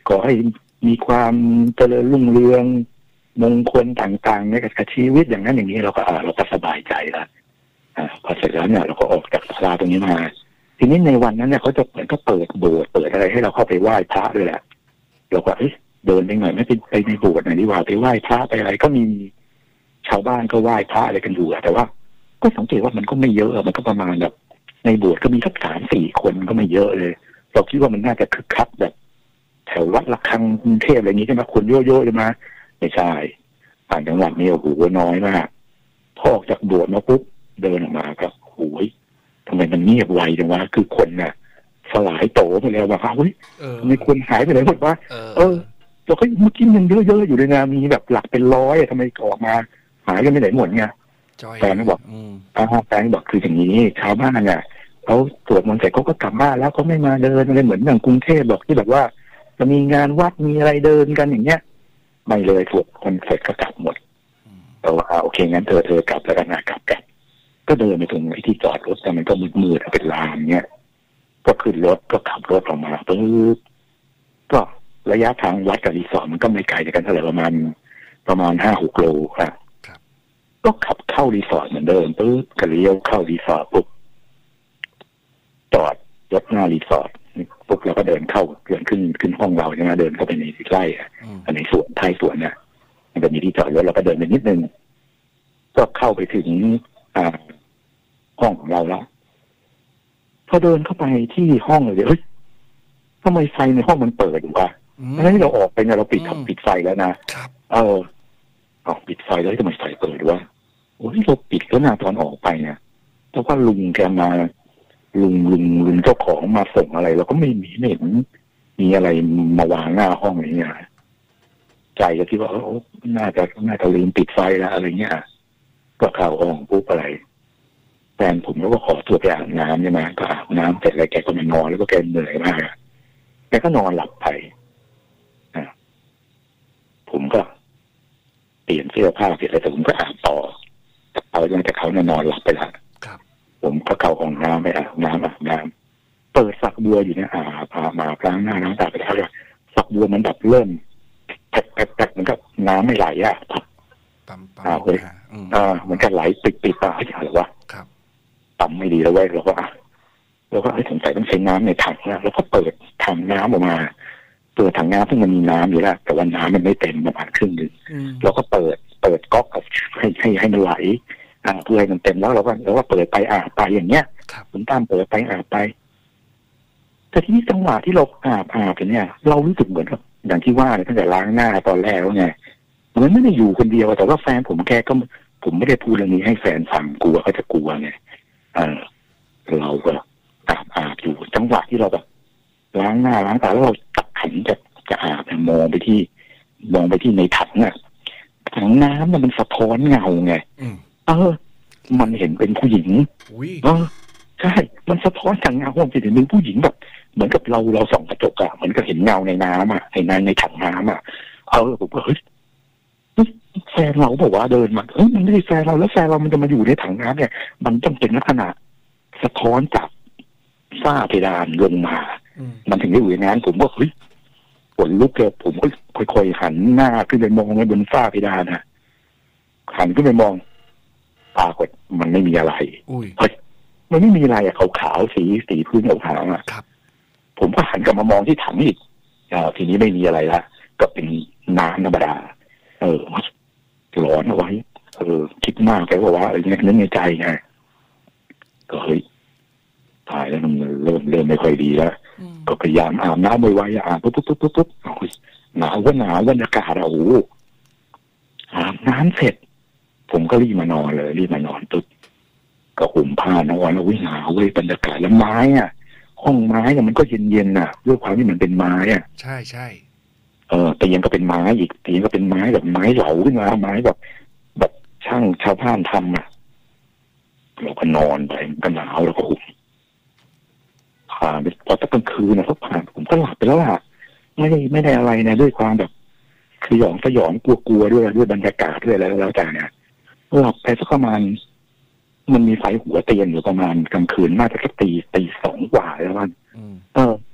ขอให้มีความเจริญรุ่งเรืองมงคลต่างๆในกับชีวิตอย่างนั้นอย่างนี้เราก็อ่าเราก็สบายใจแล้วอ่าพอเสร็จแล้วเนี่ยเราก็ออกจากศาลาตรงนี้มาทีนี้ในวันนั้นเนี่ยเขาจะเหมือนก็เปิดโบสถ์เปิดอะไรให้เราเข้าไปไหว้พระด้วยแหละเราก็เอ้ยเดินไปหน่อยไม่ไปไปในโบสถ์หน่อยดีกว่าไปไหว้พระไปอะไรก็มีชาวบ้านก็ไหว้พระอะไรกันอยู่แต่ว่าก็สังเกตว่ามันก็ไม่เยอะมันก็ประมาณแบบในโบสถ์ก็มีสักสามสี่คนก็ไม่เยอะเลยเราคิดว่ามันน่าจะคึกคักแบบแถววัดระฆังกรุงเทพอะไรอย่างนี้ใช่ไหมคนเยอะๆใช่ไหมไม่ใช่ต่างจังหวัดนี่โอ้โหน้อยมากพอออกจากโบสถ์มาปุ๊บเดินออกมาก็โอ้ยทำไมมันเงียบไวจังวะคือคนน่ะสลายโตไปแล้วว่าเฮ้ยทำไมคนหายไปไหนหมดวะเออเราก็เมื่อกี้ยังเยอะๆอยู่เลยนะมีแบบหลักเป็นร้อยทำไมออกมาหายกันไปไหนหมดไงแฟนก็บอกอ่าแฟนบอกคืออย่างนี้ชาวบ้านเนี่ยเขาตรวจมนต์เสร็จเขาก็กลับบ้านแล้วเขาไม่มาเดินอะไรเหมือนอย่างกรุงเทพบอกที่แบบว่าจะมีงานวัดมีอะไรเดินกันอย่างเงี้ยไม่เลยตรวจคนเสร็จก็กลับหมดแต่ว่าโอเคงั้นเธอเธอกลับแล้วกันนะกลับกันก็เดินไปตรงที่จอดรถแต่มันก็มืดๆเป็นลานเงี้ยก็ขึ้นรถก็ขับรถออกมาปึ๊บก็ระยะทางวัดกับรีสอร์ทมันก็ไม่ไกลกันเท่าไหร่ประมาณประมาณห้าหกโลครับก็ขับเข้ารีสอร์ทเหมือนเดิมปึ๊บก็เลี้ยวเข้ารีสอร์ทปุ๊บจอดรถหน้ารีสอร์ทปุ๊บเราก็เดินเข้าเดินขึ้นขึ้นห้องเราใช่ไหมเดินเข้าไปในไร่อันในสวนท้ายสวนเนี่ยมันจะมีที่จอดรถเราก็เดินไปนิดนึงก็เข้าไปถึงอ่าห้องของเราแล้วพอเดินเข้าไปที่ห้องเลยเฮ้ยทำไมไฟในห้องมันเปิดอยู่วะทั้งที่เราออกไปเนี่ยเราปิดปิดไฟแล้วนะเออเอาปิดไฟแล้วทำไมไฟเปิดวะโอ้ยเราปิดแล้วนะตอนออกไปเนี่ยเพราะว่าลุงแกมาลุงลุงลุงเจ้าของมาส่งอะไรเราก็ไม่มีไม่เห็นมีอะไรมาวางหน้าห้องอย่างเงี้ยใจก็คิดว่าโอ้น่าจะน่าจะลืมปิดไฟแล้วอะไรเงี้ยก็เข้าห้องปุ๊บอะไรแฟนผมก็ขอตัวไปอาบน้ำใช่ไหมก็อาบน้ำเสร็จอะไรแกก็มานอนแล้วก็แกเหนื่อยมากแกก็นอนหลับไปอ่ะผมก็เปลี่ยนเสื้อผ้าเสร็จแล้วแต่ผมก็อาบต่อเอาจนแต่เขาเนี่ยนอนหลับไปแล้วผมก็เข้าห้องน้ำไปอาบน้ำอาบน้ำเปิดฝักบัวอยู่เนี่ยอาบอาบมาล้างหน้าล้างตาไปแล้วฝักบัวมันแบบเริ่มแป๊กแป๊กแป๊กเหมือนกับน้ำไม่ไหลอ่ะปั๊มปั๊มอ่าเฮ้ยอ่าเหมือนกับไหลปิดปิดตาอะไรวะครับปั๊มไม่ดีแล้วเว้ยเราก็เราก็เฮ้ยสงสัยต้องใช้น้ำในถังนะแล้วก็เปิดถังน้ำออกมาเปิดถังน้ำซึ่งมันมีน้ำอยู่แล้วแต่ว่าน้ำมันไม่เต็มประมาณครึ่งนึงเราก็เปิดเปิดก๊อกกับให้ให้ให้มันไหลอ่าเพื่อให้มันเต็มแล้วเราก็เราก็เปิดไปอาบไปอย่างเงี้ยคุณตามเปิดไปอาบไปแต่ที่นี่จังหวะที่เราอาบอาบกันเนี่ยเรารู้สึกเหมือนกับอย่างที่ว่าเลยตั้งแต่ล้างหน้าตอนแรกแล้วไงมันไม่ได้อยู่คนเดียวแต่ว่าแฟนผมแกก็ผมไม่ได้พูดเรื่องนี้ให้แฟนฟังกลัวเขาจะกลัวไงเออเราก็อาบอาบอยู่จังหวะที่เราแบบล้างหน้าล้างตาแล้วเราตักขันจะจะอาบมองไปที่มองไปที่ในถังอ่ะถังน้ำเนี่ยมันสะท้อนเงาไงเออมันเห็นเป็นผู้หญิงเออใช่มันสะท้อนจากเงาห้องจะเห็นเป็นผู้หญิงแบบเหมือนกับเราเราส่องกระจกอะเหมือนกับเห็นเงาในน้ำอะไอ้ในในถังน้ำอะเออผมก็เฮ้ยแฟนเราบอกว่าเดินมาเอ้ยมันไม่ใช่แฟนเราแล้วแฟนเรามันจะมาอยู่ในถังน้ำเนี่ยมันต้องเป็นลักษณะสะท้อนจากฝ้าเพดานลงมามันถึงได้อยู่อย่างนั้นผมก็เฮ้ยขนลุกเลยผมก็ค่อยๆหันหน้าขึ้นไปมองไว้บนฝ้าเพดานนะหันขึ้นไปมองปรากฏมันไม่มีอะไรเฮ้ยมันไม่มีอะไรอะขาวๆสีสีพื้นขาวๆอะผมก็หันกลับมามองที่ถังอีกอ่าทีนี้ไม่มีอะไรละก็เป็นน้ำธรรมดาเออร้อนเอาไว้เออคิดมากแกบอกว่าเออนึกในใจไงก็เฮ้ยตายแล้วมันเริ่มเริ่มไม่ค่อยดีแล้วก็พยายามอาบน้ำไวๆอาบปุ๊บปุ๊บปุ๊บปุ๊บปุ๊บโอ้ยหนาวก็หนาวบรรยากาศอะโอ้โหอาบน้ำเสร็จผมก็รีบมานอนเลยรีบมานอนปุ๊บก็ห่มผ้านอนแล้ววิ่งหนาวเลยบรรยากาศแล้วไม้อ่ะห้องไม้เนี่ยมันก็เย็นๆน่ะด้วยความที่มันเป็นไม้อ่ะใช่ใช่เออเตียงก็เป็นไม้อีกเตียงก็เป็นไม้แบบไม้เหลาขึ้นมาไม้แบบแบบช่างชาวบ้านทำอ่ะเราก็นอนไปมันก็หนาวแล้วก็ห่มผ่านไปพอตะกลางคืนนะเขาผ่านผมก็หลับไปแล้วล่ะไม่ได้ไม่ได้อะไรนะด้วยความแบบคือหยองสยองกลัวๆด้วยด้วยบรรยากาศด้วยอะไรแล้วแต่เนี่ยหลับไปสักประมาณมันมีไฟหัวเตียงอยู่ประมาณกลางคืนน่าจะสักตีตีสองกว่าแล้วมันเออ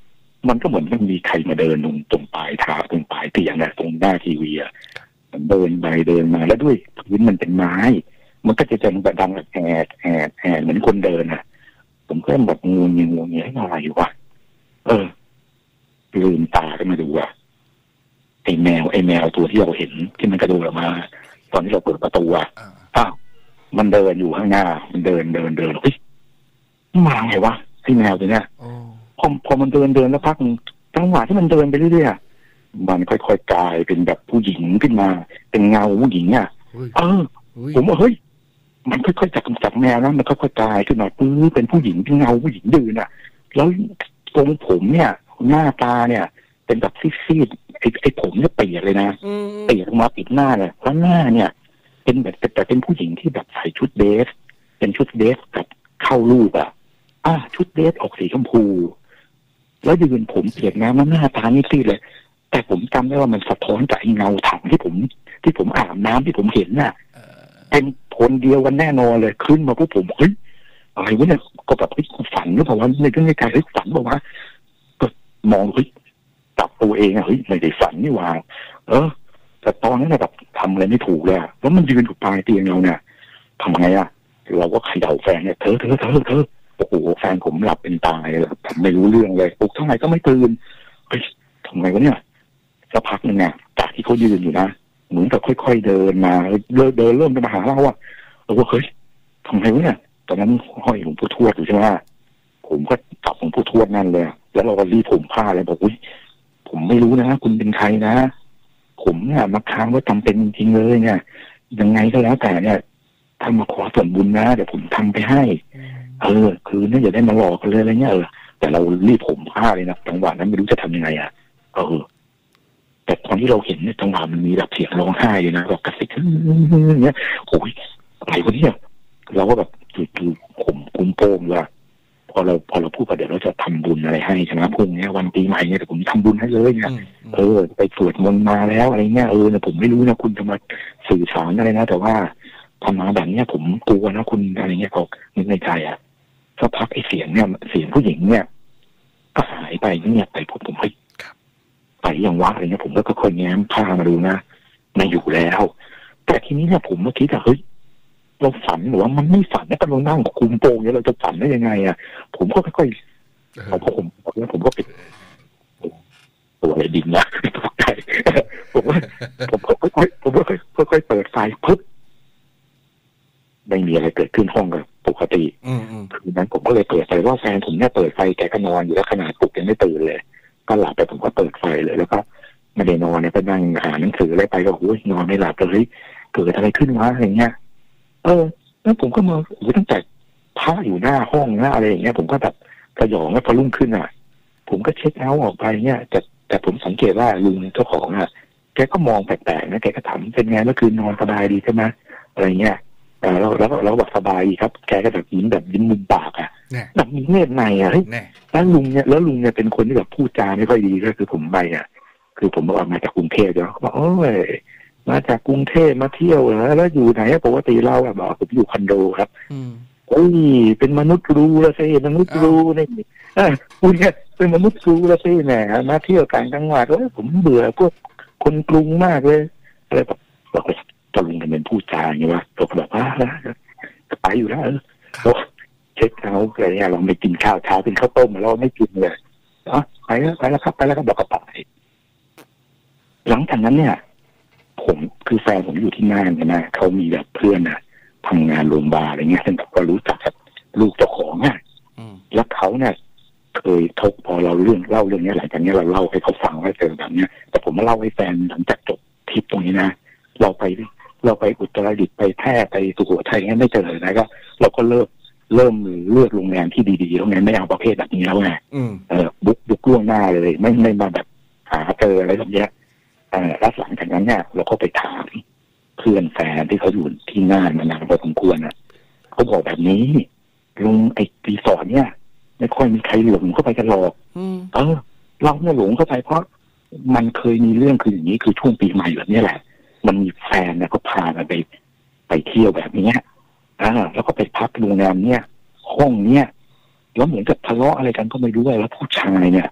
มันก็เหมือนมันมีใครมาเดินตรงตรงปลายเท้าตรงปลายเตียงนะตรงหน้าทีวีอะเดินไปเดินมาแล้วด้วยพื้นมันเป็นไม้มันก็จะจะแบบดังแบบแอดแอดแอดเหมือนคนเดินอะผมก็แบบงูเงี้ยงูเงี้ยอะไรวะเออลืมตาขึ้นมาดูอะไอแมวไอแมวตัวที่เราเห็นที่มันกระโดดออกมาตอนที่เราเปิดประตูอะอ้าวมันเดินอยู่ข้างหน้ามันเดินเดินเดินเฮ้ยมาไงวะไอแมวตัวเนี้ยพอพอมันเดินเดินแล้วพักจังหวะที่มันเดินไปเรื่อยๆมันค่อยๆกลายเป็นแบบผู้หญิงขึ้นมาเป็นเงาผู้หญิงอ่ะเออผมว่าเฮ้ยมันค่อยๆจากจากแมวนะมันค่อยๆกลายขึ้นมาปื้อเป็นผู้หญิงเป็นเงาผู้หญิงเดินอ่ะแล้วตรงผมเนี่ยหน้าตาเนี่ยเป็นแบบซีดๆไอ้ไอ้ผมเนี่ยเปียกเลยนะเปียกมาปิดหน้าเลยแล้วหน้าเนี่ยเป็นแบบแต่เป็นผู้หญิงที่แบบใส่ชุดเดรสเป็นชุดเดรสแบบเข้ารูปอ่ะอ่าชุดเดรสออกสีชมพูแล้วยืนผมเปียกน้ำแล้วหน้าตานี่ซีดเลยแต่ผมจำได้ว่ามันสะท้อนจากเงาถังที่ผมที่ผมอาบน้ำที่ผมเห็นน่ะเป็นโทนเดียวกันแน่นอนเลยขึ้นมาพวกผมเฮ้ยอะไรวะเนี่ยก็แบบเฮ้ยฝันหรือเปล่าวะในเรื่องในใจเฮ้ยฝันบอกว่าก็มองเฮ้ยจับตัวเองอะเฮ้ยไม่ได้ฝันนี่หว่าเออแต่ตอนนั้นแบบทำอะไรไม่ถูกเลยแล้วมันยืนอยู่ปลายเตียงเราเนี่ยทำไงอะเราก็เขย่าแฟนเนี่ยเธอเธอเธอเธอโอ้โหแฟนผมหลับเป็นตายเลยผมไม่รู้เรื่องเลยปลุกเท่าไหร่ก็ไม่ตื่นเฮ้ยทำไงวะเนี่ยสักพักหนึ่งเนี่ยจากที่เขายืนอยู่นะเหมือนกับค่อยๆเดินมาเดินเดินเริ่มจะมาหาเราอะเราก็เฮ้ยทำไงวะเนี่ยตอนนั้นห้อยหลวงปู่ทวดอยู่ใช่ไหมผมก็จับหลวงปู่ทวดนั่นเลยแล้วเราก็รีบผมผ้าเลยบอกอุ้ยผมไม่รู้นะคุณเป็นใครนะผมเนี่ยมาค้างว่าจำเป็นจริงเลยเนี่ยยังไงก็แล้วแต่เนี่ยถ้ามาขอส่วนบุญนะเดี๋ยวผมทำไปให้เออคือเนี่ยอย่าได้มาหลอกกันเลยอะไรเงี้ยเออแต่เรารีบผมผ้าเลยนะจังหวะนั้นไม่รู้จะทำยังไงอ่ะเออแต่ตอนที่เราเห็นเนี่ยจังหวะมันมีแบบเสียงร้องไห้เลยนะแบบกระซิบเงี้ยโอ้ยอะไรวะเนี่ยเราก็แบบคือผมกุ้มโป่งเลยพอเราพอเราพูดไปเดี๋ยวเราจะทำบุญอะไรให้ใช่ไหมพรุ่งนี้วันปีใหม่เนี่ยแต่ผมทำบุญให้เลยเนี่ยเออไปสวดมนต์มาแล้วอะไรเงี้ยเออเนี่ยผมไม่รู้นะคุณจะมาสื่อสารอะไรนะแต่ว่าทำมาแบบนี้ผมกลัวนะคุณอะไรเงี้ยเขานึกในใจอ่ะสักพักไอ้เสียงเนี่ยเสียงผู้หญิงเนี่ยก็หายไปเงียบไปผมผมไปไปอย่างวะอะไรเงี้ยผมก็ค่อยๆแง้มผ้ามาดูนะไม่อยู่แล้วแต่ทีนี้เนี่ยผมเมื่อกี้แต่เฮ้ยเราฝันหรือว่ามันไม่ฝันนะกำลังนั่งคุมโปงเนี่ยเราจะฝันได้ยังไงอ่ะผมก็ค่อยๆพอผมแล้วผมก็ไปตัวอะไรดินนะตกใจผมว่าผมก็ค่อยๆผมก็ค่อยๆเปิดไฟปึ๊บไม่มีอะไรเกิดขึ้นห้องกับปกติคืนนั้นผมก็เลยเปิดไฟว่าแฟนผมเนี่ยเปิดไฟแกก็นอนอยู่แล้วขนาดปลุกยังไม่ตื่นเลยก็หลับไปผมก็เปิดไฟเลยแล้วก็ไม่ได้นอนเนี่ยไปนั่งอ่านหนังสืออะไรไปก็โอ้ยนอนไม่หลับเลยเกิดอะไรขึ้นวะอะไรเงี้ยเออแล้วผมก็มาโอ้ยตั้งแต่ผ้าอยู่หน้าห้องหน้าอะไรอย่างเงี้ยผมก็แบบกระหยองแล้วพอรุ่งขึ้นอ่ะผมก็เช็คเอาท์ออกไปเนี่ยแต่แต่ผมสังเกตว่าลุงเจ้าของอ่ะแกก็มองแปลกๆนะแกก็ถามเป็นไงเมื่อคืนนอนสบายดีใช่ไหมอะไรเงี้ยแล้วแล้วแล้วแบบสบายครับแกก็แบบยิ้มแบบยิ้มมุมปากอ่ะแบบมีเนตรในอ่ะแล้วลุงเนี่ยแล้วลุงเนี่ยเป็นคนที่แบบพูดจาไม่ค่อยดีก็คือผมไปอ่ะคือผมบอกมาจากกรุงเทพเดี๋ยวเขาบอกโอ้ยมาจากกรุงเทพมาเที่ยวเหรอแล้วอยู่ไหนปกติเราอ่ะบอกผมอยู่คอนโดครับโอ้ยเป็นมนุษย์รู้ละสิมนุษย์รู้นี่อ่ะคุณเนี่ยเป็นมนุษย์รู้ละสิแหมมาเที่ยวต่างจังหวัดเออผมเบื่อพวกคนกรุงมากเลยอะไรแบบบอกเลยตอนลุงกันเป็นพูดจาอย่างนี้ว่าเราก็แบบว่าไปอยู่แล้วเราเช็คเอาอะไรเนี่ยเราไม่กินข้าวเช้าเป็นข้าวต้มเราไม่กินเลยเนาะไปแล้วไปแล้วครับไปแล้วก็บอกกระป๋ายหลังจากนั้นเนี่ยผมคือแฟนผมอยู่ที่น่านนะเขามีแบบเพื่อนนะทำงานโรงพยาบาลอะไรเงี้ยซึ่งแบบก็รู้จักกับลูกเจ้าของอ่ะแล้วเขาเนี่ยเคยทกพอเราเรื่องเล่าเรื่องนี้หลังจากนี้เราเล่าให้เขาฟังว่าเจอแบบเนี้ยแต่ผมมาเล่าให้แฟนหลังจากจบทริปตรงนี้นะเราไปเราไปอุตรดิตถ์ไปแพร่ไปสุโขทัยงั้นไม่เจอเลยนะก็เราก็เริ่มเริ่มเลือกโรงแรมที่ดีๆโรงแรมไม่เอาประเภทแบบนี้แล้วไงเออบุ๊กบุ๊กล่วงหน้าเลยไม่ไม่มาแบบหาเจออะไรแบบเนี้ยเออแล้วหลังจากนั้นเนี่ยเราก็ไปถามเพื่อนแฟนที่เขาอยู่ที่น่านมานานพอสมควรนะเขาบอกแบบนี้ลุงไอ้รีสอร์ทเนี่ยไม่ค่อยมีใครหลงเข้าไปกันหรอกเออเราเนี่ยหลงเข้าไปเพราะมันเคยมีเรื่องคืออย่างนี้คือช่วงปีใหม่แบบนี้แหละมันมีแฟนเนี่ยก็พาไปไปเที่ยวแบบนี้อ่าแล้วก็ไปพักโรงแรมเนี่ยห้องเนี่ยแล้วเหมือนกับทะเลาะอะไรกันก็ไม่รู้แล้วผู้ชายเนี่ย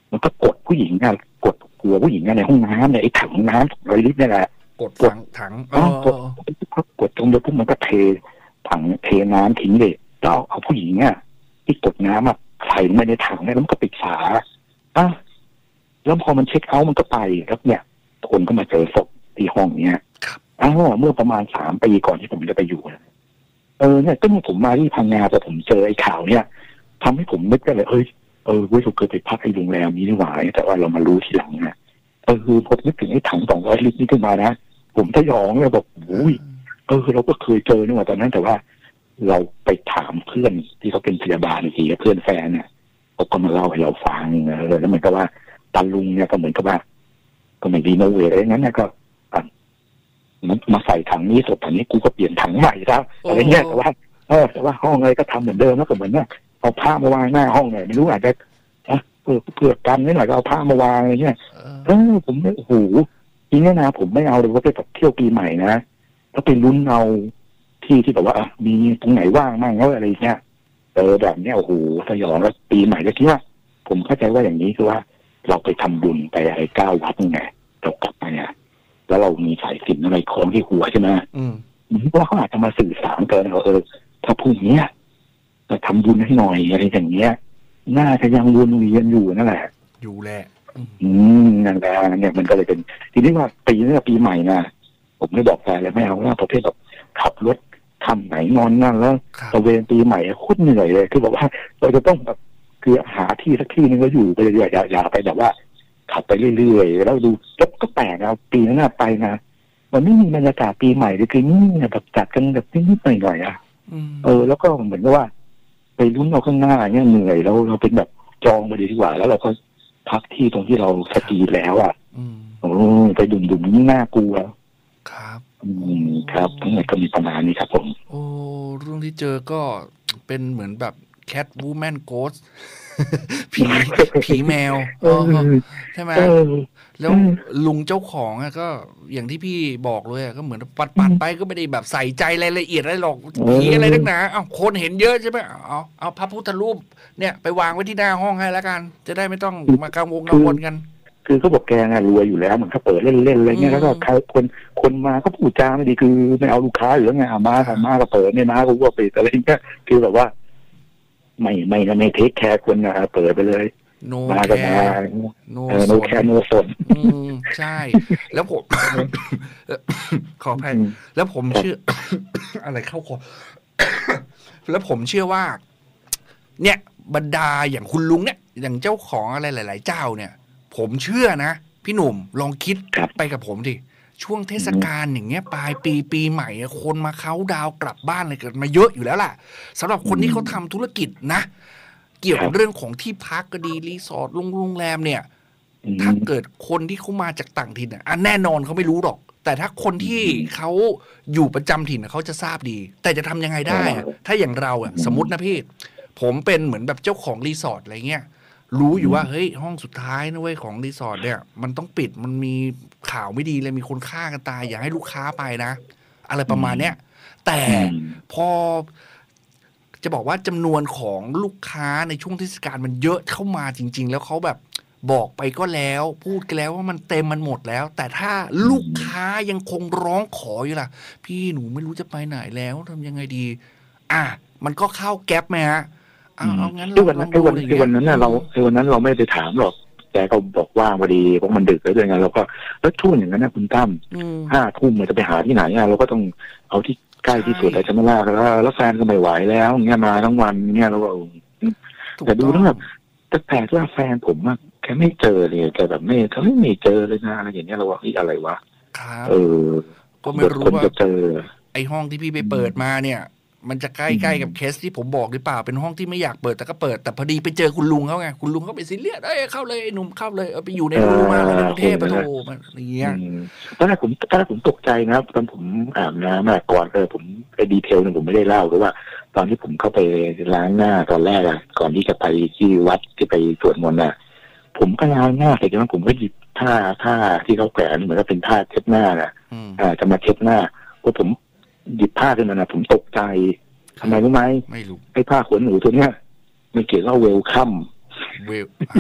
มันก็กดผู้หญิงเนี่ยกดหัวผู้หญิงในห้องน้ำเนี่ยไอ้ถังน้ำร้อยลิตรนี่แหละกดถังถังอ๋อกดกดตรงเดียวปุ๊บมันก็เทถังเทน้ำทิ้งเลยแล้วเอาผู้หญิงเนี่ยที่กดน้ำอ่ะใส่ลงไปในถังเนี่ยแล้วมันก็ปิดฝาอ่ะแล้วพอมันเช็คเอาท์มันก็ไปแล้วเนี่ยคนก็มาเจอศพที่ห้องเนี้ยอ้าวเมื่อประมาณสามปีก่อนที่ผมจะไปอยู่เออเนี่ยก็เมื่อผมมาที่พังงาแต่ผมเจอไอ้ข่าวเนี่ยทำให้ผมนึกได้เลยเอ้ยเออเว้ยเราเคยไปพักไอ้โรงแรมนี้นี่หว่าแต่ว่าเรามารู้ทีหลังนะเออคือพอนึกถึงไอ้ถังสองร้อยลิตรนี่ขึ้นมานะผมทะยองเลยบอกโอ้ยเออเราก็เคยเจอนี่หว่าตอนนั้นแต่ว่าเราไปถามเพื่อนที่เขาเป็นพยาบาลอีกทีเพื่อนแฟนเนี่ยเขาก็มาเล่าให้เราฟังเลยแล้วเหมือนกับว่าตาลุงเนี่ยก็เหมือนกับว่าก็ไม่ดีนะเว้ยอะไรงั้นเนี่ยก็มันมาใส่ถังนี้ศพถังนี้กูก็เปลี่ยนถังใหม่แล้วอะไรเงี้ยแต่ว่าเออแต่ว่าห้องอะไรก็ทำเหมือนเดิมแล้วก็เหมือนเนี่ยเอาผ้ามาวางหน้าห้องเนี่ยไม่รู้อาจจะเพื่อเพื่อกันนิดหน่อยก็เอาผ้ามาวางอะไรเงี้ยเออผมไม่โอ้โหทีนี้นะผมไม่เอาเลยว่าไปแบบเที่ยวปีใหม่นะแล้วไปลุ้นเอาที่ที่แบบว่ามีตรงไหนว่างมั่งแล้วอะไรเงี้ยเออแบบเนี้ยโอ้โหสยองแล้วปีใหม่ก็คิดว่าผมเข้าใจว่าอย่างนี้คือว่าเราไปทำบุญไปอะไรเก้าวัดไงเรากลับมาเนี่ยแล้วเรามีสายสิญจน์อะไรคล้องที่หัวใช่ไหมอืมเพราะเขาอาจจะมาสื่อสารกันว่าเออถ้าพรุ่งนี้จะทำบุญให้หน่อยอะไรอย่างเงี้ยน่าจะยังวนเวียนอยู่นั่นแหละอยู่แหละอืมนั่นแหละเนี่ยมันก็เลยเป็นทีนี้ว่าปีนี้ปีใหม่นะผมไม่บอกแฟนเลยไม่เอาว่าประเภทแบบขับรถทำไหนนอนนั่นแล้วตะเวนปีใหม่โคตรเหนื่อยเลยคือบอกว่าเราจะต้องแบบคือหาที่สักที่นึงแล้วอยู่ไปเรื่อยๆอย่าไปแบบว่าขับไปเรื่อยๆแล้วดูแล้วก็แปลกนะปีนั้นไปนะมันไม่มีบรรยากาศปีใหม่เลยคือนี่แบบจัดกันแบบนิดๆหน่อยๆอ่ะเออแล้วก็เหมือนกับว่าไปลุ้นเอาข้างหน้าเนี่ยเหนื่อยแล้วเราเป็นแบบจองไปดีกว่าแล้วเราก็พักที่ตรงที่เราสกีแล้วอ่ะโอ้ไปดุ่มๆนี่น่ากลัวครับอืมครับทั้งหมดก็มีประมาณนี้ครับผมโอ้เรื่องที่เจอก็เป็นเหมือนแบบแคทวูแมนโกสผีผีแมวใช่ไหมแล้วลุงเจ้าของอะก็อย่างที่พี่บอกเลยก็เหมือนปัดปัดไปก็ไม่ได้แบบใส่ใจรายละเอียดอะไรหรอกผีอะไรนักหนาเอาคนเห็นเยอะใช่ไหมเอาเอาพระพุทธรูปเนี่ยไปวางไว้ที่หน้าห้องให้แล้วกันจะได้ไม่ต้องมากังวลกังวลกันคือเขาบอกแกงรวยอยู่แล้วเหมือนเขาเปิดเล่นๆอะไรเงี้ยแล้วก็ใครคนคนมาก็พูดจาไม่ดีคือไม่เอาลูกค้าหรือไงอามาอามาก็เปิดเนี่ยมาก็ว่าปิดอะไรเงี้ยคือแบบว่าไม่ไม่ไม่เทคแคร์คนนะเปิดไปเลยมาก็มาโนแคร์โนสนใช่แล้วผมขออภัยแล้วผมเชื่ออะไรเข้าคอแล้วผมเชื่อว่าเนี่ยบรรดาอย่างคุณลุงเนี่ยอย่างเจ้าของอะไรหลายๆเจ้าเนี่ยผมเชื่อนะพี่หนุ่มลองคิดไปกับผมดิช่วงเทศกาลอย่างเงี้ยปลายปีปีใหม่คนมาเค้าดาวกลับบ้านอะไรกันมาเยอะอยู่แล้วล่ะสำหรับคนที่เขาทำธุรกิจนะเกี่ยวกับเรื่องของที่พักก็ดีรีสอร์ทโรงแรมเนี่ยถ้าเกิดคนที่เขามาจากต่างถิ่นอ่ะแน่นอนเขาไม่รู้หรอกแต่ถ้าคนที่เขาอยู่ประจำถิ่นเขาจะทราบดีแต่จะทำยังไงได้ถ้าอย่างเราอ่ะสมมตินะพี่ผมเป็นเหมือนแบบเจ้าของรีสอร์ทอะไรเงี้ยรู้อยู่ว่าเฮ้ยห้องสุดท้ายนะเว้ยของรีสอร์ทเนี่ยมันต้องปิดมันมีข่าวไม่ดีเลยมีคนฆ่ากันตายอย่าให้ลูกค้าไปนะอะไรประมาณเนี้ยแต่พอจะบอกว่าจำนวนของลูกค้าในช่วงเทศกาลมันเยอะเข้ามาจริงๆแล้วเขาแบบบอกไปก็แล้วพูดกันแล้วว่ามันเต็มมันหมดแล้วแต่ถ้าลูกค้ายังคงร้องขออยู่ล่ะพี่หนูไม่รู้จะไปไหนแล้วทำยังไงดีอ่ะมันก็เข้าแก๊ปไหมฮะเอางั้นคือวันนั้นคือวันคือวันนั้นน่ะเราคือวันนั้นเราไม่ได้ถามหรอกแกก็บอกว่าพอดีเพราะมันดึกแล้วด้วยไงเราก็แล้วทุ่มอย่างนั้นนะคุณตั้มห้าทุ่มมันจะไปหาที่ไหนอ่ะเราก็ต้องเอาที่ใกล้ที่สุดแต่จะไม่ล่าแล้วแล้วแฟนก็ไม่ไหวแล้วเงี้ยมาทั้งวันเงี้ยเราก็แต่ดูแล้วแบบแต่แปลกว่าแฟนผมอะแกไม่เจอเลยแกแบบไม่เขาไม่มีเจอเลยนะอะไรอย่างเงี้ยเราว่าอีอะไรวะเออก็ไม่รู้ว่าจะเจอไอห้องที่พี่ไปเปิดมาเนี่ยมันจะใกล้ๆกับเคสที่ผมบอกหรือเปล่าเป็นห้องที่ไม่อยากเปิดแต่ก็เปิดแต่พอดีไปเจอคุณลุงเขาไงคุณลุงเขาไปซีเรียสเอ้ยเข้าเลยไอ้หนุ่มเข้าเลยเอาไปอยู่ในรูมาในกรุงเทพไปโทอะไรเงี้ยตอนแรกผมตอนแรกผมตกใจนะตอนผมอาบน้ำก่อนเออผมไอ้ดีเทลนึงผมไม่ได้เล่าเพราะว่าตอนที่ผมเข้าไปล้างหน้าตอนแรกอะก่อนที่จะไปที่วัดที่ไปสวดมนต์อะผมก็ล้างหน้าเสร็จแล้วผมก็หยิบผ้าผ้าที่เขาแขวนเหมือนกับเป็นผ้าเช็ดหน้าน่ะอ่าจะมาเช็ดหน้าพอผมหยิบผ้าขึ้นมานะผมตกใจทำไมรู้ไหมไม่รู้ไอ้ผ้าขนหนูตัวเนี้ยมันเขียนว่าเวลคัมเวลฮะ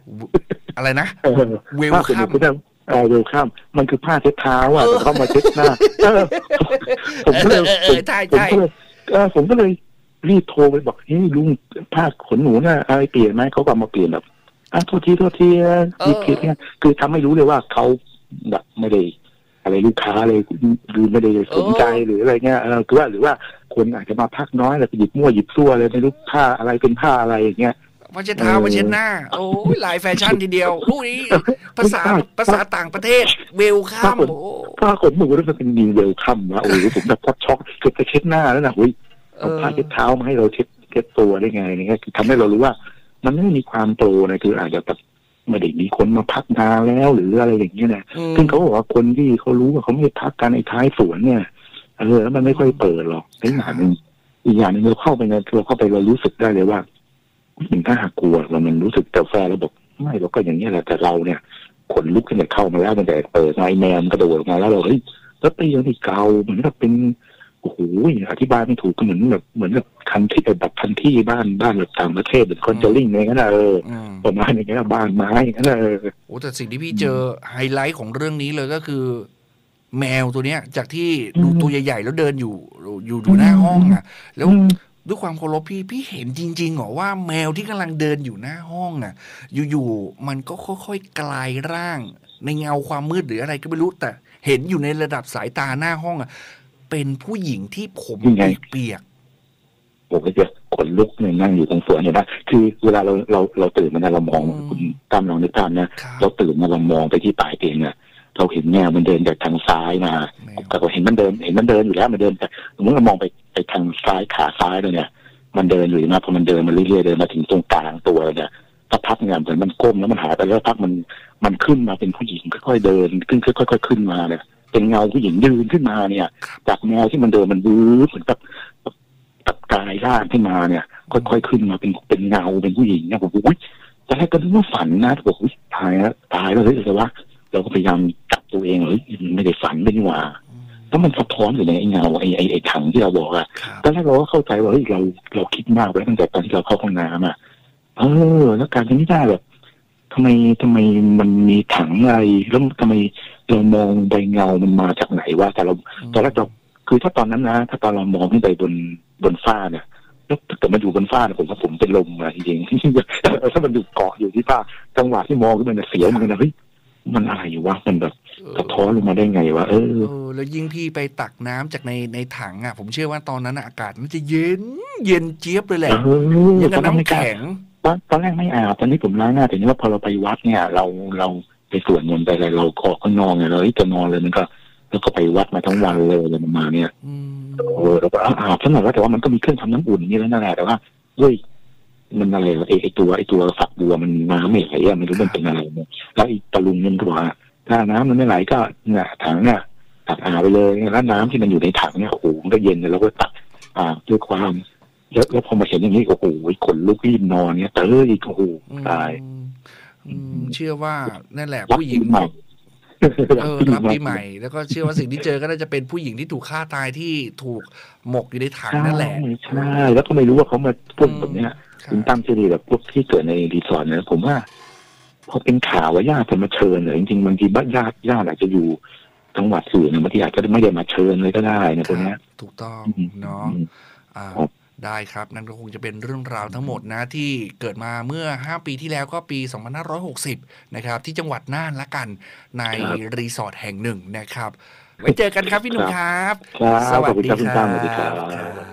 อะไรนะเวลคัมเออเวลคัมมันคือผ้าเช็ดเท้าอ่ะแต่เขามาเช็ดหน้าผมก็เลยใช่ใช่ผมก็เลยรีบโทรไปบอกเฮ้ยลุงผ้าขนหนูน่ะอะไรเปลี่ยนไหมเขาก็มาเปลี่ยนแบบอ่ะโทษทีโทษทีรีบเปลี่ยนเนี่ยคือทำให้รู้เลยว่าเขาแบบไม่ได้อะไรลูกค้าเลยหรือไม่ได้สนใจหรืออะไรเงี้ยเออคือว่าหรือว่าคนอาจจะมาพักน้อยแล้วไปหยิบมั่วหยิบซั่วเลยไม่รู้ผ้าอะไรเป็นผ้าอะไรอย่างเงี้ยผ้าเช็ดเท้าผ้าเช็ดหน้าโอ้ยหลายแฟชั่นทีเดียวผู้นี้ภาษาภาษาต่างประเทศเวลคัมผ้าขนหนูนี่มันเป็นนิวเวลคัมวะโอ้ยผมแบบช็อกเกือบจะเช็ดหน้าแล้วนะอุ้ยเอาผ้าเช็ดเท้ามาให้เราเช็ดเช็ดตัวได้ไงนี่คือทำให้เรารู้ว่ามันไม่มีความโตนะคืออาจจะแบบไม่ได้มีคนมาพักนานแล้วหรืออะไรอย่างเงี้ยนะซึ่งเขาบอกว่าคนที่เขารู้ว่าเขาไม่พักกันในท้ายสวนเนี่ยเออแล้วมันไม่ค่อยเปิดหรอกอีกอย่างหนึ่งอีกอย่างหนึ่งเราเข้าไปเนี่ยเราเข้าไปเรารู้สึกได้เลยว่ามันถ้าหากกลัวเรามันรู้สึกแต่แฟนเราบอกไม่เราก็อย่างนี้แหละแต่เราเนี่ยขนลุกขึ้นแต่เข้ามาแล้วตั้งแต่เปิดไอแมนกระโดดออกมาแล้วเราเฮ้ยแล้วตียังไม่เกาเหมือนกับเป็นโอ้โหอธิบายไม่ถูกก็เหมือนแบบเหมือนกับคันที่แบบคันที่บ้านบ้านแบบต่างประเทศแบบคอนเจอริ่งอะไรเงี้ยนะเออประมาณอย่างเงี้ยบ้านไม้อย่างเงี้ยเออโอ้แต่สิ่งที่พี่เจอไฮไลท์ของเรื่องนี้เลยก็คือแมวตัวเนี้ยจากที่ดูตัวใหญ่ๆแล้วเดินอยู่อยู่ดูหน้าห้องอ่ะแล้วด้วยความเคารพพี่พี่เห็นจริงๆเหรอว่าแมวที่กำลังเดินอยู่หน้าห้องน่ะอยู่ๆมันก็ค่อยๆกลายร่างในเงาความมืดหรืออะไรก็ไม่รู้แต่เห็นอยู่ในระดับสายตาหน้าห้องอ่ะเป็นผู้หญิงที่ผมเปียกๆผมก็จะขนลุกเนี่ยนั่งอยู่ตรงสวนเนี่ยนะคือเวลาเราเราเราตื่นมาเรามองคุณตามลองนึกตามนะเราตื่นมาเรามองไปที่ปลายเตียงเนี่ยเราเห็นแมวมันเดินจากทางซ้ายมาแต่เราเห็นมันเดินเห็นมันเดินอยู่แล้วมันเดินแต่เมื่อเรามองไปไปทางซ้ายขาซ้ายเลยเนี่ยมันเดินอยู่นะพอมันเดินมาเรื่อยๆเดินมาถึงตรงกลางตัวเนี่ยสักพักเนี่ยเหมือนมันก้มแล้วมันหายไปแล้วพักมันมันขึ้นมาเป็นผู้หญิงค่อยๆเดินขึ้นค่อยๆขึ้นมาเนี่ยเป็นเงาผู้หญิงยืนขึ้นมาเนี่ยจากแมวที่มันเดินมันวืบเหมือนกับกับกายร่างขึ้นมาเนี่ยค่อยๆขึ้นมาเป็นเป็นเงาเป็นผู้หญิงเนี่ยผมอุ้ยตอนแรกก็นึกว่าฝันนะบอกอุ้ยตายแล้วตายแล้วเฮ้ยแต่ว่าเราก็พยายามจับตัวเองเฮ้ยไม่ได้ฝันไม่ได้ว่าแล้วมันสะท้อนอยู่ในไอ้เงาไอ้ไอ้ไอ้ถังที่เราบอกอะตอนแรกเราก็เข้าใจว่าเฮ้ยเราเราคิดมากไปตั้งแต่ตอนที่เราเข้าห้องน้ำอะเออแล้วการที่ไม่ได้แบบทำไมทำไมมันมีถังอะไรแล้วทำไมเรามองใบเงามันมาจากไหนวะแต่เราตอนแรกเราคือถ้าตอนนั้นนะถ้าตอนเรามองขึ้นไปบนบนฟ้าเนี่ยแล้วถ้าเกิดมันอยู่บนฟ้าเนี่ยผมว่าผมเป็นลมอะจริงๆถ้ามันอยู่เกาะอยู่ที่ฟ้าจังหวะที่มองขึ้นไปเนี่ยเสียวเหมือนกันนะเฮ้ยมันอะไรอยู่วะมันแบบสะท้อนลงมาได้ไงวะเออเออแล้วยิ่งพี่ไปตักน้ำจากในในถังอ่ะผมเชื่อว่าตอนนั้นอากาศมันจะเย็นเย็นเจี๊ยบเลยแหละยังกับน้ำแข็งตอนตอนแรกไม่อาบตอนนี้ผมล้างหน้าแต่นี่ว่าพอเราไปวัดเนี่ยเราเราไปสวดมนต์ไปอะไรเราออกข้างนอกเนี่ยเราจะนอนเลยมันก็แล้วก็ไปวัดมาทั้งวันเลยอะไรประมาณเนี้ยเออแล้วก็อาบสักหน่อยว่าแต่ว่ามันก็มีเครื่องทำน้ำอุ่นนี่แล้วนั่นแหละแต่ว่าด้วยมันอะไรไอ้ไอ้ตัวไอ้ตัวฝักบัวมันน้ำไม่ไหลอะไม่รู้มันเป็นอะไรเนี่ยแล้วอีตะลุงมันก็บอกว่าถ้าน้ำมันไม่ไหลก็เนี่ยถังเนี่ยตักอาบไปเลยแล้วน้ำที่มันอยู่ในถังเนี่ยโอ้โหมันก็เย็นเลยแล้วก็ตักอาบด้วยความแล้วแล้วพอมาเห็นอย่างนี้โอ้โหขนลุกรีบนอนเนี่ยเตออีกโอ้โหตายเชื่อว่านั่นแหละผู้หญิงเออรับปีใหม่แล้วก็เชื่อว่าสิ่งที่เจอก็น่าจะเป็นผู้หญิงที่ถูกฆ่าตายที่ถูกหมกอยู่ในถังนั่นแหละใช่แล้วก็ไม่รู้ว่าเขามาพ่นแบบเนี้ยคุณตั้มเฉลี่ยแบบพวกที่เกิดในรีสอร์ทเนี่ยผมว่าพอเป็นข่าวว่าญาติจะมาเชิญเนี่ยจริงๆบางทีบ้านญาติญาติอาจจะอยู่จังหวัดอื่นเนี่ยบางทีอาจจะไม่ได้มาเชิญเลยก็ได้นะตัวเนี้ยถูกต้องเนาะได้ครับนั่นก็คงจะเป็นเรื่องราวทั้งหมดนะที่เกิดมาเมื่อห้าปีที่แล้วก็ปีสองพันห้าร้อยหกสิบนะครับที่จังหวัดน่านละกันในรีสอร์ทแห่งหนึ่งนะครับไว้เจอกันครับพี่หนุ่มครับสวัสดีครับ